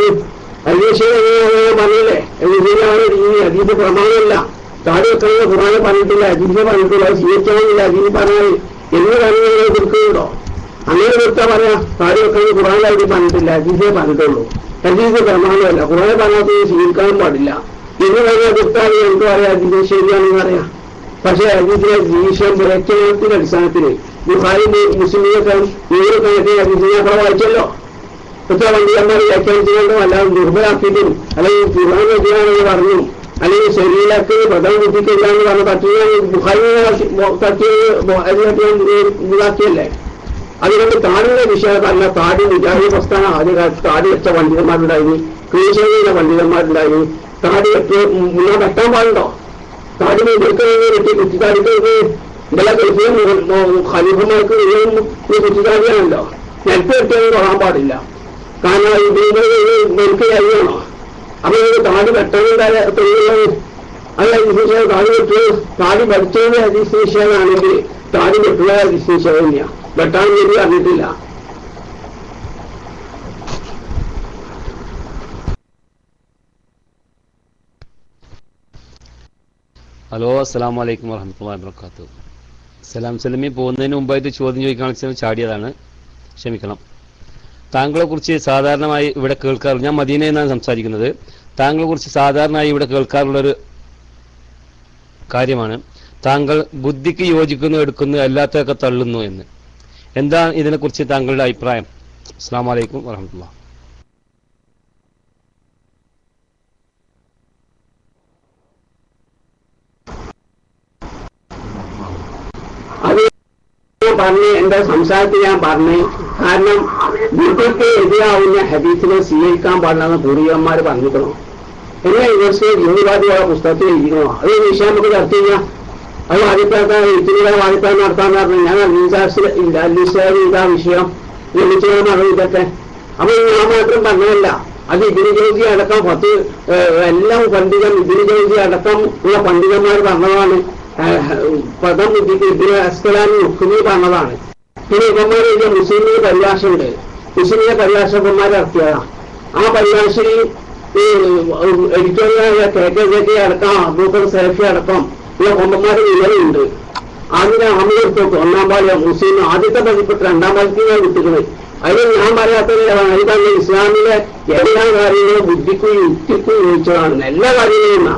പറഞ്ഞില്ലേ? അതിശീലാണ് ഈ അതീത് പ്രമാണമല്ല. താടി വെക്കുന്നത് ഖുർആനിൽ പറഞ്ഞിട്ടില്ല, അതീത് പറഞ്ഞിട്ടില്ല, സ്വീകരിക്കണമെന്നില്ല. അതീത് പറഞ്ഞാൽ എന്ന് കാര്യങ്ങൾ കൊടുക്കുന്നുണ്ടോ? അങ്ങനെ കൊടുത്താൽ പറയാം താടി വെക്കുന്നത് ഖുർആനിലായിട്ട് പറഞ്ഞിട്ടില്ല, അതീതേ പറഞ്ഞിട്ടുള്ളൂ. അതീത് പ്രമാണമല്ല, ഖുർആനിൽ പറഞ്ഞാൽ സ്വീകരിക്കാനും പാടില്ല. എന്ന് പറഞ്ഞാൽ കൊടുത്താൽ എന്ത് പറയാം? അതീത് ശരിയാണെന്ന് പറയാം. പക്ഷെ അതീതിലെ ജീവൻ വ്യാഖ്യാനത്തിന്റെ അടിസ്ഥാനത്തിൽ ബുഖാരിന്റെ മുസ്ലിമൊക്കെ 100 കണക്കിന് അതിഥിയാക്കളെ വായിച്ചല്ലോ. എത്ര പണ്ഡിതന്മാർ വ്യാഖ്യാനിച്ചുകൊണ്ടും അല്ലാതെ ദുർബലാക്കിയിട്ടും അല്ലെങ്കിൽ ഖുർആൻ വെച്ചാണെന്ന് പറഞ്ഞു, അല്ലെങ്കിൽ ശരീരക്ക് പ്രധാന ബുദ്ധിക്കില്ല എന്ന് പറഞ്ഞ തട്ടിയാണ് ബുഖാരി ഇതാക്കിയല്ലേ. അതുകൊണ്ട് താടിയുടെ വിഷയമല്ല. താടി വിചാരണ പ്രസ്ഥാനം ആദ്യകാലത്ത് താടി വെച്ച പണ്ഡിതന്മാരുണ്ടായിരുന്നു, ക്രീശയിലെ പണ്ഡിതന്മാരുണ്ടായിരുന്നു. താടി മുന്നോട്ട് വെട്ടാൻ പാടുണ്ടോ? താടി വെട്ടി കുറ്റിത്താടിക്ക് ഇതെല്ലാം ഗൾഫിലും ഖലീഫന്മാർക്ക് കുറ്റിത്താടിയാണല്ലോ. നെൽപ്പ് വെട്ടിയാലും തൊടാൻ പാടില്ല. കാരണം നെൽക്ക് കഴിയണോ? അപ്പൊ താടി വെട്ടണുണ്ടായ തൊഴിലുള്ളത് അത് അതിശേഷം താടി വെട്ടുന്നത് താടി പഠിച്ചതിന്റെ അതിശേഷമാണെങ്കിൽ താടി വെട്ടുക അതിശേഷം തന്നെയാണ്. വെട്ടാൻ വേണ്ടി അറിഞ്ഞിട്ടില്ല. ഹലോ, അസ്സലാമു അലൈക്കും വറഹ്മത്തുള്ളാഹി വബറകാതുഹു. സലാം സലമി പോകുന്നതിന് മുമ്പായിട്ട് ചോദ്യം ചോദിക്കാൻ ചാടിയതാണ്, ക്ഷമിക്കണം. താങ്കളെ കുറിച്ച് സാധാരണമായി ഇവിടെ കേൾക്കാറുണ്ട്. ഞാൻ മദീനയിൽ നിന്നാണ് സംസാരിക്കുന്നത്. താങ്കളെ കുറിച്ച് സാധാരണയായി ഇവിടെ കേൾക്കാറുള്ളൊരു കാര്യമാണ്, താങ്കൾ ബുദ്ധിക്ക് യോജിക്കുന്നു എടുക്കുന്നു, അല്ലാത്തതൊക്കെ തള്ളുന്നു എന്ന്. എന്താണ് ഇതിനെക്കുറിച്ച് താങ്കളുടെ അഭിപ്രായം? അസ്സലാമു അലൈക്കും വറഹ്മത്തുള്ളാഹി. പറഞ്ഞ് എന്റെ സംസാരത്തിൽ ഞാൻ പറഞ്ഞു, കാരണം ബുദ്ധിക്ക് എതിരാവുന്ന ഹദീസിനെ സ്വീകരിക്കാൻ പാടില്ലെന്ന് പൂർവികന്മാർ പറഞ്ഞിരിക്കണോ? എന്നെ യൂണിവേഴ്സിറ്റി യൂണിവാദിയുടെ പുസ്തകത്തിൽ എഴുതിക്കണോ? അത് വിഷയം നമുക്ക് ചർച്ച ചെയ്യാം. അത് വാദിപ്പാക്കാൻ ഇതിലൂടെ വാദിപ്പാൻ നടത്താന്ന് പറഞ്ഞു. ഞാൻ ഇതാ വിഷയം ലഭിച്ചതെന്ന് പറഞ്ഞു ഇതൊക്കെ. അപ്പൊ ഞാൻ മാത്രം പറഞ്ഞതല്ല, അത് ഇബിനു ജൗസി അടക്കം 10 എല്ലാം പണ്ഡിതൻ ഇബിനു ജൗസി അടക്കം ഉള്ള പണ്ഡിതന്മാർ പറഞ്ഞതാണ്. പദം ബുദ്ധിക്ക് ഇബിന് അസ്കലാനി ഹുക്മി പറഞ്ഞതാണ്. പിന്നെ ഇവന്മാർ എഴുതിയ മുസ്ലിമിന്റെ പരിഭാഷയുണ്ട്. മുസ്ലിമിന്റെ പരിഭാഷകന്മാർ ഇറക്കിയതാണ്. ആ പരിഭാഷയിൽ ഈ എഡിറ്റോറിയൽ KKJK അടക്കം അബൂബക്കർ സൈഫി അടക്കം ഉള്ള കൊമ്പന്മാരുടെ വിവരമുണ്ട്. അതിനെ അമലെടുത്തു. 1-ാം പാല് മുസ്ലിം ആദ്യത്തെ പതിപ്പിട്ട് 2-ാം പാലത്തിൽ ഞാൻ വിട്ടിക്കുന്നത്. അതിൽ ഞാൻ പറയാത്തത് ഇതാണ്, ഇസ്ലാമിലെ എല്ലാ കാര്യങ്ങളും ബുദ്ധിക്കും യുക്തിക്കും ചോദിച്ചതാണ്. എല്ലാ കാര്യങ്ങളും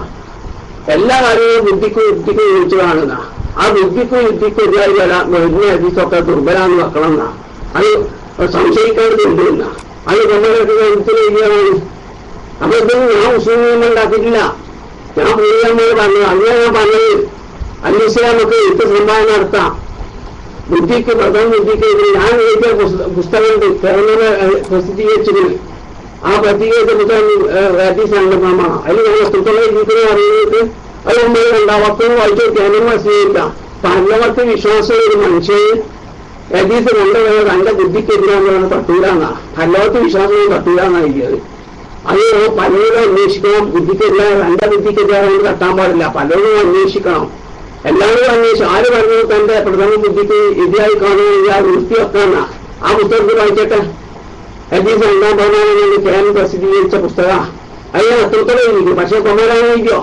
ബുദ്ധിക്കും യുക്തിക്കും ചോദിച്ചതാണെന്നാ. ആ ബുദ്ധിക്കും യുക്തിക്കും എതിരായി ഹദീസൊക്കെ ദുർബലാന്ന് വെക്കണം എന്നാ. അത് സംശയിക്കേണ്ടതുണ്ട് എന്നാ. അത് നമ്മളൊക്കെ എഴുതിയതാണ്. അപ്പൊ ഇതൊന്നും ഞാൻ മുസ്ലിം നിയമം ഉണ്ടാക്കിയിട്ടില്ല. ഞാൻ പൂർവ്വന്മാർ പറഞ്ഞു. അങ്ങനെ ഞാൻ പറഞ്ഞത് അൽ-ഇസ്ലാമൊക്കെ എഴുത്ത് സംഭാവന നടത്താം. ബുദ്ധിക്ക് പ്രഥമ ബുദ്ധിക്ക് ഞാൻ എഴുതിയ പുസ്തകമുണ്ട്, കേരള പ്രസിദ്ധീകരിച്ചിട്ടുണ്ട്. ആ പ്രസിദ്ധീകരിച്ച പുസ്തകം ഹദീസാണ് പ്രമാണം. അതിൽ ഞാൻ എത്രത്തോളം എഴുതിക്കുന്ന അറിയുന്നത് അത് നമ്മൾ രണ്ടാമത്തും വായിച്ചു കേന്ദ്രം സ്വീകരിക്കാം. പരലോകത്ത് വിശ്വാസം ഒരു മനുഷ്യന് ഹദീസ് കണ്ടുപോയത് തന്റെ ബുദ്ധിക്കെതിരാണ് തട്ടൂരാന്നാ. പരലോകത്ത് വിശ്വാസം തട്ടൂരാന്നാ എഴുതിയത്. അത് പലരും അന്വേഷിക്കണം. ബുദ്ധിക്കെതിരായ തന്റെ ബുദ്ധിക്കെതിരായ തട്ടാൻ പാടില്ല. പലരും അന്വേഷിക്കണം. എല്ലാവരും അന്വേഷിച്ചു. ആര് പറഞ്ഞു തന്റെ പ്രഥമ ബുദ്ധിക്ക് എതിരായി കാണുകയാണെങ്കിൽ ആ വൃത്തി വെക്കാന്നാ. ആ പുസ്തകത്തിൽ വായിച്ചട്ടെ. ഹദീസ് 2-ാം പ്രമാണം കേരളം പ്രസിദ്ധീകരിച്ച പുസ്തകം. അതിന് അത്രത്തോളം എഴുതിക്കും. പക്ഷെ കൊമരാനിക്കോ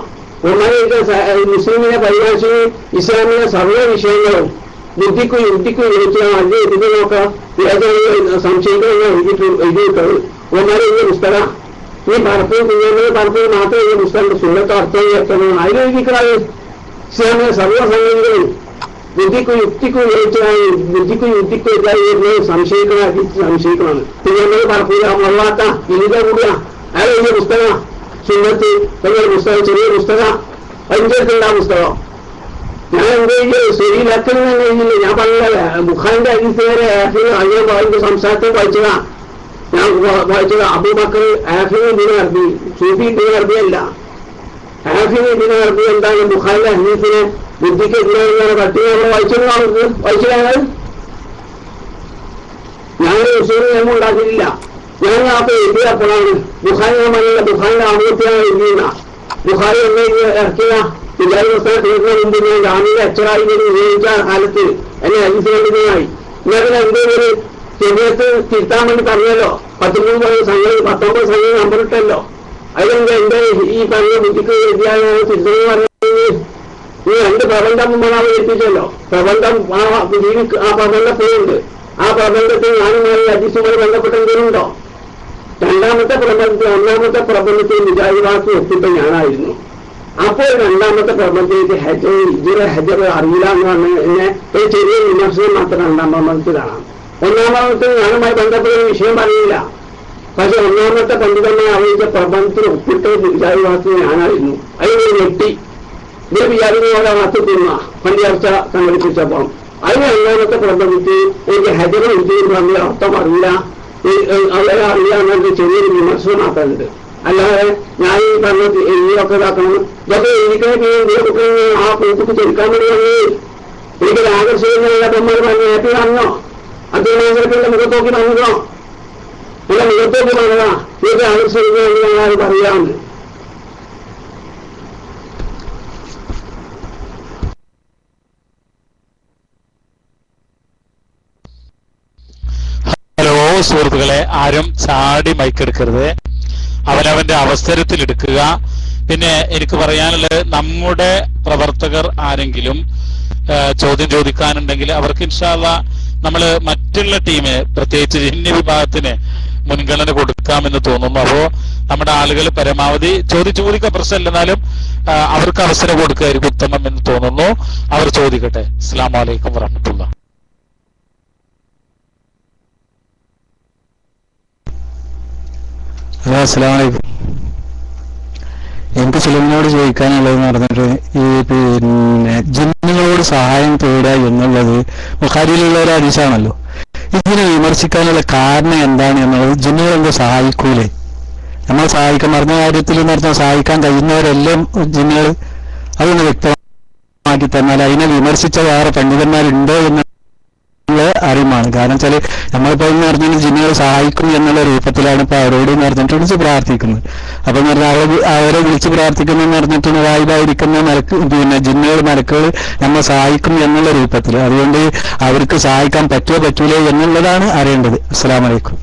മുസ്ലിമിനെ പരിഭാഷയും ഇസ്ലാമിലെ സർവ്വ വിഷയങ്ങളും ബുദ്ധിക്കും യുക്തിക്കും ചോദിച്ചാൽ അതിന് എഴുതി നോക്കാം. സംശയിക്കുന്ന എഴുതിയിട്ടുള്ളത് ഒമാരെ എഴുതിയ പുസ്തകം. ഈ പലപ്പോഴും കുഞ്ഞുങ്ങൾ പലപ്പോഴും മാത്രം എഴുതിയ പുസ്തകം സുഹൃത്ത് അർത്ഥം ചേർക്കണം. അതിലെഴുതിക്കുന്നത് ഇസ്ലാമിലെ സർവ്വസംഗതികളും ബുദ്ധിക്കും യുക്തിക്കും ചോദിച്ചാൽ ബുദ്ധിക്കും യുക്തിക്കും എതിരായി സംശയിക്കണം. കുഞ്ഞുങ്ങൾ പലപ്പോഴും മൊള്ളാത്ത ഇനിത കൂടിയ അയാൾ എഴുതിയ പുസ്തകം സുന്നത്ത് വലിയ പുസ്തകം, ചെറിയ പുസ്തകം. അതിൻ്റെ പുസ്തകം ഞാൻ എന്ത് ശരിയിലാക്കൽ തന്നെ എഴുതില്ല. ഞാൻ പറഞ്ഞ ബുഖാരിന്റെ ഹദീസ് വരെ അതിന്റെ സംസാരത്തിൽ വായിച്ചതാ. ഞാൻ വായിച്ചത് അബൂബക്കർ ആഫിന് ഇതിനെ അറബി, സൂഫി ഇതിനെ അറബിയല്ല. ആഫിന് ഇതിനെ അറബി എന്താണ് ബുഖാരിന്റെ ഹദീസിനെ ബുദ്ധിക്ക് എതിരാണ് പട്ടിക നമ്മൾ വായിച്ചതാണ്. ഞാനൊരു മുസ്ലിം നിയമം ഉണ്ടാക്കിയിട്ടില്ല. ഞാൻ അപ്പൊ എഴുതിയപ്പോഴാണ് ബുഖാരി നമ്മളല്ല, ബുഖാരിന്റെ ആമുഖത്തെയാണ് എഴുതിയുന്ന. ബുഖാരി എന്നെ ഇറക്കിയ വിചാരി പുസ്തകം തീർന്നതിന് മുമ്പ് ഞാൻ ജാമ്യയുടെ അച്ചറായി ഉപയോഗിച്ച കാലത്ത് എന്നെ ഹദീസ് വേണ്ടുന്നതായി. ഇന്നലെ എന്റെ ഒരു ചെറിയത്ത് തിരുത്താൻ വേണ്ടി പറഞ്ഞല്ലോ. 19 സംഖ്യ നമ്പറിട്ടല്ലോ. അതിലെന്താ എന്റെ ഈ പറഞ്ഞ ബുദ്ധിക്ക് എതിരായ തിരുത്തൽ പറഞ്ഞത് ഈ 2 പ്രബന്ധം മുമ്പാണ് ഏൽപ്പിച്ചല്ലോ. പ്രബന്ധം ആ പ്രബന്ധത്തിലുണ്ട്. ആ പ്രബന്ധത്തിൽ ഞാനുമായി ഹദീസുമായി ബന്ധപ്പെട്ട എന്തെങ്കിലും ഉണ്ടോ? 2ാമത്തെ പ്രബന്ധത്തിൽ 1ാമത്തെ പ്രബന്ധത്തിൽ വിചാരിവാക്കി ഒപ്പിട്ട ഞാനായിരുന്നു. അപ്പോൾ 2ാമത്തെ പ്രബന്ധത്തിൽ ഹജർ അറിയില്ല എന്ന് പറഞ്ഞ് എന്നെ ഒരു ചെറിയ വിമർശനം മാത്രം 2ാം പ്രബന്ധത്തിൽ കാണാം. 1ാം പ്രബന്ധത്തിൽ ഞാനുമായി ബന്ധപ്പെട്ട ഒരു വിഷയം പറയില്ല. പക്ഷെ 1ാമത്തെ പണ്ഡിതന്മാർ അറിയിച്ച പ്രബന്ധത്തിൽ ഒപ്പിട്ട വിചാരിവാക്കി ഞാനായിരുന്നു. അതിന് ഞെട്ടി ഇത് വിചാരിക്കുന്ന കത്ത് തിന്ന പള്ളി ചർച്ച സംഘടിപ്പിച്ചപ്പോൾ അതിന് 2ാമത്തെ പ്രബന്ധത്തിൽ എനിക്ക് ഹജർ ഉദ്യോഗം പറഞ്ഞ അർത്ഥം അറിയില്ല, അവരെ അറിയില്ല എന്നൊരു ചെറിയൊരു വിമർശനം മാത്രമുണ്ട്. അല്ലാതെ ഞാൻ ഈ പറഞ്ഞ എഴുതിയൊക്കെ ഇതാക്കണം ഇതൊക്കെ എനിക്ക് ആ കൂട്ടിക്ക് ചെറുക്കാൻ വേണ്ടി വന്നത് എനിക്കൊരു ആകർഷിക്കുന്ന അപ്പന്മാർ പറഞ്ഞു നേരത്തെ പറഞ്ഞോ അദ്ദേഹത്തിന്റെ മുഖത്തോക്കി പറഞ്ഞോ എന്റെ മുഖത്തോക്കി പറഞ്ഞതാ എനിക്ക് ആകർഷിക്കുന്ന ഞങ്ങൾ പറയാമെന്ന്. ഹലോ സുഹൃത്തുക്കളെ, ആരും ചാടി മൈക്കെടുക്കരുത്. അവനവന്റെ അവസരത്തിൽ എടുക്കുക. പിന്നെ എനിക്ക് പറയാനുള്ളത്, നമ്മുടെ പ്രവർത്തകർ ആരെങ്കിലും ചോദ്യം ചോദിക്കാനുണ്ടെങ്കിൽ അവർക്ക് ഇൻഷാ അല്ലാഹ് നമ്മൾ മറ്റുള്ള ടീമിന്, പ്രത്യേകിച്ച് ജിന്ന വിഭാഗത്തിന് മുൻഗണന കൊടുക്കാമെന്ന് തോന്നുന്നു. അപ്പോ നമ്മുടെ ആളുകൾ പരമാവധി ചോദിക്ക പ്രശ്നമില്ല, എന്നാലും അവർക്ക് അവസരം കൊടുക്കുകയായിരിക്കും ഉത്തമം എന്ന് തോന്നുന്നു. അവർ ചോദിക്കട്ടെ. അസ്സലാമു അലൈക്കും വറഹ്മത്തുള്ളാഹി. അസ്സലാമു അലൈക്കും. എനിക്ക് സുലൈമിനോട് ചോദിക്കാനുള്ളതെന്ന് പറഞ്ഞിട്ട് ഈ പിന്നെ ജിന്നുകളോട് സഹായം തേടുക എന്നുള്ളത് ബുഖാരിയിലുള്ള ഒരു ഹദീസാണല്ലോ. ഇതിനെ വിമർശിക്കാനുള്ള കാരണം എന്താണ് എന്നുള്ളത്, ജിന്നുകൾ എന്തോ സഹായിക്കൂലേ? നമ്മൾ സഹായിക്കാൻ പറഞ്ഞ കാര്യത്തിൽ എന്ന് പറഞ്ഞാൽ സഹായിക്കാൻ കഴിയുന്നവരെല്ലാം ജിന്നുകൾ, അതൊന്ന് വ്യക്തമാക്കി തന്നാൽ അതിനെ വിമർശിച്ച വേറെ പണ്ഡിതന്മാരുണ്ടോ എന്നുള്ള അറിവാണ്. കാരണം വെച്ചാൽ നമ്മളിപ്പോൾ എന്ന് പറഞ്ഞാൽ ജിന്നുകൾ സഹായിക്കും എന്നുള്ള രൂപത്തിലാണ് ഇപ്പൊ അവരോട് എന്ന് പറഞ്ഞിട്ട് വിളിച്ച് പ്രാർത്ഥിക്കുന്നത്. അപ്പൊ എന്ന് പറഞ്ഞാൽ അവരെ വിളിച്ച് പ്രാർത്ഥിക്കുന്നതെന്ന് പറഞ്ഞിട്ട് വായിലായിരിക്കുന്ന പിന്നെ ജിന്നുകൾ മലക്കുകൾ നമ്മൾ സഹായിക്കും എന്നുള്ള രൂപത്തിൽ. അതുകൊണ്ട് അവർക്ക് സഹായിക്കാൻ പറ്റുമോ പറ്റൂലേ എന്നുള്ളതാണ് അറിയേണ്ടത്. അസ്സലാമു അലൈക്കും.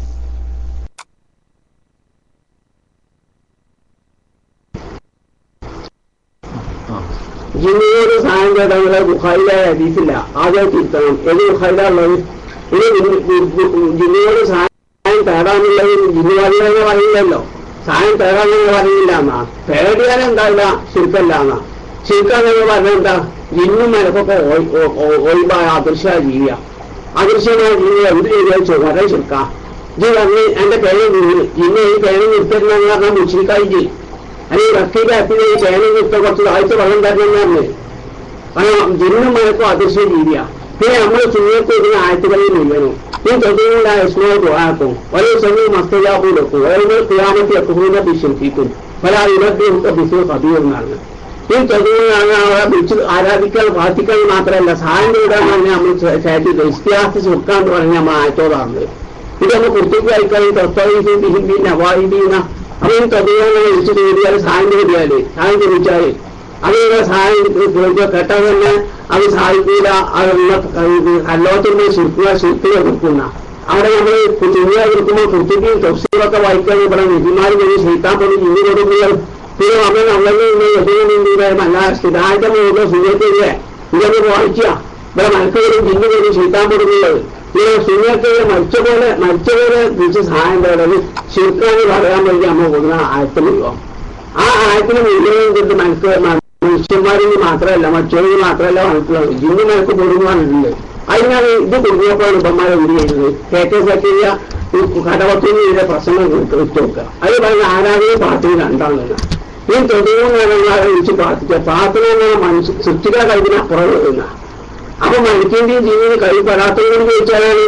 ജിന്നുകളോട് സഹായം തേടാനുള്ള ബുഖാരിയിലായ ഹദീസില്ല. ആദ്യം തിരുത്തണം. ഏത് ബുഖാരിയിലുള്ളത്? ഇനി ജിന്നുകളോട് സഹായം തേടാന്നുള്ളത് ജിന്നുവാദികളെന്ന് പറയുന്നില്ലല്ലോ. സഹായം തേടാമെന്ന് പറയുന്നില്ല എന്നാ. തേടിയാൽ എന്താല്ല ശിർക്കല്ല എന്നാ. ശിർക്കാന്ന് പറഞ്ഞാൽ എന്താ? ജിന്നും മലക്കൊക്കെ ഒഴിവായ അദൃശ്യ ജീവിയ. അദൃശ്യമായ ജീവി എന്ത് ചെയ്താൽ വളരെ ശിർക്ക. ജി പറഞ്ഞ് എന്റെ പേര് നിന്ന് ജിന്ന് ഈ പേര് നിർത്തരുന്നെന്ന് പറഞ്ഞാൽ മുഷിക്കായി ചെയ്യും. അല്ലെങ്കിൽ റക്കീബ് ആപ്പിൽ ഈ പേര് നിർത്ത കുറച്ച് ആഴ്ച വെള്ളം തരണമെന്ന് പറഞ്ഞ്. കാരണം ജിന്നും മലക്കും അദൃശ്യ ജീവിയ. പിന്നെ നമ്മൾ സുന്നത്ത് ഇതിന് ആഴ്ചകളിൽ മുഴുവനും ഈ തൊഴിലുള്ള ഇസ്മാൽ ദുആക്കും വലിയ സമയം മസ്തജാബും വെക്കും ഓരോ ഖിയാമത്ത് യഖൂന ബിശിർക്കിക്കും പല ഇലദ്ദുക ബിസുൽ ഖദീർ എന്നാണ്. ഈ തൊഴിലാണ് അവരെ വിളിച്ച് ആരാധിക്കൽ പ്രാർത്ഥിക്കൽ മാത്രമല്ല സഹായം തേടാൻ പറഞ്ഞാൽ നമ്മൾ ചാറ്റിൽ ഇസ്തിഹാസ് സുർക്കാൻ എന്ന് പറഞ്ഞാൽ നമ്മൾ ആയത്തോടാണ്. ഇത് നമ്മൾ കുർത്തിക്ക് അയക്കാൻ തൊത്തീന ഹിന്ദി നവാഹിദീന അപ്പൊ ഈ തൊഴിലാണ് വിളിച്ച് തേടിയാൽ സഹായം തേടിയാൽ സഹായം ചോദിച്ചാൽ അതിനുള്ള സഹായം കേട്ടാൽ തന്നെ അത് സഹായിക്കൂല. അല്ലോത്തിന്റെ ശില്പിയെ കൊടുക്കുന്ന അവിടെ നമ്മൾ തുണിയെ കൊടുക്കുമ്പോൾ കുർത്തിക്കും തഫ്സീറൊക്കെ വായിക്കാൻ ഇവിടെ നിധിമാർ വഴി ശൈത്താൻ പോലെ ഇനി കൊടുക്കുകയും പിന്നെ നമ്മൾ നമ്മളുടെ അല്ല സ്ഥിരായിട്ട് മുഴുവൻ സുഖത്തില്ലേ ഇതൊന്ന് വായിക്കുക. ഇവിടെ മലക്കുകളും ജിന്നുകളും ശൈത്താൻ കൊടുക്കുന്നത് ഇങ്ങനെ സുഖത്തെ മരിച്ച പോലെ തിരിച്ച് സഹായം തേടത് ശിർക്കാന്ന് പറയാൻ വേണ്ടി നമ്മൾ കൊടുക്കുന്ന ആയത്തിന് മുഴുവൻ. ആ ആയത്തിന് മുഴുവൻ കൊണ്ട് മനുഷ്യന്മാരിൽ മാത്രമല്ല മറ്റൊരു മാത്രമല്ല മനസ്സിലാവും. ജിന്ന് മലക്ക് കൊടുക്കുവാനുണ്ട്. അതിനാണ് ഇത് കൊടുക്കുമ്പോഴാണ് ഇപ്പന്മാരെ എന്ത് ചെയ്യുന്നത്? കേട്ട കടവത്തിന് ഇതിന്റെ പ്രശ്നം വെക്കുക. അത് പറഞ്ഞ ആരാധനയും പ്രാർത്ഥനയും രണ്ടാണെന്ന്. ഈ തൊഴിലുകളെ വിളിച്ച് പ്രാർത്ഥിക്കുക. പ്രാർത്ഥന എന്നാൽ മനുഷ്യ സൃഷ്ടിക്കാൻ കഴിവിന് അപ്പുറം വരുന്ന. അപ്പൊ മനുഷ്യന്റെയും ജീവിതം കഴിപ്പെടാത്തതുകൊണ്ട് ചോദിച്ചാലാണ്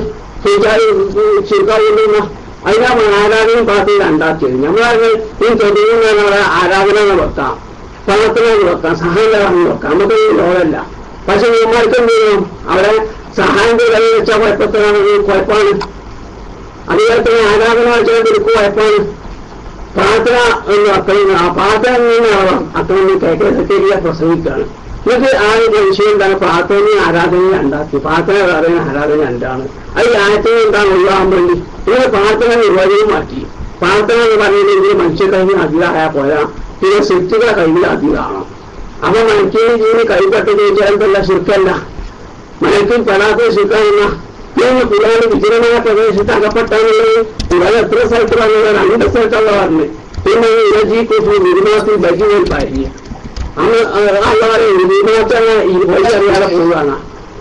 ചുരുക്കാവുന്ന. അതിനാണ് ആരാധനയും പ്രാർത്ഥനയും രണ്ടാക്കിയത്. നമ്മളാണ് ഈ തൊഴിലുകളെ ആരാധന വെക്കാം, പ്രവർത്തനം വെക്കാം, സഹായം വെക്കാം. നമുക്കൊന്നും ലോകമല്ല. പക്ഷെ നമ്മൾക്ക് എന്ത് ചെയ്യണം? അവിടെ സഹായം കൈ വെച്ചാൽ കുഴപ്പമാണ്. അതുപോലെ തന്നെ ആരാധന വെച്ചാൽ തിരുക്കും കുഴപ്പമാണ്. പ്രാർത്ഥന എന്ന് അക്രമം ആ പ്രാർത്ഥന എങ്ങനെയാവാം അക്രമം കേൾക്കുക പ്രസംഗിക്കുകയാണ്. എന്നിട്ട് ആ ഒരു വിഷയം എന്താണ്? പ്രാർത്ഥനയും ആരാധനയും രണ്ടാക്കി. പ്രാർത്ഥന വേറെ ആരാധന രണ്ടാണ്. അത് ആയത്തിന് എന്താണ് ഒഴിവാകാൻ വേണ്ടി ഇങ്ങനെ പ്രാർത്ഥന നിർവചനം മാറ്റി. പ്രാർത്ഥന എന്ന് പറയുന്നത് മനുഷ്യ കഴിഞ്ഞ് അതിലായാൽ പോരാ, പിന്നെ സൃഷ്ടികളെ കഴിഞ്ഞ് അതിലാണോ. അപ്പൊ മനുഷ്യന് ജീവിതം കൈപ്പെട്ടു ചോദിച്ചാൽ എന്തല്ല ശിർക്കല്ല, മനുഷ്യൻ പെടാത്ത ശിർക്കാനില്ല. ഇങ്ങനെ ഖുർആൻ വിജനമായ പ്രദേശത്ത് അകപ്പെട്ടാന്നുള്ളത് ഖുർആൻ എത്ര സ്ഥലത്ത് പറഞ്ഞത്? 2 സ്ഥലത്തുള്ള പറഞ്ഞത്. പിന്നെ ഇരജീക്കുഫി നിർമാസത്തിൽ ബജികൾ പാരിയ അന്ന് അല്ല പറയും നിർമാസങ്ങൾ ഈ വഴി അറിയാതെ പോവുകയാണ്.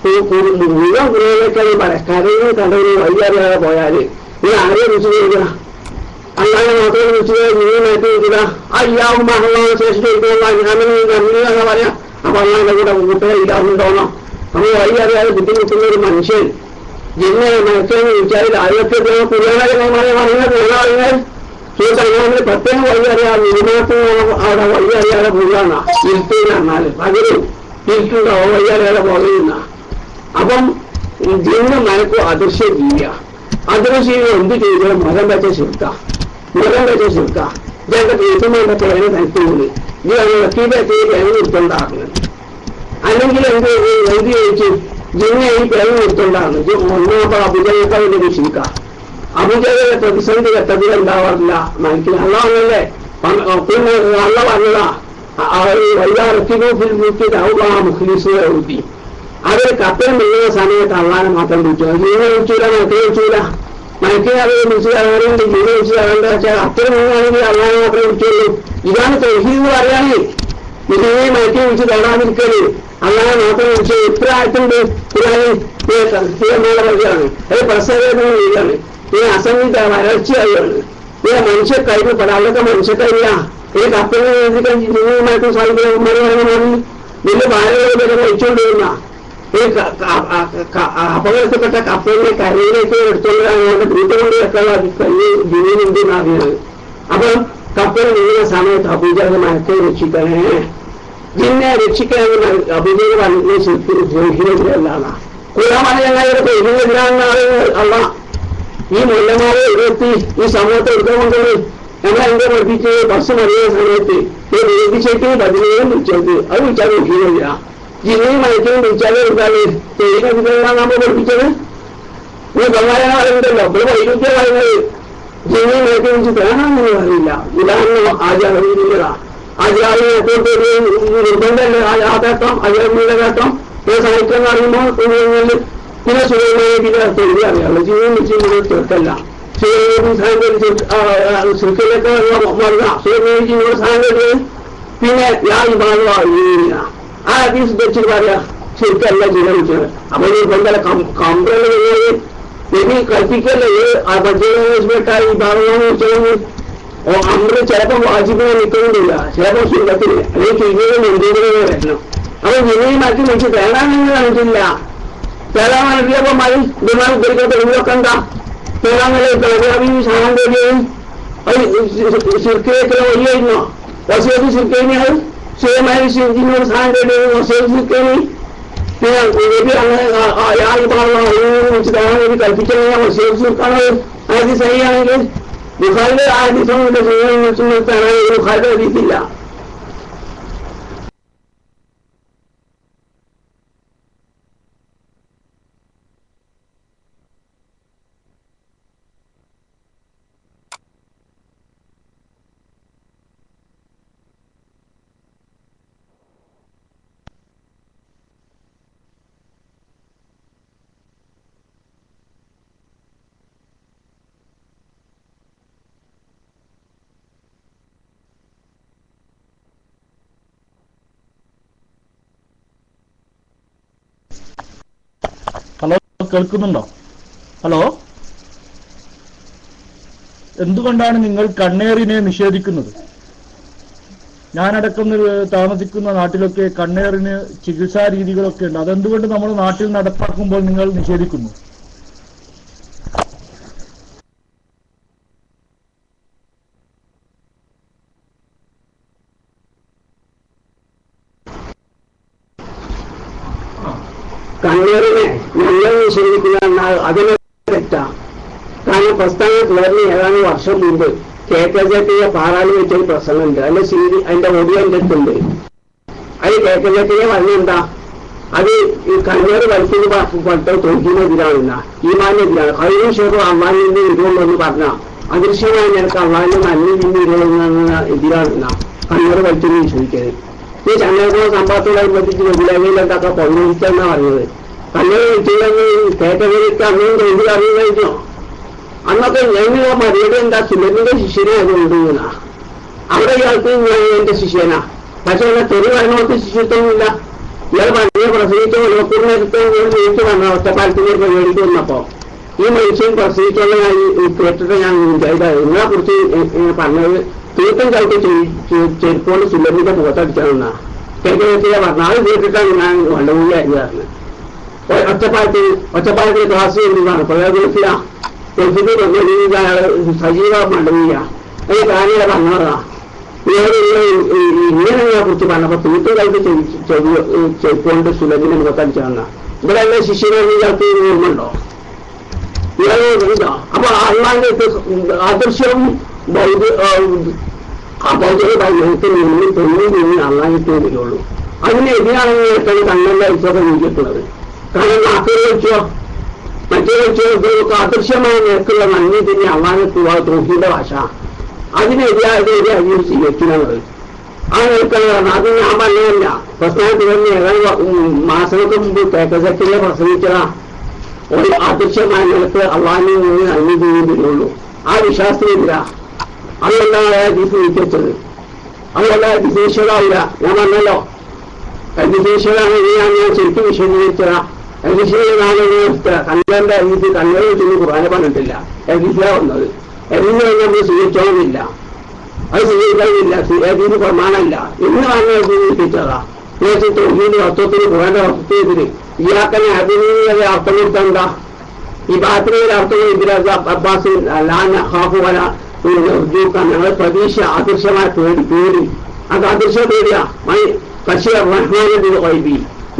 മുഴുവൻ ഖുർആനിലേക്കാണ് പറയാം. കരയും കടവിന് വഴി അറിയാതെ പോയാല് ഇത് ആരെ വിളിച്ചു ചോദിക്കുക? അല്ലാതെ മാത്രം വിളിച്ചു നീനായിട്ട് ചോദിക്കുക. അയ്യാവും മഹളാവ് ശേഷം ചോദിക്കുക പറയാം. അപ്പൊ അല്ലാതെ കൂടെ കൂട്ടുകാർ ഇല്ലാവുണ്ടോന്നോ? നമ്മൾ വഴി അറിയാതെ ബുദ്ധിമുട്ടുന്ന ഒരു മനുഷ്യൻ ജിന്നെ മനസ്സിലെന്ന് ചോദിച്ചാൽ അതൊക്കെ പുരാണകരമായ പറഞ്ഞാൽ സുഹൃത്തുക്കൾ പ്രത്യേകം വഴി അറിയാതെ നിർമാണത്തിന് അവിടെ വഴി അറിയാതെ പോകാണ്. ഇരുട്ടിന്ന് പറഞ്ഞാൽ പകരും ഇരുട്ടുണ്ടാവോ വഴി അറിയാതെ പോകുന്ന. അപ്പം ജിന്ന് മനക്കും അദൃശ്യ ജീവിയ. അദൃശ്യ എന്ത് ചെയ്താലും മരം വെച്ച ശിർക്ക, മരം വെച്ച ശിർക്ക. ഇതൊക്കെ തീർച്ചയായും പേര് തനിക്കുന്നത് ഇത് വ്യക്തിയുടെ പേര് നിർത്തുണ്ടാകുന്നത്. അല്ലെങ്കിൽ എന്ത് ചോദിച്ചു ജിന്നെ ഈ പേര് നിർത്തുണ്ടാകുന്നു. ഒന്നാമത് അഭിജയക്കാരുടെ വിഷയിക്ക. അഭിജയുടെ പ്രതിസന്ധി ഘട്ടത്തിൽ ഉണ്ടാവാറില്ല മനസ്സിൽ. അള്ളാഹല്ലേ പിന്നെ അള്ള പറഞ്ഞതാ മുഖ്ലീസ്. അവർ കപ്പൽ മില്ലുന്ന സമയത്ത് അള്ളാനെ മാത്രം വിളിച്ചു. ജീവനെ വിളിച്ചൂല, മക്കളെ വിളിച്ചൂല. മയക്കിനെ വിളിച്ച് തരാറുണ്ട്, ജീവിതം വിളിച്ച് തരാണ്ട് വെച്ചാൽ അത്തരം മൂന്നാണെങ്കിൽ അള്ളാഹെ മാത്രമേ വിളിക്കുള്ളൂ. ഇതാണ് തൗഹീദ് എന്ന് പറയാണ്. ഇതിനെ മയക്കിനെ വിളിച്ച് തരാതിരിക്കല്, അള്ളാഹെ മാത്രം വിളിച്ച് എത്ര ആയിട്ടുണ്ട് പറയുകയാണ്. അത് പ്രസവേദന വീടാണ്, ഈ അസംഗീത വരൾച്ചയാണ്, ഈ മനുഷ്യ കഴിവ് അതൊക്കെ മനുഷ്യ കഴിവില്ല. ഈ കപ്പലിനെ നിയന്ത്രിക്കാൻ ജീവിതമായിട്ടും സാധിക്കുന്ന വലിയ ഭാരതോടെ കഴിച്ചുകൊണ്ടിരുന്ന ഈ അപകടത്തിൽപ്പെട്ട കപ്പലിനെ കരയിലേക്ക് എടുത്തുകൊണ്ടാണ് വീട്ടിൽ കൊണ്ട് വെക്കാനുള്ള ജീവിതമുണ്ട് എന്നറിയുന്നത്. അപ്പം കപ്പൽ നീങ്ങുന്ന സമയത്ത് അബൂജഹൽ മരത്തെ രക്ഷിക്കണേ, ജിന്നെ രക്ഷിക്കണമെന്ന് അബൂജഹൽ പറഞ്ഞ അല്ലാതെ ഖുർആൻ ഞങ്ങളുടെ പെരുമെതിരാണെന്ന് ആളുകൾ അല്ല. ഈ മുല്ലമാരെ എഴുത്തി ഈ സമൂഹത്തെ എടുത്തുകൊണ്ടത് ഞങ്ങൾ എന്റെ പഠിപ്പിച്ച് ബസ് മറിയുന്ന സമയത്ത് ഈ നിരൂപിച്ചിട്ട് 17 വിളിച്ചത് അത് വിളിച്ചാൽ നോക്കിയില്ല. ജില്ലയും മയക്കും വിളിച്ചാൽ എന്താല് തെയ്യത്തിലാണ് നമ്മൾ പഠിപ്പിച്ചത്. ഈ ബംഗാളിനെ പറയുന്നുണ്ടല്ലോ, ഇവിടെ വൈരുദ്ധ്യം പറയുന്നത് ജില്ലയും മയക്കും വിളിച്ച് തരാണെന്ന് അറിയില്ല. ഇതാണ് ആചാരവിധികളാ. ആചാര്യ നിർബന്ധമല്ലേ ആചാരം ആചാരങ്ങളുടെ ഘട്ടം സാഹിത്യം എന്ന് പറയുമ്പോൾ പിന്നെ സുഖമായ തൊഴിൽ അറിയാമല്ലോ. ജീവിതം വെച്ച് തീർക്കല്ല. ശിൽക്കിലൊക്കെ ജീവിത സാഹചര്യം പിന്നെ ഞാൻ ഈ ഭാഗമില്ല. ആ ഹദീസ് വെച്ച് പറയാ ശരിക്കല്ല ജീവിതം. അപ്പൊ ഈ ബന്ധല കമ്പനി ഇനി കൽപ്പിക്കല്ലേ ബഡ്ജറ്റായി ഈ ഭാഗമാണ് വെച്ചത്. അമ്പത് ചിലപ്പോൾ വാജിബിനെ നിൽക്കുന്നില്ല, ചിലപ്പോൾ സുഖത്തില്ല, അല്ലെങ്കിൽ ജീവിതം എന്തെങ്കിലും വരണം. അപ്പൊ ജില്ലയിൽ മാറ്റി വെച്ച് തേടാനെന്ന് കാണിച്ചില്ല. തേടാൻ നൽകിയപ്പോ മഴ ഇതുമായി ഉപയോഗിക്കാത്ത ഒഴിവൊക്കെ എന്താ തേടാന്നല്ലേ സാധനം തേടിയത്. അത് ശിർക്കിലേക്ക് ഒഴിയായിരുന്നോ? വസീത് ശിർക്കേനി അത് സ്വയമായി ശിർക്കിനോട് സാധനം തേടിയത് വസീത് ശിർക്കേനി. പിന്നെ അങ്ങനെ വെച്ച് തേടാൻ വേണ്ടി കൽപ്പിക്കണ വസീത് ശിർക്കാണ്. അത് ശരിയാണെങ്കിൽ ബുഖാരിയുടെ ആ ദിവസം തേടാൻ ബുഖാരിയുടെ അറിയത്തില്ല. ഹലോ, കേൾക്കുന്നുണ്ടോ? ഹലോ, എന്തുകൊണ്ടാണ് നിങ്ങൾ കണ്ണേറിനെ നിഷേധിക്കുന്നത്? ഞാനടക്കം താമസിക്കുന്ന നാട്ടിലൊക്കെ കണ്ണേറിന് ചികിത്സാ രീതികളൊക്കെ ഉണ്ട്. അതെന്തുകൊണ്ട് നമ്മുടെ നാട്ടിൽ നടപ്പാക്കുമ്പോൾ നിങ്ങൾ നിഷേധിക്കുന്നു? കണ്ണേറിനെ ഞങ്ങൾ നിഷേധിക്കുന്ന അതിനെ തെറ്റാ. കാരണം പ്രസ്ഥാനം തുടർന്ന് ഏതാനും വർഷം മുമ്പ് KKJP പാറാളി വെച്ചൊരു പ്രസംഗമുണ്ട്. അതിന്റെ അതിന്റെ ഓഡിയോ എന്റെ അടുത്തുണ്ട്. അത് KKJP പറഞ്ഞെന്താ, അത് ഈ കണ്ണേറ് വലിക്കുന്ന പെട്ട തൊഴിലിനെതിരാണെന്ന ഈമാനെതിരാണ്. കഴിഞ്ഞ ശേഷം അള്ളാഹിന്റെ വിരോധമെന്ന് പറഞ്ഞ അദൃശ്യമായ നിനക്ക് അള്ളാഹിന്റെ നന്മ വിരോധമെന്ന എതിരാണെന്ന കണ്ണേറ് വലിച്ചെന്ന് ചോദിക്കരുത്. ഈ ചങ്ങേറ സംഭവത്തോടനുബന്ധിച്ച് വെള്ളിയാഴ്ചയിലൊക്കെ പൗരോഹിക്കാന്നാ പറഞ്ഞത്. കണ്ണേറ് വെച്ചില്ലെങ്കിൽ KKJP അന്നും തൊഴിൽ അറിയുന്നോ? അന്നൊക്കെ ഞങ്ങൾ മര്യാദ എന്താ സുലഭിന്റെ ശിഷ്യനെ അതുകൊണ്ടുന്ന അവിടെ ഇയാൾക്ക് എന്റെ ശിഷ്യനാ. പക്ഷെ ഇവിടെ തെറി പറഞ്ഞോട്ട് ശിഷ്യത്വമില്ല. ഇയാൾ പണിയെ പ്രസവിച്ച ഒലക്കൂറിനടുത്ത് വീട്ടിൽ വന്ന ഒറ്റപ്പാലത്തിന്റെ പരിപാടിക്ക് വന്നപ്പോ ഈ മനുഷ്യൻ പ്രസവിച്ചുള്ള ഞാൻ കേട്ടിട്ട് ഞാൻ ഇതിനെ കുറിച്ച് പറഞ്ഞത് തീർത്തും ചവിട്ടി ചെരുപ്പോണ്ട് സുലഭിന്റെ മുഖത്തടിച്ചതെന്നാ കേട്ടിയ പറഞ്ഞ അത് കേട്ടിട്ടാണ് ഞാൻ വണ്ടമൂലിയായിരുന്നു പറഞ്ഞത്. ഒറ്റപ്പാലത്തിൽ ക്ലാസ് ചെയ്യുന്നതാണ് പ്രയോഗത്തില സജീവ മണ്ഡലിയ അത് കാര്യം പറഞ്ഞതാ. ഇങ്ങനെ കുറിച്ച് പറഞ്ഞപ്പോ തീർത്തും കൈക്ക് ചെരുപ്പോണ്ട് സുലഭിനെ മുഖത്തടിച്ചതെന്നാ. ഇവിടെ എല്ലാ ശിഷ്യനെ ഇയാൾക്ക് ഓർമ്മയുണ്ടോ? ഇയാളോ? അപ്പൊ അള്ളാന്റെ ആദർശവും അബോധത്തെ നിന്ന് അള്ളാഹിട്ടേ വരുള്ളൂ. അതിനെതിരാണെന്ന് കണ്ണല്ല ഇപ്പൊക്കെ നീക്കിയിട്ടുള്ളത്. കാരണം നാട്ടിൽ വെച്ചോ മറ്റേ വെച്ചോ ആദർശമായ നിരക്കുള്ള നന്ദി തന്നെ അള്ളാഹിട്ടുള്ള തോഹിയുടെ ഭാഷ അതിനെതിരായിട്ട് അധികം സ്വീകരിക്കുന്നത് ആ നിൽക്കുന്നതാണ്. അത് ഞാൻ പറഞ്ഞതല്ല. പ്രസ്ഥാനത്തിൽ തന്നെ ഏതാനും മാസങ്ങൾക്ക് മുമ്പ് KKJP പ്രസംഗിച്ചതാ. ഒരു അദൃശ്യമായ നിലക്ക് അള്ളാഹിനെ അംഗീകരിക്കുന്നുള്ളൂ. ആ വിശ്വാസത്തിലില്ല. അതുകൊണ്ടാണ് ഹദീസ് നീക്കിവെച്ചത്. അതുകൊണ്ട് ഹദീസേശ്വരാവില്ല. ഞാൻ പറഞ്ഞല്ലോ ഹദീസേശ്വരാണ് ഞാൻ ശരിക്കും വിശദീകരിച്ചതാ. ഹദീസിനാണ് കണ്ണന്റെ ഹദീസ് കണ്ണൂർ വെച്ചൊന്നും ഖുർആനെ പറഞ്ഞിട്ടില്ല. ഹദീസിലാ വന്നത്. ഹദീസ് നമ്മൾ സ്വീകരിച്ചോളുന്നില്ല. അത് സ്വീകരിക്കാനില്ല. ഹദീസ് പ്രമാണമല്ല. ഇന്ന് പറഞ്ഞ സ്വീകരിച്ചതാ. തൊഴിലിന്റെ അർത്ഥത്തിന് ഖുർആന്റെ അർത്ഥത്തിന് ഇയാക്കനെ അഭിനീയത അർത്ഥം കൊടുത്തണ്ട. ഈ ബാത്രിയുടെ അർത്ഥം ഇതിലാ അബ്ബാസ് ലാന ഹാഫുവല ഞങ്ങൾ പ്രതീക്ഷ അദൃശ്യമായ പേടി. അത് അദൃശ്യ പേടിയാ. പക്ഷേ റഹ്മാനിന്റെ വൈബി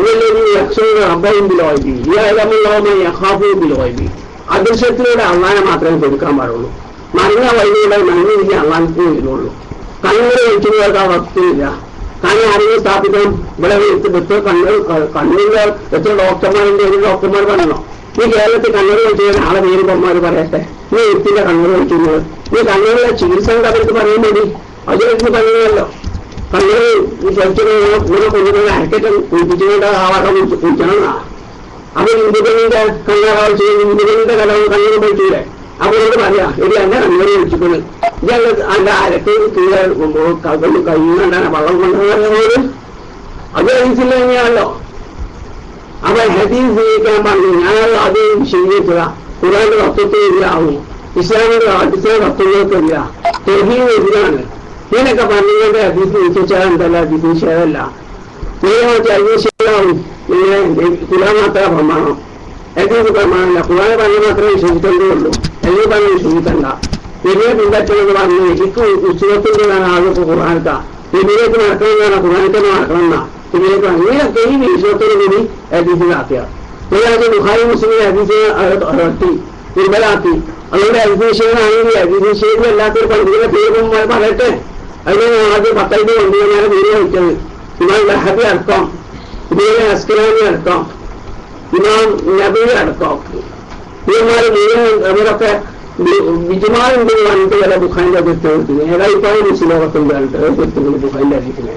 അദൃശ്യത്തിലൂടെ അള്ളാനെ മാത്രമേ കൊടുക്കാൻ പാടുള്ളൂ. മറിഞ്ഞ വഴിയിലൂടെ മണ്ണില്ല അള്ളാനത്തിന് വരുന്നുള്ളൂ. കണ്ണൂർ കഴിക്കുന്നവർക്ക് ആ വസ്തുവില്ല. കാരണം ആരെങ്കിലും സ്ഥാപിക്കാൻ ഇവിടെ എത്ര കണ്ണൂരിന്റെ എത്ര ഡോക്ടർമാരുണ്ട്? ഒരു ഡോക്ടർമാർ പറഞ്ഞോ ഈ കേരളത്തിൽ കണ്ണൂർ കഴിച്ചാൽ ആളെ പേരുമ്പന്മാർ പറയട്ടെ നീ എത്തില്ല കണ്ണൂർ കഴിക്കുന്നത്. ഈ കണ്ണൂരിലെ ചികിത്സകൾ അവർക്ക് പറയാൻ വേണ്ടി അതിലേക്ക് പറയുന്നല്ലോ. കണ്ണൂർ കഴിച്ചത് കൂടെ കൊണ്ടുവന്ന അരക്കറ്റം കുളിപ്പിച്ചുകൊണ്ട് ആ വട്ടം കുളിക്കണമെന്നാ. അപ്പൊ ഇന്ത്യന്റെ കണ്ണാറാവ് ചെയ്യുന്ന ഇന്ത്യന്റെ കടവ് കണ്ണൂർ കഴിച്ചൂടെ? അവരോട് പറയാ ഇത് എന്നെ കണ്ണൂർ കഴിച്ചിട്ടുണ്ട്. ഇയാൾ അതിന്റെ അരക്ക് കീഴെ കഴിയുന്നുണ്ടാണ് വള്ളം കൊണ്ടുവന്നത്. അത് ഹദീസിൽ തന്നെയാണല്ലോ. അപ്പൊ ഹദീസ് സ്വീകരിക്കാൻ പറഞ്ഞു. ഞാനത് അത് സ്വീകരിച്ചതാ. ഖുർആന്റെ തത്വത്തിന് എതിരാകും. ഇസ്ലാമിന്റെ തത്വങ്ങൾക്കെതിര തൗഹീദിന് എതിരാണ്. ഇങ്ങനെയൊക്കെ പറഞ്ഞുകൊണ്ട് ഹദീസ് നിശ്ചയിച്ചാൽ എന്തല്ല ഹദീസ് നിഷേധമല്ല. നിശ്ചയിച്ചാവും. ഇങ്ങനെ ഖുർആൻ മാത്രമേ പ്രമാണം. ഹദീസ് പ്രമാണമല്ല. ഖുർആൻ പറഞ്ഞ മാത്രമേ വിശ്വസിക്കേണ്ടതുള്ളൂ. ഹദീസ് പറഞ്ഞ് വിശ്വസിക്കണ്ട. ഇതിനെ പിൻപറ്റുന്നത് പറഞ്ഞു എനിക്ക് ഉത്സവത്തിൻ്റെതാണ് ആൾക്ക് ഖുർആനത്ത ഇതിലേക്ക് നടക്കണമെന്നാണ് ഖുർആനത്തിന് നടക്കണമെന്നാ ഇതിലേക്ക് അങ്ങനെയൊക്കെ ഈ വിശ്വത്തിന് കൂടി ഹദീസിലാക്കിയ ബുഖാരി മുസ്ലിം ഹദീസിനെ അകറ്റി ദുർബലാക്കി. അതുകൊണ്ട് ഹദീസിനാണെങ്കിൽ ഹദീസിന് എല്ലാത്തൊരു പണ്ഡിതരുടെ പേര് പറയട്ടെ. അതിന് ആദ്യം 10 കൊണ്ടുവന്നാണ് പേര് വെച്ചത്. ഇമാം ലഹബി അടക്കം, ഇമാം അസ്കലാനി അടക്കം, ഇമാം നബി അടക്കം ഇവന്മാർ അവരൊക്കെ വിജുമാറുണ്ട് പറഞ്ഞിട്ട് ചില ബുഖാരിന്റെ അതിർത്തി ഏതായിപ്പോഴും മുസ്ലിമൊക്കെയുണ്ട് പറഞ്ഞിട്ട് ബുഖാരിന്റെ അതിർത്തിനെ.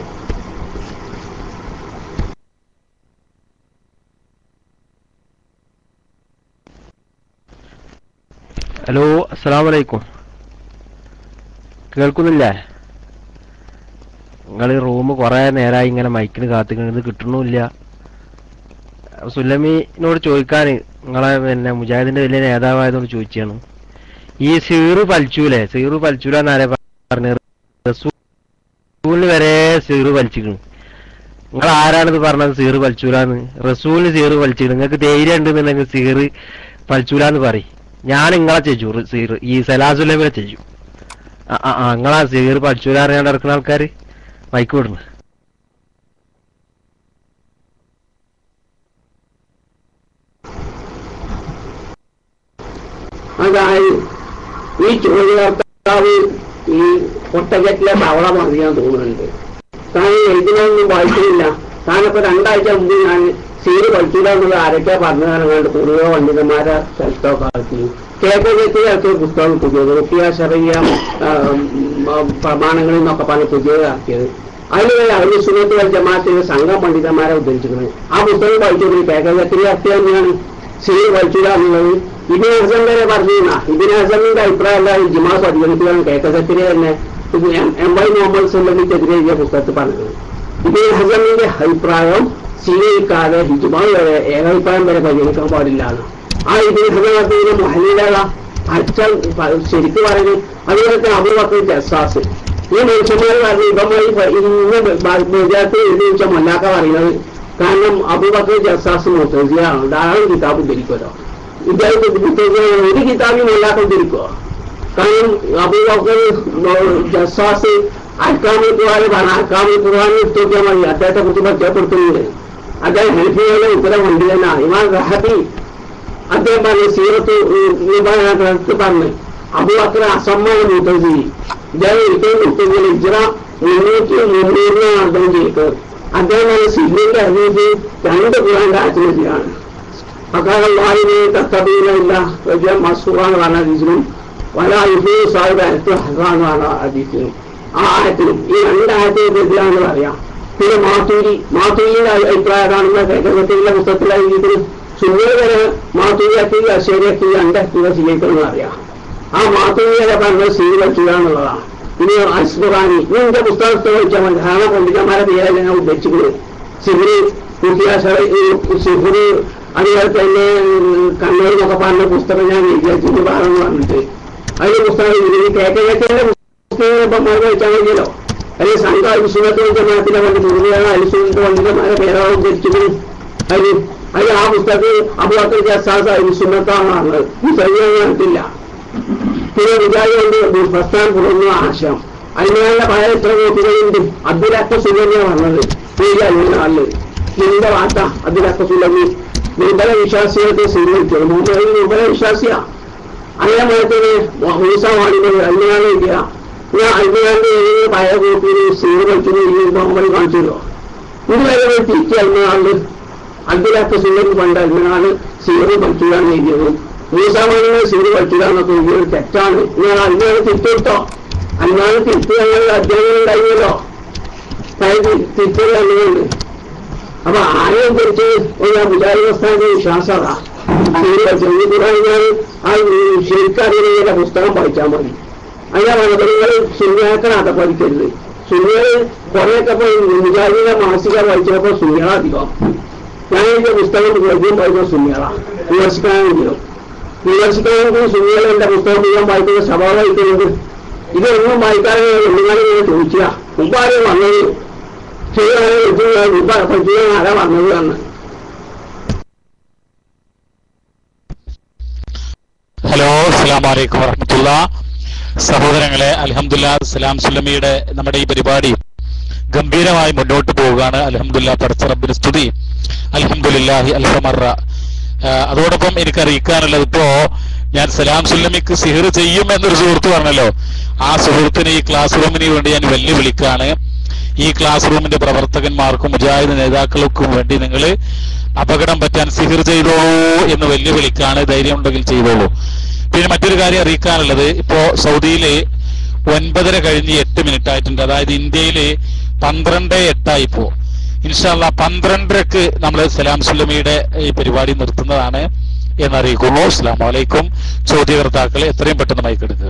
ഹലോ, അസ്സലാമു അലൈക്കും. കേൾക്കുന്നില്ലേ? നിങ്ങൾ റൂം കുറെ നേരമായി ഇങ്ങനെ മൈക്കിന് കാത്തിക്കുന്നത് കിട്ടണമില്ല. സുല്ലമിനോട് ചോദിക്കാൻ നിങ്ങളെ മുജാഹിദിന്റെ വലിയ നേതാവായതുകൊണ്ട് ചോദിച്ചാണ്. ഈ സീറു പലിച്ചൂലേ? സീറു പലിച്ചൂല എന്നാരെ പറഞ്ഞത്? റസൂലിന് വരെ സീറു പലിച്ചിക്കണ്. നിങ്ങൾ ആരാണിത് പറഞ്ഞത് സീറ് പലിച്ചൂലാന്ന്? റസൂലിന് സീറ് പലിച്ചിക്കണ്. നിങ്ങൾക്ക് ധൈര്യം ഉണ്ടെന്നുണ്ടെങ്കിൽ സീറ് പലിച്ചൂലാന്ന് പറയും. ഞാൻ നിങ്ങളെ ചെയ്ച്ചു സീറ് ഈ സലാസുല്ലമിനെ ചെയ്ച്ചു. നിങ്ങളാ സീറ് പലിച്ചൂല അറിയാണ്ട് നടക്കുന്ന ആൾക്കാർ മൈക്ക് വിടുന്നു. അതായത് ഈ ചോദ്യകർത്താവ് ഈ ഒട്ടകറ്റിലെ തവള മറിയാൻ തോന്നുന്നുണ്ട്. താൻ എഴുതിനൊന്നും വായിക്കുന്നില്ല. താനിപ്പോ 2 ആഴ്ച മുമ്പ് ഞാൻ സീര് പഠിച്ചില്ല എന്നുള്ള ആരൊക്കെ പറഞ്ഞതാണ് കണ്ട് പൂർവ്വ പണ്ഡിതന്മാരെ സ്ഥലത്തൊക്കെ ആക്കി കേരളത്തിൽ ആക്കിയ പുസ്തകം പുതിയത് റുഖിയ ശറിയ പ്രമാണങ്ങളിൽ നിന്നൊക്കെ പറഞ്ഞ് പുതിയതാക്കിയത്. അതിൽ അവര് സുന്നത്ത് വൽ ജമാഅത്തിന്റെ സംഘം പണ്ഡിതന്മാരെ ഉദ്ധരിച്ചിരുന്നത്. ആ പുസ്തകം പഠിച്ചത് കേരളത്തിൽ ആക്കിയ തന്നെയാണ് സീര് പഠിച്ചില്ല എന്നുള്ളത്. ഇബിൻ ഹസൻ വരെ പറഞ്ഞിരുന്ന ഇബിൻ ഹസനിന്റെ അഭിപ്രായമല്ല ജിമാ പരിഗണിക്കുകയാണ് കേരളത്തിലെ തന്നെ എംബൈ മുഹമ്മദ് സുല്ലമിക്കെതിരെ എഴുതിയ പുസ്തകത്തിൽ പറഞ്ഞത്. ഇബിൻ ഹസനിന്റെ അഭിപ്രായം സ്വീകരിക്കാതെ ഹിജുമാ വരെ ഏകാഭിപ്രായം വരെ പരിഗണിക്കാൻ പാടില്ലാണ്. ആ ഇബിൻ ഹസൻ മൊഹലിലക അച്ഛൻ ശരിക്ക് പറഞ്ഞു. അതുപോലെ തന്നെ അബൂബക്കർ ജസ്സാസ് ഈ മനുഷ്യന്മാർ പറഞ്ഞു ഇവന്മാർ ഇന്ന് ഗുജറാത്തിൽ എഴുതി വെച്ച മല്ലാക്ക പറയുന്നത്. കാരണം അബൂബക്കർ ജസ്സാസ് മുത്തസിയാണ്. ധാരാളം കിതാബ് ഉദ്ധരിക്കുമല്ലോ. ഇദ്ദേഹത്തെ ഒരു കിതാബിൽ മല്ലാക്ക ഉദ്ധരിക്കുക. കാരണം അബൂബക്കർ ജസ്സാസ് അൽക്കാമിൽ ഖുർആൻ പറഞ്ഞ അൽക്കാമിൽ ഖുർആൻ എടുത്തു നോക്കിയാൽ മതി. അദ്ദേഹത്തെ കുറിച്ച് പരിചയപ്പെടുത്തുന്നത് അദ്ദേഹം ഹനഫികളുടെ ഉത്തരം പണ്ഡിതനാണ്. ഇമാം റഹബി അദ്ദേഹം പറഞ്ഞു സീറത്ത് നിബാനത്ത് പറഞ്ഞ് അബൂബക്കർ അസമ്മാണ് മുത്തസി. ഇദ്ദേഹം ഒരിക്കലും മുത്തസിൽ ഹിജ്റ 300 അദ്ദേഹം ചെയ്തത്. അദ്ദേഹം പറഞ്ഞ സിഹിന്റെ ഹദീസ് 2 ഖുർആന്റെ ആചരിക്കുകയാണ്. അക്കാലവാഹിനെ തത്തബീലില്ല വലിയ മസൂറാണ് പറഞ്ഞ ഹദീസിനും വല ഇഫീ സാഹിബ് അയത്ത് ഹസാന്ന് പറഞ്ഞ ഹദീസിനും ആ ആയത്തിനും ഈ 2 ആയത്തിനും എതിരാണെന്ന് പറയാം. പിന്നെ മാത്തൂരിയുടെ അഭിപ്രായമാണെന്ന കേരളത്തിലെ പുസ്തകത്തിലെ രീതിയിൽ സുന്നികളെ മാതൃകയാക്കുക ശരിയാക്കുക രണ്ടാക്കുക സ്വീകരിക്കണമെന്ന് അറിയാം. ആ മാതൃകയെ പറഞ്ഞത് സ്വീകരിക്കുക എന്നുള്ളതാണ്. ഇനി അസ്ബുറാനി എന്റെ പുസ്തകത്തെ വിളിക്കാൻ മതി. കാരണം പണ്ഡിതന്മാരെ പേരല്ല ഞാൻ ഉദ്ദേശിക്കുന്നത്. സിഹുറ് സിഹുറ് അതുപോലെ തന്നെ കണ്ണൂർ എന്നൊക്കെ പറഞ്ഞ പുസ്തകം ഞാൻ വിദ്യാർത്ഥി ഭാഗം പറഞ്ഞിട്ട് അതിന്റെ പുസ്തകം കേക്കേന്റെ പുസ്തകം ഇപ്പം വായിച്ചാൽ മതിയല്ലോ. അല്ലെങ്കിൽ സംഘ അലിസുന്നത്തെ ജമാഅത്തിനെ കൊണ്ട് മുഴുവൻ അലിസുന്നത്തെ പണ്ഡിതന്മാരെ പേരാണ് ഉദ്ദേശിക്കുന്നത്. അതിൽ ആ പുസ്തകത്തിൽ അബൂബക്കർ ജസ്സാസ് അലിസുന്നത്താണ് പറഞ്ഞത്. ഈ സൈന്യം നടത്തില്ല. പിന്നെ വിചാരികളുണ്ട് പ്രസ്ഥാനം പുറന്ന ആശയം അതിനുള്ള പല എത്ര കോപ്പികളുണ്ട്. അബ്ദുലക്ക സുലമിയ പറഞ്ഞത് നാളില് നിന്റെ വാർത്ത അബ്ദുലക്ക സുലമി ദുർബല വിശ്വാസികൾക്ക് സ്വീകരിക്കും. ദുർബല വിശ്വാസിയാ. അതേപോലെ തന്നെ മൂസ വാണികൾ അൽമിനാണ് ഇല്ല. ഞാൻ അൽമിനാന്റെ ഏതെങ്കിലും പഴയ കോപ്പിയിൽ സ്വീകരിക്കുന്ന മുഹമ്മദ് കാണിച്ചല്ലോ. ഇതുവരെ തിരിച്ച് അൽമിനാളില് അബ്ദുലക്ക സുലമി പണ്ട് അൽമിനാള് സീറ് പഠിക്കുകയാണ് എഴുതിയത്. മൂസാമാനെ സീറ് പഠിക്കുക എന്നൊക്കെ എഴുതിയത് തെറ്റാണ്. ഞാൻ അൽമിനാണ് തിരിച്ചെടുത്തോ. അൽമിനാണ് തിരിച്ച് ഞങ്ങൾ അധ്യാപനം ഉണ്ടായിരുന്നല്ലോ. തിരിച്ചത് അൽമിനുണ്ട്. അപ്പൊ ആരെയും കുറിച്ച് ഒരു മുജാഹിദ് വിശ്വാസത ആ ശരിക്കറിയുന്ന പുസ്തകം പഠിച്ചാൽ മതി. അതിന്റെ മതപരികൾ സുന്യാക്കനാത്ത പഠിക്കരുത്. സുന്യകൾ കുറേയൊക്കെ മുജാഹിദിന്റെ മാസിക പഠിച്ചപ്പോ സുന്യകളധികം. ഞാൻ എന്റെ പുസ്തകം വൈദ്യം പഠിക്കുന്ന സുന്യകളാ. വിമർശിക്കാനെങ്കിലും സുന്യകൾ എന്റെ പുസ്തകം മുഴുവൻ വായിക്കുന്ന സഭ വായിക്കുന്നത്. ഇതൊന്നും വായിക്കാതെ നിങ്ങളെ ചോദിക്കുക. മുമ്പാരും വന്നത് ആരാ വന്നത് എന്ന്. ഹലോ, അസ്സലാമു അലൈക്കും വറഹ്മത്തുള്ളാഹി. സഹോദരങ്ങളെ, അൽഹംദുലില്ലാഹ് സലാം സുല്ലമിയുടെ നമ്മുടെ ഈ പരിപാടി ഗംഭീരമായി മുന്നോട്ട് പോവുകയാണ്. അൽഹംദുലില്ലാഹ്, പടച്ച റബ്ബിന് സ്തുതി. അൽഹംദുലില്ലാഹി അൽഫമറ. അതോടൊപ്പം എനിക്ക് അറിയിക്കാനുള്ളത്, ഇപ്പോ ഞാൻ സലാം സുല്ലമിക്ക് സിഹർ ചെയ്യും എന്നൊരു സുഹൃത്ത് പറഞ്ഞല്ലോ. ആ സുഹൃത്തിന് ഈ ക്ലാസ് റൂമിന് വേണ്ടി ഞാൻ വെല്ലുവിളിക്കാണ്. ഈ ക്ലാസ് റൂമിന്റെ പ്രവർത്തകന്മാർക്കും മുജാഹിദ് നേതാക്കൾക്കും വേണ്ടി നിങ്ങൾ അപകടം പറ്റാൻ സിഹിർ ചെയ്തോളൂ എന്ന് വെല്ലുവിളിക്കാണ്. ധൈര്യം ഉണ്ടെങ്കിൽ ചെയ്തോളൂ. പിന്നെ മറ്റൊരു കാര്യം അറിയിക്കാനുള്ളത്, ഇപ്പോ സൗദിയില് 9:30 കഴിഞ്ഞ് 8 മിനിറ്റ് ആയിട്ടുണ്ട്. അതായത് ഇന്ത്യയില് 12:08 ഇപ്പോ. ഇൻഷാ അല്ലാഹ് 12:30ക്ക് നമ്മൾ സലാം സുല്ലമിയുടെ ഈ പരിപാടി നിർത്തുന്നതാണ് എന്നറിയിക്കുന്നു. അസ്സലാമു അലൈക്കും. ചോദ്യകർത്താക്കളെ എത്രയും പെട്ടെന്ന് മൈക്കെടുക്കുക.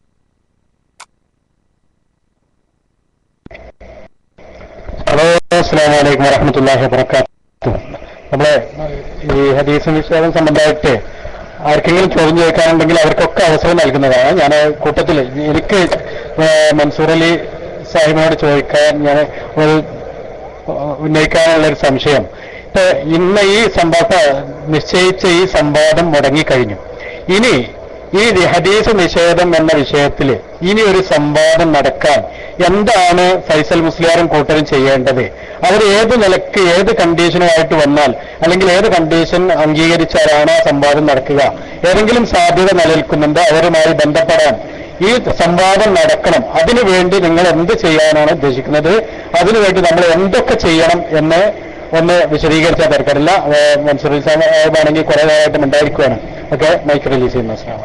ഹലോ, അസ്സലാമു അലൈക്കും വറഹ്മത്തുള്ളാഹി വബറകാതുഹു. നമ്മളെ ഈ ഹദീസ് നിഷേധം സംബന്ധമായിട്ട് ആർക്കെങ്കിലും ചോദ്യം ചോദിക്കാനുണ്ടെങ്കിൽ അവർക്കൊക്കെ അവസരം നൽകുന്നതാണ്. ഞാൻ കൂട്ടത്തിൽ എനിക്ക് മൻസൂർ അലി സാഹിബിനോട് ചോദിക്കാൻ ഞാൻ ഉന്നയിക്കാനുള്ളൊരു സംശയം, ഇപ്പൊ ഇന്ന് ഈ നിശ്ചയിച്ച ഈ സംവാദം മുടങ്ങിക്കഴിഞ്ഞു. ഇനി ഈ ഹദീസ് നിഷേധം എന്ന വിഷയത്തിൽ ഇനി ഒരു സംവാദം നടക്കാൻ എന്താണ് ഫൈസൽ മുസ്ലിയാരും കൂട്ടരും ചെയ്യേണ്ടത്? അവർ ഏത് നിലക്ക് ഏത് കണ്ടീഷനുമായിട്ട് വന്നാൽ, അല്ലെങ്കിൽ ഏത് കണ്ടീഷൻ അംഗീകരിച്ചാലാണ് ആ സംവാദം നടക്കുക? ഏതെങ്കിലും സാധ്യത നിലനിൽക്കുന്നുണ്ടോ അവരുമായി ബന്ധപ്പെടാൻ? ഈ സംവാദം നടക്കണം. അതിനുവേണ്ടി നിങ്ങൾ എന്ത് ചെയ്യാനാണ് ഉദ്ദേശിക്കുന്നത്? അതിനുവേണ്ടി നമ്മൾ എന്തൊക്കെ ചെയ്യണം എന്ന് ഒന്ന് വിശദീകരിച്ചാൽ തിരക്കടില്ല. മൻസൂർ സാഹിബാണെങ്കിൽ കുറെ നേരമായിട്ടും ഉണ്ടായിരിക്കുകയാണ്. ഓക്കെ, മൈക്ക് റിലീസ് ചെയ്യുന്ന ശ്രമം.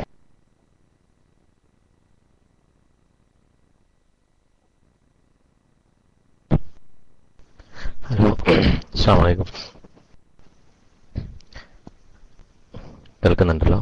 ഹലോ, അസ്സലാമു അലൈക്കും. കേൾക്കുന്നുണ്ടല്ലോ?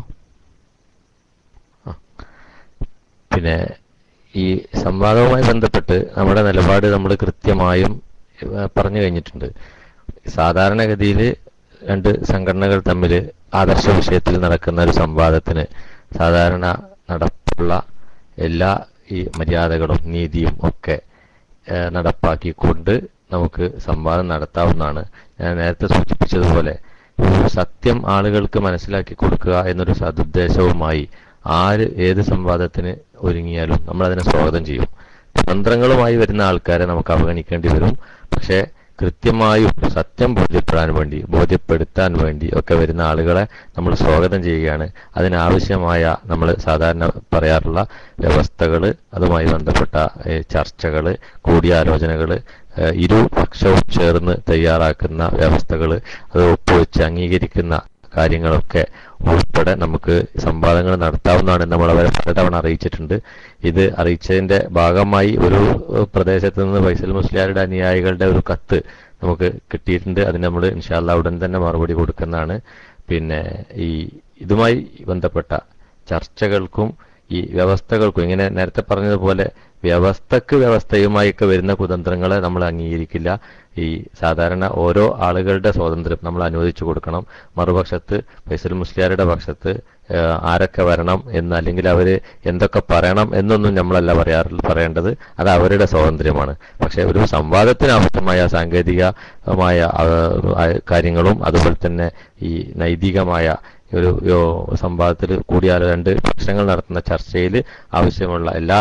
പിന്നെ ഈ സംവാദവുമായി ബന്ധപ്പെട്ട് നമ്മുടെ നിലപാട് നമ്മൾ കൃത്യമായും പറഞ്ഞു കഴിഞ്ഞിട്ടുണ്ട്. സാധാരണഗതിയിൽ രണ്ട് സംഘടനകൾ തമ്മിൽ ആദർശ വിഷയത്തിൽ നടക്കുന്ന ഒരു സംവാദത്തിന് സാധാരണ നടപ്പുള്ള എല്ലാ ഈ മര്യാദകളും നീതിയും ഒക്കെ നടപ്പാക്കിക്കൊണ്ട് നമുക്ക് സംവാദം നടത്താവുന്നതാണ്. ഞാൻ നേരത്തെ സൂചിപ്പിച്ചതുപോലെ സത്യം ആളുകൾക്ക് മനസ്സിലാക്കി കൊടുക്കുക എന്നൊരു സതുദ്ദേശവുമായി ഏത് സംവാദത്തിന് ഒരുങ്ങിയാലും നമ്മൾ അതിനെ സ്വാഗതം ചെയ്യും. തന്ത്രങ്ങളുമായി വരുന്ന ആൾക്കാരെ നമുക്ക് അവഗണിക്കേണ്ടി വരും. പക്ഷേ കൃത്യമായും സത്യം ബോധ്യപ്പെടുത്താൻ വേണ്ടി ഒക്കെ വരുന്ന ആളുകളെ നമ്മൾ സ്വാഗതം ചെയ്യുകയാണ്. അതിനാവശ്യമായ നമ്മൾ സാധാരണ പറയാറുള്ള വ്യവസ്ഥകൾ, അതുമായി ബന്ധപ്പെട്ട ചർച്ചകൾ, കൂടിയാലോചനകൾ, ഇരുപക്ഷവും ചേർന്ന് തയ്യാറാക്കുന്ന വ്യവസ്ഥകൾ, അത് ഒപ്പുവെച്ച് അംഗീകരിക്കുന്ന കാര്യങ്ങളൊക്കെ ഉൾപ്പെടെ നമുക്ക് സംവാദങ്ങൾ നടത്താവുന്നതാണ്. നമ്മൾ അവരെ പലതവണ അറിയിച്ചിട്ടുണ്ട്. ഇത് അറിയിച്ചതിന്റെ ഭാഗമായി ഒരു പ്രദേശത്ത് നിന്ന് ഫൈസൽ മുസ്ലിയാരുടെ അനുയായികളുടെ ഒരു കത്ത് നമുക്ക് കിട്ടിയിട്ടുണ്ട്. അതിന് നമ്മൾ ഇൻഷാ അല്ലാഹ് ഉടൻ തന്നെ മറുപടി കൊടുക്കുന്നതാണ്. പിന്നെ ഈ ഇതുമായി ബന്ധപ്പെട്ട ചർച്ചകൾക്കും ഈ വ്യവസ്ഥകൾക്കും ഇങ്ങനെ നേരത്തെ പറഞ്ഞതുപോലെ വ്യവസ്ഥയുമായൊക്കെ വരുന്ന കുതന്ത്രങ്ങളെ നമ്മൾ അംഗീകരിക്കില്ല. ഈ സാധാരണ ഓരോ ആളുകളുടെ സ്വാതന്ത്ര്യം നമ്മൾ അനുവദിച്ചു കൊടുക്കണം. മറുപക്ഷത്ത് ഫൈസൽ മുസ്ലിയാരുടെ പക്ഷത്ത് ആരൊക്കെ വരണം എന്ന് അല്ലെങ്കിൽ അവർ എന്തൊക്കെ പറയണം എന്നൊന്നും നമ്മളല്ല പറയേണ്ടത്. അത് അവരുടെ സ്വാതന്ത്ര്യമാണ്. പക്ഷെ ഒരു സംവാദത്തിന് ആവശ്യമായ സാങ്കേതികമായ കാര്യങ്ങളും അതുപോലെ തന്നെ ഈ നൈതികമായ ഒരു സംവാദത്തിൽ കൂടിയാലോ രണ്ട് പ്രശ്നങ്ങൾ നടത്തുന്ന ചർച്ചയിൽ ആവശ്യമുള്ള എല്ലാ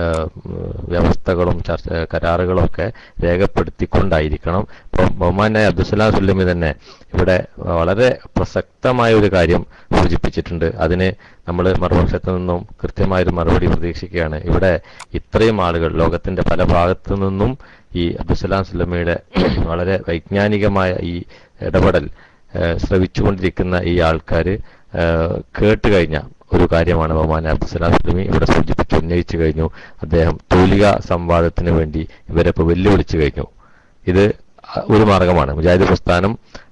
വ്യവസ്ഥകളും കരാറുകളും ഒക്കെ രേഖപ്പെടുത്തിക്കൊണ്ടായിരിക്കണം. ഇപ്പം ബഹുമാനായ അബ്ദുസ്സലാം സുല്ലമി തന്നെ ഇവിടെ വളരെ പ്രസക്തമായ ഒരു കാര്യം സൂചിപ്പിച്ചിട്ടുണ്ട്. അതിന് നമ്മൾ മറുപക്ഷത്തു നിന്നും കൃത്യമായൊരു മറുപടി പ്രതീക്ഷിക്കുകയാണ്. ഇവിടെ ഇത്രയും ആളുകൾ ലോകത്തിന്റെ പല ഭാഗത്തു നിന്നും ഈ അബ്ദുസ്സലാം സുല്ലമിയുടെ വളരെ വൈജ്ഞാനികമായ ഈ ഇടപെടൽ ശ്രവിച്ചുകൊണ്ടിരിക്കുന്ന ഈ ആൾക്കാർ കേട്ടുകഴിഞ്ഞ ഒരു കാര്യമാണ് ബഹുമാൻ അബ്ദുസ്സലാം സുല്ലമി ഇവിടെ ഉന്നയിച്ചു കഴിഞ്ഞു. അദ്ദേഹം തൂലിക സംവാദത്തിന് വേണ്ടി ഇവരെ ഇപ്പോൾ വെല്ലുവിളിച്ചു കഴിഞ്ഞു. ഇത് ഒരു മാർഗമാണ്. മുജാഹിദ് പ്രസ്ഥാനം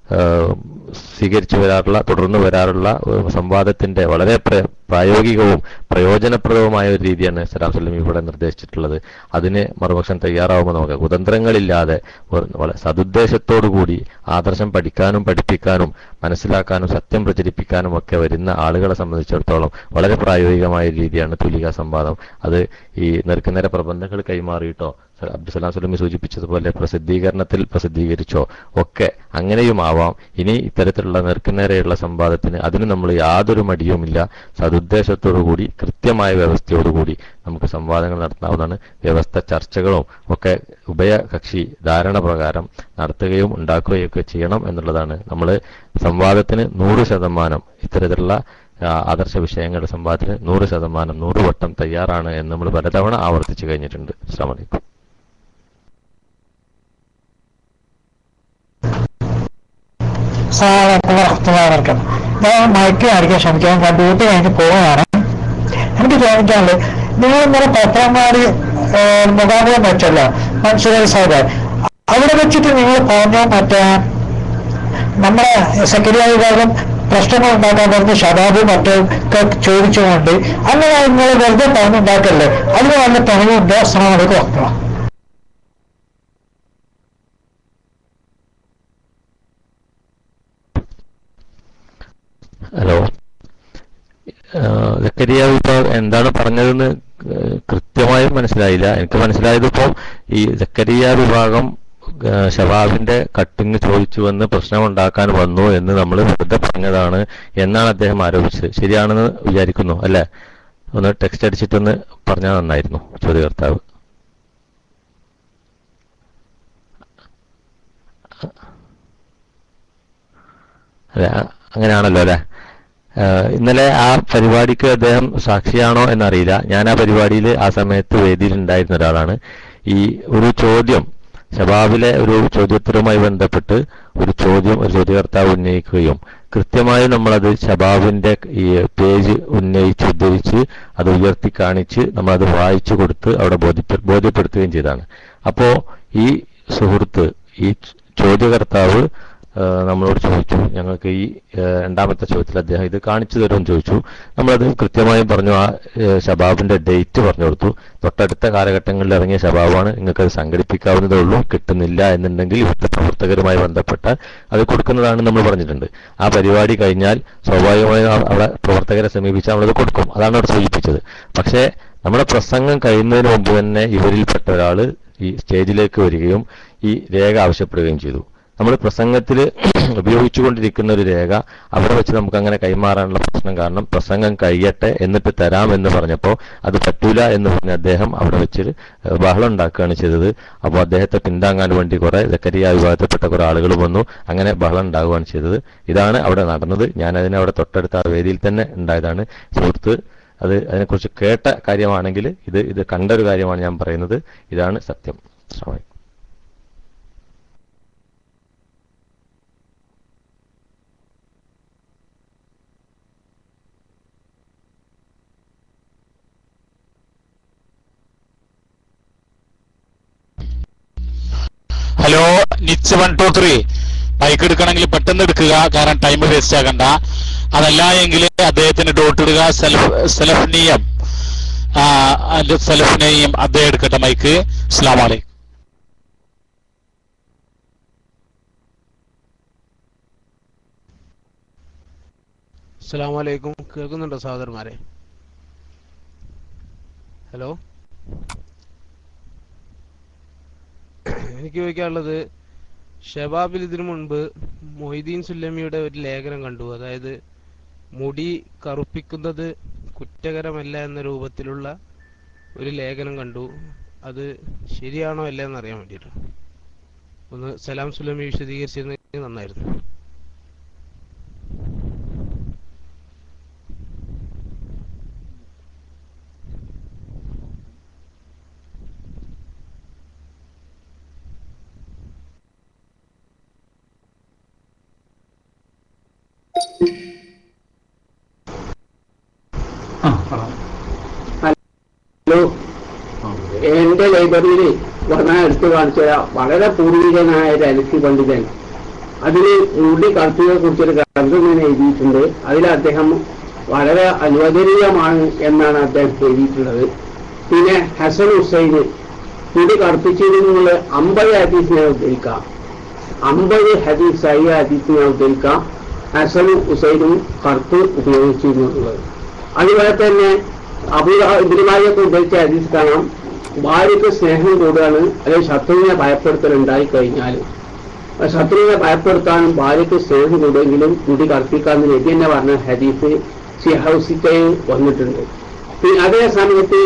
സ്വീകരിച്ചു വരാറുള്ള തുടർന്ന് വരാറുള്ള സംവാദത്തിന്റെ വളരെ പ്രായോഗികവും പ്രയോജനപ്രദവുമായ ഒരു രീതിയാണ് സലാം സുല്ലമി ഇവിടെ നിർദ്ദേശിച്ചിട്ടുള്ളത്. അതിന് മറുപക്ഷം തയ്യാറാവുമ്പോൾ നമുക്ക് കുതന്ത്രങ്ങളില്ലാതെ സതുദ്ദേശത്തോടുകൂടി ആദർശം പഠിക്കാനും പഠിപ്പിക്കാനും മനസ്സിലാക്കാനും സത്യം പ്രചരിപ്പിക്കാനും ഒക്കെ വരുന്ന ആളുകളെ സംബന്ധിച്ചിടത്തോളം വളരെ പ്രായോഗികമായ രീതിയാണ് തൂലിക സംവാദം. അത് ഈ നേർക്കുനേരെ പ്രബന്ധങ്ങൾ കൈമാറിയിട്ടോ അബ്ദുസ്സലാം സുല്ലമി സൂചിപ്പിച്ചതുപോലെ പ്രസിദ്ധീകരണത്തിൽ പ്രസിദ്ധീകരിച്ചോ ഒക്കെ അങ്ങനെയും ആവാം. ഇനി ഇത്തരത്തിലുള്ള നേർക്കുനേരെയുള്ള സംവാദത്തിന് അതിന് നമ്മൾ യാതൊരു മടിയുമില്ല. സതുദ്ദേശത്തോടുകൂടി കൃത്യമായ വ്യവസ്ഥയോടുകൂടി നമുക്ക് സംവാദങ്ങൾ നടത്താവുന്നതാണ്. വ്യവസ്ഥ ചർച്ചകളും ഒക്കെ ഉഭയകക്ഷി ധാരണ പ്രകാരം നടത്തുകയും ഉണ്ടാക്കുകയും ഒക്കെ ചെയ്യണം എന്നുള്ളതാണ്. നമ്മൾ സംവാദത്തിന് 100% ഇത്തരത്തിലുള്ള ആദർശ വിഷയങ്ങളുടെ സംവാദത്തിന് 100% 100 വട്ടം തയ്യാറാണ് എന്ന് നമ്മൾ പലതവണ ആവർത്തിച്ചു കഴിഞ്ഞിട്ടുണ്ട്. അസ്സലാമു അലൈക്കും. ഞാൻ മയക്ക് കാണിക്കാൻ ശ്രമിക്കാം. ഞാൻ ഡ്യൂട്ടി കഴിഞ്ഞ് പോവുകയാണ്. എനിക്ക് ചോദിക്കാനുള്ളത്, നിങ്ങൾ ഇന്നലെ പത്രമാടി മുഖാമുഖം വെച്ചല്ലോ മൻസൂർ സാഹിബ്, അവിടെ വെച്ചിട്ട് നിങ്ങൾ പറഞ്ഞ മറ്റേ നമ്മുടെ സെക്രട്ടറി വിഭാഗം പ്രശ്നങ്ങൾ ഉണ്ടാക്കാൻ പറഞ്ഞ് ഷബാബും മറ്റൊക്കെ ചോദിച്ചുകൊണ്ട് അങ്ങനെ നിങ്ങൾ വെറുതെ പറഞ്ഞുണ്ടാക്കല്ലേ, അതിന് വല്ല തെളിവുണ്ടോ? അസ്സലാമു അലൈക്കും വറഹ്മത്തുള്ളാഹി. ഹലോ, സക്കരിയ വിഭാഗം എന്താണ് പറഞ്ഞതെന്ന് കൃത്യമായും മനസ്സിലായില്ല. എനിക്ക് മനസ്സിലായത് ഇപ്പോൾ ഈ സക്കരിയ വിഭാഗം ഷബാബിന്റെ കട്ടിങ് ചോദിച്ചുവെന്ന് പ്രശ്നമുണ്ടാക്കാൻ വന്നു എന്ന് നമ്മൾ വെറുതെ പറഞ്ഞതാണ് എന്നാണ് അദ്ദേഹം ആരോപിച്ചത്. ശരിയാണെന്ന് വിചാരിക്കുന്നു അല്ലെ? ഒന്ന് ടെക്സ്റ്റ് അടിച്ചിട്ടൊന്ന് പറഞ്ഞാൽ നന്നായിരുന്നു ചോദ്യകർത്താവ്. അല്ലെ, അങ്ങനെയാണല്ലോ അല്ലെ? ഇന്നലെ ആ പരിപാടിക്ക് അദ്ദേഹം സാക്ഷിയാണോ എന്നറിയില്ല. ഞാൻ ആ പരിപാടിയിൽ ആ സമയത്ത് വേദിയിൽ ഉണ്ടായിരുന്ന ഒരാളാണ്. ഈ ഒരു ചോദ്യം ഷബാബിലെ ഒരു ചോദ്യോത്തരവുമായി ബന്ധപ്പെട്ട് ഒരു ചോദ്യകർത്താവ് ഉന്നയിക്കുകയും കൃത്യമായി നമ്മളത് ഷബാബിന്റെ ഈ പേജ് ഉദ്ധരിച്ച് അത് ഉയർത്തി കാണിച്ച് നമ്മളത് വായിച്ചു കൊടുത്ത് അവിടെ ബോധ്യപ്പെടുത്തുകയും ചെയ്തതാണ്. അപ്പോ ഈ സുഹൃത്ത്, ഈ ചോദ്യകർത്താവ് നമ്മളോട് ചോദിച്ചു, ഞങ്ങൾക്ക് ഈ രണ്ടാമത്തെ ചോദ്യത്തിൽ അദ്ദേഹം ഇത് കാണിച്ചു തരുമെന്ന് ചോദിച്ചു. നമ്മളത് കൃത്യമായും പറഞ്ഞു. ആ ഷബാബിന്റെ ഡേറ്റ് പറഞ്ഞു കൊടുത്തു. തൊട്ടടുത്ത കാലഘട്ടങ്ങളിൽ ഇറങ്ങിയ ഷബാബാണ്, നിങ്ങൾക്കത് സംഘടിപ്പിക്കാവുന്നതേ ഉള്ളൂ, കിട്ടുന്നില്ല എന്നുണ്ടെങ്കിൽ ഇവിടുത്തെ പ്രവർത്തകരുമായി ബന്ധപ്പെട്ട അത് കൊടുക്കുന്നതാണെന്ന് നമ്മൾ പറഞ്ഞിട്ടുണ്ട്. ആ പരിപാടി കഴിഞ്ഞാൽ സ്വാഭാവികമായും അവിടെ പ്രവർത്തകരെ സമീപിച്ച് നമ്മളത് കൊടുക്കും. അതാണ് അവിടെ സൂചിപ്പിച്ചത്. പക്ഷേ നമ്മുടെ പ്രസംഗം കഴിയുന്നതിന് മുമ്പ് തന്നെ ഇവരിൽപ്പെട്ട ഒരാൾ ഈ സ്റ്റേജിലേക്ക് വരികയും ഈ രേഖ ആവശ്യപ്പെടുകയും ചെയ്തു. നമ്മൾ പ്രസംഗത്തിൽ ഉപയോഗിച്ചുകൊണ്ടിരിക്കുന്ന ഒരു രേഖ അവിടെ വെച്ച് നമുക്ക് അങ്ങനെ കൈമാറാനുള്ള പ്രശ്നം കാരണം പ്രസംഗം കഴിയട്ടെ എന്നിട്ട് തരാമെന്ന് പറഞ്ഞപ്പോൾ അത് പറ്റൂല എന്ന് പറഞ്ഞ അദ്ദേഹം അവിടെ വെച്ച് ബഹളം ഉണ്ടാക്കുകയാണ് ചെയ്തത്. അപ്പോൾ അദ്ദേഹത്തെ പിന്താങ്ങാൻ വേണ്ടി കുറെ സക്കരിയ വിഭാഗത്തിൽപ്പെട്ട കുറെ ആളുകൾ വന്നു. അങ്ങനെ ബഹളം ഉണ്ടാവുകയാണ് ചെയ്തത്. ഇതാണ് അവിടെ നടന്നത്. ഞാൻ അതിനവിടെ തൊട്ടടുത്ത ആ വേദിയിൽ തന്നെ ഉണ്ടായതാണ്. സുഹൃത്ത് അത് അതിനെക്കുറിച്ച് കേട്ട കാര്യമാണെങ്കിൽ ഇത് കണ്ടൊരു കാര്യമാണ് ഞാൻ പറയുന്നത്. ഇതാണ് സത്യം. ശ്രമിക്കും. ഹലോ, നിച്ച് 1 2 3 മൈക്ക് എടുക്കണമെങ്കിൽ പെട്ടെന്ന് എടുക്കുക, കാരണം ടൈം വേസ്റ്റ് ആകണ്ട. അതല്ല എങ്കിൽ അദ്ദേഹത്തിന് ഡോട്ട് ഇടുക. സലഫ്നിയം അദ്ദേഹം എടുക്കട്ടെ മൈക്ക്. അസ്സലാമു അലൈക്കും. അസ്സലാമു അലൈക്കും. കേൾക്കുന്നുണ്ടോ സഹോദരന്മാരെ? ഹലോ, എനിക്ക് ചോദിക്കാനുള്ളത്, ഷബാബിൽ ഇതിനു മുൻപ് മൊയ്തീൻ സുല്ലമിയുടെ ഒരു ലേഖനം കണ്ടു. അതായത് മുടി കറുപ്പിക്കുന്നത് കുറ്റകരമല്ല എന്ന രൂപത്തിലുള്ള ഒരു ലേഖനം കണ്ടു. അത് ശരിയാണോ അല്ല എന്നറിയാൻ വേണ്ടിയിട്ട് ഒന്ന് സലാം സുല്ലമി വിശദീകരിച്ചിരുന്നെങ്കിൽ നന്നായിരുന്നു. ഹലോ, എന്റെ ലൈബ്രറിയിൽ വന്നാൽ എടുത്തു കാണിച്ച വളരെ പൂർവികനായ ഒരു അലക്കി പണ്ഡിതൻ അതിൽ മുടി കറുപ്പിനെ കുറിച്ചൊരു ഗ്രന്ഥം ഞാൻ എഴുതിയിട്ടുണ്ട്. അതിൽ അദ്ദേഹം വളരെ അനുവദനീയമാണ് എന്നാണ് അദ്ദേഹം എഴുതിയിട്ടുള്ളത്. പിന്നെ ഹസൻ ഹുസൈന് മുടി കറുപ്പിച്ചതിനുള്ള 50 ഹദീസിനെ ഉദ്ധരിക്കാം, 50 ഹദീസ് സഹിഹ ഹദീസിനെ ഉദ്ധരിക്കാം ഹസൻ ഹുസൈനും കറുപ്പ് ഉപയോഗിച്ചിരുന്നുള്ളത്. അതുപോലെ തന്നെ ഇതിനുമായൊക്കെ ഉദ്ധരിച്ച ഹദീസ് കാണാം, ഭാര്യയ്ക്ക് സ്നേഹം കൂടുകയാണ് അല്ലെങ്കിൽ ശത്രുവിനെ ഭയപ്പെടുത്തലുണ്ടായി കഴിഞ്ഞാൽ ശത്രുവിനെ ഭയപ്പെടുത്താനും ഭാര്യയ്ക്ക് സ്നേഹം കൂടുമെങ്കിലും മുടി കറുപ്പിക്കാമെന്ന് നബി തന്നെ പറഞ്ഞ ഹദീസ് സിഹൗസിക്കയിൽ വന്നിട്ടുണ്ട്. പിന്നെ അതേ സമയത്ത്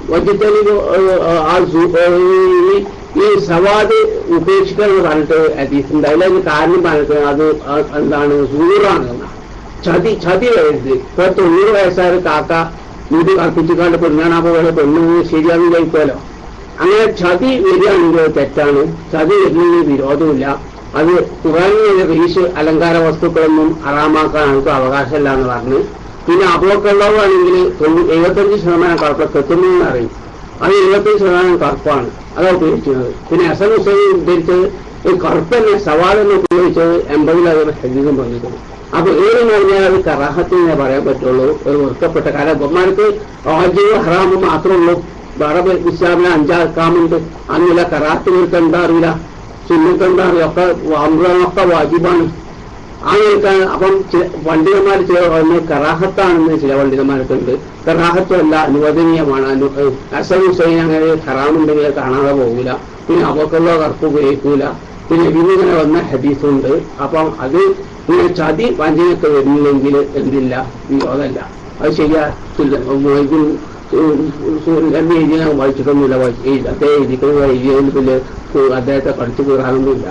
ഈ സവാദ് ഉപേക്ഷിക്കണം എന്ന് പറഞ്ഞിട്ട് ഹദീസുണ്ട്. അതിലതിന് കാരണം പറഞ്ഞിട്ട് അത് എന്താണ്, സൂറാണ്, ചതി വയസ്സ്. ഇപ്പൊ 90 വയസ്സായ കാക്ക മുടി കറുപ്പിച്ചിക്കാണ്ട് പെണ്ണാണ്, അപ്പോൾ പെണ്ണ് ശരിയാണെന്ന് കഴിക്കുമല്ലോ. അങ്ങനെ ചതി വരികയാണെങ്കിൽ തെറ്റാണ്, ചതി വരുന്നതിന് വിരോധമില്ല. അത് ഖുർആനിലെ റീഷ് അലങ്കാര വസ്തുക്കളൊന്നും ഹറാമാക്കാൻ നമുക്ക് അവകാശമില്ല എന്ന് പറഞ്ഞ്. പിന്നെ അപ്പോക്കുള്ളവാണെങ്കിൽ 75% കറുപ്പ് കെത്തുന്നതെന്ന് അറിയും, അത് 75% കറുപ്പാണ്, അതാണ് ഉപയോഗിക്കുന്നത്. പിന്നെ ഹസൻ ഹുസൈൻ ഉദ്ധരിച്ചത് കറുപ്പ് തന്നെ സവാൾ തന്നെ ഉപയോഗിച്ചത് 80 ഹദീസും പറഞ്ഞിട്ടുണ്ട്. അപ്പൊ ഏതെന്ന് പറഞ്ഞാൽ അത് കറാഹത്തിനെ പറയാൻ പറ്റുള്ളൂ, ഒരു വെറുക്കപ്പെട്ട കാര്യം. ബഹുമാനക്ക് വാജിബ് ഹറാമ് മാത്രമേ ഉള്ളൂ. വേറെ ഇസ്ലാമിലെ 5 അഹ്കാമുണ്ട്, അന്നില്ല. കറാഹത്ത് എന്താ അറിയില്ല, സുന്നത്ത് എന്താ അറിയില്ല, ഒക്കെ വാജിബാണ്. അങ്ങനെയൊക്കെ അപ്പം പണ്ഡിതന്മാർ കറാഹത്താണെന്ന് ചില പണ്ഡിതന്മാർക്കുണ്ട്. കറാഹത്തുമല്ല, അനുവദനീയമാണ്. ഹസൻ ഹുസൈൻ അങ്ങനെ ഹറാമുണ്ടെങ്കിൽ കാണാതെ പോകില്ല. പിന്നെ അവക്കുള്ള കറുപ്പ് ഉപയോഗിക്കൂല. പിന്നെ ഇതിങ്ങനെ വന്ന ഹദീസുണ്ട്. അപ്പം അത് ഇങ്ങനെ ചതി വഞ്ചനയൊക്കെ വരുന്നില്ലെങ്കിൽ എന്തില്ല, വിരോധമല്ല. അത് ശരിയാ. എഴുതിയാൽ വായിച്ചിട്ടൊന്നുമില്ല, അദ്ദേഹം എഴുതിക്കുന്നത് എഴുതിയതിൽ പിന്നെ അദ്ദേഹത്തെ പഠിച്ചു കയറാനൊന്നുമില്ല.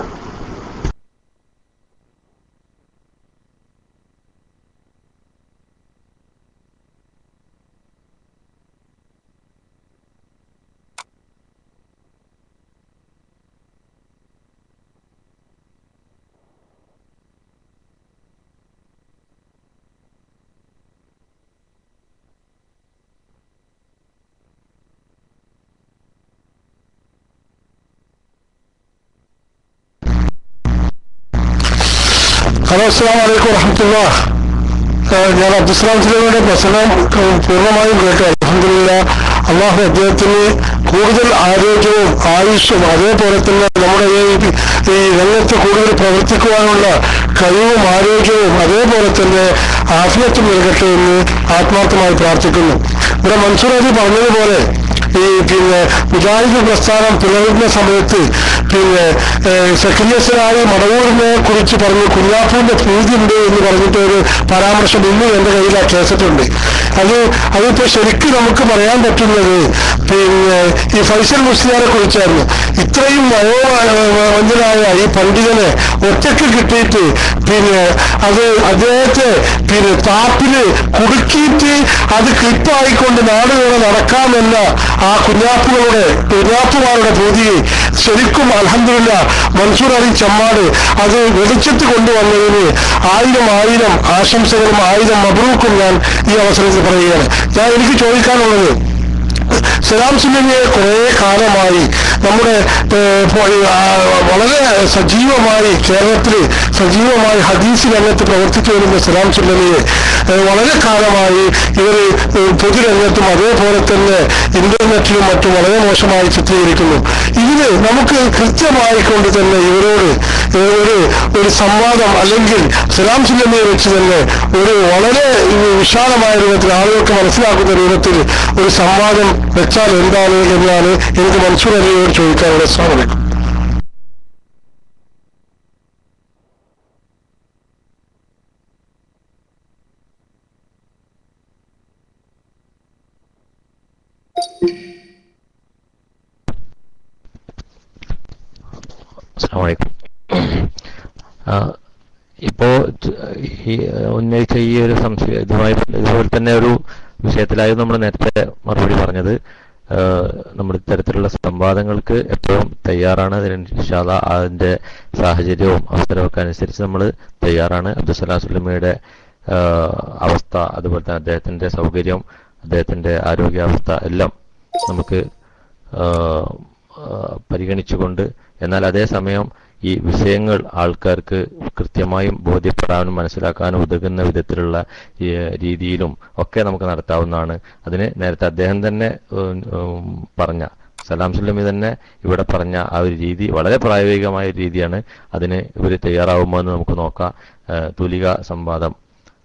ഹലോ, അസ്സലാമു അലൈക്കും വറഹ്മത്തുള്ളാഹ്. ഞാൻ അബ്ദുസ്സലാം സുലൈമിയുടെ പ്രസംഗം പൂർണ്ണമായും കേട്ടു. അൽഹംദുലില്ലാഹ്, അള്ളാഹു അദ്ദേഹത്തിന് കൂടുതൽ ആരോഗ്യവും ആയുസ്സും അതേപോലെ തന്നെ നമ്മുടെ ഈ രംഗത്ത് കൂടുതൽ പ്രവർത്തിക്കുവാനുള്ള കഴിവും ആരോഗ്യവും അതേപോലെ തന്നെ ആഫിയത്തും നൽകട്ടെ എന്ന് ആത്മാർത്ഥമായി പ്രാർത്ഥിക്കുന്നു. ഇവിടെ മൻസൂർ അലി പറഞ്ഞതുപോലെ പിന്നെ മുജാഹിദ് പ്രസ്ഥാനം പിളരുന്ന സമയത്ത് പിന്നെ സക്രിയസനായി മടവൂരിനെ കുറിച്ച് പറഞ്ഞു കുഞ്ഞാപ്പൂവിന്റെ പൂജയുണ്ട് എന്ന് പറഞ്ഞിട്ട് ഒരു പരാമർശം ഇന്നും എന്റെ കയ്യിൽ ആ കേസറ്റുണ്ട്. അതിപ്പോ ശരിക്കും നമുക്ക് പറയാൻ പറ്റുന്നത് പിന്നെ ഈ ഫൈസൽ മുസ്ലിയാരെ കുറിച്ചായിരുന്നു. ഇത്രയും വയോവഞ്ചനായ ഈ പണ്ഡിതനെ ഒറ്റയ്ക്ക് കിട്ടിയിട്ട് പിന്നെ അത് അദ്ദേഹത്തെ പിന്നെ താപ്പില് കുടുക്കിയിട്ട് അത് ക്ലിപ്പായിക്കൊണ്ട് നാടുകളെ നടക്കാമെന്ന ആ കുഞ്ഞാപ്പുമാരുടെ പൂതിയെ ശരിക്കും അൽഹംദുലില്ലാഹ് മൻസൂർ അലി ചമ്മാട് അത് വെളിച്ചത്ത് കൊണ്ടുവന്നതിന് 1000 ആശംസകളും 1000 മബ്രൂക്കും ഞാൻ ഈ അവസരത്തിൽ പറയുകയാണ്. എനിക്ക് ചോദിക്കാനുള്ളത്, സലാം സുല്ലമിയെ കുറേ കാലമായി നമ്മുടെ വളരെ സജീവമായി കേരളത്തിൽ സജീവമായി ഹദീസ് രംഗത്ത് പ്രവർത്തിച്ചു വരുന്ന സലാം സുല്ലമിയെ വളരെ കാലമായി ഇവർ പൊതുരംഗത്തും അതേപോലെ തന്നെ ഇന്റർനെറ്റിലും മറ്റും വളരെ മോശമായി ചിത്രീകരിക്കുന്നു. ഇതിന് നമുക്ക് കൃത്യമായിക്കൊണ്ട് തന്നെ ഇവരോട് ഒരു സംവാദം അല്ലെങ്കിൽ സലാം സുല്ലമിയെ വെച്ച് തന്നെ ഒരു വളരെ വിശാലമായ രൂപത്തിൽ ആളുകൾക്ക് മനസ്സിലാക്കുന്ന രൂപത്തിൽ ഒരു സംവാദം വെച്ചാൽ എന്താണ് എന്നാണ് എനിക്ക് മൻസൂർ അലിയോട് ചോദിക്കാനുള്ള ശ്രമം. ഇപ്പോ ഈ ഉന്നയിച്ച ഈ ഒരു സംശയം ഇതുപോലെ തന്നെ ഒരു വിഷയത്തിലായിരുന്നു നമ്മൾ നേരത്തെ മറുപടി പറഞ്ഞത്. നമ്മുടെ ഇത്തരത്തിലുള്ള സംവാദങ്ങൾക്ക് എപ്പോഴും തയ്യാറാണ്. അതിന് ഇൻഷാ അല്ലാഹ് അതിന്റെ സാഹചര്യവും അവസരമൊക്കെ അനുസരിച്ച് നമ്മൾ തയ്യാറാണ്. അബ്ദുസ്സലാം സുല്ലമിയുടെ അവസ്ഥ, അതുപോലെ തന്നെ അദ്ദേഹത്തിന്റെ സൗകര്യം, അദ്ദേഹത്തിന്റെ ആരോഗ്യാവസ്ഥ എല്ലാം നമുക്ക് പരിഗണിച്ചുകൊണ്ട്, എന്നാൽ അതേസമയം ഈ വിഷയങ്ങൾ ആൾക്കാർക്ക് കൃത്യമായും ബോധ്യപ്പെടാനും മനസ്സിലാക്കാനും ഉതകുന്ന വിധത്തിലുള്ള രീതിയിലും ഒക്കെ നമുക്ക് നടത്താവുന്നതാണ്. അതിന് നേരത്തെ അദ്ദേഹം തന്നെ പറഞ്ഞ, സലാം സുല്ലമി തന്നെ ഇവിടെ പറഞ്ഞ ആ ഒരു രീതി വളരെ പ്രായോഗികമായ രീതിയാണ്. അതിന് ഇവർ തയ്യാറാവുമോ എന്ന് നമുക്ക് നോക്കാം. തൂലിക സംവാദം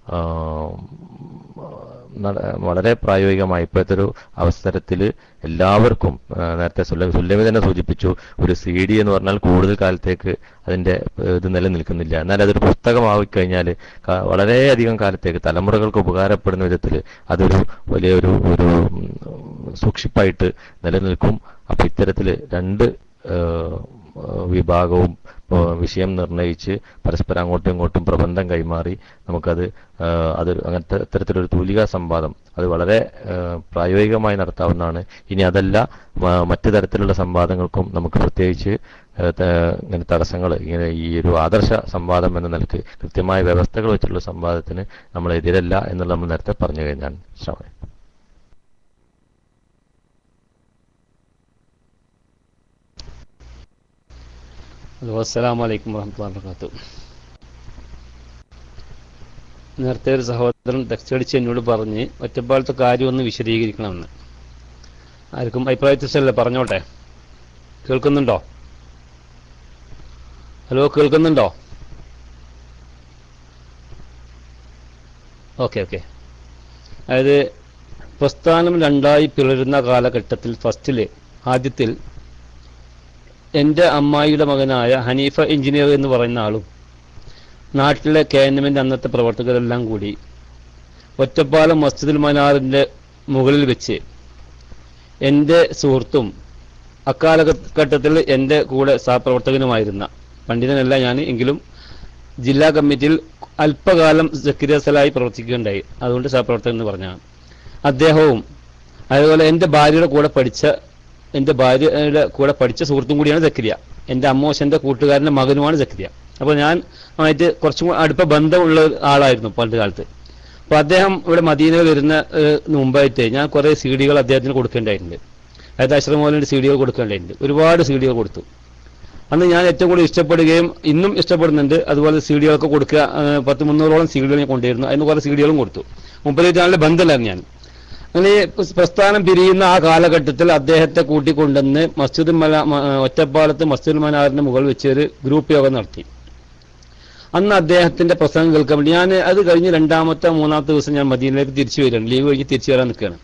വളരെ പ്രായോഗികമായി ഇപ്പോഴത്തെ ഒരു അവസരത്തിൽ എല്ലാവർക്കും, നേരത്തെ സുല്ലമി തന്നെ സൂചിപ്പിച്ചു, ഒരു CD എന്ന് പറഞ്ഞാൽ കൂടുതൽ കാലത്തേക്ക് അതിന്റെ ഇത് നിലനിൽക്കുന്നില്ല. എന്നാൽ അതൊരു പുസ്തകമായിക്കഴിഞ്ഞാൽ വളരെയധികം കാലത്തേക്ക് തലമുറകൾക്ക് ഉപകാരപ്പെടുന്ന വിധത്തിൽ അതൊരു വലിയൊരു സൂക്ഷിപ്പായിട്ട് നിലനിൽക്കും. അപ്പൊ ഇത്തരത്തിൽ രണ്ട് വിഭാഗവും വിഷയം നിർണയിച്ച് പരസ്പരം അങ്ങോട്ടും ഇങ്ങോട്ടും പ്രബന്ധം കൈമാറി നമുക്കത് അങ്ങനത്തെ ഇത്തരത്തിലൊരു തൂലിക സംവാദം അത് വളരെ പ്രായോഗികമായി നടത്താവുന്നതാണ്. ഇനി അതല്ല, മറ്റു തരത്തിലുള്ള സംവാദങ്ങൾക്കും നമുക്ക് പ്രത്യേകിച്ച് ഇങ്ങനെ തടസ്സങ്ങൾ, ഇങ്ങനെ ഈ ഒരു ആദർശ സംവാദം എന്ന നിലക്ക് കൃത്യമായ വ്യവസ്ഥകൾ വെച്ചുള്ള സംവാദത്തിന് നമ്മൾ എതിരല്ല എന്നുള്ളത് നമ്മൾ നേരത്തെ പറഞ്ഞു കഴിഞ്ഞാണ്. ശ്രമം. ഹലോ, അസ്സലാമു അലൈക്കും വറഹ്മത്തുള്ളാഹി വബറകാതുഹു. നേരത്തെ ഒരു സഹോദരൻ ടെക്സ്റ്റടിച്ച് എന്നോട് പറഞ്ഞ് ഒറ്റപ്പാലത്തെ കാര്യം ഒന്ന് വിശദീകരിക്കണമെന്ന്. ആർക്കും അഭിപ്രായ വ്യത്യാസമല്ലേ, പറഞ്ഞോട്ടെ. കേൾക്കുന്നുണ്ടോ? ഹലോ, കേൾക്കുന്നുണ്ടോ? ഓക്കെ. അതായത് പ്രസ്ഥാനം രണ്ടായി പിളരുന്ന കാലഘട്ടത്തിൽ ആദ്യത്തിൽ എൻ്റെ അമ്മായിയുടെ മകനായ ഹനീഫ എഞ്ചിനീയർ എന്ന് പറയുന്ന ആളും നാട്ടിലെ KNM-ന്റെ അന്നത്തെ പ്രവർത്തകരെല്ലാം കൂടി ഒറ്റപ്പാലം മസ്ജിദുൽ മനാറിൻ്റെ മുകളിൽ വെച്ച് എൻ്റെ സുഹൃത്തും അക്കാലഘട്ടത്തിൽ എൻ്റെ കൂടെ സഹപ്രവർത്തകനുമായിരുന്ന, പണ്ഡിതനല്ല ഞാൻ, എങ്കിലും ജില്ലാ കമ്മിറ്റിയിൽ അല്പകാലം സക്കരിയ സലായി പ്രവർത്തിക്കുകയുണ്ടായി, അതുകൊണ്ട് സഹപ്രവർത്തകൻ എന്ന് പറഞ്ഞാണ് അദ്ദേഹവും, അതുപോലെ എൻ്റെ ഭാര്യയുടെ കൂടെ പഠിച്ച സുഹൃത്തും കൂടിയാണ് സക്കരിയ. എൻ്റെ അമ്മോശൻ്റെ കൂട്ടുകാരൻ്റെ മകനുമാണ് സക്കരിയ. അപ്പോൾ ഞാൻ ആയിട്ട് കുറച്ചും അടുത്ത ബന്ധമുള്ള ആളായിരുന്നു പണ്ട് കാലത്ത്. അപ്പോൾ അദ്ദേഹം ഇവിടെ മദീനയിൽ വരുന്ന മുമ്പായിട്ട് ഞാൻ കുറേ CD-കൾ അദ്ദേഹത്തിന് കൊടുക്കേണ്ടായിട്ടുണ്ട്. അതായത് അഷ്റഫ് മൗലവിയുടെ CD-കൾ കൊടുക്കേണ്ടായിട്ടുണ്ട്. ഒരുപാട് CD-കൾ കൊടുത്തു. അന്ന് ഞാൻ ഏറ്റവും കൂടുതൽ ഇഷ്ടപ്പെടുകയും ഇന്നും ഇഷ്ടപ്പെടുന്നുണ്ട്. അതുപോലെ CD-കളൊക്കെ കൊടുക്കുക, 100-300ഓളം CD-കൾ ഞാൻ കൊണ്ടുവരുന്നു. അതിന് കുറേ CD-കളും കൊടുത്തു. മുമ്പത്തേക്ക് നല്ല ബന്ധമില്ലായിരുന്നു ഞാൻ. അങ്ങനെ പ്രസ്ഥാനം പിരിയുന്ന ആ കാലഘട്ടത്തിൽ അദ്ദേഹത്തെ കൂട്ടിക്കൊണ്ടുവന്ന് ഒറ്റപ്പാലത്ത് മസ്ജിദുൽ മനാറിന്റെ മുകളിൽ വെച്ച് ഒരു ഗ്രൂപ്പ് യോഗം നടത്തി. അന്ന് അദ്ദേഹത്തിന്റെ പ്രസംഗം കേൾക്കാൻ വേണ്ടി ഞാൻ അത് കഴിഞ്ഞ് മൂന്നാമത്തെ ദിവസം ഞാൻ മദീനയിലേക്ക് തിരിച്ചു വരികയാണ്. ലീവ് കഴിഞ്ഞ് തിരിച്ചു വരാൻ നിൽക്കുകയാണ്.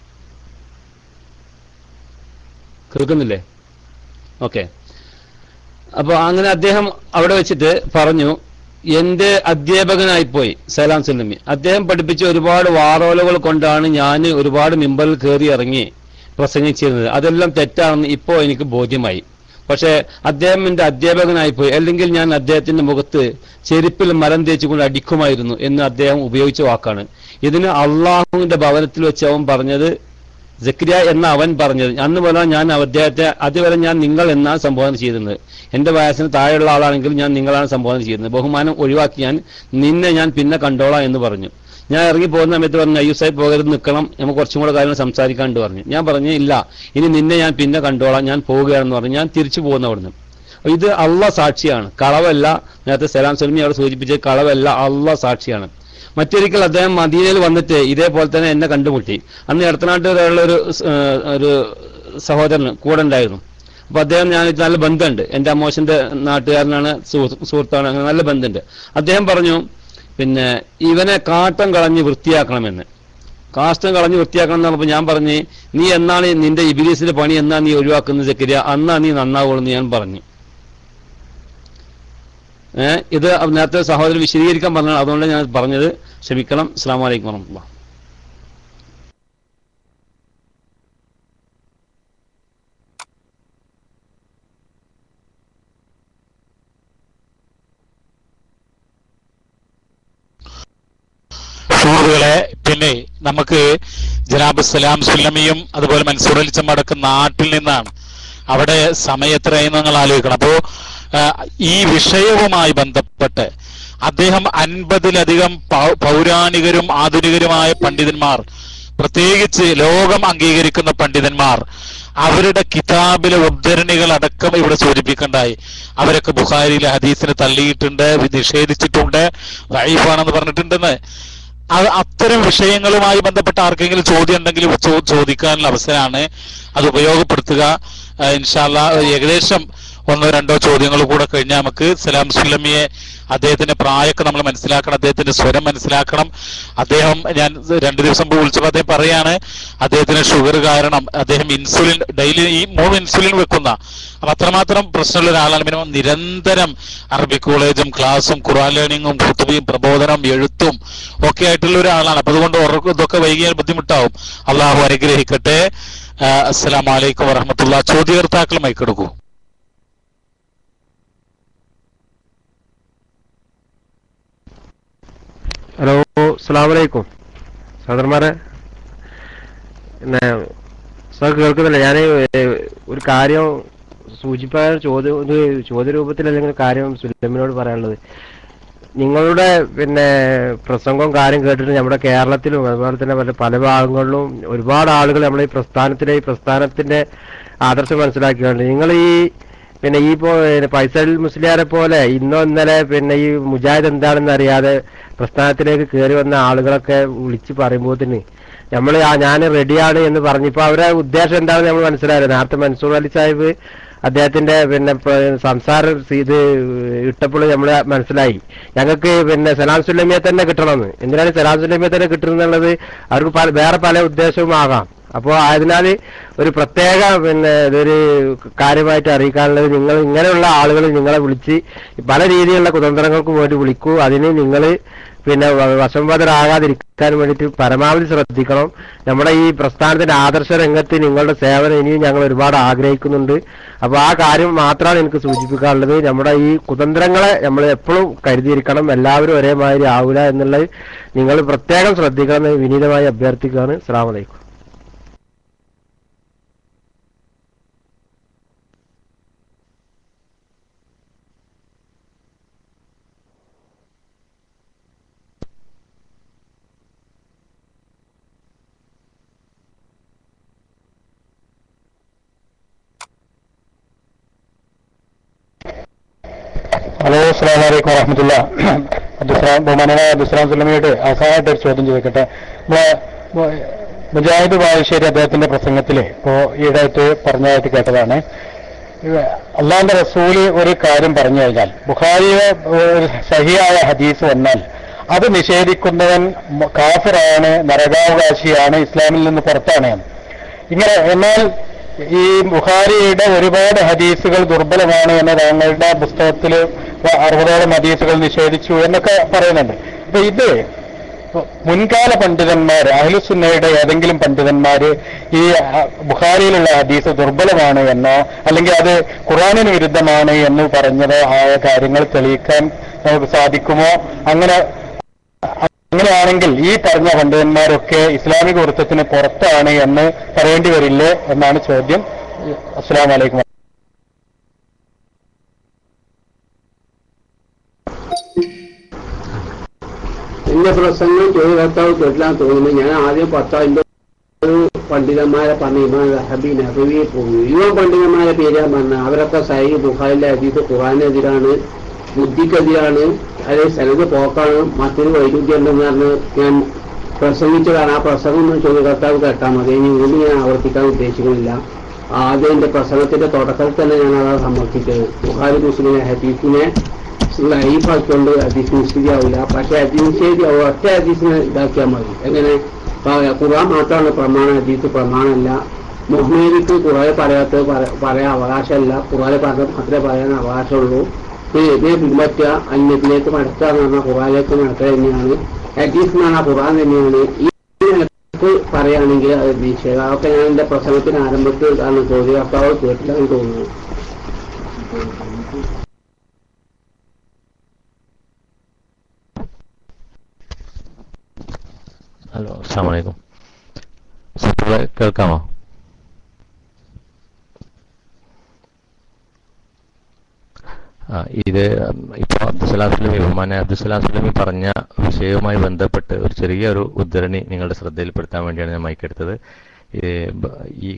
കേൾക്കുന്നില്ലേ? ഓക്കെ. അപ്പൊ അങ്ങനെ അദ്ദേഹം അവിടെ വെച്ചിട്ട് പറഞ്ഞു, എന്റെ അധ്യാപകനായിപ്പോയി സലാം സുല്ലമി. അദ്ദേഹം പഠിപ്പിച്ച ഒരുപാട് വാറോലകൾ കൊണ്ടാണ് ഞാൻ ഒരുപാട് മിമ്പറിൽ കയറി ഇറങ്ങി പ്രസംഗിച്ചിരുന്നത്. അതെല്ലാം തെറ്റാണെന്ന് ഇപ്പോൾ എനിക്ക് ബോധ്യമായി. പക്ഷേ അദ്ദേഹം എന്റെ അധ്യാപകനായിപ്പോയി, അല്ലെങ്കിൽ ഞാൻ അദ്ദേഹത്തിന്റെ മുഖത്ത് ചെരുപ്പിൽ മരം തേച്ചുകൊണ്ട് അടിക്കുമായിരുന്നു എന്ന് അദ്ദേഹം ഉപയോഗിച്ച വാക്കാണ്. ഇതിന് അള്ളാഹുവിന്റെ ഭവനത്തിൽ വെച്ച് അവൻ പറഞ്ഞത്, സക്കരിയ എന്ന അവൻ പറഞ്ഞത്. അന്ന് പോലെ ഞാൻ അദ്ദേഹത്തെ അതുവരെ ഞാൻ നിങ്ങൾ എന്നാണ് സംബോധന ചെയ്തിരുന്നത്. എൻ്റെ വയസ്സിന് താഴെയുള്ള ആളാണെങ്കിൽ ഞാൻ നിങ്ങളാണ് സംബോധന ചെയ്യുന്നത്. ബഹുമാനം ഒഴിവാക്കി നിന്നെ ഞാൻ പിന്നെ കണ്ടോളാം എന്ന് പറഞ്ഞു. ഞാൻ ഇറങ്ങി പോകുന്ന സമയത്ത് പറഞ്ഞു അയ്യൂസായി പോകരുത്, നിൽക്കണം, നമുക്ക് കുറച്ചും കൂടെ കാര്യങ്ങൾ സംസാരിക്കാണ്ട് പറഞ്ഞു. ഞാൻ പറഞ്ഞു ഇല്ല, ഇനി നിന്നെ ഞാൻ പിന്നെ കണ്ടോളാം, ഞാൻ പോവുകയാണെന്ന് പറഞ്ഞു. ഞാൻ തിരിച്ചു പോകുന്ന അവിടുന്ന്. ഇത് അള്ളാഹ് സാക്ഷിയാണ്, കളവല്ല. നേരത്തെ സലാം സലമി അവിടെ സൂചിപ്പിച്ച കളവല്ല, അള്ളാഹ് സാക്ഷിയാണ്. മറ്റൊരിക്കൽ അദ്ദേഹം മദീനയിൽ വന്നിട്ട് ഇതേപോലെ തന്നെ എന്നെ കണ്ടുമുട്ടി. അന്ന് എടത്തനാട്ടുകാരുള്ള ഒരു സഹോദരൻ കൂടെ ഉണ്ടായിരുന്നു. അപ്പൊ അദ്ദേഹം ഞാൻ നല്ല ബന്ധമുണ്ട്, എൻ്റെ അമ്മോശന്റെ നാട്ടുകാരനാണ്, സുഹൃത്താണ്, അങ്ങനെ നല്ല ബന്ധമുണ്ട്. അദ്ദേഹം പറഞ്ഞു പിന്നെ ഇവനെ കാട്ടം കളഞ്ഞ് വൃത്തിയാക്കണമെന്ന്. കാഷ്ടം കളഞ്ഞ് വൃത്തിയാക്കണം എന്ന് പറഞ്ഞപ്പോൾ ഞാൻ പറഞ്ഞു നീ എന്നാണ് നിന്റെ ഇബ്ലീസിന്റെ പണി എന്നാ നീ ഒഴിവാക്കുന്നത് സക്കരിയ, അന്നാ നീ നന്നാവുള്ളൂ എന്ന് ഞാൻ പറഞ്ഞു. ഇത് നേരത്തെ സഹോദരൻ വിശദീകരിക്കാൻ പറഞ്ഞാണ്, അതുകൊണ്ട് ഞാൻ പറഞ്ഞത്, ക്ഷമിക്കണം. അസ്സലാമു അലൈക്കും വറഹ്മത്തുള്ളാഹി. സുഹൃത്തുക്കളെ, പിന്നെ നമുക്ക് ജനാബ് സലാം സുല്ലമിയും അതുപോലെ മൻസൂർ അലി ചമ്മടൊക്കെ നാട്ടിൽ നിന്നാണ്. അവിടെ സമയം എത്രയായി നിങ്ങൾ ആലോചിക്കണം. അപ്പോ ഈ വിഷയവുമായി ബന്ധപ്പെട്ട് അദ്ദേഹം 50-ലധികം പൗരാണികരും ആധുനികരുമായ പണ്ഡിതന്മാർ, പ്രത്യേകിച്ച് ലോകം അംഗീകരിക്കുന്ന പണ്ഡിതന്മാർ, അവരുടെ കിതാബിലെ ഉദ്ധരണികൾ അടക്കം ഇവിടെ സൂചിപ്പിക്കണ്ടായി. അവരൊക്കെ ബുഖാരിയിലെ ഹദീസിനെ തള്ളിയിട്ടുണ്ട്, നിഷേധിച്ചിട്ടുണ്ട്, ദഈഫാണെന്ന് പറഞ്ഞിട്ടുണ്ടെന്ന്. അത്തരം വിഷയങ്ങളുമായി ബന്ധപ്പെട്ട ആർക്കെങ്കിലും ചോദ്യം ഉണ്ടെങ്കിൽ ചോദിക്കാനുള്ള അവസരമാണ്, അത് ഉപയോഗപ്പെടുത്തുക. ഇൻഷാ അല്ലാഹ് ഏകദേശം 1-2 ചോദ്യങ്ങൾ കൂടെ കഴിഞ്ഞാൽ നമുക്ക് സലാം സുല്ലമിയെ, അദ്ദേഹത്തിന്റെ പ്രായമൊക്കെ നമ്മൾ മനസ്സിലാക്കണം, അദ്ദേഹത്തിന്റെ സ്വരം മനസ്സിലാക്കണം. അദ്ദേഹം ഞാൻ 2 ദിവസം മുമ്പ് വിളിച്ചപ്പോൾ അദ്ദേഹം പറയാണ് അദ്ദേഹത്തിന് ഷുഗർ കാരണം അദ്ദേഹം ഇൻസുലിൻ ഡെയിലി 3 ഇൻസുലിൻ വെക്കുന്ന, അപ്പൊ അത്രമാത്രം പ്രശ്നമുള്ള ഒരാളാണ്. പിന്നെ നിരന്തരം അറബിക് കോളേജും ക്ലാസ്സും ഖുർആൻ ലേണിങ്ങും ഖുതുബയും പ്രബോധനം എഴുത്തും ഒക്കെ ആയിട്ടുള്ള ഒരാളാണ്. അപ്പൊ അതുകൊണ്ട് ഇതൊക്കെ വൈകിയാൽ ബുദ്ധിമുട്ടാവും. അള്ളാഹു അനുഗ്രഹിക്കട്ടെ. അസ്സലാമു അലൈക്കും വറഹ്മത്തുള്ളാഹി. ചോദ്യകർത്താക്കൾ മൈക്കെടുക്കൂ. ഹലോ, അസ്സലാമു അലൈക്കും സഹോദരന്മാരെ. പിന്നെ സാർ കേൾക്കുന്നില്ല? ഞാൻ ഒരു കാര്യം സൂചിപ്പാൻ ചോദ്യ രൂപത്തിൽ അല്ലെങ്കിൽ കാര്യം സുല്ലമിനോട് പറയാനുള്ളത്, നിങ്ങളുടെ പിന്നെ പ്രസംഗവും കാര്യം കേട്ടിട്ട് നമ്മുടെ കേരളത്തിലും അതുപോലെ തന്നെ പല ഭാഗങ്ങളിലും ഒരുപാട് ആളുകൾ നമ്മളെ ഈ പ്രസ്ഥാനത്തിന്റെ ആദർശം മനസ്സിലാക്കിയുണ്ട്. നിങ്ങൾ പിന്നെ ഫൈസൽ മുസ്ലിയാരെ പോലെ ഇന്നോ ഇന്നലെ പിന്നെ ഈ മുജാഹിദ് എന്താണെന്ന് അറിയാതെ പ്രസ്ഥാനത്തിലേക്ക് കയറി വന്ന ആളുകളൊക്കെ വിളിച്ച് പറയുമ്പോഴത്തിന് നമ്മൾ ഞാൻ റെഡിയാണ് എന്ന് പറഞ്ഞപ്പോൾ അവരുടെ ഉദ്ദേശം എന്താണെന്ന് നമ്മൾ മനസ്സിലായത്. നേരത്തെ മൻസൂർ അലി സാഹിബ് അദ്ദേഹത്തിന്റെ പിന്നെ സംസാരം ഇത് ഇട്ടപ്പോൾ നമ്മൾ മനസ്സിലായി ഞങ്ങൾക്ക് പിന്നെ സലാം സുല്ലമിയെ തന്നെ കിട്ടണമെന്ന്. എന്തിനാണ് സലാം സുല്ലമിയെ തന്നെ കിട്ടുന്നുള്ളത്? അവർക്ക് വേറെ പല ഉദ്ദേശവും ആകാം. അപ്പോൾ ആയതിനാൽ ഒരു പ്രത്യേക പിന്നെ ഇതൊരു കാര്യമായിട്ട് അറിയിക്കാനുള്ളത്, നിങ്ങൾ ഇങ്ങനെയുള്ള ആളുകൾ നിങ്ങളെ വിളിച്ച് പല രീതിയിലുള്ള കുതന്ത്രങ്ങൾക്കും വേണ്ടി വിളിക്കൂ. അതിന് നിങ്ങൾ പിന്നെ വശംവദരാകാതിരിക്കാൻ വേണ്ടിയിട്ട് പരമാവധി ശ്രദ്ധിക്കണം. നമ്മുടെ ഈ പ്രസ്ഥാനത്തിന്റെ ആദർശ രംഗത്ത് നിങ്ങളുടെ സേവനം ഇനിയും ഞങ്ങൾ ഒരുപാട് ആഗ്രഹിക്കുന്നുണ്ട്. അപ്പോൾ ആ കാര്യം മാത്രമാണ് എനിക്ക് സൂചിപ്പിക്കാനുള്ളത്. നമ്മുടെ ഈ കുതന്ത്രങ്ങളെ നമ്മൾ എപ്പോഴും കരുതിയിരിക്കണം. എല്ലാവരും ഒരേമാതിരി ആവില്ല എന്നുള്ളത് നിങ്ങൾ പ്രത്യേകം ശ്രദ്ധിക്കണം എന്ന് വിനീതമായി അഭ്യർത്ഥിക്കുകയാണ്. അസ്സലാമു അലൈക്കും. ഹലോ, അസ്സലാമു അലൈക്കും വറഹ്മത്തുള്ളാഹി. ബഹുമാനനായ അബ്ദുസ്സലാം സുല്ലമിയോട് അവസാനമായിട്ട് ഒരു ചോദ്യം ചോദിക്കട്ടെ. മുജാഹിദ് ബാലുശ്ശേരി അദ്ദേഹത്തിന്റെ പ്രസംഗത്തിൽ ഈയിടെയായിട്ട് പറഞ്ഞതായിട്ട് കേട്ടതാണ്, അള്ളാന്റെ റസൂല് ഒരു കാര്യം പറഞ്ഞു കഴിഞ്ഞാൽ ബുഖാരിയെ സഹിയായ ഹദീസ് വന്നാൽ അത് നിഷേധിക്കുന്നവൻ കാഫിറാണ്, നരകാവകാശിയാണ്, ഇസ്ലാമിൽ നിന്ന് പുറത്താണ്. ഇങ്ങനെ എന്നാൽ ഈ ബുഖാരിയുടെ ഒരുപാട് ഹദീസുകൾ ദുർബലമാണ് എന്ന് താങ്കളുടെ പുസ്തകത്തിൽ 60ഓളം ഹദീസുകൾ നിഷേധിച്ചു എന്നൊക്കെ പറയുന്നുണ്ട്. അപ്പൊ ഇത് മുൻകാല പണ്ഡിതന്മാർ, അഹ്ലുസുന്നയുടെ ഏതെങ്കിലും പണ്ഡിതന്മാര് ഈ ബുഖാരിയിലുള്ള ഹദീസ് ദുർബലമാണ് എന്നോ അല്ലെങ്കിൽ അത് ഖുർആനിന് വിരുദ്ധമാണ് എന്ന് പറഞ്ഞതോ ആയ കാര്യങ്ങൾ തെളിയിക്കാൻ നമുക്ക് സാധിക്കുമോ? അങ്ങനെയാണെങ്കിൽ ഈ പറഞ്ഞ പണ്ഡിതന്മാരൊക്കെ ഇസ്ലാമിക വൃത്തത്തിന് പുറത്താണ് എന്ന് പറയേണ്ടി വരില്ലേ എന്നാണ് ചോദ്യം. അസ്സലാമു അലൈക്കും. പിന്നെ എന്റെ പ്രസംഗം ചോദ്യകർത്താവ് കേട്ടില്ലാന്ന് തോന്നുന്നു. ഞാൻ ആദ്യം 10 പണ്ഡിതന്മാരെ പറഞ്ഞ ഇമാം ദഹബി നബവിയെ പോകും. യുവ പണ്ഡിതന്മാരെ പേരാൻ പറഞ്ഞ അവരൊക്കെ സഹീഹ് ബുഖാരിയിലെ ഹദീസ് ഖുർആനെതിരാണ്, ബുദ്ധിക്കെതിരാണ്, അതായത് സനദ് പോക്കാണ്, മറ്റൊരു വൈരുദ്ധ്യം ഉണ്ടെന്ന് പറഞ്ഞ് ഞാൻ പ്രസംഗിച്ചതാണ്. ആ പ്രസംഗം ഒന്ന് ചോദ്യകർത്താവ് കേട്ടാൽ മതി. ഇനി വീണ്ടും ഞാൻ ആവർത്തിക്കാൻ ഉദ്ദേശിക്കുന്നില്ല. ആദ്യം എന്റെ പ്രസംഗത്തിന്റെ തുടക്കത്തിൽ തന്നെ ഞാൻ അതാണ് സമർപ്പിച്ചത്. ബുഖാരി മുസ്ലിമിനെ ഹദീസിനെ ലൈഫാക്കിക്കൊണ്ട് ഹദീസിന് ശരിയാവില്ല. പക്ഷെ ഹദീസ് ശരിയാവും, ഒറ്റ ഹദീസിനെ ഇതാക്കിയാൽ മതി. എങ്ങനെ ഖുർആൻ മാത്രമാണ് പ്രമാണം, ഹദീസ് പ്രമാണമല്ല. മുഹമ്മദിക്ക് ഖുർആൻ പറയാത്തത് പറയാൻ അവകാശമല്ല, ഖുർആൻ പറഞ്ഞത് മാത്രമേ പറയാൻ അവകാശമുള്ളൂ. ഇതിനെ പിൻപറ്റുക, അന്യത്തിലേക്ക് മടക്കുക എന്ന് പറഞ്ഞാൽ ഖുർആനിലേക്ക് മടക്കുക തന്നെയാണ്. ഹദീസ് എന്ന് പറഞ്ഞാൽ ഖുർആൻ തന്നെയാണ്. ഈ നിലക്ക് പറയുകയാണെങ്കിൽ അത് നിശ്ചയം. അതൊക്കെ ഞാൻ എന്റെ പ്രസംഗത്തിന് ആരംഭത്തിൽ കാരണം ചോദ്യകർത്താവ് കേട്ടില്ലെന്ന് തോന്നുന്നു. ഹലോ, അസ്സലാമു അലൈക്കും. കേൾക്കാമോ? ഇത് ഇപ്പോൾ അബ്ദുസലാം സുലമി, ബഹുമാന അബ്ദുസലാം സുലമി പറഞ്ഞ വിഷയവുമായി ബന്ധപ്പെട്ട് ഒരു ചെറിയൊരു ഉദ്ധരണി നിങ്ങളുടെ ശ്രദ്ധയിൽപ്പെടുത്താൻ വേണ്ടിയാണ് ഞാൻ മൈക്കെടുത്തത്. ഈ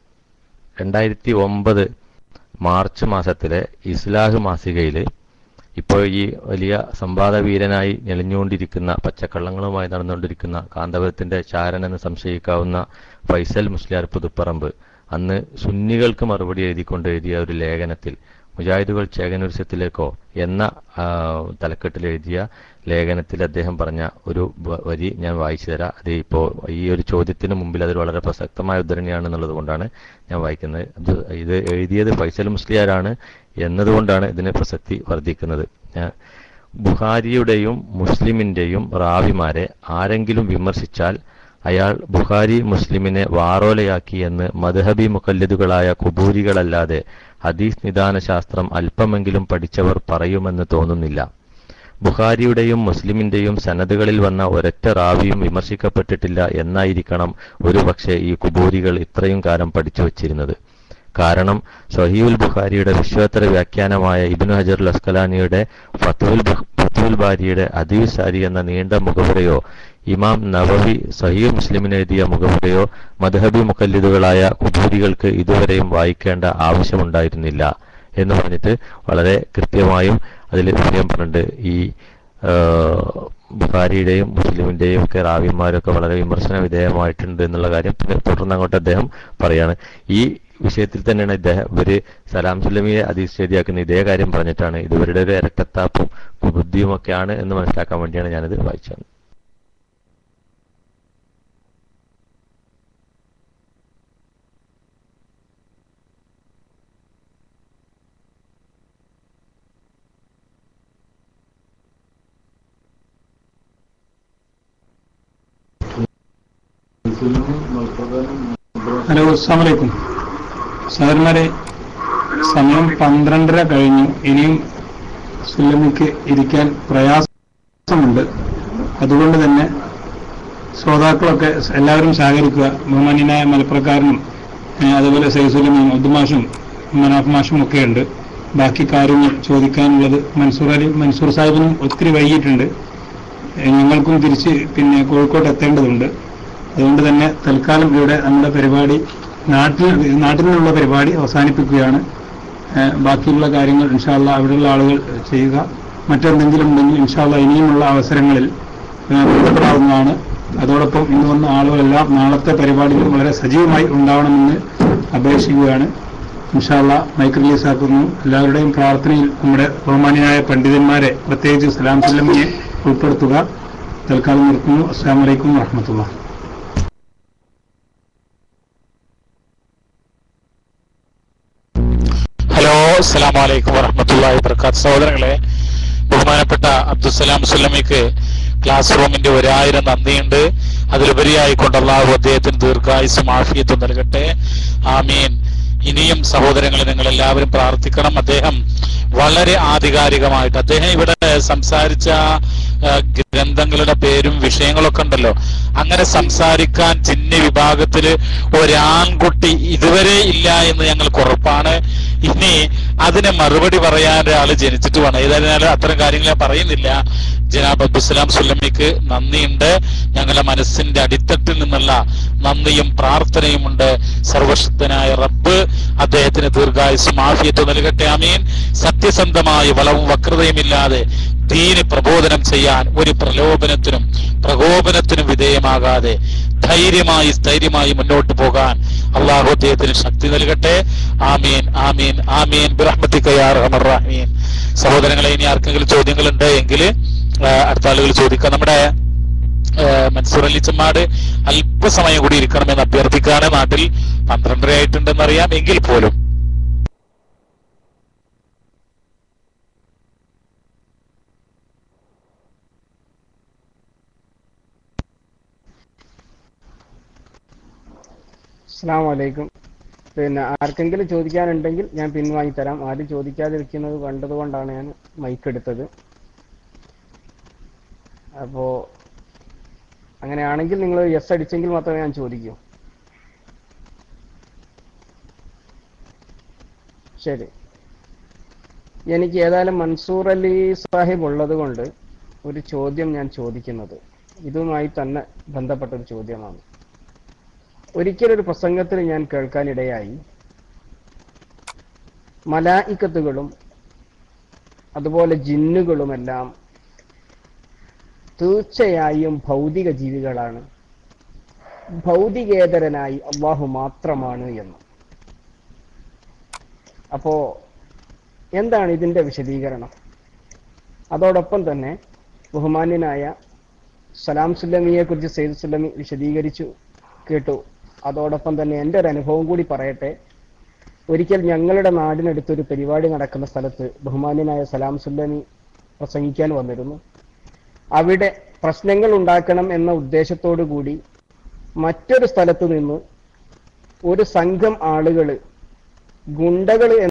2009 മാർച്ച് മാസത്തിലെ ഇസ്ലാഹ് മാസികയിൽ ഇപ്പോൾ ഈ വലിയ സംവാദവീരനായി ഞെളിഞ്ഞുകൊണ്ടിരിക്കുന്ന, പച്ചക്കള്ളങ്ങളുമായി നടന്നുകൊണ്ടിരിക്കുന്ന, കാന്തപുരത്തിന്റെ ചാരനെന്ന് സംശയിക്കാവുന്ന ഫൈസൽ മുസ്ലിയാർ പുതുപ്പറമ്പ് അന്ന് സുന്നികൾക്ക് മറുപടി എഴുതിക്കൊണ്ട് എഴുതിയ ഒരു ലേഖനത്തിൽ മുജാഹിദുകൾ ചേകനൂർസ്യത്തിലേക്കോ എന്ന തലക്കെട്ടിൽ എഴുതിയ ലേഖനത്തിൽ അദ്ദേഹം പറഞ്ഞ ഒരു വരി ഞാൻ വായിച്ചു തരാം. അത് ഇപ്പോൾ ഈ ഒരു ചോദ്യത്തിന് മുമ്പിൽ അതൊരു വളരെ പ്രസക്തമായ ഉദ്ധരണിയാണെന്നുള്ളത് കൊണ്ടാണ് ഞാൻ വായിക്കുന്നത്. ഇത് എഴുതിയത് ഫൈസൽ മുസ്ലിയാരാണ് എന്നതുകൊണ്ടാണ് ഇതിന് പ്രസക്തി വർദ്ധിക്കുന്നത്. ബുഖാരിയുടെയും മുസ്ലിമിന്റെയും റാവിമാരെ ആരെങ്കിലും വിമർശിച്ചാൽ അയാൾ ബുഖാരി മുസ്ലിമിനെ വാറോലയാക്കി എന്ന് മദ്ഹബി മുഖല്ലിദുകളായ കുബൂരികളല്ലാതെ ഹദീസ് നിദാന ശാസ്ത്രം അല്പമെങ്കിലും പഠിച്ചവർ പറയുമെന്ന് തോന്നുന്നില്ല. ബുഖാരിയുടെയും മുസ്ലിമിന്റെയും സനദുകളിൽ വന്ന ഒരൊറ്റ റാവിയും വിമർശിക്കപ്പെട്ടിട്ടില്ല എന്നായിരിക്കണം ഒരുപക്ഷെ ഈ കുബൂരികൾ ഇത്രയും കാലം പഠിച്ചു വച്ചിരുന്നത്. കാരണം സഹീഹുൽ ബുഖാരിയുടെ വിശ്വോത്തര വ്യാഖ്യാനമായ ഇബ്നു ഹജറുൽ അസ്കലാനിയുടെ ഫത്ഹുൽ ബാരിയുടെ ഹദീസ് സാരി എന്ന നീണ്ട മുഖവുരയോ ഇമാം നവവി സഹീഹ് മുസ്ലിമിന് എഴുതിയ മുഖവുരയോ മദ്ഹബി മുഖല്ലിദുകളായ കുബൂരികൾക്ക് ഇതുവരെയും വായിക്കേണ്ട ആവശ്യമുണ്ടായിരുന്നില്ല എന്ന് പറഞ്ഞിട്ട് വളരെ കൃത്യമായും അതിൽ വിഷയം പറഞ്ഞിട്ട് ഈ ബുഖാരിയുടെയും മുസ്ലിമിന്റെയും ഒക്കെ റാവിമാരൊക്കെ വളരെ വിമർശന വിധേയമായിട്ടുണ്ട് എന്നുള്ള കാര്യം പിന്നെ തുടർന്ന് അങ്ങോട്ട് അദ്ദേഹം പറയാണ്. ഈ വിഷയത്തിൽ തന്നെയാണ് ഇവര് സലാം സുലമിയെ ഹദീസ് ശരിയാക്കുന്ന ഇതേ കാര്യം പറഞ്ഞിട്ടാണ് ഇത് ഇവരുടെ ഒരു ഇരട്ടത്താപ്പും ബുദ്ധിയും ഒക്കെയാണ് എന്ന് മനസ്സിലാക്കാൻ വേണ്ടിയാണ് ഞാനിത് വായിച്ചത്. ഹലോ, അസ്സലാമു അലൈക്കും. സഹോദരന്മാരെ, സമയം 12:30 കഴിഞ്ഞു. ഇനിയും സുല്ലമിക്ക് ഇരിക്കാൻ പ്രയാസമുണ്ട്. അതുകൊണ്ട് തന്നെ ശ്രോതാക്കളൊക്കെ എല്ലാവരും സഹകരിക്കുക. ബഹുമാന്യനായ മലപ്പുറക്കാരനും അതുപോലെ സയ്യിദ് സുലമിയും ഉദ്മാഷും മനാഫ് മാഷും ഒക്കെ ഉണ്ട്. ബാക്കി കാര്യങ്ങൾ ചോദിക്കാനുള്ളത് മൻസൂർ സാഹിബിനും ഒത്തിരി വൈകിട്ടുണ്ട്. ഞങ്ങൾക്കും തിരിച്ച് പിന്നെ കോഴിക്കോട്ട് എത്തേണ്ടതുണ്ട്. അതുകൊണ്ട് തന്നെ തൽക്കാലം ഇവിടെ നമ്മുടെ പരിപാടി നാട്ടിൽ നിന്നുള്ള പരിപാടി അവസാനിപ്പിക്കുകയാണ്. ബാക്കിയുള്ള കാര്യങ്ങൾ ഇൻഷാ അല്ലാഹ് അവിടെയുള്ള ആളുകൾ ചെയ്യുക. മറ്റെന്തെങ്കിലും ഉണ്ടെങ്കിൽ ഇൻഷാ അല്ലാഹ് ഇനിയുമുള്ള അവസരങ്ങളിൽ ബന്ധപ്പെടാവുന്നതാണ്. അതോടൊപ്പം ഇന്ന് വന്ന ആളുകളെല്ലാം നാളത്തെ പരിപാടിയിൽ വളരെ സജീവമായി ഉണ്ടാവണമെന്ന് അപേക്ഷിക്കുകയാണ്. ഇൻഷാ അല്ലാഹ് മൈക്ക് റിലീസ് ആക്കുന്നു. എല്ലാവരുടെയും പ്രാർത്ഥനയിൽ നമ്മുടെ ബഹുമാന്യനായ പണ്ഡിതന്മാരെ പ്രത്യേകിച്ച് സലാം സുല്ലമിയെ ഉൾപ്പെടുത്തുക. തൽക്കാലം നിർത്തുന്നു. അസ്സലാമു അലൈക്കും വറഹ്മത്തുള്ളാഹി. ഹലോ, അസ്സലാമു അലൈക്കും വറഹ്മത്തുള്ളാഹി വബറകാത്ത്. സഹോദരങ്ങളെ, ബഹുമാനപ്പെട്ട അബ്ദുസലാം സുല്ലമിക്ക് ക്ലാസ് റൂമിന്റെ 1000 നന്ദിയുണ്ട്. അതിലുപരിയായിക്കൊണ്ട് അല്ലാഹു അദ്ദേഹത്തിന് ദീർഘായുസ്സും ആഫിയത്തും നൽകട്ടെ. ആമീൻ. ഇനിയും സഹോദരങ്ങളെ നിങ്ങൾ എല്ലാവരും പ്രാർത്ഥിക്കണം. അദ്ദേഹം വളരെ ആധികാരികമായിട്ട് അദ്ദേഹം ഇവിടെ സംസാരിച്ച ഗ്രന്ഥങ്ങളുടെ പേരും വിഷയങ്ങളൊക്കെ ഉണ്ടല്ലോ, അങ്ങനെ സംസാരിക്കാൻ ജിന്നി വിഭാഗത്തില് ഒരാൺകുട്ടി ഇതുവരെ ഇല്ല എന്ന് ഞങ്ങൾക്ക് ഉറപ്പാണ്. ഇനി അതിനെ മറുപടി പറയാൻ ഒരാൾ ജനിച്ചിട്ട് വേണം. ഏതായാലും അത്തരം കാര്യങ്ങൾ ഞാൻ പറയുന്നില്ല. ജനാബ് അബ്ദുസ്സലാം സുല്ലമിക്ക് നന്ദിയുണ്ട്. ഞങ്ങളുടെ മനസ്സിന്റെ അടിത്തട്ടിൽ നിന്നുള്ള നന്ദിയും പ്രാർത്ഥനയുമുണ്ട്. സർവശക്തനായ റബ്ബ് അദ്ദേഹത്തിന് ദീർഘായുസ്സും ആഫിയത്ത് നൽകട്ടെ. ആമീൻ. സത്യസന്ധമായ വളവും വക്രതയുമില്ലാതെ ദീന് പ്രബോധനം ചെയ്യാൻ ഒരു പ്രകോപനത്തിനും വിധേയമാകാതെ സ്ഥൈര്യമായി മുന്നോട്ട് പോകാൻ അള്ളാഹു അദ്ദേഹത്തിന് ശക്തി നൽകട്ടെ. ആമീൻ ആമീൻ ആമീൻ ബിറഹ്മതിക യാ അർഹമർ റഹീം. സഹോദരങ്ങളെ, ഇനി ആർക്കെങ്കിലും ചോദ്യങ്ങളുണ്ട് എങ്കിൽ അടുത്ത ആളുകൾ ചോദിക്കാം. നമ്മുടെ മൻസൂർ അലി ചെമ്മാട് അല്പസമയം കൂടി ഇരിക്കണമെന്ന് അഭ്യർത്ഥിക്കാണ്. നാട്ടിൽ 12:30 ആയിട്ടുണ്ടെന്നറിയാം. എങ്കിൽ പോലും അസ്സലാമു അലൈക്കും. പിന്നെ ആർക്കെങ്കിലും ചോദിക്കാനുണ്ടെങ്കിൽ ഞാൻ പിൻവാങ്ങി തരാം. ആരും ചോദിക്കാതിരിക്കുന്നത് കണ്ടതുകൊണ്ടാണ് ഞാൻ മൈക്ക് എടുത്തത്. അപ്പോൾ അങ്ങനെയാണെങ്കിൽ നിങ്ങൾ യെസ് അടിച്ചെങ്കിൽ മാത്രമേ ഞാൻ ചോദിക്കൂ. ശരി. എനിക്ക് ഏതായാലും മൻസൂർ അലി സാഹിബ് ഉള്ളത് കൊണ്ട് ഒരു ചോദ്യം ഞാൻ ചോദിക്കുന്നത് ഇതുമായി തന്നെ ബന്ധപ്പെട്ടൊരു ചോദ്യമാണ്. ഒരിക്കലൊരു പ്രസംഗത്തിൽ ഞാൻ കേൾക്കാനിടയായി, മലായിക്കത്തുകളും അതുപോലെ ജിന്നുകളുമെല്ലാം തീർച്ചയായും ഭൗതിക ജീവികളാണ്, ഭൗതികേതരനായി അള്ളാഹു മാത്രമാണ് എന്ന്. അപ്പോ എന്താണ് ഇതിന്റെ വിശദീകരണം? അതോടൊപ്പം തന്നെ ബഹുമാന്യനായ സലാം സുല്ലമിയെ കുറിച്ച് സെയ്ദ് സുല്ലമി വിശദീകരിച്ചു കേട്ടു. അതോടൊപ്പം തന്നെ എൻ്റെ ഒരു അനുഭവം കൂടി പറയട്ടെ. ഒരിക്കൽ ഞങ്ങളുടെ നാടിനടുത്തൊരു പരിപാടി നടക്കുന്ന സ്ഥലത്ത് ബഹുമാന്യനായ സലാം സുല്ലമി പ്രസംഗിക്കാൻ വന്നിരുന്നു. അവിടെ പ്രശ്നങ്ങൾ ഉണ്ടാക്കണം എന്ന ഉദ്ദേശത്തോടു കൂടി മറ്റൊരു സ്ഥലത്ത് നിന്ന് ഒരു സംഘം ആളുകൾ, ഗുണ്ടകൾ